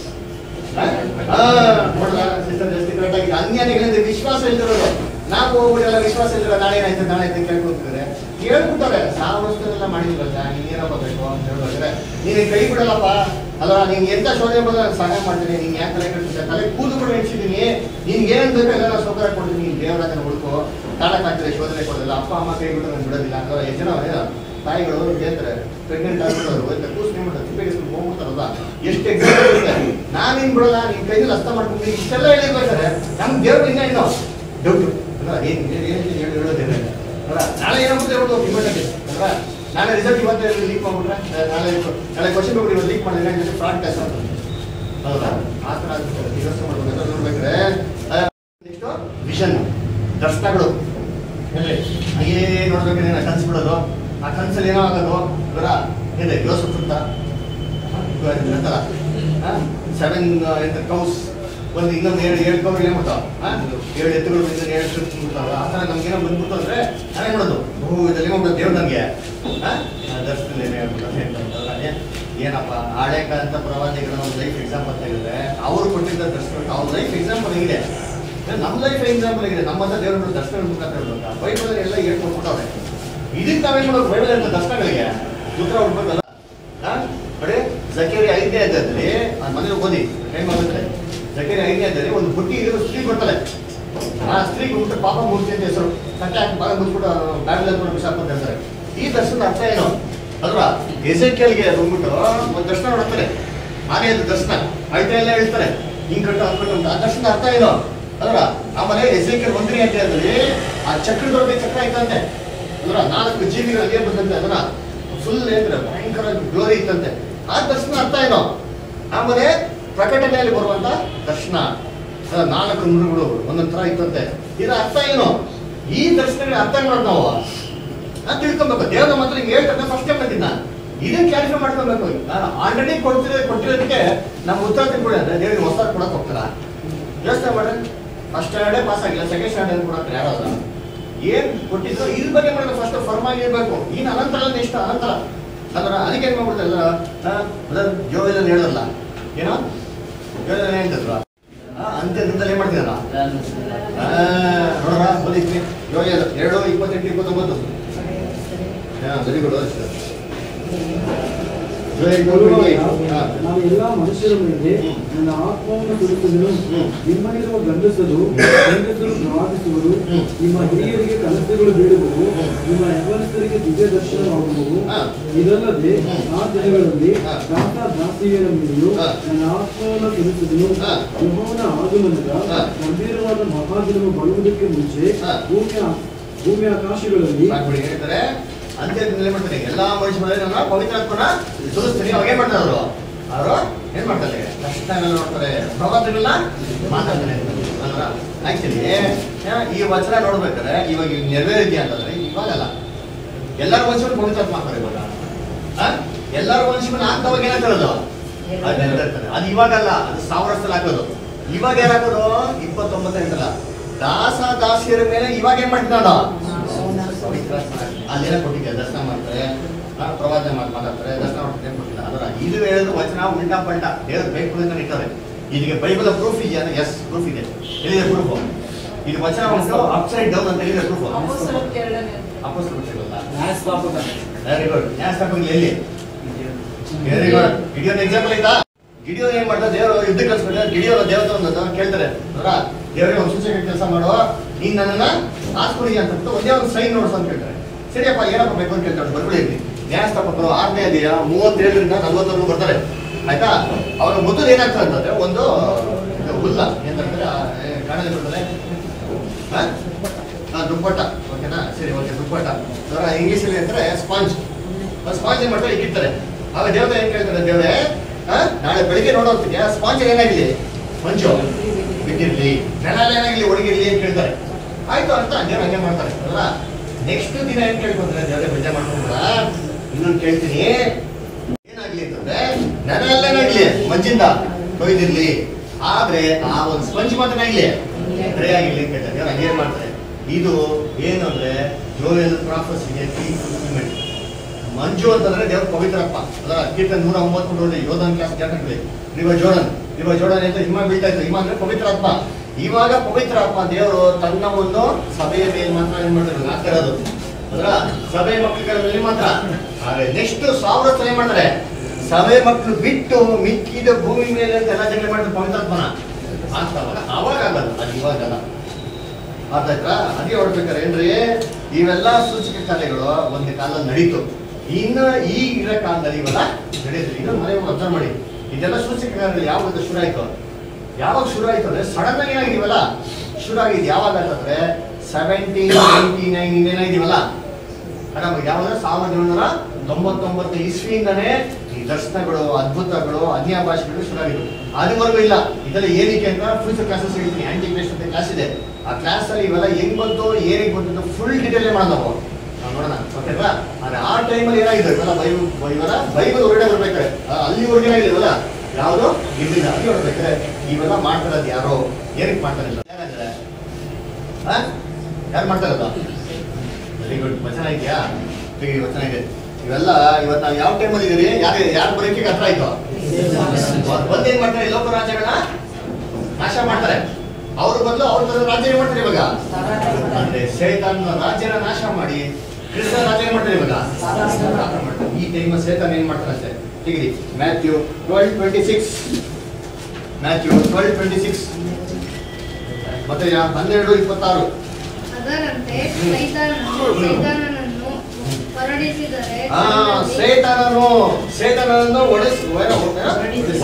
ಅನ್ಯಾನಿಗಳಿಂದ ವಿಶ್ವಾಸ ಇಲ್ದಿರೋದು ನಾವು ಹೋಗ್ಬಿಟ್ಟೆಲ್ಲ ವಿಶ್ವಾಸ ಇಲ್ದಿರೋ ನಾಳೆ ಏನಾಯ್ತು ನಾಳೆ ಆಯ್ತು ಕೇಳ್ಕೊಳ್ತಿದ್ರೆ ಕೇಳ್ಬಿಟ್ಟಾರೆ ಸಾವಿರ ವರ್ಷದೆಲ್ಲ ಮಾಡಿಲ್ವಲ್ಲ ನೀನ್ ಏನಪ್ಪ ಬೇಕು ಅಂತ ಹೇಳ್ಬೇಕಾದ್ರೆ ನೀನು ಕೈ ಬಿಡಲ್ಲಪ್ಪ ಅಲ್ಲ ನೀನ್ ಎಂತ ಶೋಧನೆ ಬಂದ್ರೆ ಸಹಾಯ ಮಾಡ್ತೀನಿ ನೀನ್ ಯಾಕೆ ತಲೆ ಕಟ್ತಿದ್ದೆ ತಲೆ ಕೂದು ಕೂಡ ಹೆಚ್ಚಿದ್ದೀನಿ ನಿನ್ಗೆ ಏನ್ ಬೇಕು ಎಲ್ಲ ಸೌಕರ್ಯ ಕೊಡ್ತೀನಿ ನೀನ್ ದೇವರಾಜನ ಹುಡುಕು ತಾಳಕ್ಕಾಗ್ತದೆ ಶೋಧನೆ ಕೊಡೋದಿಲ್ಲ ಅಪ್ಪ ಅಮ್ಮ ಕೈ ಬಿಟ್ಟು ನನ್ಗೆ ಬಿಡೋದಿಲ್ಲ ಅಂದ್ರೆ ಎಷ್ಟು ಜನ ತಾಯಿಗಳು ಹೇಳ್ತಾರೆ ಪ್ರೆಗ್ನೆಂಟ್ ಆಗ್ಬಿಡೋರು ಕೂಸ್ನೆ ಮಾಡ್ತಾರೆ ತಿಪ್ಪೆಗಿಸ್ಕೊಂಡು ಹೋಗ್ಬಿಡ್ತಾರಲ್ಲ ಎಷ್ಟು ಎಕ್ಸಾಮ್ ಇರುತ್ತೆ ನಾನೇನ್ ಬಿಡೋಲ್ಲ ನಿನ್ ಕೈಯಲ್ಲಿ ಅರ್ಥ ಮಾಡ್ಕೊಂಡು ಇಷ್ಟೆಲ್ಲ ಹೇಳಿರ್ಬೇಕಾದ್ರೆ ನಮ್ಗೆ ದೇವ್ರು ಇನ್ನ ಏನೋ ಡೌಟ್ ಅಲ್ಲ ಏನ್ ಹೇಳೋದೇನೆ ಅಲ್ಲ ನಾಳೆ ಏನಾಗುತ್ತೆ ಹೇಳೋದು ಇಮ್ಮಟಲ್ಲಿ ಅಲ್ವಾ ನಾಳೆ ರಿಸಲ್ಟ್ ಇವತ್ತೇ ಲೀಕ್ ಮಾಡ್ಬಿಟ್ರೆ ನಾಳೆ ನಾಳೆ ಕ್ವಶನ್ ಪೇಪರ್ ಇವತ್ತು ಲೀಕ್ ಮಾಡಿದ್ರೆ ಫ್ರಾಡ್ ಟೆಸ್ಟ್ ಆಗ್ತದೆ ಹೌದಾ ಆ ಥರ ವ್ಯವಸ್ಥೆ ಮಾಡ್ಬೇಕು ನೋಡ್ಬೇಕ್ರೆ ನೆಕ್ಸ್ಟ್ ವಿಷನ್ ದರ್ಶನಗಳು ಹೇಳಿ ಹಾಗೇ ನೋಡ್ಬೇಕಾದ್ರೆ ಕನ್ಸು ಬಿಡೋದು ಆ ಕನ್ಸಲ್ಲಿ ಏನೋ ಆಗೋದು ಇವರ ಏನಿದೆ ಯೋಸು ಸುತ್ತ ಸೆವೆನ್ ಕೌಸ್ ಒಂದು ಇನ್ನೊಂದು ಏಳು ಏಳು ಕೌಗಳು ಏನ್ ಮಾಡ್ತಾವ ಏಳು ಎತ್ತುಗಳು ಇನ್ನೊಂದು ಏಳು ಬಿಡ್ತಾವ ಆ ಥರ ನಮ್ಗೇನೋ ಬಂದ್ಬಿಟ್ಟು ಅಂದ್ರೆ ನಾನೇ ಮಾಡೋದು ಬಹು ಇದರಲ್ಲಿ ಮಾಡ್ಬೋದು ದೇವ್ರು ನನಗೆ ದರ್ಶನದಲ್ಲಿ ಏನಪ್ಪ ಹಳೆ ಕಾಲದ ಪ್ರವಾದಿಗಳ ಒಂದು ಲೈಫ್ ಎಕ್ಸಾಂಪಲ್ ತೆಗೆದ್ರೆ ಅವ್ರು ಕೊಟ್ಟಿದ್ದ ದರ್ಶನ ಅವ್ರ ಲೈಫ್ ಎಕ್ಸಾಂಪಲ್ ಹೇಗಿದೆ ನಮ್ಮ ಲೈಫ್ ಎಕ್ಸಾಂಪಲ್ ಆಗಿದೆ ನಮ್ಮ ಹತ್ರ ದೇವ್ರ ದರ್ಶನ ಮುಖಾಂತರ ಹೇಳ್ಬೇಕಾ ಬೈಬಲ್ ಎಲ್ಲ ಹೇಳ್ಕೊಟ್ಬಿಟ್ಟವ್ರೆ ಇದಕ್ಕೆ ನಾವೇನ್ ಮಾಡೋದು ಬೈಬಲ್ ಅಂತ ದರ್ಶನಗಳಿಗೆ ಉತ್ತರ ಹುಡ್ಬೇಕಲ್ಲ ನೋಡಿ ಜಕೇರಿ ಐದನೇ ಅಧ್ಯಾಯದಲ್ಲಿ ಮನೇಲಿ ಓದಿ ಟೈಮ್ ಆಗುತ್ತೆ ಜಕೇರಿ ಐದನೇ ಅಧ್ಯಾಯದಲ್ಲಿ ಒಂದು ಬುಟ್ಟಿ ಇರೋ ಸ್ತ್ರೀ ಬರ್ತಾಳೆ ಆ ಸ್ತ್ರೀ ಹೋಗ್ಬಿಟ್ಟು ಪಾಪ ಮೂರ್ತಿ ಅಂತ ಹೆಸರು ಕಟ್ಟೆ ಹಾಕಿ ಬಾಗ ಮುಚ್ಬಿಟ್ಟು ಬ್ಯಾಡ್ಲ ಬಿಸಾಕ್ ಅಂತ ಹೇಳ್ತಾರೆ ಈ ದರ್ಶನದ ಅರ್ಥ ಏನು ಅಲ್ವಾ ಎಸೆಕೆಲ್ಗೆ ಹೋಗ್ಬಿಟ್ಟು ಒಂದು ದರ್ಶನ ನೋಡ್ತಾರೆ ಆನೆ ಅದು ದರ್ಶನ ಅಳ್ತಾ ಎಲ್ಲ ಹೇಳ್ತಾರೆ ಹಿಂಗ್ ಕಟ್ಟು ಹಂಗ್ ಕಟ್ಟು ಅಂತ ಆ ದರ್ಶನ ಅರ್ಥ ಏನೋ ಅದ್ರ ಆಮೇಲೆ ಎಸೇಕಿಯಲ್ ಒಂದನೇ ಅಧ್ಯಾಯದಲ್ಲಿ ಆ ಚಕ್ರದೊಳಗೆ ಚಕ್ರ ಇತ್ತಂತೆ ಅದ್ರ ನಾಲ್ಕು ಜೀವಿಗಳಿಗೆ ಬಂದಂತೆ ಅದನ್ನ ಫುಲ್ ಏನ್ರೆ ಭಯಂಕರ ಗ್ಲೋರಿ ಇತ್ತಂತೆ ಆ ದರ್ಶನ ಅರ್ಥ ಏನೋ ಆಮೇಲೆ ಪ್ರಕಟಣೆಯಲ್ಲಿ ಬರುವಂತ ದರ್ಶನ ನಾಲ್ಕು ಮೃಗಗಳು ಒಂದೊಂದ್ ತರ ಇತ್ತಂತೆ ಇದರ ಅರ್ಥ ಏನು ಈ ದರ್ಶನಗಳ ಅರ್ಥ ಮಾಡೋದು ನಾವು ನಾನು ತಿಳ್ಕೊಬೇಕು ದೇವ್ರ ಮಾತ್ರ ಹಿಂಗೆ ಹೇಳ್ತಾರೆ ಫಸ್ಟ್ ಟೈಮ್ ಬಂದಿದ್ದ ಇದನ್ನ ಕ್ಲಾರಿಫೈ ಮಾಡ್ಕೊಬೇಕು ಆಲ್ರೆಡಿ ಕೊಡ್ತಿರೋ ಕೊಟ್ಟಿರೋದಕ್ಕೆ ನಮ್ಮ ಉತ್ತರ ತಿಳ್ಕೊಳ್ಳಿ ಅಂದ್ರೆ ದೇವ್ರಿಗೆ ಹೊಸ ಕೊಡಕ್ ಹೋಗ್ತಾರ ಯೋಚನೆ ಮಾಡ್ರಿ ಫಸ್ಟ್ ಸ್ಟ್ಯಾಂಡರ್ಡೇ ಪಾಸ್ ಆಗಿಲ್ಲ ಸೆಕೆಂಡ್ ಸ್ಟ್ಯಾಂಡರ್ಡ್ ಕೊಡಕ್ಕೆ ಯಾರಾದ್ರ ಏನ್ ಕೊಟ್ಟಿದ್ರು ಇದ್ರ ಬಗ್ಗೆ ಮಾಡಿದ್ರೆ ಫಸ್ಟ್ ಫರ್ಮ್ ಆಗಿರ್ಬೇಕು ಇನ್ನು ಅನಂತರ ಇಷ್ಟ ಅನಂತರ ಅದರ ಅದಕ್ಕೆ ಏನ್ ಮಾಡ್ಬಿಡ್ತಾರಲ್ಲ ಜೋವೆಲ್ಲ ಹೇಳಲ್ಲ ಏನೋ ಜೋವೆಲ್ಲ ಹೇಳ್ತಿದ್ರು ಅಂತ್ಯದಿಂದಲೇ ಏನ್ ಮಾಡ್ತಿದಾರ ನೋಡ್ರ ಓದಿದ್ವಿ ಯೋಗ ಎರಡು ಇಪ್ಪತ್ತೆಂಟು ಇಪ್ಪತ್ತೊಂಬತ್ತು ವೆರಿ ಗುಡ್ ನಾನು ಎಲ್ಲಾ ಮನುಷ್ಯರ ಮೇಲೆ ನನ್ನ ಆತ್ಮವನ್ನು ಸುರಿಸುವುದು ನಿಮ್ಮಲ್ಲಿರುವ ಗಂಡಸರು ಹೆಂಗಸರು ಪ್ರವಾದಿಸುವರು ನಿಮ್ಮ ಹಿರಿಯರಿಗೆ ಕನಸುಗಳು ಬೀಳುವುದು ನಿಮ್ಮ ಯೌವನಸ್ಥರಿಗೆ ದಿವ್ಯ ದರ್ಶನವಾಗುವುದು ಇದಲ್ಲದೆ ಆ ದಿನಗಳಲ್ಲಿ ದಾಸ ದಾಸಿಯರ ಮೇಲೆಯೂ ನನ್ನ ಆತ್ಮವನ್ನು ಸುರಿಸುವುದು ಯೆಹೋವನ ಆಗಮನದ ಗಂಭೀರವಾದ ಮಹಾದಿನವು ಬರುವುದಕ್ಕೆ ಮುಂಚೆ ಭೂಮಿಯ ಭೂಮಿ ಆಕಾಶಗಳಲ್ಲಿ ಹೇಳ್ತಾರೆ ಅಂತ್ಯದಿಂದಲೇ ಮಾಡ್ತಾರೆ ಎಲ್ಲಾ ಮನುಷ್ಯ ಮೇಲೆ ನನ್ನ ಪವಿತ್ರಾತ್ಮನ ಸುರಿಸ್ತೀನಿ ಅವಾಗ ಏನ್ ಮಾಡ್ತಾರೆ ಅವರು ಅವರು ಏನ್ ಮಾಡ್ತಾರೆ ಕಷ್ಟಗಳನ್ನ ನೋಡ್ತಾರೆ ಪ್ರವಾದಗಳನ್ನ ಮಾತಾಡ್ತಾರೆ ಅಂದ್ರ ಆಕ್ಚುಲಿ ಈ ವಚನ ನೋಡ್ಬೇಕಾದ್ರೆ ಇವಾಗ ನೆರವೇರಿದ್ಯಾ ಅಂತಂದ್ರೆ ಇವಾಗಲ್ಲ ಎಲ್ಲರ ಮನುಷ್ಯರು ಪವಿತ್ರಾತ್ಮ ಮಾಡ್ತಾರೆ ಇವಾಗ ಎಲ್ಲರ ಮನುಷ್ಯನ ಆಗ್ತವಾಗ ಏನಾಗ್ತಿರೋದು ಅದು ನೆರವೇರ್ತಾರೆ ಅದು ಇವಾಗಲ್ಲ ಅದು ಸಾವಿರ ವರ್ಷದಲ್ಲಿ ಹಾಕೋದು ಇವಾಗ ಏನಾಗೋದು ಇಪ್ಪತ್ತೊಂಬತ್ತು ಎಂಟಲ್ಲ ದಾಸ ದಾಸಿಯರ ಮೇಲೆ ಇವಾಗ ಏನ್ ಮಾಡ್ತಾನ ಅಲ್ಲೇನ ಕೊಟ್ಟಿದ್ದೆ ದರ್ಶನ ಮಾಡ್ತಾರೆ ಪ್ರವಾದ ಮಾತಾಡ್ತಾರೆ ದರ್ಶನ ಮಾಡ್ತಾರೆ ಕೊಟ್ಟಿಲ್ಲ ಅದರ ಇದು ಹೇಳಿದ್ರು ವಚನ ಉಲ್ಟಾ ಪಲ್ಟಾ ದೇವ್ರು ಬೇಕು ಅಂತ ಇಟ್ಟಾರೆ ಇದಕ್ಕೆ ಬೈಬಲ್ ಪ್ರೂಫ್ ಇದೆಯಾ ಎಸ್ ಪ್ರೂಫ್ ಇದೆ ಎಲ್ಲಿದೆ ಪ್ರೂಫ್ ಇದು ವಚನ ಉಂಟು ಅಪ್ಸೈಡ್ ಡೌನ್ ಅಂತ ಹೇಳಿದೆ ಪ್ರೂಫ್ ವೆರಿ ಗುಡ್ ನ್ಯಾಯಸ್ಥಾಪಕರು ಎಲ್ಲಿ ವೆರಿ ಗುಡ್ ಗಿಡಿಯೋನ್ ಎಕ್ಸಾಂಪಲ್ ಆಯ್ತಾ ಗಿಡಿಯೋನ್ ಏನ್ ಮಾಡ್ತಾರೆ ದೇವರು ಯುದ್ಧ ಕಳ್ಸ್ಕೊಂಡ್ರೆ ಗಿಡಿಯೋನ ದೇವತೆ ಒಂದು ಕೇಳ್ತಾರೆ ಅವರ ದೇವರಿಗೆ ಒಂದು ಸೂಚಕ ಕೆಲಸ ಮಾಡುವ ನೀನ್ ನನ್ನನ್ನ ಆಸ್ಕೊಡಿ ಅಂತ ಒಂದೇ ಒಂದು ಸೈನ್ ನೋಡ್ಸು ಅಂತ ಕೇಳ್ತಾರೆ ಸರಿಯಪ್ಪ ಏನಪ್ಪ ಬೇಕು ಅಂತ ಕೇಳ್ತಾರೆ ಬರ್ಬಿಡಿ ನ್ಯಾಯಸ್ಥಾಪಕರು ಆರನೇ ಅಧ್ಯಾಯ ಮೂವತ್ತೇಳರಿಂದ ನಲ್ವತ್ತರೆಗೂ ಬರ್ತಾರೆ ಆಯ್ತಾ ಅವ್ರ ಮೊದಲು ಏನಾಗ್ತದೆ ಅಂತಂದ್ರೆ ಒಂದು ಹುಲ್ಲ ಏನಂತಾರೆ ಕಾಣಲಿ ಬರ್ತಾರೆ ದುಪ್ಪಟ್ಟ ಓಕೆನಾ ಸರಿ ಓಕೆ ದುಪ್ಪಟ್ಟ ಅವರ ಇಂಗ್ಲೀಷಲ್ಲಿ ಅಂತಾರೆ ಸ್ಪಾಂಜ್ ಸ್ಪಾಂಜ್ ಏನ್ ಮಾಡ್ತಾರೆ ಇಕ್ಕಿರ್ತಾರೆ ಆಗ ದೇವತೆ ಏನ್ ಕೇಳ್ತಾರೆ ದೇವರೇ ನಾಳೆ ಬೆಳಿಗ್ಗೆ ನೋಡೋತ್ತಿಗೆ ಸ್ಪಾಂಜ್ ಏನಾಗಿದೆ ಮಂಜು ಬಿಟ್ಟಿರ್ಲಿ ನೆಲ ಏನಾಗಿರ್ಲಿ ಒಣಗಿರ್ಲಿ ಅಂತ ಕೇಳ್ತಾರೆ ಆಯ್ತು ಅಂತ ದೇವ್ರು ಹಂಗೆ ಮಾಡ್ತಾರೆ ಅಲ್ಲ ನೆಕ್ಸ್ಟ್ ದಿನ ಏನ್ ಕೇಳ್ಕೊಂಡ್ರೆ ದೇವ್ರೆ ಬೇಜಾರ್ ಮಾಡ್ಕೊಂಡ್ರ ಇನ್ನೊಂದು ಕೇಳ್ತೀನಿ ಏನಾಗ್ಲಿ ಅಂತಂದ್ರೆ ನೆಲ ಏನಾಗ್ಲಿ ಮಂಜಿಂದ ಕೊಯ್ದಿರ್ಲಿ ಆದ್ರೆ ಆ ಒಂದು ಸ್ಪಂಜ್ ಮಾತ್ರ ಆಗ್ಲಿ ಡ್ರೈ ಆಗಿರ್ಲಿ ಅಂತ ಕೇಳ್ತಾರೆ ದೇವ್ರು ಹಂಗೆ ಮಾಡ್ತಾರೆ ಇದು ಏನು ಅಂದ್ರೆ ಜೋಯಲ್ ಪ್ರಾಫೆಸಿಗೆ ಫುಲ್ಫಿಲ್ಮೆಂಟ್ ಮಂಜು ಅಂತಂದ್ರೆ ದೇವ್ರ ಪವಿತ್ರಪ್ಪ ಅದರ ಕೀರ್ತನೆ ನೂರ ಒಂಬತ್ತು ನೋಡಿ ಯೋಧನ್ ಕ್ಲಾಸ್ ಜಾತಕದಲ್ಲಿ ನೀವು ಜೋಡನ್ ನೀವು ಜೋಡನ್ ಅಂತ ಹಿಮ ಬೀಳ್ತಾ ಇತ್ತು ಹಿಮ ಅಂದ್ರೆ ಪವಿತ್ರಾತ್ಮ ಇವಾಗ ಪವಿತ್ರಾತ್ಮ ದೇವರು ತನ್ನ ಒಂದು ಸಭೆಯ ಮೇಲೆ ಮಾತ್ರ ಏನ್ ಮಾಡಿದ್ರು ಆಗ್ತಿರೋದು ಅದರ ಸಭೆ ಮಕ್ಕಳ ಮಾತ್ರ ಆದ್ರೆ ನೆಕ್ಸ್ಟ್ ಸಾವಿರ ವರ್ಷ ಏನ್ ಮಾಡ್ತಾರೆ ಸಭೆ ಮಕ್ಕಳು ಬಿಟ್ಟು ಮಿಕ್ಕಿದ ಭೂಮಿ ಮೇಲೆ ಅಂತ ಎಲ್ಲ ಜಗಳ ಮಾಡಿದ್ರೆ ಪವಿತ್ರಾತ್ಮನ ಆಗ್ತಾವಲ್ಲ ಅವಾಗ ಆಗಲ್ಲ ಅದು ಇವಾಗಲ್ಲ ಅರ್ಥ ಆಯ್ತಾ ಅದೇ ಹೊಡ್ಬೇಕಾರೆ ಏನ್ರಿ ಇವೆಲ್ಲ ಸೂಚಕ ಕಾರ್ಯಗಳು ಒಂದು ಕಾಲದಲ್ಲಿ ನಡೀತು ಇನ್ನು ಈ ಇರೋ ಕಾಲದಲ್ಲಿ ಇವೆಲ್ಲ ನಡೆಯುತ್ತೆ ಇದನ್ನ ಮನೆ ಅಬ್ಸರ್ವ್ ಮಾಡಿ ಇದೆಲ್ಲ ಸೂಚಕ ಕಾರ್ಯಗಳು ಯಾವಾಗ ಶುರು ಆಯ್ತು ಯಾವಾಗ ಶುರು ಆಯ್ತು ಅಂದ್ರೆ ಸಡನ್ ಆಗಿ ಏನಾಗಿದೀವಲ್ಲ ಶುರು ಆಗಿದ್ದು ಯಾವಾಗ ಅಂತಂದ್ರೆ ಸೆವೆಂಟೀನ್ ನೈನ್ಟಿ ನೈನ್ ಏನಾಗಿದೀವಲ್ಲ ಆರಾಮ ಯಾವಾಗ ಸಾವಿರದ ಏಳ್ನೂರ ತೊಂಬತ್ತೊಂಬತ್ತು ಇಸ್ವಿಯಿಂದನೇ ಈ ದರ್ಶನಗಳು ಅದ್ಭುತಗಳು ಅನ್ಯ ಭಾಷೆಗಳು ಶುರು ಆಗಿದ್ವು ಅದುವರೆಗೂ ಇಲ್ಲ ಇದೆಲ್ಲ ಏನಕ್ಕೆ ಅಂತ ಫ್ಯೂಚರ್ ಕ್ಲಾಸಸ್ ಹೇಳ್ತೀನಿ ಆಂಟಿ ಕ್ಲಾಸ್ ಅಂತ ಕ್ಲಾಸ್ ಇದೆ ಆ ಕ್ಲಾಸ್ ಅಲ್ಲಿ ಇವೆಲ್ಲ ಹೆಂಗ್ ಬಂತು ಏನಕ್ಕೆ ಬಂತು ಫುಲ್ ಡೀಟೇಲ್ ಮಾಡೋಣ ನಾವು ನೋಡೋಣ ಓಕೆನಾ ಆದ್ರೆ ಆ ಟೈಮಲ್ಲಿ ಏನಾಗಿದೆ ಇವೆಲ್ಲ ಬೈಬಲ್ ಇವೆಲ್ಲ ಬೈಬಲ್ ಹೊರಗಡೆ ಬರ್ಬೇಕಾರೆ ಅಲ್ಲಿವರೆಗೆ ಏನಾಗಿದೆವಲ್ಲ ಯಾವುದು ಇರ್ಲಿಲ್ಲ ಅಲ್ಲಿ ಹೊರಬೇಕಾರೆ ಇವೆಲ್ಲ ಮಾಡ್ತಾರದು ಯಾರೋ ಏನಕ್ಕೆ ಮಾಡ್ತಾರಿಲ್ಲ ಯಾರಾದ್ರೆ ಯಾರು ಮಾಡ್ತಾರಲ್ಲ ವೆರಿ ಗುಡ್ ವಚನ ಇದೆಯಾ ವಚನ ಇದೆ ಇವೆಲ್ಲ ಇವತ್ತು ನಾವು ಯಾವ ಟೈಮಲ್ಲಿ ಇದೀರಿ ಯಾರು ಯಾರು ಬರೋಕೆ ಹತ್ರ ಆಯ್ತು ಬಂದು ಏನ್ ಮಾಡ್ತಾರೆ ಲೋಕ ರಾಜ್ಯಗಳನ್ನ ನಾಶ ಮಾಡ್ತಾರೆ ಅವ್ರ ಬದಲು ಅವ್ರ ತರ ರಾಜ್ಯ ಏನ್ ಮಾಡ್ತಾರೆ ಇವಾಗ ಅಂದ್ರೆ ಸೈತಾನ ರಾಜ್ಯನ ನಾಶ ಮಾಡಿ ಕ್ರಿಸ್ತ ರಾಜ್ಯ ಏನ್ ಮಾಡ್ತಾರೆ ಇವಾಗ ಈ ಟೈಮ್ ಸೈತಾನ ಏನ್ ಮಾಡ್ತಾರಂತೆ ಹೀಗಿರಿ Matthew twelve twenty six Matthew twelve twenty six ಮತ್ತೆ ಹನ್ನೆರಡು ಇಪ್ಪತ್ತಾರು ಅದರಂತೆ ಸೈತಾನನನ್ನು ಹೊರಡಿಸಿದರೆ ಸೈತಾನನು ಸೈತಾನನನ್ನು ಒಡಿಸ್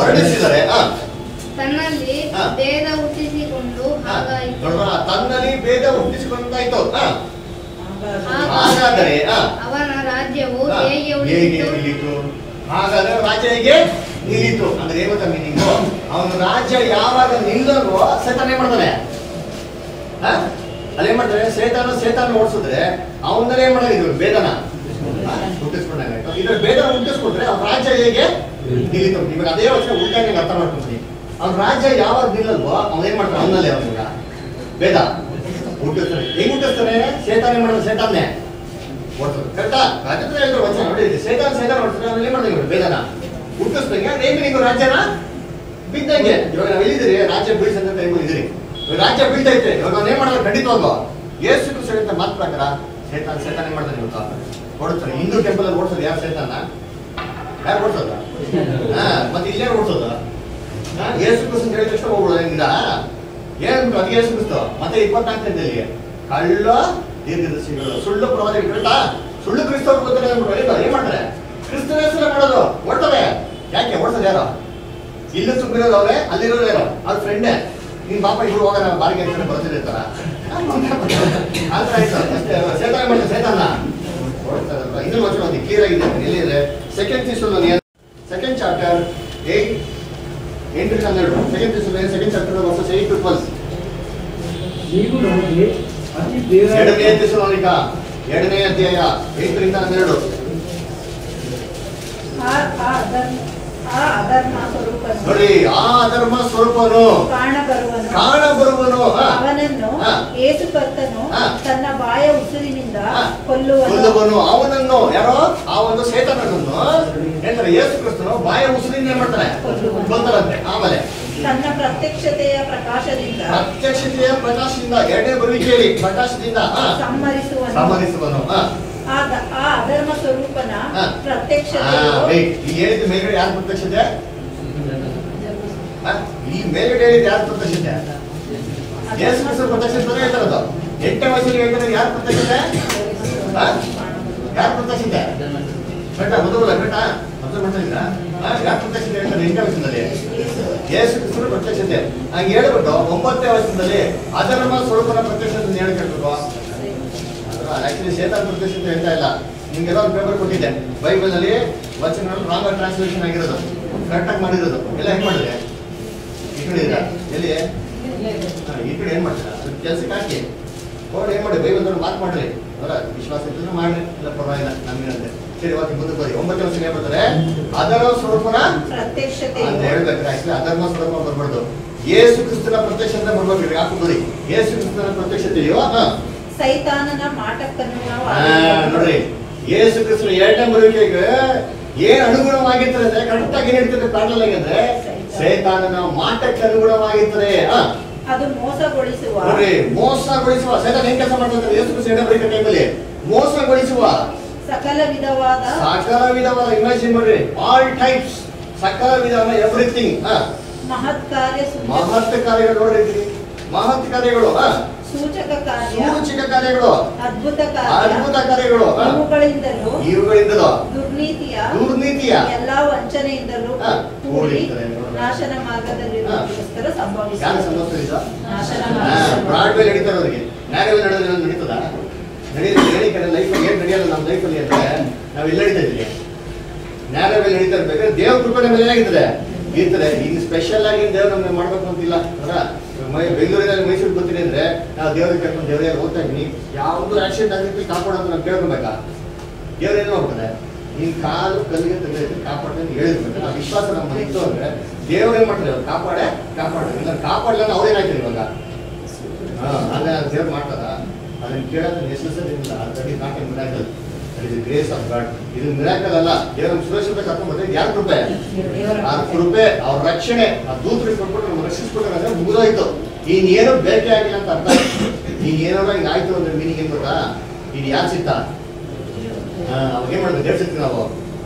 ಹೊರಡಿಸಿದ್ದಾರೆ. ತನ್ನಲ್ಲಿ ಹಾ. ಭೇದ ಹುಟ್ಟಿಸಿಕೊಂಡು ಹಾಗಾಯಿತು. ನೋಡ್ರ ತನ್ನಲ್ಲಿ ಭೇದ ಹುಟ್ಟಿಸಿಕೊಂಡಾಯ್ತು. ಹಾಗಾದರೆ ಹಾಗಾದರೆ ಅವನ ರಾಜ್ಯವು ಹಾ, ಹೇಗೆ ಹೇಗೆ ಉಳಿಯಿತು? ನಿಲ್ಲಿತು? ಹಾಗಾದ್ರೆ ರಾಜ್ಯ ಹೇಗೆ ನಿಲ್ಲಿತು ಅಂದ್ರೆ ಏನು ಗೊತ್ತಾ ಮೀನಿಂಗು? ಅವನ ರಾಜ್ಯ ಯಾವಾಗ ನಿಲ್ಲಲ್ವೋ ಸೈತಾನ ಏನ್ ಮಾಡ್ತಾನೆ? ಅಲ್ಲೇನ್ ಮಾಡ್ತಾರೆ? ಸೇತಾನ ಸೇತಾನ ಓಡಿಸಿದ್ರೆ ಅವನಲ್ಲೇ ಏನ್ ಮಾಡಿದ್ರು? ಭೇದನ ಹುಟ್ಟಿಸ್ಕೊಂಡಾಗ ಇದ್ರ ಭೇದನ ಹುಟ್ಟಿಸ್ಕೊಂಡ್ರೆ ಅವ್ನ ರಾಜ್ಯ ಹೇಗೆ ನಿಲ್ಲಿತು? ಇವಾಗ ಅದೇ ವರ್ಷ ಉಲ್ಟಾಗಿ ಅರ್ಥ ಮಾಡ್ಕೊಂತೀನಿ. ಅವ್ನ ರಾಜ್ಯ ಯಾವಾಗ ನಿಲ್ಲಲ್ವೋ ಅವ್ನ ಏನ್ ಮಾಡ್ತಾನೆ? ಅವನಲ್ಲೇ ಅವನಿಗ ಭೇದ ಹುಟ್ಟಿಸ್ತಾನೆ. ಹೆಂಗ್ ಹುಟ್ಟಿಸ್ತಾನೆ? ಸೇತಾನ ಏನ್ ಮಾಡೋದು? ಸೇತಾನೆ ಓಡಿಸೋದು. ಕರೆಕ್ಟಾ? ರಾಜ್ಯದ ಹೇಳಿದ್ರು ವಚನ ನೋಡಿ, ಸೇತಾನ ಸೇತಾನ ಓಡಿಸಿದ್ರೆ ಅವ್ನು ಏನ್ ಮಾಡ್ದಂಗೆ? ಭೇದನ ಹುಟ್ಟಿಸ್ದಂಗೆ ನೇಮಿ ನೀವು ರಾಜ್ಯನ ಬಿದ್ದಂಗೆ. ಇವಾಗ ನಾವು ಎಲ್ಲಿದ್ದೀರಿ? ರಾಜ್ಯ ಬೀಳ್ಸಂತ ಟೈಮ್ ಇದ್ದೀರಿ. ರಾಜ್ಯ ಬೀಳ್ತೈತೆ. ಇವಾಗ ಅವ್ನು ಏನ್ ಮಾಡೋದು? ಖಂಡಿತವಾಗ್ಲೋ ಯೇಸು ಕ್ರಿಸ್ತ ಹೇಳಿದ ಮಾತು ಪ್ರಕಾರ ಸೇತಾನ ಸೇತಾನ ಏನ್ ಮಾಡ್ತಾನೆ? ಇವತ್ತು ಓಡಿಸ್ತಾನೆ. ಹಿಂದೂ ಟೆಂಪಲ್ ಅಲ್ಲಿ ಓಡಿಸೋದು ಯಾರು? ಸೇತಾನ ಯಾರು ಓಡಿಸೋದು? ಹಾ, ಮತ್ತೆ ಇಲ್ಲೇ ಓಡಿಸೋದು ಯೇಸು ಕ್ರಿಸ್ತ ಹೇಳಿದ ತಕ್ಷಣ ಹೋಗ್ಬಿಡೋದು ಹೆಂಗಿದ? ಏನ್ ಅದು ಯೇಸು ಕ್ರಿಸ್ತ ಮತ್ತೆ ಇಪ್ಪತ್ನಾಲ್ಕನೇದಲ್ಲಿ ಕಳ್ಳ ದೀರ್ಘದರ್ಶಿಗಳು ಸುಳ್ಳು ಪ್ರವಾದಿಗಳು ಕರೆಕ್ಟಾ? ಸುಳ್ಳು ಕ್ರಿಸ್ತವ್ರು ಗೊತ್ತಿಲ್ಲ ಏನ್ ಮಾಡ್ತಾರೆ? ಕ್ರಿಸ್ತನ ಹೆಸರು ಮಾಡೋದು ಓಡ್ತಾರೆ. ಯಾಕೆ ಓಡಿಸೋದು? ಯಾರೋ ಇಲ್ಲೂ ತುಂಬಿರೋದು ಅವ್ರೆ, ಅಲ್ಲಿರೋದು ಯಾರೋ ಅವ್ರ ಫ್ರೆಂಡೇ. ನಿನ್ ಬಾಪ ಇಬ್ರು ಹೋಗೋಣ ಬಾರಿಗೆ ಅಂತ ಬರ್ತಿರ್ತಾರ ಆತರ ಆಯ್ತು ಅಷ್ಟೇ. ಸೇತಾನ ಮಾಡ್ತಾರೆ, ಸೇತಾನ ಓಡ್ತಾರಲ್ವ. ಇನ್ನೂ ವಚನ ಒಂದು ಕ್ಲಿಯರ್ ಆಗಿದೆ. ಎಲ್ಲಿದೆ? Second Thessalonian second chapter eight ಎಂಟರಿಂದ ಹನ್ನೆರಡು. Second Thessalonian second chapter verses eight to twelve. ನೀವು ನಮಗೆ ಅತಿ ಬೇಗ ಎರಡನೇ ಥೆಸಲೋನಿಕ ಎರಡನೇ ಅಧ್ಯಾಯ ಎಂಟರಿಂದ ಹನ್ನೆರಡು. ಆ ಆ ಅಧರ್ಮ ಆ ಅಧರ್ಮ ಸ್ವರೂಪನು ನೋಡಿ, ಆ ಅಧರ್ಮ ಸ್ವರೂಪನು ಕಾಣಬರುವನು ಕಾಣಬರುವನು ಅವನನ್ನು ಹಾ. ಯೇಸು ಕರ್ತನು ಹಾ. ತನ್ನ ಬಾಯ ಉಸಿರಿನಿಂದ ಹಾ. ಕೊಲ್ಲುವನು. ಕೊಲ್ಲುವನು ಅವನನ್ನು ಯಾರೋ ಆ ಒಂದು ಸೇತಾನನನ್ನು ಹೇಳ್ತಾರೆ ಯೇಸು ಕ್ರಿಸ್ತನು ಬಾಯ ಉಸಿರಿಂದ ಏನ್ ಮಾಡ್ತಾರೆ? ಕೊಲ್ತಾರಂತೆ. ಆಮೇಲೆ ತನ್ನ ಪ್ರತ್ಯಕ್ಷತೆಯ ಪ್ರಕಾಶದಿಂದ ಪ್ರತ್ಯಕ್ಷತೆಯ ಪ್ರಕಾಶದಿಂದ ಎರಡನೇ ಬರುವಿಕೆಯಲ್ಲಿ ಪ್ರಕಾಶದಿಂದ ಹಾ, ಸಂಹರಿಸುವನು. ಸಂಹರಿಸುವನು. ಹಾ. ಆ ದ- ಆ ಅಧರ್ಮ ಸ್ವರೂಪನ ಹಾ. ಪ್ರತ್ಯಕ್ಷತೆಯು ಆ, wait. ಈ ಹೇಳಿದ ಮೇಲ್ಗಡೆ ಯಾರು ಪ್ರತ್ಯಕ್ಷತೆ? ಹಾ? ಈ ಮೇಲ್ಗಡೆ ಹೇಳಿದ ಯಾರು ಪ್ರತ್ಯಕ್ಷತೆ? ಯೇಸು ಕ್ರಿಸ್ತ ಪ್ರತ್ಯಕ್ಷತೆ ಹೇಳ್ತಾರದು. ಎಂಟನೇ ವಯಸ್ಸಲ್ಲಿ ಹೇಳ್ತಾರೆ ಯಾರು ಪ್ರತ್ಯಕ್ಷತೆ? ಹಾ? ಯಾರು ಪ್ರತ್ಯಕ್ಷತೆ? ಕರೆಕ್ಟಾ? ಮೊದಲ ಕರೆಕ್ಟಾ? ಮೊದಲು ಮಾಡ್ತಾ ಇದ್ದೀರಾ? ಹಾ? ಯಾರು ಪ್ರತ್ಯಕ್ಷತೆ ಹೇಳ್ತಾರೆ ಎಂಟನೇ ವಯಸ್ಸಿನಲ್ಲಿ? ಯೇಸು ಕ್ರಿಸ್ತನ ಪ್ರತ್ಯಕ್ಷತೆ. ಹಂಗೆ ಹೇಳ್ಬಿಟ್ಟು ಒಂಬತ್ತನೇ ವಯಸ್ಸಿನಲ್ಲಿ ಅಧರ್ಮ ಸ್ವರೂಪನ ಪ್ರತ್ಯಕ್ಷತೆ ಹೇಳಿ ಕೇಳ್ಬೇಕು. ಆಕ್ಚುಲಿ ಸೇತಾನ ಪ್ರತ್ಯಕ್ಷತೆ ಹೇಳ್ತಾ ಇಲ್ಲ. ನಿಮ್ಗೆಲ್ಲ ಒಂದು ಪೇಪರ್ ಕೊಟ್ಟಿದ್ದೆ. ಬೈಬಲ್ ನಲ್ಲಿ ವಚನಗಳು ರಾಂಗ್ ಟ್ರಾನ್ಸ್ಲೇಷನ್ ಆಗಿರೋದು, ಕರೆಕ್ಟ್ ಆಗಿ ಮಾಡಿರೋದು ಎಲ್ಲ ಹೆಂಗ್ ಮಾಡಿದ್ರೆ ಈ ಕಡೆ ಇದ್ರ ಎಲ್ಲಿ ಹಾ, ಈ ಕಡೆ ಏನ್ ಮಾಡ್ತೀರಾ? ಕೆಲ್ಸಕ್ಕೆ ಹಾಕಿ ನೋಡಿ ಏನ್ ಮಾಡಿ ಬೈಬಲ್ ಮಾರ್ಕ್ ಮಾಡ್ರಿ. ಅವರ ವಿಶ್ವಾಸ ಇದ್ರೆ ಮಾಡ್ರಿ, ಇಲ್ಲ ಪರವಾಗಿಲ್ಲ ನಮ್ಗಂತೆ. ಸರಿ, ಇವತ್ತು ಮುಂದಕ್ಕೆ ಹೋಗಿ ಒಂಬತ್ತು ವರ್ಷ ಏನ್ ಬರ್ತಾರೆ? ಅಧರ್ಮ ಸ್ವರೂಪನ ಪ್ರತ್ಯಕ್ಷತೆ ಅಂತ ಹೇಳ್ಬೇಕಾದ್ರೆ ಆಕ್ಚುಲಿ ಅಧರ್ಮ ಸ್ವರೂಪ ಬರ್ಬಾರ್ದು. ಯೇಸು ಕ್ರಿಸ್ತನ ಪ್ರತ್ಯಕ್ಷತೆ ಬರ್ಬೇಕು. ಯಾಕೆ ನೋಡಿ, ಯೇಸು ಕ್ರಿಸ್ತನ ಪ್ರತ್ಯಕ್ಷತೆಯೋ ಹಾ ಸೈತಾನನ ಮಾಟಕ್ಕನ್ನು ನಾವು ಆ, ಅರಿಯಬೇಕು. ನೋಡ್ರಿ ಯೇಸು ಕ್ರಿಸ್ತನ ಎರಡನೇ ಬರುವಿಕೆಗೆ ಏನ್ ಅನುಗುಣವಾಗಿರ್ತದೆ ಅಂದ್ರೆ ಕರೆಕ್ಟ್ ಆಗಿ ಏನ್ ಹೇಳ್ತಾರೆ ಪ್ಯಾರಲಲ್ ಆಗಿ ಅಂದ್ರೆ ಸೈತಾನನ ಮಾಟಕ್ಕೆ ಅನುಗುಣವಾಗಿರ್ತದೆ. ಆ, ಅದು ಮೋಸಗೊಳಿಸುವ ನೋಡ್ರಿ ಮೋಸಗೊಳಿಸುವ ಸೈತಾನ ಏನ್ ಕೆಲಸ ಮಾಡ್ತಾರೆ? ಯೇಸು ಕ್ರಿಸ್ತ ಎರಡನೇ ಬರುವಿಕೆ ಟೈಮಲ್ಲಿ ಮೋಸಗೊಳಿಸುವ ಸಕಲ ವಿಧವಾದ ಸಕಲ ವಿಧವಾದ ಇಮ್ಯಾಜಿನ್ ಮಾಡ್ರಿ, ಆಲ್ ಟೈಪ್ಸ್ ಸಕಲ ವಿಧವಾದ ಎವ್ರಿಥಿಂಗ್ ಮಹತ್ ಕಾರ್ಯ ಮಹತ್ ಕಾರ್ಯಗಳು ನೋಡಿದ್ರಿ, ಮಹತ್ ಕಾರ್ಯಗಳು ಆ, ಸೂಚಕ ಕಾರ್ಯ ಸೂಚಕ ಕಾರ್ಯಗಳು ಅದ್ಭುತ ಕಾರ್ಯ ಅದ್ಭುತ ಕಾರ್ಯಗಳು ಆ, ಇವುಗಳಿಂದಲೂ ಇವುಗಳಿಂದಲೂ ದುರ್ನೀತಿಯ ದುರ್ನೀತಿಯ ಎಲ್ಲಾ ವಂಚನೆಯಿಂದಲೂ ಹಾ, ಕೂಡಿ ಕೂಡಿರ್ತದೆ ನೋಡಿ. ನಾಶನ ಮಾರ್ಗದಲ್ಲಿರುವುದಕ್ಕೋಸ್ಕರ ಯಾರು ಸಂಭವಿಸುತ್ತದೆ. ಸಂಭವಿಸಿದ ನಾಶನ ಬ್ರಾಡ್ ಮೇಲೆ ನಡೀತಾರೆ ಅವರಿಗೆ. ನ್ಯಾಯದಲ್ಲಿ ನಡೆಯೋದು ನಡೀತದ? ನಡೆಯೋದು ಹೇಳಿ ಕಡೆ ಲೈಫಲ್ಲಿ ಏನ್ ನಡೆಯಲ್ಲ ನಮ್ಮ ಲೈಫಲ್ಲಿ ಅಂದ್ರೆ ನಾವು ಎಲ್ಲ ನಡೀತಾ ಇದ್ದೀವಿ. ನ್ಯಾಯದಲ್ಲಿ ನಡೀತಾ ಇರ್ಬೇಕಾದ್ರೆ ದೇವ್ರ ಕೃಪೆ ಮೇಲೆ ಏನಾಗಿರ್ತದೆ ಇರ್ತದೆ. ಈಗ ಸ್ಪೆಷಲ್ ಆಗಿ ದೇವ್ರು ನಮ್ಗೆ ಮಾಡ್ಬೇಕು ಅಂತಿಲ್ಲ ಅವರ ಮೈ ಬೆಂಗಳೂರಿನಲ್ಲಿ ಮೈಸೂರಿಗೆ ಬರ್ತೀನಿ ಅಂದ್ರೆ ನಾವು ದೇವ್ರಿಗೆ ಕರ್ಕೊಂಡು ದೇವರಿಗೆ ಹೋಗ್ತಾ ಇದ್ದೀನಿ. ಯಾವ್ದು ಆಕ್ಸಿಡೆಂಟ್ ಆಗಿರ್ತೀವಿ ಕಾಪಾಡೋದು ನಾವು ಕೇಳ್ಕೊಬೇಕಾ? ದೇವ್ರು ಏನು ಮಾಡ್ತಾರೆ? ನಿನ್ ಕಾಲು ಕಲ್ಲಿಗೆ ತೆಗೆದು ಕಾಪಾಡ್ತೀನಿ ಹೇಳಿರ್ಬೇಕು. ನಾವು ವಿಶ್ವಾಸ ನಮ್ಮ ಇತ್ತು ಅಂದ್ರೆ ದೇವ್ರು ಏನ್ ಮಾಡ್ತಾರೆ? ಅವ್ರು ಕಾಪಾಡೆ ಕಾಪಾಡ್ತಾರೆ. ಇಲ್ಲ ಕಾಪಾಡಲ್ಲ ಅವ್ರೇನಾಯ್ತಾರೆ ಇವಾಗ? ಹಾ, ಆಗ ದೇವ್ರು ಮಾಡ್ತಾರ ಅದನ್ನ ಕೇಳೋದು ನೆಸೆಸರಿ ಇಲ್ಲ. That is not a miracle, that is grace of God. ಇದು ಮಿರಾಕಲ್ ಅಲ್ಲ. ದೇವ್ರ ಸುರಕ್ಷತೆ ಕರ್ಕೊಂಡ್ಬಂದ್ರೆ ಯಾರ ಕೃಪೆ? ಆ ಕೃಪೆ, ಅವ್ರ ರಕ್ಷಣೆ, ಆ ದೂತರಿಗೆ ಕೊಟ್ಬಿಟ್ಟು ನಮ್ಗೆ ರಕ್ಷಿಸ್ಬಿಟ್ರೆ ಅಂದ್ರೆ ಮುಗಿದೋಯ್ತು. ಇನ್ನೇನು ಬೇಕೇ ಆಗಿಲ್ಲ ಅಂತ ಅರ್ಥ. ಈಗ ಏನಾರ ಹಿಂಗ ಆಯ್ತು ಅಂದ್ರೆ ಮೀನಿಂಗ್ ಏನ್ ಗೊತ್ತಾ? ಇದು ಯಾರು ಸಿತ್ತ? ಅವಾಗ ಏನ್ ಮಾಡಿದ್ರು? ದೇವ್ರ ಸಿಕ್ತಿ ನಾವು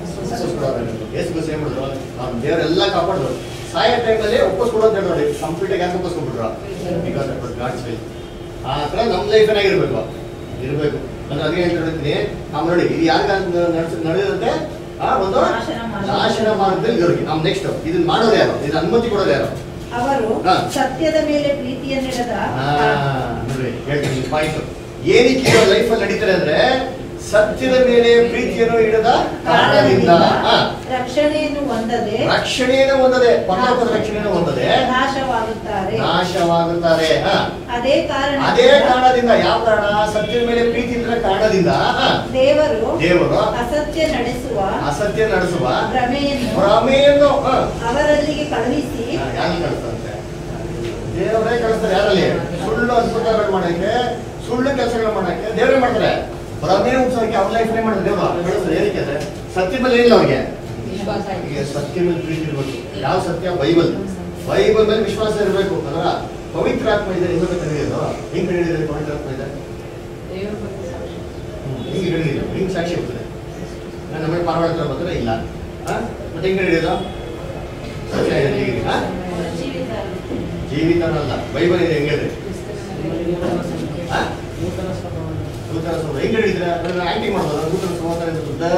ಎಷ್ಟು ದಿವಸ ಏನ್ ಮಾಡಿದ್ರು? ಅವ್ನ ದೇವರೆಲ್ಲ ಕಾಪಾಡಿದ್ರು. ಸಾಯೋ ಟೈಮಲ್ಲಿ ಒಪ್ಪಿಸ್ಕೊಡೋ ಅಂತ ಹೇಳಿ ಕಂಪ್ಲೀಟ್ ಆಗಿ ಯಾಕೆ ಒಪ್ಪಿಸ್ಕೊಂಡ್ಬಿಟ್ರು? Because that was God's will. ಆ ಥರ ನಮ್ಮ ಲೈಫ್ ಏನಾಗಿರ್ಬೇಕು ಇರಬೇಕು ಅಂದ್ರೆ ಅದೇ ಅಂತ ಹೇಳ್ತೀನಿ. ನಾವು ನೋಡಿ ಇದು ಯಾರಿಗ ನಡೆಸ ನಡೆಯುತ್ತೆ? ಆ ಒಂದು ನಾಶನ ಮಾರ್ಗ. ನಾಶನ ಮಾರ್ಗದಲ್ಲಿ ಇರೋರಿಗೆ. ನಾವು ನೆಕ್ಸ್ಟ್ ಇದನ್ನ ಮಾಡೋದು ಯಾರು? ಇದನ್ನ ಅನುಮತಿ ಕೊಡೋದು ಯಾರು? ಅವರು ಹಾ. ಸತ್ಯದ ಮೇಲೆ ಪ್ರೀತಿಯನ್ನಿಡದ ಆ, ನೋಡ್ರಿ ಹೇಳ್ತೀನಿ ಪಾಯಿಂಟ್. ಏನಕ್ಕೆ ಲೈಫ್ ಅಲ್ಲಿ ನಡೀತಾರೆ ಅಂದ್ರೆ ಸತ್ಯದ ಮೇಲೆ ಪ್ರೀತಿಯನ್ನು ಇಡದ ಕಾರಣದಿಂದ ಆ, ರಕ್ಷಣೆಯನ್ನು ಹೊಂದದೆ ರಕ್ಷಣೆಯನ್ನು ಹೊಂದದೆ, ಪರಲೋಕದ ರಕ್ಷಣೆಯನ್ನು ಹೊಂದದೆ ನಾಶವಾಗುತ್ತಾರೆ. ನಾಶವಾಗುತ್ತಾರೆ. ಆ, ಅದೇ ಕಾರಣ ಅದೇ ಕಾರಣದಿಂದ, ಯಾವ ಕಾರಣ? ಸತ್ಯದ ಮೇಲೆ ಪ್ರೀತಿ ಇದ್ರ ಕಾರಣದಿಂದ ಆ, ದೇವರು ದೇವರು ಅಸತ್ಯ ನಡೆಸುವ ಅಸತ್ಯ ನಡೆಸುವ ಭ್ರಮೆಯನ್ನು ಭ್ರಮೆಯನ್ನು ಆ, ಅವರಲ್ಲಿಗೆ ಕಳುಹಿಸಿ ಆ, ಯಾರಿಗೆ ಕಳಿಸ್ತಾರಂತೆ? ದೇವರೇ ಕಳಿಸ್ತಾರೆ. ಯಾರಲ್ಲಿ? ಸುಳ್ಳು ಅದ್ಭುತಗಳು ಮಾಡಕ್ಕೆ, ಸುಳ್ಳು ಕೆಲಸಗಳು ಮಾಡಕ್ಕೆ ದೇವರೇ ಮಾಡ್ತಾರೆ. ಭ್ರಮೆ ಉತ್ಸವಕ್ಕೆ ಅವ್ರ ಲೈಫ್ ಮಾಡಿದ್ರೆ ದೇವರು ಕಳಿಸ್ತಾರೆ. ಏನಕ್ಕೆ ಅಂದ್ರೆ ಸತ್ಯ ಮೇಲೆ ಏನಿಲ್ಲ ಅವ್ರಿಗೆ. ವಿಶ್ವಾಸ ಈಗ ಸತ್ಯ ಮೇಲೆ ಪ್ರೀತಿ ಇರಬೇಕು. ಯಾವ ಸತ್ಯ? ಬೈಬಲ್. ಬೈಬಲ್ ಮೇಲೆ ವಿಶ್ವಾಸ ಇರಬೇಕು. ಅದರ ಪವಿತ್ರ ಆತ್ಮ ಇದೆ. ಹೆಂಗ್ ಕಂಡಿಡಿಯೋದು? ಹೆಂಗ್ ಕಂಡಿಡಿದ್ರೆ ಪವಿತ್ರ ಆತ್ಮ ಇದೆ? ದೇವರ ಬಗ್ಗೆ ಸಾಕ್ಷಿ. ಹಿಂಗೆ ಹಿಡಿದಿಲ್ಲ. ಹಿಂಗ್ ಸಾಕ್ಷಿ ಹೋಗ್ತದೆ. ನಾನು ನಮಗೆ ಪಾರ್ವಾಡ ಹತ್ರ ಬರ್ತಾರೆ ಇಲ್ಲ. ಹಾ ಮತ್ತೆ ಹೆಂಗ್ ಹಿಡಿಯೋದು? ಸತ್ಯ ಇದೆ ಹೇಗಿದೆ? ಹಾ ಜೀವಿತ ಜೀವಿತನಲ್ಲ, ಬೈಬಲ್ ಇದೆ. ಹೆಂಗಿದೆ? ಹಾ ನೂತನ ಸ್ವಭಾವ. ನೂತನ ಸ್ವಭಾವ ಹೆಂಗ್ ಹಿಡಿದ್ರೆ ಅದನ್ನ ಆಕ್ಟಿಂಗ್ ಮಾಡ್ಬೋದು. ನೂತನ ಸ್ವಭಾವ ಅಲ್ಲ ಅಲ್ಲ ನಾನು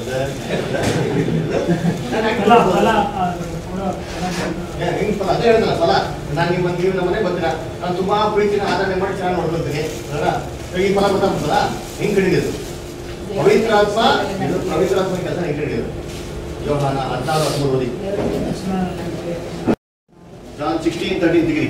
ಹೆಂಗ್ ಫಲ ಅದೇ ಹೇಳಿದ್ನಲ್ಲ ಫಲ. ನಾನು ನಿಮ್ಮ ನೀವು ನಮ್ಮ ಮನೆ ಬರ್ತೀರಾ, ನಾನು ತುಂಬಾ ಪ್ರೀತಿನ ಆರಾಧನೆ ಮಾಡಿ ಚೆನ್ನಾಗಿ ನೋಡ್ಕೊಳ್ತೀನಿ ಅದರ ಈ ಫಲ ಗೊತ್ತಾಗ್ತದಲ್ಲ. ಹೆಂಗ್ ಹಿಡಿಯೋದು? ಪವಿತ್ರ ಆತ್ಮ, ಇದು ಪವಿತ್ರ ಆತ್ಮ ಕೆಲಸ ಹೆಂಗ್ ಹಿಡಿಯೋದು? ಯೋಹಾನ ಹದಿನಾರು ಹದಿಮೂರು ಓದಿ. ಜಾನ್ ಸಿಕ್ಸ್ಟೀನ್ ತರ್ಟೀನ್ ತೆಗಿರಿ.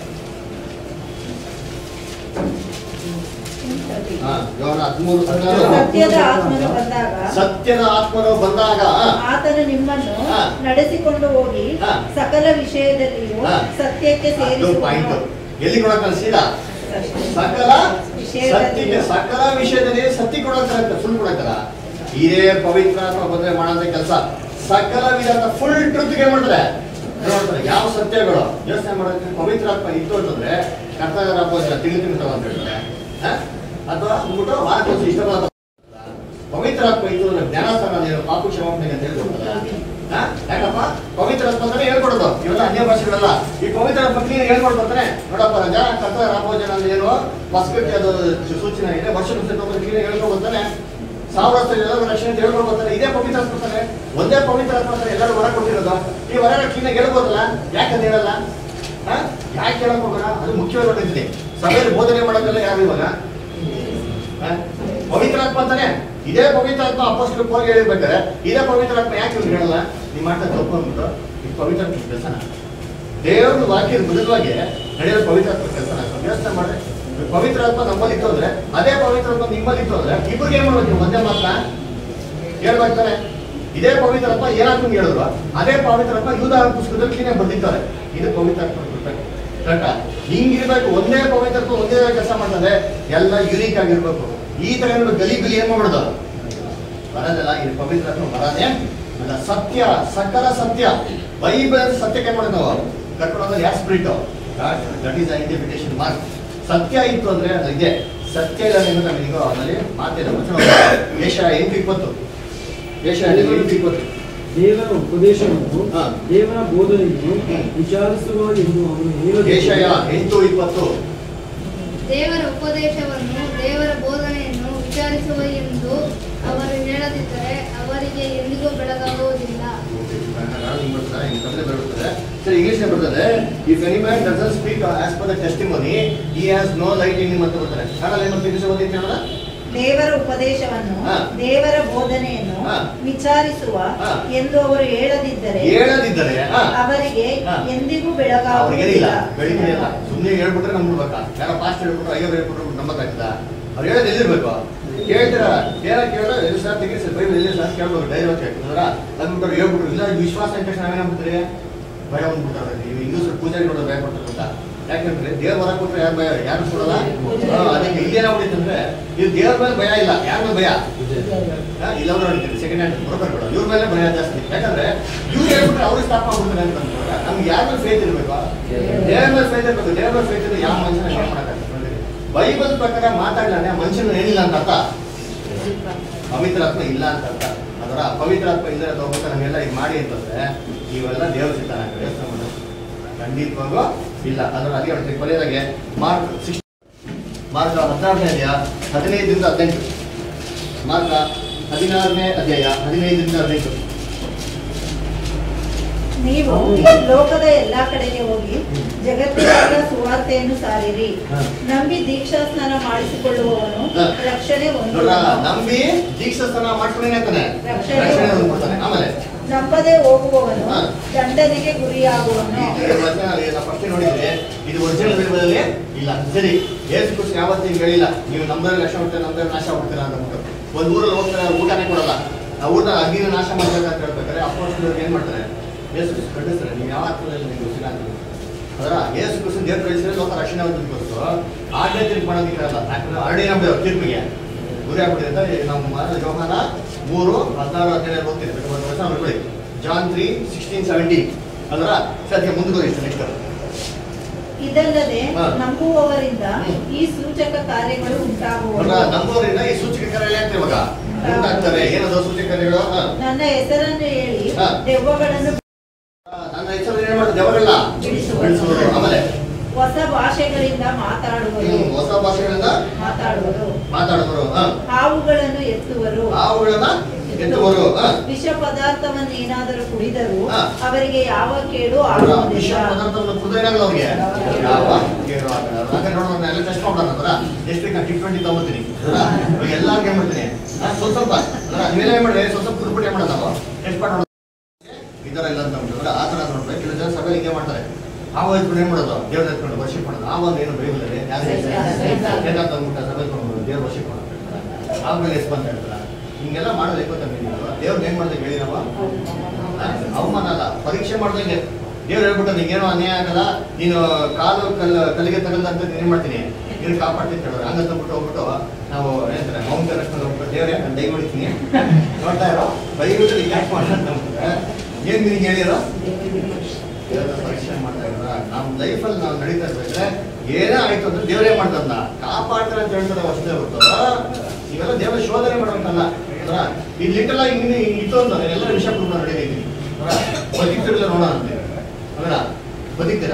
ಹಾ, ಯೋಹಾನ ಹದಿಮೂರು ಹದಿನಾರು. ಸತ್ಯದ ಆತ್ಮನು ಬಂದಾಗ ಸತ್ಯದ ಆತ್ಮನು ಬಂದಾಗ ಆತನು ನಿಮ್ಮನ್ನು ಹಾ. ನಡೆಸಿಕೊಂಡು ಹೋಗಿ ಹಾ. ಸಕಲ ವಿಷಯದಲ್ಲಿಯೂ ಹಾ. ಸತ್ಯಕ್ಕೆ ಅದು ಪಾಯಿಂಟ್. ಸೇರಿಸುವನು. ಎಲ್ಲಿ ಕೊಡಕ್ಕೆ ಸೀದಾ ಸಕಲ ಸತ್ಯಕ್ಕೆ, ಸಕಲ ವಿಷಯದಲ್ಲಿ ಸತ್ಯ ಕೊಡಕ್ಕಾಗತ್ತೆ, ಫುಲ್ ಕೊಡಕ್ಕಲ್ಲ. ಇದೇ ಪವಿತ್ರ ಆತ್ಮ ಬಂದ್ರೆ ಮಾಡೋಂಥ ಕೆಲಸ ಸಕಲ ವಿಧದ ಫುಲ್ ಟ್ರುತ್ಗೆ ಮಾಡ್ತಾರೆ ನೋಡ್ತಾರೆ. ಯಾವ ಸತ್ಯಗಳು ಯೋಚನೆ ಮಾಡೋದಕ್ಕೆ ಪವಿತ್ರ ಆತ್ಮ ಇತ್ತು ಅಂತಂದ್ರೆ ಕರ್ತವ್ಯ ರಾಬೋದ ತಿಳಿ ತಿಂತಾವ ಅಂತ ಹೇಳ್ತಾರೆ. ಅಥವಾ ಅಂದ್ಬಿಟ್ಟು ವಾರಕ್ಕೊಂದು ಇಷ್ಟವಾದ ಪವಿತ್ರ ಆತ್ಮ ಇತ್ತು ಅಂದ್ರೆ ಜ್ಞಾನಸ್ಥಾನ ಪಾಪು ಕ್ಷಮಾಪಣೆ ಅಂತ ಹೇಳ್ಕೊಡ್ತಲ್ಲ. ಯಾಕಪ್ಪ? ಪವಿತ್ರ ಆತ್ಮ ಅಂತಾನೆ ಹೇಳ್ಕೊಡೋದು. ಇವೆಲ್ಲ ಅನ್ಯ ಭಾಷೆಗಳಲ್ಲ. ಈ ಪವಿತ್ರ ಆತ್ಮ ಕ್ಲೀನ್ ಹೇಳ್ಕೊಡ್ತಾರೆ. ನೋಡಪ್ಪ ರಾಜ ಕರ್ತವ್ಯ ರಾಬೋಜನ ಅಂದ್ರೆ ಏನು ಹೊಸಗಟ್ಟಿ ಅದು ಸೂಚನೆ ಆಗಿದೆ. ವರ್ಷ ಕ್ಲೀನ್ ಹೇಳ್ಕೊಡ್ತಾನೆ. ಸಾವಿರ ಎಲ್ಲರೂ ರಕ್ಷಣೆ ಅಂತ ಹೇಳ್ಕೊಡ್ತಾರೆ. ಇದೇ ಪವಿತ್ರ ಆತ್ಮ ಅಂತಾನೆ. ಒಂದೇ ಪವಿತ್ರ ಆತ್ಮ ಅಂತಾನೆ ಎಲ್ಲರೂ ಹೊರ ಕೊಟ್ಟಿರೋದು. ಈ ಹೊರ ಕ್ಲೀನಾಗಿ ಹೇಳ್ಬೋದಲ್ಲ, ಯಾಕಂತ ಹೇಳಲ್ಲ? ಯಾಕೆ ಹೇಳಕ್ ಹೋಗೋಣ? ಅದು ಮುಖ್ಯವಾಗಿ ನೋಡಿದ್ದೀನಿ. ಸಭೆಯಲ್ಲಿ ಬೋಧನೆ ಮಾಡೋದಲ್ಲ ಯಾರು ಇವಾಗ ಪವಿತ್ರ ಆತ್ಮ ಅಂತಾನೆ. ಇದೇ ಪವಿತ್ರ ಆತ್ಮ ಅಪೋಸ್ಟಲ್ ಪೌಲ್ ಹೇಳಿರ್ಬೇಕಾದ್ರೆ ಇದೇ ಪವಿತ್ರ ಆತ್ಮ ಯಾಕೆ ಇವ್ರು ಹೇಳಲ್ಲ? ನೀವು ಮಾಡ್ತಾ ತಪ್ಪು ಅಂದ್ಬಿಟ್ಟು ಈ ಪವಿತ್ರ ಆತ್ಮ ಕೆಲಸನ ದೇವರ ವಾಕ್ಯ ಮೃದುವಾಗಿ ನಡೆಯೋದು ಪವಿತ್ರ ಆತ್ಮ ಕೆಲಸನ ಯೋಚನೆ ಮಾಡ್ರೆ. ಪವಿತ್ರ ಆತ್ಮ ನಮ್ಮಲ್ಲಿ ಇತ್ತು ಅಂದ್ರೆ ಅದೇ ಪವಿತ್ರ ಆತ್ಮ ನಿಮ್ಮಲ್ಲಿ ಇತ್ತು ಅಂದ್ರೆ ಇಬ್ಬರಿಗೆ ಏನ್ ಮಾಡ್ಬೇಕು? ಒಂದೇ ಮಾತನ್ನ ಹೇಳ್ಬೇಕಾರೆ ಇದೇ ಪವಿತ್ರ ಆತ್ಮ ಏನಾದ್ರು ಹೇಳಿದ್ರು ಅದೇ ಪವಿತ್ರ ಆತ್ಮ ಯೂದ ಪುಸ್ತಕದಲ್ಲಿ ಕ್ಲೀನಾಗಿ ಬರ್ದಿದ್ದಾರೆ. ಇದು ಪವಿತ್ರ ಆತ್ಮ ಕರೆಕ್ಟಾ? ಹಿಂಗಿರ್ಬೇಕು. ಒಂದೇ ಪವಿತ್ರ ಆತ್ಮ ಒಂದೇ ಕೆಲಸ ಮಾಡ್ತದೆ. ಎಲ್ಲ ಯುನೀಕ್ ಆಗಿರ್ಬೇಕು. ಈ ತರ ಏನಾದ್ರು ಗಲಿ ಬಿಲಿ ಏನ್ ಮಾಡೋದು ಬರೋದಲ್ಲ. ಇದು ಪವಿತ್ರ ಆತ್ಮ ಬರೋದೇ ಅಲ್ಲ. ಸತ್ಯ, ಸಕಲ ಸತ್ಯ. ಬೈಬಲ್ ಸತ್ಯಕ್ಕೆ ಏನ್ ಮಾಡೋದು ನಾವು ಕರ್ಕೊಂಡು ಯಾವ spirit that is identification mark. ಸತ್ಯ ಇತ್ತು ಅಂದ್ರೆ ಅದು ಇದೆ. ಸತ್ಯ ಇಲ್ಲ ನಿಮಗೆ ನಮಗೀಗ ಅದರಲ್ಲಿ ಮಾತಿಲ್ಲ. ಏಷ್ಯಾ ಎಂಟು ಇಪ್ಪತ್ತು ಏಷ್ಯಾ ಎಂಟು ಇಪ್ಪತ್ತು ದೇವರ ಉಪದೇಶವನ್ನು ಹಾ. ದೇವರ ಬೋಧನೆಯನ್ನು ವಿಚಾರಿಸುವ ಎಂದು ಅವನು ಹೇಳಿದ ಏಷಯ ಎಂಟು ಇಪ್ಪತ್ತು ದೇವರ ಉಪದೇಶವನ್ನು ದೇವರ ಬೋಧನೆಯನ್ನು ವಿಚಾರಿಸುವ ಎಂದು ಅವರು ಹೇಳದಿದ್ದರೆ ಅವರಿಗೆ ಎಂದಿಗೂ ಬೆಳಗಾಗುವುದಿಲ್ಲ. ಸರಿ, ಇಂಗ್ಲಿಷ್ ಬರ್ತದೆ. If any man doesn't speak as per the testimony he has no light in him ಅಂತ ಬರ್ತಾರೆ. ಕನ್ನಡ ಏನು ಇಂಗ್ಲಿಷ್ ಓದಿದ್ದೆ ಹೇಳೋಣ. ದೇವರ ಉಪದೇಶವನ್ನು ಹಾ. ದೇವರ ಬೋಧನೆಯನ್ನು ಹಾ. ವಿಚಾರಿಸುವ ಹಾ. ಎಂದು ಅವರು ಹೇಳದಿದ್ದರೆ ಹೇಳದಿದ್ದರೆ ಹಾ. ಅವರಿಗೆ ಹಾ. ಎಂದಿಗೂ ಅವ್ರಿಗೇನಿಲ್ಲ, ಬೆಳಗಾಗುವುದಿಲ್ಲ. ಬೆಳಿಗ್ಗೆ ಇಲ್ಲ. ಸುಮ್ಮನೆ ಹೇಳ್ಬಿಟ್ರೆ ನಂಬಿಡ್ಬೇಕಾ? ಯಾರೋ ಪಾಸ್ಟ್ ಹೇಳ್ಬಿಟ್ರು ಅಯ್ಯೋ ಹೇಳ್ಬಿಟ್ರು ನಂಬಕ್ಕಾಗ್ತದ? ಅವ್ರು ಹೇಳೋದು ಎಲ್ಲಿರ್ಬೇಕು? ಕೇಳ್ತೀರ ಏನ ಕೇಳೋ ಎಲ್ಲಿ ಸರ್ ತೆಗಿ ಸರ್ ಬೈಬಲ್ ಎಲ್ಲಿ ಸರ್ ಕೇಳ್ಬೇಕು. ಧೈರ್ಯ ಕೇಳ್ತಿದ್ರ ಅಂದ್ಬಿಟ್ಟು ಹೇಳ್ಬಿಟ್ರು ಇಲ್ಲ ವಿಶ್ವಾಸ ಅಂತ ತಕ್ಷಣ ನಾವೇನಾಗ್ಬಿಡ್ತೀರಿ? ಭಯ ಬಂದ್ಬಿಡ್ತಾರೆ. ನೀವು ಹಿಂದೂಸರು ಪೂಜಾರಿ ನೋಡೋದು ಭಯ ಪಡ್ತಾರೆ ಅಂತ. ಯಾಕಂದ್ರೆ ದೇವ್ರ ಹೊರ ಕೊಟ್ಟರೆ ಯಾರು ಭಯ? ಯಾರು ಕೊಡಲ್ಲ. ಅದಕ್ಕೆ ಇಲ್ಲೇನಾಗ್ಬಿಟ್ಟಿತ್ತಂದ್ರೆ ಇದು ದೇವ್ರ ಮೇಲೆ ಭಯ ಇಲ್ಲ, ಯಾರ ಮೇಲೆ ಭಯ? ಇಲ್ಲವ್ರು ನೋಡ್ತೀವಿ ಸೆಕೆಂಡ್ ಹ್ಯಾಂಡ್ ಬ್ರೋಕರ್ಗಳು, ಇವ್ರ ಮೇಲೆ ಭಯ ಜಾಸ್ತಿ. ಯಾಕಂದ್ರೆ ಇವ್ರು ಹೇಳ್ಬಿಟ್ರೆ ಅವ್ರಿಗೆ ಸ್ಟಾಪ್ ಮಾಡ್ಬಿಡ್ತಾರೆ ಅಂತ ಅಂದ್ಕೊಂಡ್ರೆ ನಮ್ಗೆ ಯಾರ ಮೇಲೆ ಫೇತ್ ಇರಬೇಕು? ದೇವ್ರ ಮೇಲೆ ಫೇತ್ ಇರ್ಬೇಕು. ದೇವ್ರ ಮೇಲೆ ಫೇತ್ ಇದ್ರೆ ಯಾವ ಮನುಷ್ಯನ ಏನು ಮಾಡೋಕ್ಕಾಗ್ತದೆ? ಬೈಬಲ್ ಪ್ರಕಾರ ಮಾತಾಡಲಾನೆ ಮನುಷ್ಯನ ಏನಿಲ್ಲ ಅಂತ ಅರ್ಥ. ಪವಿತ್ರ ಆತ್ಮ ಇಲ್ಲ ಅಂತ ಅರ್ಥ. ಅದರ ಪವಿತ್ರ ಆತ್ಮ ಇಲ್ಲದೆ ತಗೋಬೇಕು ನಮ್ಗೆಲ್ಲ ಈಗ ಮಾಡಿ ಅಂತಂದ್ರೆ ಇವೆಲ್ಲ ದೇವ್ರ ಚಿತ್ತ ಯೋಚನೆ ಮಾಡೋದು ಖಂಡಿತವಾಗೂ ಇಲ್ಲ. ಅದರ ಅದೇ ಹೇಳ್ತೀವಿ ಕೊನೆಯದಾಗೆ ಮಾರ್ಕ್ ಸಿಕ್ಸ್ ಮಾರ್ಕ್ ಹದಿನಾರನೇ ಅಧ್ಯಾಯ ಹದಿನೈದರಿಂದ ಹದಿನೆಂಟು ಮಾರ್ಕ ಹದಿನಾರನೇ ಅಧ್ಯಾಯ ಹದಿನೈದರಿಂದ ಹದಿನೈದು. ನೀವು ಲೋಕದ ಎಲ್ಲಾ ಕಡೆಗೆ ಹೋಗಿ ಜಗತ್ತಿನ ಸುವಾರ್ತೆಯನ್ನು ಸಾರಿರಿ. ನಂಬಿ ದೀಕ್ಷಾ ಸ್ನಾನ ಮಾಡಿಸಿಕೊಳ್ಳುವವನು ರಕ್ಷಣೆ ಹೊಂದುವನು. ನಂಬಿ ದೀಕ್ಷಾ ಸ್ನಾನ ಮಾಡ್ಕೊಂಡೇನೆ ರಕ್ಷಣೆ ಹೊಂದ್ಕೊಳ್ತಾನೆ. ಆಮೇಲೆ ನಂಬದೆ ಹೋಗುವವನು ದಂಡನೆಗೆ ಗುರಿಯಾಗುವನು. ಫಸ್ಟ್ ನೋಡಿದ್ರೆ ಇದು ಒರಿಜಿನಲ್ ಬೈಬಲ್ ಇಲ್ಲ. ಸರಿ, ಯೇಸು ಕ್ರಿಸ್ತ ಯಾವತ್ತೂ ಹಿಂಗೆ ಹೇಳಿಲ್ಲ, ನೀವು ನಮ್ಮದ್ರೆ ಲಕ್ಷ ಮಾಡ್ತೀರಾ ನಮ್ಮದ್ರೆ ನಾಶ ಮಾಡ್ತೀರಾ ಅಂತ. ಒಂದು ಊರಲ್ಲಿ ಹೋಗ್ತಾರೆ, ಊಟನೇ ಕೊಡಲ್ಲ. ಆ ಊರನ್ನ ಅಗ್ನಿನ ನಾಶ ಮಾಡ್ಬೇಕಂತ ಹೇಳ್ಬೇಕಾದ್ರೆ ಅಪ್ಪೋಸ್ತಲರು ಏನ್ ಮಾಡ್ತಾರೆ, ಯೇಸು ಕ್ರಿಸ್ತ ಖಂಡಿಸ್ತಾರೆ, ನೀವು ಯಾವ ಅರ್ಥದಲ್ಲಿ ನೀವು ಗೊತ್ತಿಲ್ಲ ಅಂತ. ಅದರ ಯೇಸು ಕ್ರಿಸ್ತ ದೇವ್ರು ಕಳಿಸಿದ್ರೆ ಲೋಕ ರಕ್ಷಣೆ ಹೊಂದೋದು ಆಜ್ಞೆ ತೀರ್ಪು ಮಾಡೋದಕ್ಕೆ ಅಲ್ಲ. ಯಾಕಂದ್ರೆ ಆಲ್ರೆಡಿ ನಮ್ದು ತೀರ್ಪಿಗೆ ಗುರಿ ಆಗ್ಬಿಟ್ಟಿದೆ ಅಂತ ನಮ್ಮ ಯೋಹಾನ ಮೂರು ಹದಿನಾರು ಹದಿನೇಳು ಹೋಗ್ತೀನಿ ಒಂದು ವರ್ಷ ನೋಡ್ಕೊಳ್ಳಿ. ಜಾನ್ ತ್ರೀ ಸಿಕ್ಸ್ಟೀನ್ ಸೆವೆಂಟೀನ್ ಅದರ ಸದ್ಯ ಮುಂದುವರಿಸಿ ನೆಕ್ಸ್ಟ್. ಇದಲ್ಲದೆ ನಂಬುವವರಿಂದ ಈ ಸೂಚಕ ಕಾರ್ಯಗಳು ಉಂಟಾಗುವ. ನಂಬುವವರಿಂದ ಈ ಸೂಚಕ ಕಾರ್ಯಗಳು ಆಗ್ತವೆ ಇವಾಗ ಉಂಟಾಗ್ತವೆ. ಏನದು ಸೂಚಕ ಕಾರ್ಯಗಳು? ನನ್ನ ಹೆಸರನ್ನು ಹೇಳಿ ದೆವ್ವಗಳನ್ನು ನನ್ನ ಹೆಸರನ್ನು ಏನ್ ಮಾಡೋದು? ದೆವ್ವಗಳನ್ನ ಬಿಡಿಸುವರು. ಆಮೇಲೆ ಹೊಸ ಭಾಷೆಗಳಿಂದ ಮಾತಾಡುವರು. ಹೊಸ ಭಾಷೆಗಳಿಂದ ಮಾತಾಡುವರು ಮಾತಾಡುವರು ಹಾವುಗಳನ್ನು ಎತ್ತುವರು. ಹಾವುಗಳನ್ನ ಎತ್ತುವರು. ವಿಷ ಪದಾರ್ಥವನ್ನು ಏನಾದರೂ ಕುಡಿದರೂ ಅವರಿಗೆ ಯಾವ ಕೇಡು ಆಗುವುದಿಲ್ಲ. ವಿಷ ಪದಾರ್ಥವನ್ನು ಕುಡಿದಾಗಲ್ಲ ಅವ್ರಿಗೆ ಯಾವ ಕೇಡು ಆಗಲ್ಲ. ಹಾಗೆ ನೋಡೋಣ, ಎಲ್ಲ ಟೆಸ್ಟ್ ಮಾಡೋಣ. ಎಷ್ಟು ಬೇಕು ಟಿ ಟ್ವೆಂಟಿ ತಗೋತೀನಿ ಎಲ್ಲಾರ್ಗೆ ಏನ್ ಮಾಡ್ತೀನಿ ಸ್ವಲ್ಪ ಸ್ವಲ್ಪ ನೀವೇನೇ ಮಾಡ್ರಿ ಸ್ವಲ್ಪ ಸ್ವಲ್ಪ ಕುಡ್ಬಿಟ್ಟು ಏನ್ ಮಾಡೋದು ನಾವು ಟೆಸ್ಟ್ ಮಾಡೋಣ ಈ ಥರ ಇಲ್ಲ ಅಂತ ಅಂದ್ಬಿಟ್ಟು ಆ ಥರ ನೋಡ್ಬೇಕು. ಕೆಲವು ಜನ ಸಭೆ ಹಿಂಗೆ ಮಾಡ್ತಾರೆ. ಆ ವಯಸ್ಸು ಏನ್ ಮಾಡೋದು, ದೇವ್ರ ಎತ್ಕೊಂಡು ವರ್ಷಿಪ್ ಮಾಡೋದು. ಆ ಒಂದು ಏನು ಬೈಬಲ್ ಏನಂತ ಅಂದ್ಬಿಟ್ಟು ಸಭೆ ತಗೊಂಡು ದೇವ್ರ ವರ್ಷಿಪ್ ಮಾಡೋದು. ಆಮೇಲೆ ಎಸ್ ಬಂತ ಹೇಳ್ತಾರ ಹಿಂಗೆಲ್ಲ ಮಾಡೋದು ತಂದೆ ದೇವ್ರನ್ನ ಏನ್ ಮಾಡ್ದಂಗೆ ಹೇಳಿ ನಾವು ಅವಮಾನ ಅಲ್ಲ, ಪರೀಕ್ಷೆ ಮಾಡ್ದಂಗೆ. ದೇವ್ರು ಹೇಳ್ಬಿಟ್ಟು ನಿಂಗೇನೋ ಅನ್ಯಾಯ ಆಗಲ್ಲ, ನೀನು ಕಾಲು ಕಲ್ ಕಲ್ಲಿಗೆ ತಗಲ್ದಂತ ಏನ್ ಮಾಡ್ತೀನಿ ನೀನು ಕಾಪಾಡ್ತೀನಿ ಹೇಳೋರು. ಹಂಗಂತಂದ್ಬಿಟ್ಟು ಹೋಗ್ಬಿಟ್ಟು ನಾವು ಏನಂತಾರೆ ಮೌಂಟ್ ರಕ್ಷಣೆ ಹೋಗ್ಬಿಟ್ಟು ದೇವ್ರೆ ನಾನು ದೈ ಹೊಡಿತೀನಿ ನೋಡ್ತಾ ಇರೋ ಬೈಬಿಟ್ಟು ಯಾಕೆ ಮಾಡೋಣ ಅಂತಂದ್ರೆ ಏನ್ ನಿನಗೆ ಹೇಳಿರೋ ದೇವ್ರ ಪರೀಕ್ಷೆ ಮಾಡ್ತಾ ಇದ್ರ. ನಮ್ಮ ಲೈಫಲ್ಲಿ ನಾವು ನಡೀತಾ ಇರ್ಬೇಕಾದ್ರೆ ಏನೇ ಆಯ್ತು ಅಂದ್ರೆ ದೇವರೇ ಮಾಡ್ದನ್ನ ಕಾಪಾಡ್ತಾರೆ ಅಂತ ಹೇಳ್ತಾರೆ ಅಷ್ಟೇ ಹೊರತು ಇವೆಲ್ಲ ದೇವರ ಶೋಧನೆ ಮಾಡೋಂತಲ್ಲ. ಅದರ ಈ ಲಿಟಲ್ ಆಗಿ ಇನ್ನು ಇತ್ತು ಅಂತಾರೆ ಎಲ್ಲ ವಿಷಯ ಕೂಡ ನಡೀತಿದ್ದೀನಿ ಬದುಕ್ತಿರಲ್ಲ ನೋಡೋಣ ಅಂತೆ. ಅದರ ಬದುಕ್ತೀರಾ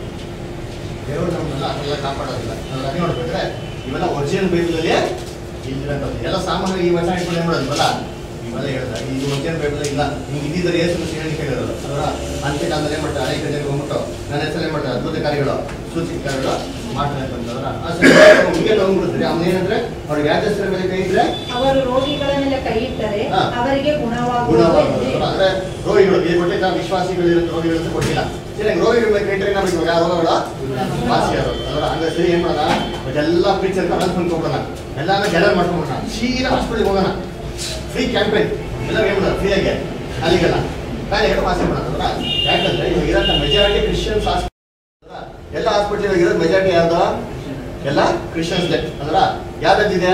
ದೇವರು ನಮ್ಮನ್ನೆಲ್ಲ ಅದೆಲ್ಲ ಕಾಪಾಡೋದಿಲ್ಲ. ಅದೇ ನೋಡ್ಬೇಕ್ರೆ ಇವೆಲ್ಲ ಒರಿಜಿನಲ್ ಬೈಬಲಲ್ಲಿ ಇಲ್ಲಿರಂಥದ್ದು ಎಲ್ಲ ಸಾಮಾನ್ಯ ಈ ವಚನ ಇಟ್ಕೊಂಡು ಏನ್ ಮಾಡೋದಿವಲ್ಲ ಇವೆಲ್ಲ ಹೇಳ್ತಾರೆ. ಇದು ಒರಿಜಿನಲ್ ಬೈಬಲ್ ಇಲ್ಲ, ಹಿಂಗೆ ಇದ್ದಿದ್ದಾರೆ ಯೇಸು ಕ್ರಿಸ್ತ ಹೇಳಿ ಹೇಳಿರೋದು. ಅದರ ಅಂತ್ಯಕಾಲದಲ್ಲಿ ಏನ್ ಮಾಡ್ತಾರೆ, ಅನೇಕ ಜನರಿಗೆ ಹೋಗ್ಬಿಟ್ಟು ನನ್ನ ಹೆಸರು ಏನ್ ಮಾಡ್ತಾರೆ ಅದ್ಭುತ ಕಾರ್ಯಗಳು ಸೂಚಕ ಕಾರ್ಯಗಳು ಮಾಡ್ತಾರೆ ಅಂತಂದ್ರೆ ಹುಡುಗಿ ಹೋಗ್ಬಿಡ್ತಾರೆ. ಅವ್ನು ಏನಂದ್ರೆ ಅವ್ರಿಗೆ ಯಾವ ಹೆಸರ ಮೇಲೆ ಕೈ ಇದ್ರೆ ಅವರು ರೋಗಿಗಳ ಮೇಲೆ ಕೈ ಇಟ್ಟರೆ ಅವರಿಗೆ ಗುಣವಾಗುವುದು. ಗುಣವಾಗುವುದು ಅಂದ್ರೆ ರೋಗಿಗಳು ಕೊಟ್ಟಿದ್ದ ವಿಶ್ವಾಸಿಗಳಿರೋ ರೋಗಿಗಳಂತ ಕೊಟ್ಟಿಲ್ಲ. ಸರಿಯಾಗಿ ರೋಗಿಗಳ ಮೇಲೆ ಕೈ ಇಟ್ಟರೆ ನಮಗೆ ಯಾವ ರೋಗಗಳ ವಾಸಿ ಆಗೋದು. ಅದರ ಹಂಗ ಸರಿ ಏನ್ ಮಾಡೋಣ ಎಲ್ಲ ಪ್ರೀಚರ್ ಅನ್ಕೊಂಡ್ಬಿಡೋಣ, ಎಲ್ಲಾನು ಗೆಲರ್ ಮಾಡ್ಕೊಂಡ್ಬಿಡೋಣ, ಸೀದಾ ಹಾಸ್ಪಿಟಲ್ಗೆ ಹೋಗೋಣ. ಫ್ರೀ ಕ್ಯಾಂಪೇನ್ ಎಲ್ಲ ಏನ್ ಮಾಡೋದು ಫ್ರೀಯಾಗಿ ಅಲ್ಲಿಗೆಲ್ಲ ಕಾಯಿಲೆಗಳು ವಾಸಿ ಮಾಡೋಣ. ಯಾಕಂದ್ರೆ ಇವಾಗ ಇರೋಂಥ ಮೆಜಾರಿಟಿ ಕ್ರಿಶ್ಚಿಯನ್ಸ್ ಹಾಸ್ಪಿಟಲ್ ಎಲ್ಲ ಹಾಸ್ಪಿಟಲ್ ಇರೋದು ಮೆಜಾರಿಟಿ ಯಾವ್ದು ಎಲ್ಲ ಕ್ರಿಶ್ಚಿಯನ್ಸ್ ಅಂದ್ರ ಯಾವ್ದಿದೆ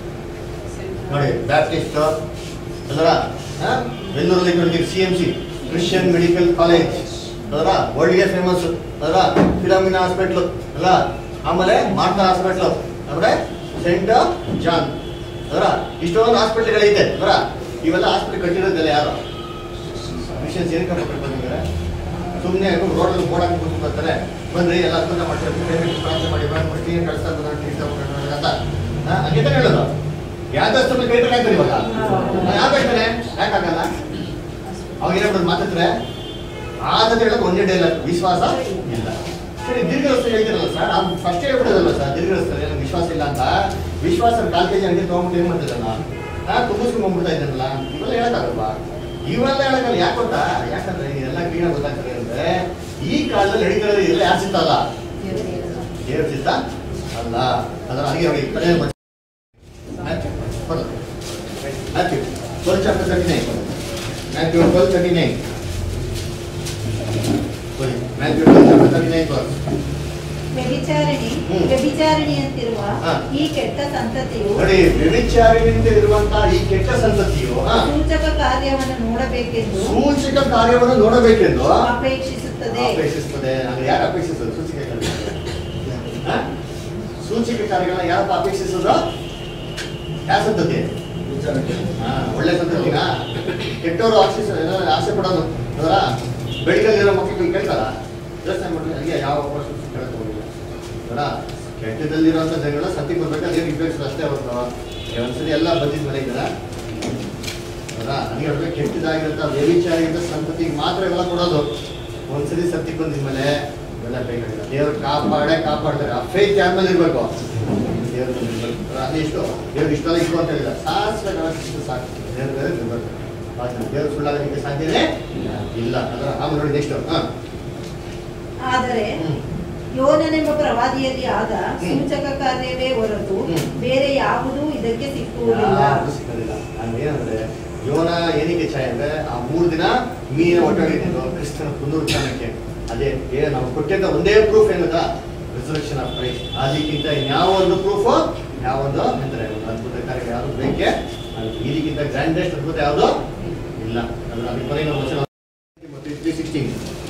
ನೋಡಿ ಬ್ಯಾಪ್ಟಿಸ್ಟ್ ಅದರ ಬೆಂಗಳೂರಲ್ಲಿ ಕಳಿತೀವಿ C M C Christian medical college ಅದರ ವರ್ಲ್ಡ್ಗೆ ಫೇಮಸ್ ಅದರ ಫಿಲಾಮಿನಾ ಹಾಸ್ಪಿಟ್ಲು ಅಲ್ಲ, ಆಮೇಲೆ ಮಾರ್ತಾ ಹಾಸ್ಪಿಟ್ಲು ಅಂದ್ರೆ ಸೆಂಟ್ ಜಾನ್ ಅದರ ಇಷ್ಟೊಂದು ಹಾಸ್ಪಿಟ್ಲ್ಗಳೈತೆ ಅದರ ಇವೆಲ್ಲ ಹಾಸ್ಪಿಟಲ್ ಕಟ್ಟಿರೋದೆಲ್ಲ ಯಾರು ಕ್ರಿಶ್ಚಿಯನ್ಸ್ ಏನಕ್ಕೆ ಕಟ್ಟಿರ್ತಾರೆ? ಸುಮ್ಮನೆ ರೋಡಲ್ಲಿ ಬೋರ್ಡ್ ಹಾಕಿ ಕೂತು ಬರ್ತಾರೆ, ಬಂದ್ರಿ ಎಲ್ಲ ಅದ್ಭುತ ಮಾಡ್ತಾರೆ ಪ್ರಾರ್ಥನೆ ಮಾಡಿ ಮಾಡಿ ಕಳಿಸ್ತಾರೆ ಅಂತ ಹಂಗೆ ತಾನೆ ಹೇಳೋದು. ಯಾವ್ದಷ್ಟು ಕೈ ಹಾಕ್ತಾರೆ ಇವಾಗ ಯಾಕೆ ಹೇಳ್ತಾನೆ ಯಾಕಾಗಲ್ಲ ಅವಾಗ ಏನಾಗ್ಬಿಡೋದು ಮಾತಾಡ್ತಾರೆ ಆದಂತ ಹೇಳೋದು ಒಂದೇ ಡೇ ಇಲ್ಲ, ವಿಶ್ವಾಸ ಇಲ್ಲ. ಸರಿ ದೀರ್ಘದರ್ಶನ ಹೇಳ್ತಿರಲ್ಲ ಸರ್, ಅದು ಫಸ್ಟ್ ಹೇಳ್ಬಿಡೋದಲ್ಲ ಸರ್ ದೀರ್ಘದರ್ಶನ ನನಗೆ ವಿಶ್ವಾಸ ಇಲ್ಲ ಅಂತ. ವಿಶ್ವಾಸ ಕಾಲ್ ಕೆಜಿ ಹಂಗೆ ತೊಗೊಂಡ್ಬಿಟ್ಟು ಏನ್ ಮಾಡ್ತಿದ್ದಲ್ಲ ನಾ ತುಂಬಿಸ್ಕೊಂಡ್ಬಿಡ್ತಾ ಇದ್ದಾನಲ್ಲ, ಇವೆಲ್ಲ ಹೇಳಕ್ಕಾಗಲ್ವಾ? ಇವೆಲ್ಲ ಹೇಳಕ್ಕಲ್ಲ. ಯಾಕೆ ಗೊತ್ತಾ? ಯಾಕಂದ್ರೆ ಇದೆಲ್ಲ ಕ್ಲೀನಾಗಿ ಗೊತ್ತಾಗ್ತದೆ ಅಂದ್ರೆ ಈ ಕಾಲದಲ್ಲಿ ನಡೀತಿರೋದು ಇದೆಲ್ಲ ಯಾರು ಸಿದ್ಧ ಅಲ್ಲ, ದೇವ್ರ ಸಿದ್ಧ ಅಲ್ಲ. ಅದರ ಹಾಗೆ ಅವ್ರಿಗೆ ಕಡೆ Matthew twelve chapter thirty nine Matthew twelve thirty nine Matthew twelve chapter thirty nine ವ್ಯಭಿಚಾರಿಣಿ ವ್ಯಭಿಚಾರಿಣಿ ಅಂತಿರುವ ಈ ಕೆಟ್ಟ ಸಂತತಿಯು ನೋಡಿ ವ್ಯಭಿಚಾರಿಣಿಂದ ಇರುವಂತಹ ಈ ಕೆಟ್ಟ ಸಂತತಿಯು ಸೂಚಕ ಕಾರ್ಯವನ್ನು ನೋಡಬೇಕೆಂದು ಸೂಚಕ ಕಾರ್ಯವನ್ನು ನೋಡಬೇಕೆಂದು ಅಪೇಕ್ಷಿಸುತ್ತದೆ ಅಪೇಕ್ಷಿಸುತ್ತದೆ ಅಂದ್ರೆ ಯಾರು ಅಪೇಕ್ಷಿಸೋದು? ಸೂಚಕ ಕಾರ್ಯ ಸೂಚಕ ಕಾರ್ಯಗಳನ್ನ ಯಾರಪ್ಪ ಅಪೇಕ್ಷಿಸೋದು? ಯಾವ ಸಂತತಿ? ಒಳ್ಳೆ ಸಂತತಿನ ಕೆಟ್ಟವರು ಆಶಿಸ ಆಸೆ ಪಡೋದು ಅದರ ಬೆಳಕಲ್ಲಿರೋ ಮಕ್ಕಳಿಗೆ ಕೇಳ್ತಾರ ಯೋಚನೆ ಮಾಡಿ ಅಲ್ಲಿಗೆ ಯಾವ ಪರಿಸ್ಥಿತಿ ಕೇಳಕ್ ಹೋಗಿಲ್ಲ ಅದರ ಕೆಟ್ಟದಲ್ಲಿರುವಂಥ ಜನಗಳು ಸತ್ಯ ಬರ್ಬೇಕಾದ್ರೆ ಏನು ಉಪಯೋಗಿಸೋದು ಅಷ್ಟೇ ಹೊರತು ಒಂದ್ಸರಿ ಎಲ್ಲ ಬಂದಿದ ಮೇಲೆ ಇದ್ದಾರ ನನಗೆ ಹೇಳ್ಬೇಕು ಕೆಟ್ಟದಾಗಿರುತ್ತೆ ವ್ಯಭಿಚಾರಿಗಿಂತ ಸಂತತಿಗೆ ಮಾತ್ರ ಇವೆಲ್ಲ ಕೊಡೋದು. ಒಂದ್ಸರಿ ಸತ್ಯಕ್ಕೆ ಬಂದಿದ್ಮೇಲೆ ಇವೆಲ್ಲ ಬೇಕಾಗಿಲ್ಲ. ದೇವ್ರು ಕಾಪಾಡೇ ಕಾಪಾಡ್ತಾರೆ. ಆ ಫೇತ್ ಯಾರ ಮೇಲೆ ಇರ್ಬೇಕು? ದೇವ್ರ ಮೇಲೆ ಇರ್ಬೇಕು. ಅದೇ ಇಷ್ಟು ದೇವ್ರು ಇಷ್ಟೆಲ್ಲ ಇಷ್ಟು ಅಂತ ಹೇಳಿಲ್ಲ, ಶಾಸ್ತ್ರ ಸಾಕು ದೇವ್ರ ಮೇಲೆ ಇರ್ಬೇಕು. ದೇವ್ರು ಸುಳ್ಳಾಗಲಿಕ್ಕೆ ಸಾಧ್ಯನೇ ಇಲ್ಲ. ಅದರ ಆಮೇಲೆ ನೋಡಿ ನೆಕ್ಸ್ಟ್. ಹಾ ಆದರೆ ಯೋನನೆಂಬ ಪ್ರವಾದಿಯಲ್ಲಿ ಆದ ಸೂಚಕ ಕಾರ್ಯವೇ ಹೊರತು ಬೇರೆ ಯಾವುದೂ ಇದಕ್ಕೆ ಸಿಕ್ಕುವುದಿಲ್ಲ. ಸಿಕ್ಕೋದಿಲ್ಲ. ಏನಂದ್ರೆ ಯೋನ ಏನಕ್ಕೆ ಛಾಯೆ ಅಂದ್ರೆ ಆ ಮೂರು ದಿನ ಮೀನ ಒಟ್ಟಾಗಿದ್ದು ಕ್ರಿಸ್ತನ ಪುನರುತ್ಥಾನಕ್ಕೆ. ಅದೇ ಏ ನಾವು ಕೊಟ್ಟಿದ್ದ ಒಂದೇ ಪ್ರೂಫ್ ಏನದ ರಿಸರ್ವೇಷನ್ ಆಫ್ ಪ್ರೈಸ್. ಅದಕ್ಕಿಂತ ಇನ್ಯಾವೊಂದು ಪ್ರೂಫ್ ಯಾವೊಂದು ಅಂದ್ರೆ ಒಂದು ಅದ್ಭುತ ಕಾರ್ಯ ಯಾವುದು ಬೇಕೆ? ಇದಕ್ಕಿಂತ ಗ್ರ್ಯಾಂಡೆಸ್ಟ್ ಅದ್ಭುತ ಯಾವುದು ಇಲ್ಲ. ಅಂದ್ರೆ ಅದಕ್ಕೆ ಬರೀ ನಾವು ವಚನ ತ್ರೀ ಸಿಕ್ಸ್ಟೀನ್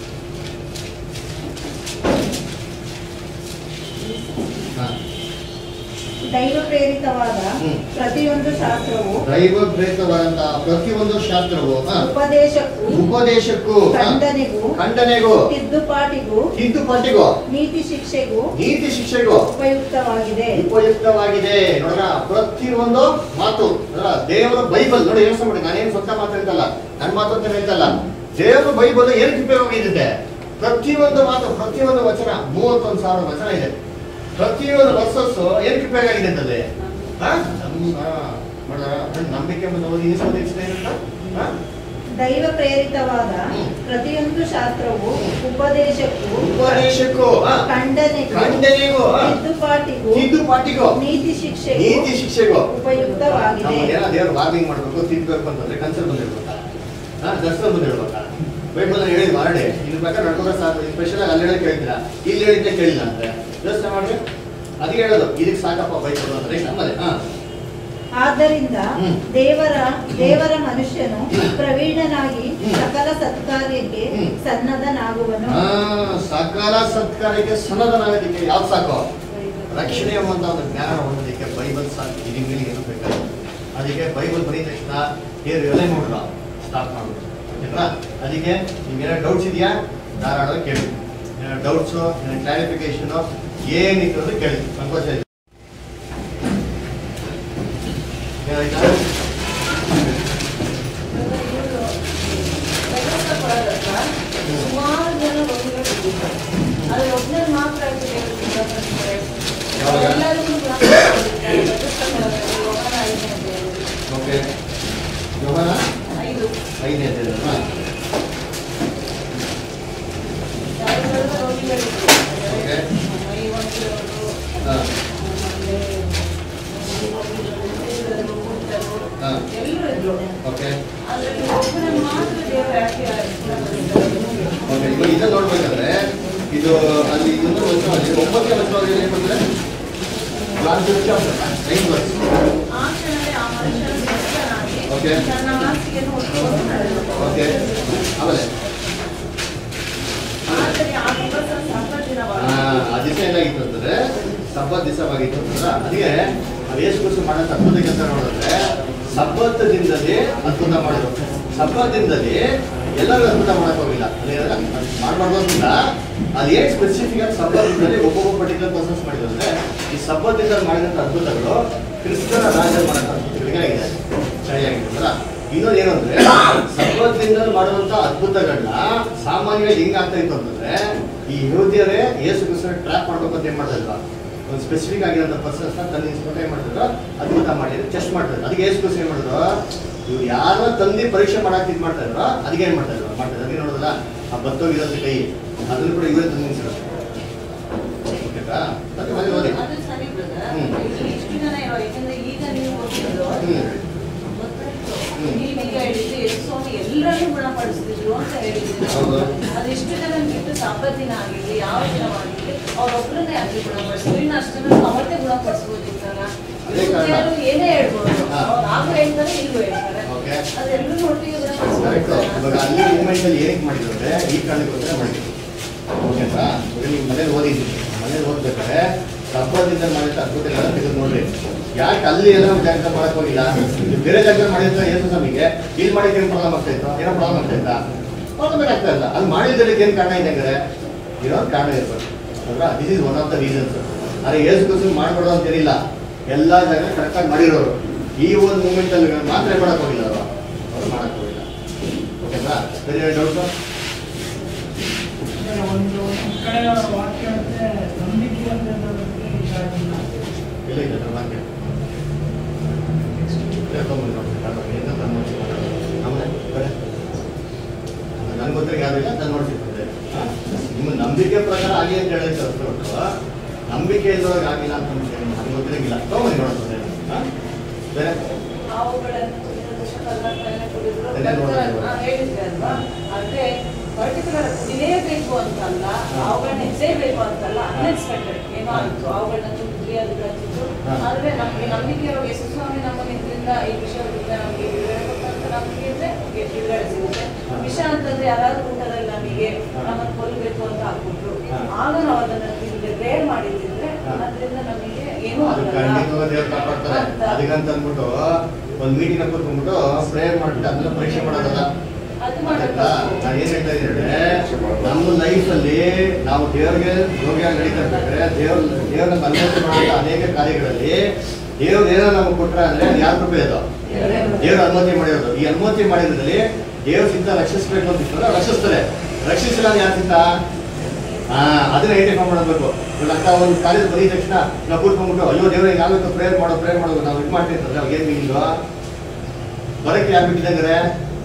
ದೈವ ಪ್ರೇರಿತವಾದ ಪ್ರತಿಯೊಂದು ಶಾಸ್ತ್ರವು ದೈವ ಪ್ರೇರಿತವಾದಂತಹ ಪ್ರತಿಯೊಂದು ಶಾಸ್ತ್ರವು ಉಪದೇಶಕ್ಕೂ ಉಪದೇಶಕ್ಕೂ ಖಂಡನೆಗೂ ಖಂಡನೆಗೂ ತಿದ್ದುಪಾಟಿಗೂ ತಿದ್ದುಪಾಟಿಗೂ ನೀತಿ ಶಿಕ್ಷೆಗೂ ನೀತಿ ಶಿಕ್ಷೆಗೂ ಉಪಯುಕ್ತವಾಗಿದೆ ಉಪಯುಕ್ತವಾಗಿದೆ. ನೋಡ್ರ ಪ್ರತಿಯೊಂದು ಮಾತು ದೇವರ ಬೈಬಲ್ ನೋಡಿ ಯೋಚನೆ ಮಾಡಿ. ನಾನೇನು ಸ್ವಂತ ಮಾತು ಹೇಳ್ತಲ್ಲ, ನನ್ನ ಮಾತು ಅಂತ ಹೇಳ್ತಲ್ಲ. ದೇವರ ಬೈಬಲ್ ಏನಕ್ಕೆ ಉಪಯೋಗವಾಗಿದೆ? ಪ್ರತಿಯೊಂದು ಮಾತು ಪ್ರತಿಯೊಂದು ವಚನ ಮೂವತ್ತೊಂದು ಸಾವಿರ ವಚನ ಇದೆ. ಪ್ರತಿಯೊಂದು ವರ್ಸಸ್ ಏನಕ್ಕೆ ಉಪಯೋಗ ಆಗಿದೆ ಅಂತಂದ್ರೆ ನಂಬಿಕೆ ದೈವ ಪ್ರೇರಿತವಾದ ಪ್ರತಿಯೊಂದು ಶಾಸ್ತ್ರವು ಉಪದೇಶಕ್ಕೂ ಉಪದೇಶಕ್ಕೂ ಖಂಡನೆಗೂ ಖಂಡನೆಗೂ ತಿದ್ದುಪಾಟಿಗೂ ತಿದ್ದುಪಾಟಿಗೂ ನೀತಿ ಶಿಕ್ಷೆಗೂ ನೀತಿ ಶಿಕ್ಷೆಗೂ ಉಪಯುಕ್ತವಾಗಿದೆ. ದೇವರು ವಾರ್ನಿಂಗ್ ಮಾಡ್ಬೇಕು, ತಿದ್ಬೇಕು ಅಂತಂದ್ರೆ ಕನ್ಸಲ್ ಬಂದಿರ್ಬೇಕಾ, ದರ್ಶನ ಬಂದಿರ್ಬೇಕಾ? ಬೈಬಲ್ ಹೇಳಿ ಮಾಡಿ ಇದ್ರ ಪ್ರಕಾರ ನಡ್ಕೊಂಡ್ರೆ ಸಾಕು. ಸ್ಪೆಷಲ್ ಆಗಿ ಅಲ್ಲಿ ಹೇಳಕ್ ಹೇಳ್ತೀರಾ, ಇಲ್ಲಿ ಹೇಳಿದ್ದೆ ಕೇಳಿಲ್ಲ ಅಂದ್ರೆ ಯೋಚನೆ ಮಾಡ್ರಿ. ಅದಕ್ಕೆ ಹೇಳೋದು ಇದಕ್ಕೆ ಸಾಕಪ್ಪ ಬೈಬಲ್ ಅಂದ್ರೆ ನಮ್ಮಲ್ಲಿ. ಹಾ ಆದ್ದರಿಂದ ದೇವರ ದೇವರ ಮನುಷ್ಯನು ಪ್ರವೀಣನಾಗಿ ಸಕಲ ಸತ್ಕಾರ್ಯಕ್ಕೆ ಸನ್ನದ್ಧನಾಗುವನು. ಸಕಲ ಸತ್ಕಾರ್ಯಕ್ಕೆ ಸನ್ನದ್ಧನಾಗೋದಕ್ಕೆ ಯಾವ್ದು ಸಾಕು? ರಕ್ಷಣೆ ಎಂಬಂತ ಒಂದು ಜ್ಞಾನ ಹೊಂದೋದಕ್ಕೆ ಬೈಬಲ್ ಸಾಕು. ಇದಕ್ಕೆ ಮೇಲೆ ಏನು ಬೇಕಾದ್ರೆ ಅದಕ್ಕೆ ಬೈಬಲ್ ಬರೀ ತಕ್ಷಣ ಏನು ಎಲೆ ನೋಡ್ರ ಸ್ಟಾರ್ಟ್ ಮಾಡ್ಬೋದು. ಓಕೆನಾ? ಅದಕ್ಕೆ ನಿಮ್ಗೇನೋ ಡೌಟ್ಸ್ ಇದೆಯಾ ಧಾರಾಳ ಕೇಳಿ. ಏನೋ ಡೌಟ್ಸು ಏನೋ ಕ್ಲಾರಿಫಿಕೇಶನು ಏನಿತ್ತು ಅಂದ್ರೆ ಕೇಳಿ, ಸಂಕೋಚ ಇದೆ. ಏನಾಯ್ತಾ? ಸುಮಾರು ಜನ ಅದ್ರ ಒಬ್ಬನೇ ಮಾತ್ರ ಓಕೆ ಯೋಹಾನ ಐದು ಐದನೇ ಅಧ್ಯಾಯ. ಓಕೆ ಹಾಂ ಹಾಂ ಓಕೆ ಓಕೆ ಇವಾಗ ಇದನ್ನು ನೋಡ್ಬೇಕಾದ್ರೆ ಇದು ಅಲ್ಲಿ ಇದೊಂದು ವಚನವಾಗಿ ಒಂಬತ್ತನೇ ವಚನವಾಗಿ ಏನು ಕೊಡ್ತಾರೆ? ಐದು ವರ್ಷ. ಓಕೆ ಓಕೆ ಆಮೇಲೆ ಆ ದಿವಸ ಏನಾಗಿತ್ತು ಅಂತಂದ್ರೆ ಸಬ್ಬತ್ ದಿವಸವಾಗಿತ್ತು ಅಂತಂದ್ರೆ ಅದಕ್ಕೆ ನಾವು ಯೇಸು ಕ್ರಿಸ್ತ ಮಾಡೋಂಥ ಅದ್ಭುತ ಕೆಲಸ ನೋಡಿದ್ರೆ ಸಬ್ಬತ್ ದಿನದಲ್ಲಿ ಅದ್ಭುತ ಮಾಡಿದ್ರು. ಸಬ್ಬತ್ ದಿನದಲ್ಲಿ ಎಲ್ಲರೂ ಅದ್ಭುತ ಮಾಡಕ್ ಹೋಗಿಲ್ಲ. ಅದೇನಲ್ಲ ಮಾಡ್ಬಾರ್ದು ಅಂತಿಲ್ಲ. ಅದು ಏನು ಸ್ಪೆಸಿಫಿಕ್ ಆಗಿ ಸಬ್ಬತ್ ದಿನದಲ್ಲಿ ಒಬ್ಬೊಬ್ಬ ಪರ್ಟಿಕ್ಯುಲರ್ ಪರ್ಸನ್ಸ್ ಮಾಡಿದ್ರು ಅಂದ್ರೆ ಈ ಸಬ್ಬತ್ ದಿನದಲ್ಲಿ ಮಾಡಿದಂಥ ಅದ್ಭುತಗಳು ಕ್ರಿಸ್ತನ ರಾಜ್ಯ ಮಾಡೋಂಥ ಅದ್ಭುತಗಳಿಗೆ ಆಗಿದೆ, ಸರಿಯಾಗಿರ್ತದಲ್ಲ. ಇನ್ನೊಂದು ಏನು ಅಂದ್ರೆ ಸಬ್ಬತ್ ದಿನದಲ್ಲಿ ಮಾಡುವಂತ ಅದ್ಭುತಗಳನ್ನ ಸಾಮಾನ್ಯವಾಗಿ ಹೆಂಗ್ ಆಗ್ತಾ ಇತ್ತು ಅಂತಂದ್ರೆ ಈ ಯಹೂದ್ಯರೇ ಯೇಸು ಕ್ರಿಸ್ತನ ಟ್ರ್ಯಾಪ್ ಮಾಡ್ಬೇಕು ಅಂತ ಏನ್ ಮಾಡ್ತಾ ಇಲ್ವಾ? ಒಂದು ಸ್ಪೆಸಿಫಿಕ್ ಆಗಿರೋಂಥ ಪರ್ಸನ್ಸ್ ನ ತಂದು ಇನ್ಸ್ಪೆಕ್ಟ್ ಏನ್ ಮಾಡಿದ್ರು? ಅದ್ಭುತ ಮಾಡಿದ್ರು, ಟೆಸ್ಟ್ ಮಾಡ್ತಾರೆ. ಅದಕ್ಕೆ ಯೇಸು ಕ್ರಿಸ್ತ ಏನ್ ಮಾಡಿದ್ರು? ಇವ್ರು ಯಾರೋ ತಂದು ಪರೀಕ್ಷೆ ಮಾಡಕ್ಕೆ ಇದು ಮಾಡ್ತಾ ಇದ್ರು, ಅದಕ್ಕೆ ಏನ್ ಮಾಡ್ತಾ ಇದ್ರು ಮಾಡ್ತಾರೆ. ಅದಕ್ಕೆ ನೋಡೋದಲ್ಲ ಆ ಬತ್ತೋಗಿರೋದು ಕೈ ಅದನ್ನು ಕೂಡ ಇವರೇ ತಂದು ನಿಲ್ಸಿರೋದು. ಓಕೆನಾ? ಅದಕ್ಕೆ ಮನೆ ಓದಿ. ಅದು ಸರಿ ಬ್ರದರ್. ಇಷ್ಟು ಜನ ಇರೋ ಯಾಕಂದ್ರೆ ಈಗ ನೀವು ಹೋಗಿದ್ದು ನೀವೀಗ ಹೇಳಿದ್ದು ಯೇಸು ಸ್ವಾಮಿ ಎಲ್ಲರನ್ನೂ ಗುಣಪಡಿಸ್ತಿದ್ರು ಅಂತ ಹೇಳಿದ್ರು. ಅದಿಷ್ಟು ಜನ ಬಿಟ್ಟು ಸಬ್ಬತ್ತಿನ ಆಗಿರ್ಲಿ ಯಾವ ದಿನವಾಗಿರ್ಲಿ ಅವ್ರೊಬ್ಬರನ್ನೇ ಯಾಕೆ ಗುಣಪಡಿಸಿದ್ರು? ಇನ್ನು ಅಷ್ಟು ಜನ ಅವತ್ತೇ ಗುಣಪಡಿಸ್ಬೋದಿತ್ತಲ್ಲ. ಏನೇ ಹೇಳ್ಬೋದು, ಅವ್ರು ಆಗ ಹೇಳ್ತಾರೆ ಇಲ್ಲೂ ಹೇಳ್ತಾರೆ, ಅದೆಲ್ಲರೂ ಒಟ್ಟಿಗೆ ಗುಣಪಡಿಸ್ಬೋದು. ಇವಾಗ ಅಲ್ಲಿ ಮೂಮೆಂಟ್ ಅಲ್ಲಿ ಏನಕ್ಕೆ ಮಾಡಿದ್ರು ಅಂದ್ರೆ ಈ ಕಾರಣಕ್ಕೋಸ್ಕರ ಮಾಡಿದ್ರು. ಓಕೆನಾ? ನೀವು ಮನೇಲಿ ಓದಿದ್ರಿ, ಮನೇಲಿ ಓದ್ಬೇಕಾದ್ರೆ ಸಬ್ಬದಿಂದ ಮಾಡಿದ ಅದ್ಭುತಗಳನ್ನ ತೆಗೆದು ನೋಡ್ರಿ. ಯಾಕೆ ಅಲ್ಲಿ ಎಲ್ಲ ಜಾಗೃತ ಮಾಡಕ್ ಹೋಗಿಲ್ಲ? ಬೇರೆ ಜಾಗೃತ ಮಾಡಿದ್ರೆ ಯೇಸು ಸ್ವಾಮಿಗೆ ಇಲ್ಲಿ ಮಾಡಿದ್ರೆ ಏನು ಪ್ರಾಬ್ಲಮ್ ಆಗ್ತಾ ಇತ್ತು? ಏನೋ ಪ್ರಾಬ್ಲಮ್ ಆಗ್ತಾ ಇತ್ತಾ? ಪ್ರಾಬ್ಲಮ್ ಆಗ್ತಾ ಇಲ್ಲ. ಅಲ್ಲಿ ಮಾಡಿದ್ದಕ್ಕೆ ಏನು ಕಾರಣ ಇದೆ ಅಂದ್ರೆ ಏನೋ ಕಾರಣ ಇರ್ಬೇಕು ಅಲ್ವಾ? This is one of the reasons. ಆದರೆ ಯೇಸು ಕ್ರಿಸ್ತ ಮಾಡ್ಬಾರ್ದು ಅಂತ ಏನಿಲ್ಲ, ಎಲ್ಲ ಜಾಗ ಕರೆಕ್ಟಾಗಿ ಮಾಡಿರೋರು. ಈ ಒಂದು ಮೂಮೆಂಟ್ ಅಲ್ಲಿ ಮಾತ್ರ ಮಾಡಕ್ ಹೋಗಿಲ್ಲ ಅವರು ಅವ್ರು ಬೇರೆ ಡೌಟ್? ಒಂದು ಕಡೆ ವಾಕ್ಯ ಮತ್ತೆ ನಂಬಿಕೆ ಅಂತ ಇಲ್ಲ ಇಲ್ಲ ವಾಕ್ಯ ನನ್ಗೆ ಗೊತ್ತಿಗೆ ಯಾರಿಲ್ಲ ನಾನು ನೋಡ್ತಿದ್ದೆ. ನಿಮ್ಮ ನಂಬಿಕೆ ಪ್ರಕಾರ ಆಗಿ ಅಂತ ಹೇಳಿದ್ರೆ ಅರ್ಥ ಹೊರಟು ನಂಬಿಕೆ ಇಲ್ಲದಾಗ ಆಗಿಲ್ಲ ಅಂತ ನನ್ಗೆ ಗೊತ್ತಿರಂಗಿಲ್ಲ. ತಗೊಂಡು ನೋಡ್ತದೆ ಬೇರೆ ಅಂದ್ರೆ ಪರ್ಟಿಕ್ಯುಲರ್ ಕುಡಿಲೇಬೇಕು ಅಂತಲ್ಲ, ಅವುಗಳನ್ನ ಎಸೆಯಬೇಕು ಅಂತಲ್ಲ, ಅನ್ಎಕ್ಸ್ಪೆಕ್ಟೆಡ್ ಏನೋ ಆಯ್ತು ಅವುಗಳನ್ನ ತುಂಬಿದ್ವಿ ಅದು ಕಚ್ಚಿತ್ತು. ಆದ್ರೆ ನಮ್ಗೆ ನಂಬಿಕೆ ಇರೋ ಯೇಸು ಸ್ವಾಮಿ ನಮ್ಮ ಇದರಿಂದ ಈ ವಿಷಯದಿಂದ ನಮ್ಗೆ ಬಿಡುಗಡೆ ಕೊಟ್ಟಂತ ನಂಬಿಕೆ ಇದ್ರೆ ಬಿಡುಗಡೆ ಸಿಗುತ್ತೆ. ವಿಷ ಅಂತಂದ್ರೆ ಯಾರಾದ್ರೂ ಊಟದಲ್ಲಿ ನಮಗೆ ನಮ್ಮನ್ನು ಕೊಲ್ಲಬೇಕು ಅಂತ ಹಾಕ್ಬಿಟ್ರು, ಆಗ ನಾವು ಅದನ್ನ ತಿಂದ್ರೆ ಬೇರ್ ಮಾಡಿದ್ರೆ ಅದರಿಂದ ನಮಗೆ ಏನೂ ಕಾಪಾಡ್ತಾರೆ. ಅದಕ್ಕಂತ ಅಂದ್ಬಿಟ್ಟು ಒಂದ್ ಮೀಟಿಂಗ್ ಕೂತ್ಕೊಂಡ್ಬಿಟ್ಟು ಪ್ರೇಯರ್ ಮಾಡ್ಬಿಟ್ಟು ಅದನ್ನ ಪರೀಕ್ಷೆ ಮಾಡೋದಲ್ಲ. ನಾನು ಏನ್ ಹೇಳ್ತಾ ಇದ್ದೀನಿ, ನಮ್ಮ ಲೈಫ್ ಅಲ್ಲಿ ನಾವು ದೇವ್ರಿಗೆ ಯೋಗಿಯಾಗಿ ನಡೀತಾ ಇರ್ಬೇಕಾದ್ರೆ ದೇವ್ರ ದೇವ್ರನ್ನ ಅನುಮತಿ ಮಾಡುವಂತ ಅನೇಕ ಕಾರ್ಯಗಳಲ್ಲಿ ದೇವ್ರು ಏನೋ ನಮ್ಗೆ ಕೊಟ್ರ ಅಂದ್ರೆ ಯಾರ ಕೃಪೆ ಅದು ದೇವ್ರ ಅನುಮತಿ ಮಾಡಿರೋದು. ಈ ಅನುಮತಿ ಮಾಡಿದ್ರಲ್ಲಿ ದೇವ್ರ ಸಿದ್ಧ ರಕ್ಷಿಸ್ಬೇಕು ಅಂತ ಇಷ್ಟಲ್ಲ ರಕ್ಷಿಸ್ತಾರೆ. ರಕ್ಷಿಸಿಲ್ಲ ಯಾರ ಸಿದ್ಧ ಹಾ ಅದನ್ನ ಐಡೆಂಟಿಫೈ ಮಾಡಬೇಕು. ಅಂತ ಒಂದು ಕಾರ್ಯದ ಬರೀ ತಕ್ಷಣ ನಾವು ಕೂತ್ಕೊಂಡ್ಬಿಟ್ಟು ಅಯ್ಯೋ ದೇವ್ರ ಯಾವತ್ತು ಪ್ರೇಯರ್ ಮಾಡೋ ಪ್ರೇಯರ್ ಮಾಡೋದು ನಾವು ಇದು ಮಾಡ್ತೀವಿ ಅಂತಂದ್ರೆ ಅವಾಗ ಏನ್ ಮೀನಿಂಗು? ಬರಕ್ಕೆ ಯಾರು ಬಿಟ್ಟಿದಂದ್ರೆ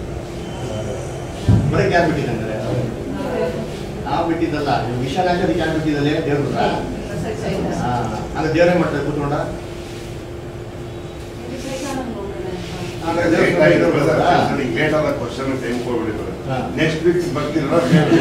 ಬರಕ್ಕೆ ಯಾರು ಬಿಟ್ಟಿದಂದ್ರೆ ನಾವು ಬಿಟ್ಟಿದ್ದಲ್ಲ. ವಿಷಯ ಹಾಕೋದಕ್ಕೆ ಯಾರು ಬಿಟ್ಟಿದ್ದಲ್ಲೇ ದೇವ್ರ ಹಂಗ ದೇವ್ರೇ ಮಾಡ್ತಾರೆ ಕೂತ್ಕೊಂಡ. ನೆಕ್ಸ್ಟ್ ವೀಕ್ ಬರ್ತೀರ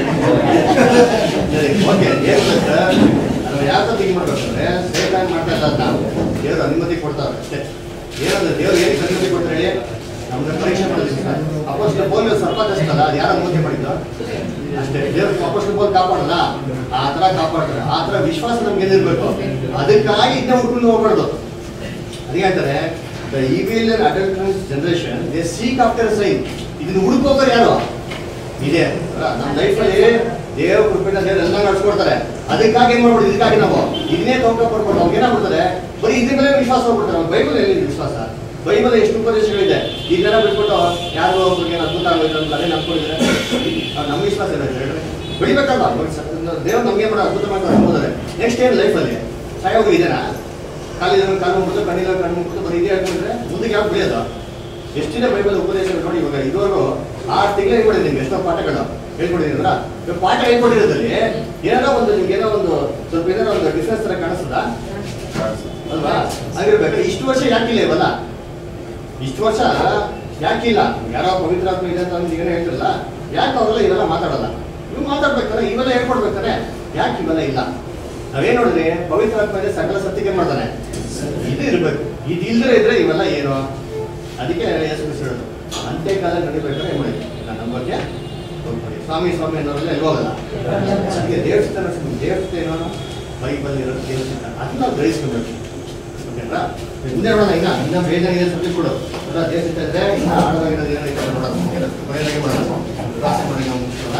ಯಾವ ಥಿಂಕ್ ಮಾಡ್ಬೇಕಂದ್ರೆ ಸೇಫ್ ಆಗಿ ಮಾಡ್ತಾ ಇಲ್ಲ ನಾವು ದೇವ್ರ ಅನುಮತಿ ಕೊಡ್ತಾರೆ ಅಷ್ಟೇ. ಏನಂದ್ರೆ ದೇವ್ರು ಏನು ಅನುಮತಿ ಕೊಡ್ತಾರೆ ಹೇಳಿ? ನಮ್ಗೆ ಪರೀಕ್ಷೆ ಮಾಡೋದಿಲ್ಲ. ಅಪೋಸ್ಟಲ್ ಪೌಲ್ ಸರ್ಪ ಕಷ್ಟಲ್ಲ, ಅದು ಯಾರು ಅನುಮತಿ ಮಾಡಿದ್ದು ಅಷ್ಟೇ. ದೇವ್ರ ಅಪೋಸ್ಟಲ್ ಪೌಲ್ ಕಾಪಾಡಲ್ಲ, ಆ ಥರ ಕಾಪಾಡ್ತಾರೆ. ಆ ಥರ ವಿಶ್ವಾಸ ನಮ್ಗೆ ಏನಿರ್ಬೇಕು, ಅದಕ್ಕಾಗಿ ಇದನ್ನ ಹುಡ್ಕೊಂಡು ಹೋಗ್ಬಾರ್ದು. ಅದೇ ಹೇಳ್ತಾರೆ the evil and adulterous generation they seek after a sign. ಇದನ್ನ ಹುಡುಕೋತಾರೆ ಯಾರು? ಇದೆ ನಮ್ಮ ಲೈಫಲ್ಲಿ ದೇವ್ರ ಕೃಪೆನ ದೇವ್ರು ಎಲ್ಲ ನಡ್ಸ್ಕೊಡ್ತಾರೆ. ಅದಕ್ಕಾಗಿ ಏನ್ ಮಾಡ್ಬಿಟ್ಟು ಇದಕ್ಕಾಗಿ ನಾವು ಇದನ್ನೇ ತೋಕ ಪಡ್ಕೊಂಡು ಅವ್ರಿಗೆ ಏನಾಗ್ಬಿಡ್ತಾರೆ, ಬರೀ ಇದ್ರ ಮೇಲೆ ವಿಶ್ವಾಸ ಹೋಗ್ಬಿಡ್ತಾರೆ. ಬೈಬಲ್ ಎಲ್ಲಿ ವಿಶ್ವಾಸ? ಬೈಬಲ್ ಎಷ್ಟು ಉಪದೇಶಗಳಿದೆ. ಈ ತರ ಬಿಟ್ಬಿಟ್ಟು ಯಾರು ಒಬ್ಬರಿಗೆ ಅದ್ಭುತ ಆಗೋಯ್ತು ಅಂತ ಅದೇ ನಂಬ್ಕೊಂಡಿದ್ರೆ ನಮ್ಮ ವಿಶ್ವಾಸ ಇಲ್ಲ ಹೇಳ್ರಿ. ಬೆಳಿಬೇಕಲ್ವಾ? ದೇವ್ರು ನಮ್ಗೆ ಮಾಡೋ ಅದ್ಭುತ ಮಾಡ್ತಾರೆ ಅನ್ಬೋದಾರೆ. ನೆಕ್ಸ್ಟ್ ಏನು ಲೈಫಲ್ಲಿ ಸಾಯೋದು ಇದೆನಾ? ಕಾಲಿದ ಕಾಲು ಮುಗಿದು ಕಣ್ಣಿಲ್ಲ ಕಣ್ಣು ಮುಗಿದು ಬರೀ ಇದೇ ಹೇಳ್ಕೊಂಡ್ರೆ ಮುಂದಕ್ಕೆ ಯಾಕೆ ಬೆಳೆಯೋದು? ಎಷ್ಟಿದೆ ಬೈಬಲ್ ಉಪದೇಶಗಳು ನೋಡಿ. ಇವಾಗ ಇದುವರೆಗೂ ಆರು ತಿಂಗಳು ಹೇಳ್ಕೊಡಿದೆ ನಿಮ್ಗೆ ಎಷ್ಟೋ ಪಾಠಗಳು ಹೇಳ್ಕೊಡಿದ್ರಲ್ಲ. ಪಾಠ ಹೇಳ್ಕೊಟ್ಟಿರೋದ್ರಲ್ಲಿ ಏನೋ ಒಂದು ನಿಮ್ಗೆ ಏನೋ ಒಂದು ಸ್ವಲ್ಪ ಏನಾರೋ ಒಂದು ಡಿಫ್ರೆನ್ಸ್ ತರ ಕಾಣಿಸ್ತದ ಅಲ್ವಾ? ಹಾಗಿರ್ಬೇಕಾದ್ರೆ ಇಷ್ಟು ವರ್ಷ ಯಾಕಿಲ್ಲ ಇವಲ್ಲ? ಇಷ್ಟು ವರ್ಷ ಯಾಕಿಲ್ಲ? ಯಾರೋ ಪವಿತ್ರಾತ್ಮ ಇದೆ ಅಂತ ಅಂದ್ರೆ ಏನೋ ಹೇಳ್ತಿರಲ್ಲ, ಯಾಕೆ ಅವರೆಲ್ಲ ಇವೆಲ್ಲ ಮಾತಾಡಲ್ಲ? ಇವು ಮಾತಾಡ್ಬೇಕಾರೆ ಇವೆಲ್ಲ ಹೇಳ್ಕೊಡ್ಬೇಕಾರೆ ಯಾಕೆ ಇವೆಲ್ಲ ಇಲ್ಲ? ನಾವೇನ್ ನೋಡಿದ್ರಿ, ಪವಿತ್ರಾತ್ಮ ಇದೆ ಸಕಲ ಸತ್ಯಕ್ಕೆ ಮಾಡ್ತಾನೆ, ಇದು ಇರ್ಬೇಕು. ಇದು ಇಲ್ದ್ರೆ ಇದ್ರೆ ಇವೆಲ್ಲ ಏನು? ಅದಕ್ಕೆ ಯೇಸು ಕ್ರಿಸ್ತ ಹೇಳೋದು ಅಂತ್ಯಕಾಲ ನಡಿಬೇಕಾದ್ರೆ ಏನ್ ಮಾಡಿ ನಾನು ನಮ್ಮ ಬಗ್ಗೆ ಹೋಗ್ಬಿಡಿ. ಸ್ವಾಮಿ ಸ್ವಾಮಿ ಅನ್ನೋರೆಲ್ಲ ಎಲ್ಲಿ ಹೋಗಲ್ಲ. ಅದಕ್ಕೆ ದೇವಸ್ಥಾನ ದೇವಸ್ಥಾನ ಏನೋ ಬೈಬಲ್ ಇರೋದು ದೇವಸ್ಥಾನ ಅದನ್ನ ನಾವು ಗ್ರಹಿಸ್ಕೊಬೇಕು. ಓಕೆನಾ? ಮುಂದೆ ನೋಡೋಣ. ಇನ್ನ ಇನ್ನ ಬೇಜಾರಿಗೆ ಸಬ್ಜೆಕ್ಟ್ ಕೊಡು ದೇವಸ್ಥಾನ ಇದ್ರೆ ಇನ್ನ ಆಡವಾಗಿರೋದು ಏನೈತೆ ನೋಡೋಣ. ಕೊನೆಯದಾಗಿ ಮಾಡೋಣ. ಪ್ರಾರ್ಥನೆ ಮಾಡಿ ನಾವು ಮುಗಿಸೋಣ.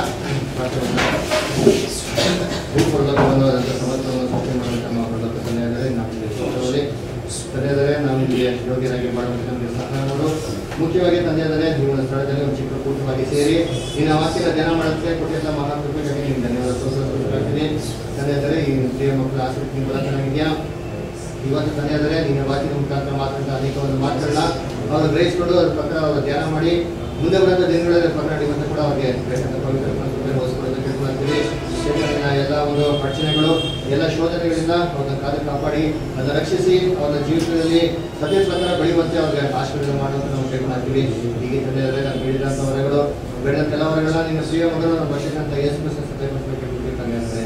ಭೂಪರಲೋಕವಾದಂಥ ಸಮರ್ಥವನ್ನು ಸೃಷ್ಟಿ ಮಾಡುವಂಥ ನಮ್ಮ ಪರಲೋಕ ತಂದೆಯಾದರೆ ನಾವು ತಂದೆಯಾದರೆ ನಾವು ನಿಮಗೆ ಯೋಗ್ಯರಾಗಿ ಮಾಡುವಂಥ ನಮಗೆ ಸಹಾಯ ಮಾಡು. ಮುಖ್ಯವಾಗಿ ತಂದೆಯಾದರೆ ಜೀವನ ಸ್ಥಳದಲ್ಲಿ ಒಂದು ಚಿಕ್ಕ ಕೂಟವಾಗಿ ಸೇರಿ ನಿನ್ನ ವಾಕ್ಯದ ಧ್ಯಾನ ಮಾಡೋದಕ್ಕೆ ಕೊಟ್ಟಿದ್ದ ಮಹಾಕೃಪೆಗಾಗಿ ನಿಮ್ಗೆ ಧನ್ಯವಾದ ತೋರಿಸ್ತೀನಿ. ತಂದೆಯಾದರೆ ಈ ದೇವ ಮಕ್ಕಳ ಆಸಕ್ತಿ ನೀವು ಬಹಳ ಚೆನ್ನಾಗಿದೆಯಾ. ಇವತ್ತು ತಂದೆಯಾದರೆ ನಿನ್ನ ವಾಕ್ಯದ ಮುಖಾಂತರ ಮಾತಾಡಿದ ಅನೇಕ ಒಂದು ಮಾತುಗಳನ್ನ ಅವರು ಗ್ರಹಿಸಿಕೊಂಡು ಅದ್ರ ಪ್ರಕಾರ ಅವರು ಧ್ಯಾನ ಮಾಡಿ ಮುಂದೆ ಬರೋಂಥ ದಿನಗಳಲ್ಲಿ ಪ್ರಕಾರ ಇವತ್ತು ಕೂಡ ಅವರಿಗೆ ಪವಿತ್ರ ಓದಿಸ್ಕೊಳ್ಳೋದಕ್ಕೆ ಕೇಳ್ಕೊಳ್ತೀವಿ. ಎಲ್ಲ ಒಂದು ಅಡಚಣೆಗಳು ಎಲ್ಲ ಶೋಧನೆಗಳಿಂದ ಅವ್ರನ್ನ ಕಾದು ಕಾಪಾಡಿ ಅದನ್ನು ರಕ್ಷಿಸಿ ಅವರ ಜೀವಿತದಲ್ಲಿ ಸತ್ಯ ಪ್ರಕಾರ ಬೆಳೆಯುವಂತೆ ಅವ್ರಿಗೆ ಆಶೀರ್ವಾದ ಮಾಡುವಂತ ನಾವು ಕೇಳ್ಕೊಳ್ತೀವಿ. ಹೀಗೆ ತಂದೆಯಾದರೆ ನಾನು ಬೇಡಿದಂಥ ಹೊರಗಳು ಬೇಡಿದಂಥ ಎಲ್ಲ ಹೊರಗಳನ್ನ ನಿನ್ನ ಪ್ರಿಯ ಮಗಳು ನಮ್ಮ ವರ್ಷಕ್ಕಂತ ಯೇಸು ಕ್ರಿಸ್ತ ಸತ್ಯಪಡಿಸಬೇಕು ಕೇಳ್ಕೊಳ್ತೀವಿ ತಂದೆಯಾದರೆ.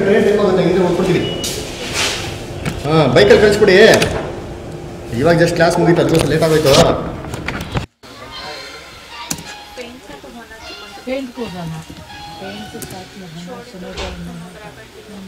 ಟ್ರೈನ್ ಟೈಮ್ ಆಗುತ್ತೆ ಹಿಂದೆ ಹೋಗ್ಬಿಡ್ತೀವಿ. ಹಾಂ ಬೈಕಲ್ಲಿ ಕಳಿಸ್ಬಿಡಿ. ಇವಾಗ ಜಸ್ಟ್ ಕ್ಲಾಸ್ ಮುಗೀತು, ಅದಕ್ಕೋಸ್ಕರ ಲೇಟ್ ಆಗೋಯ್ತು. पेंट को बना पेंट के साथ लगाना सुनो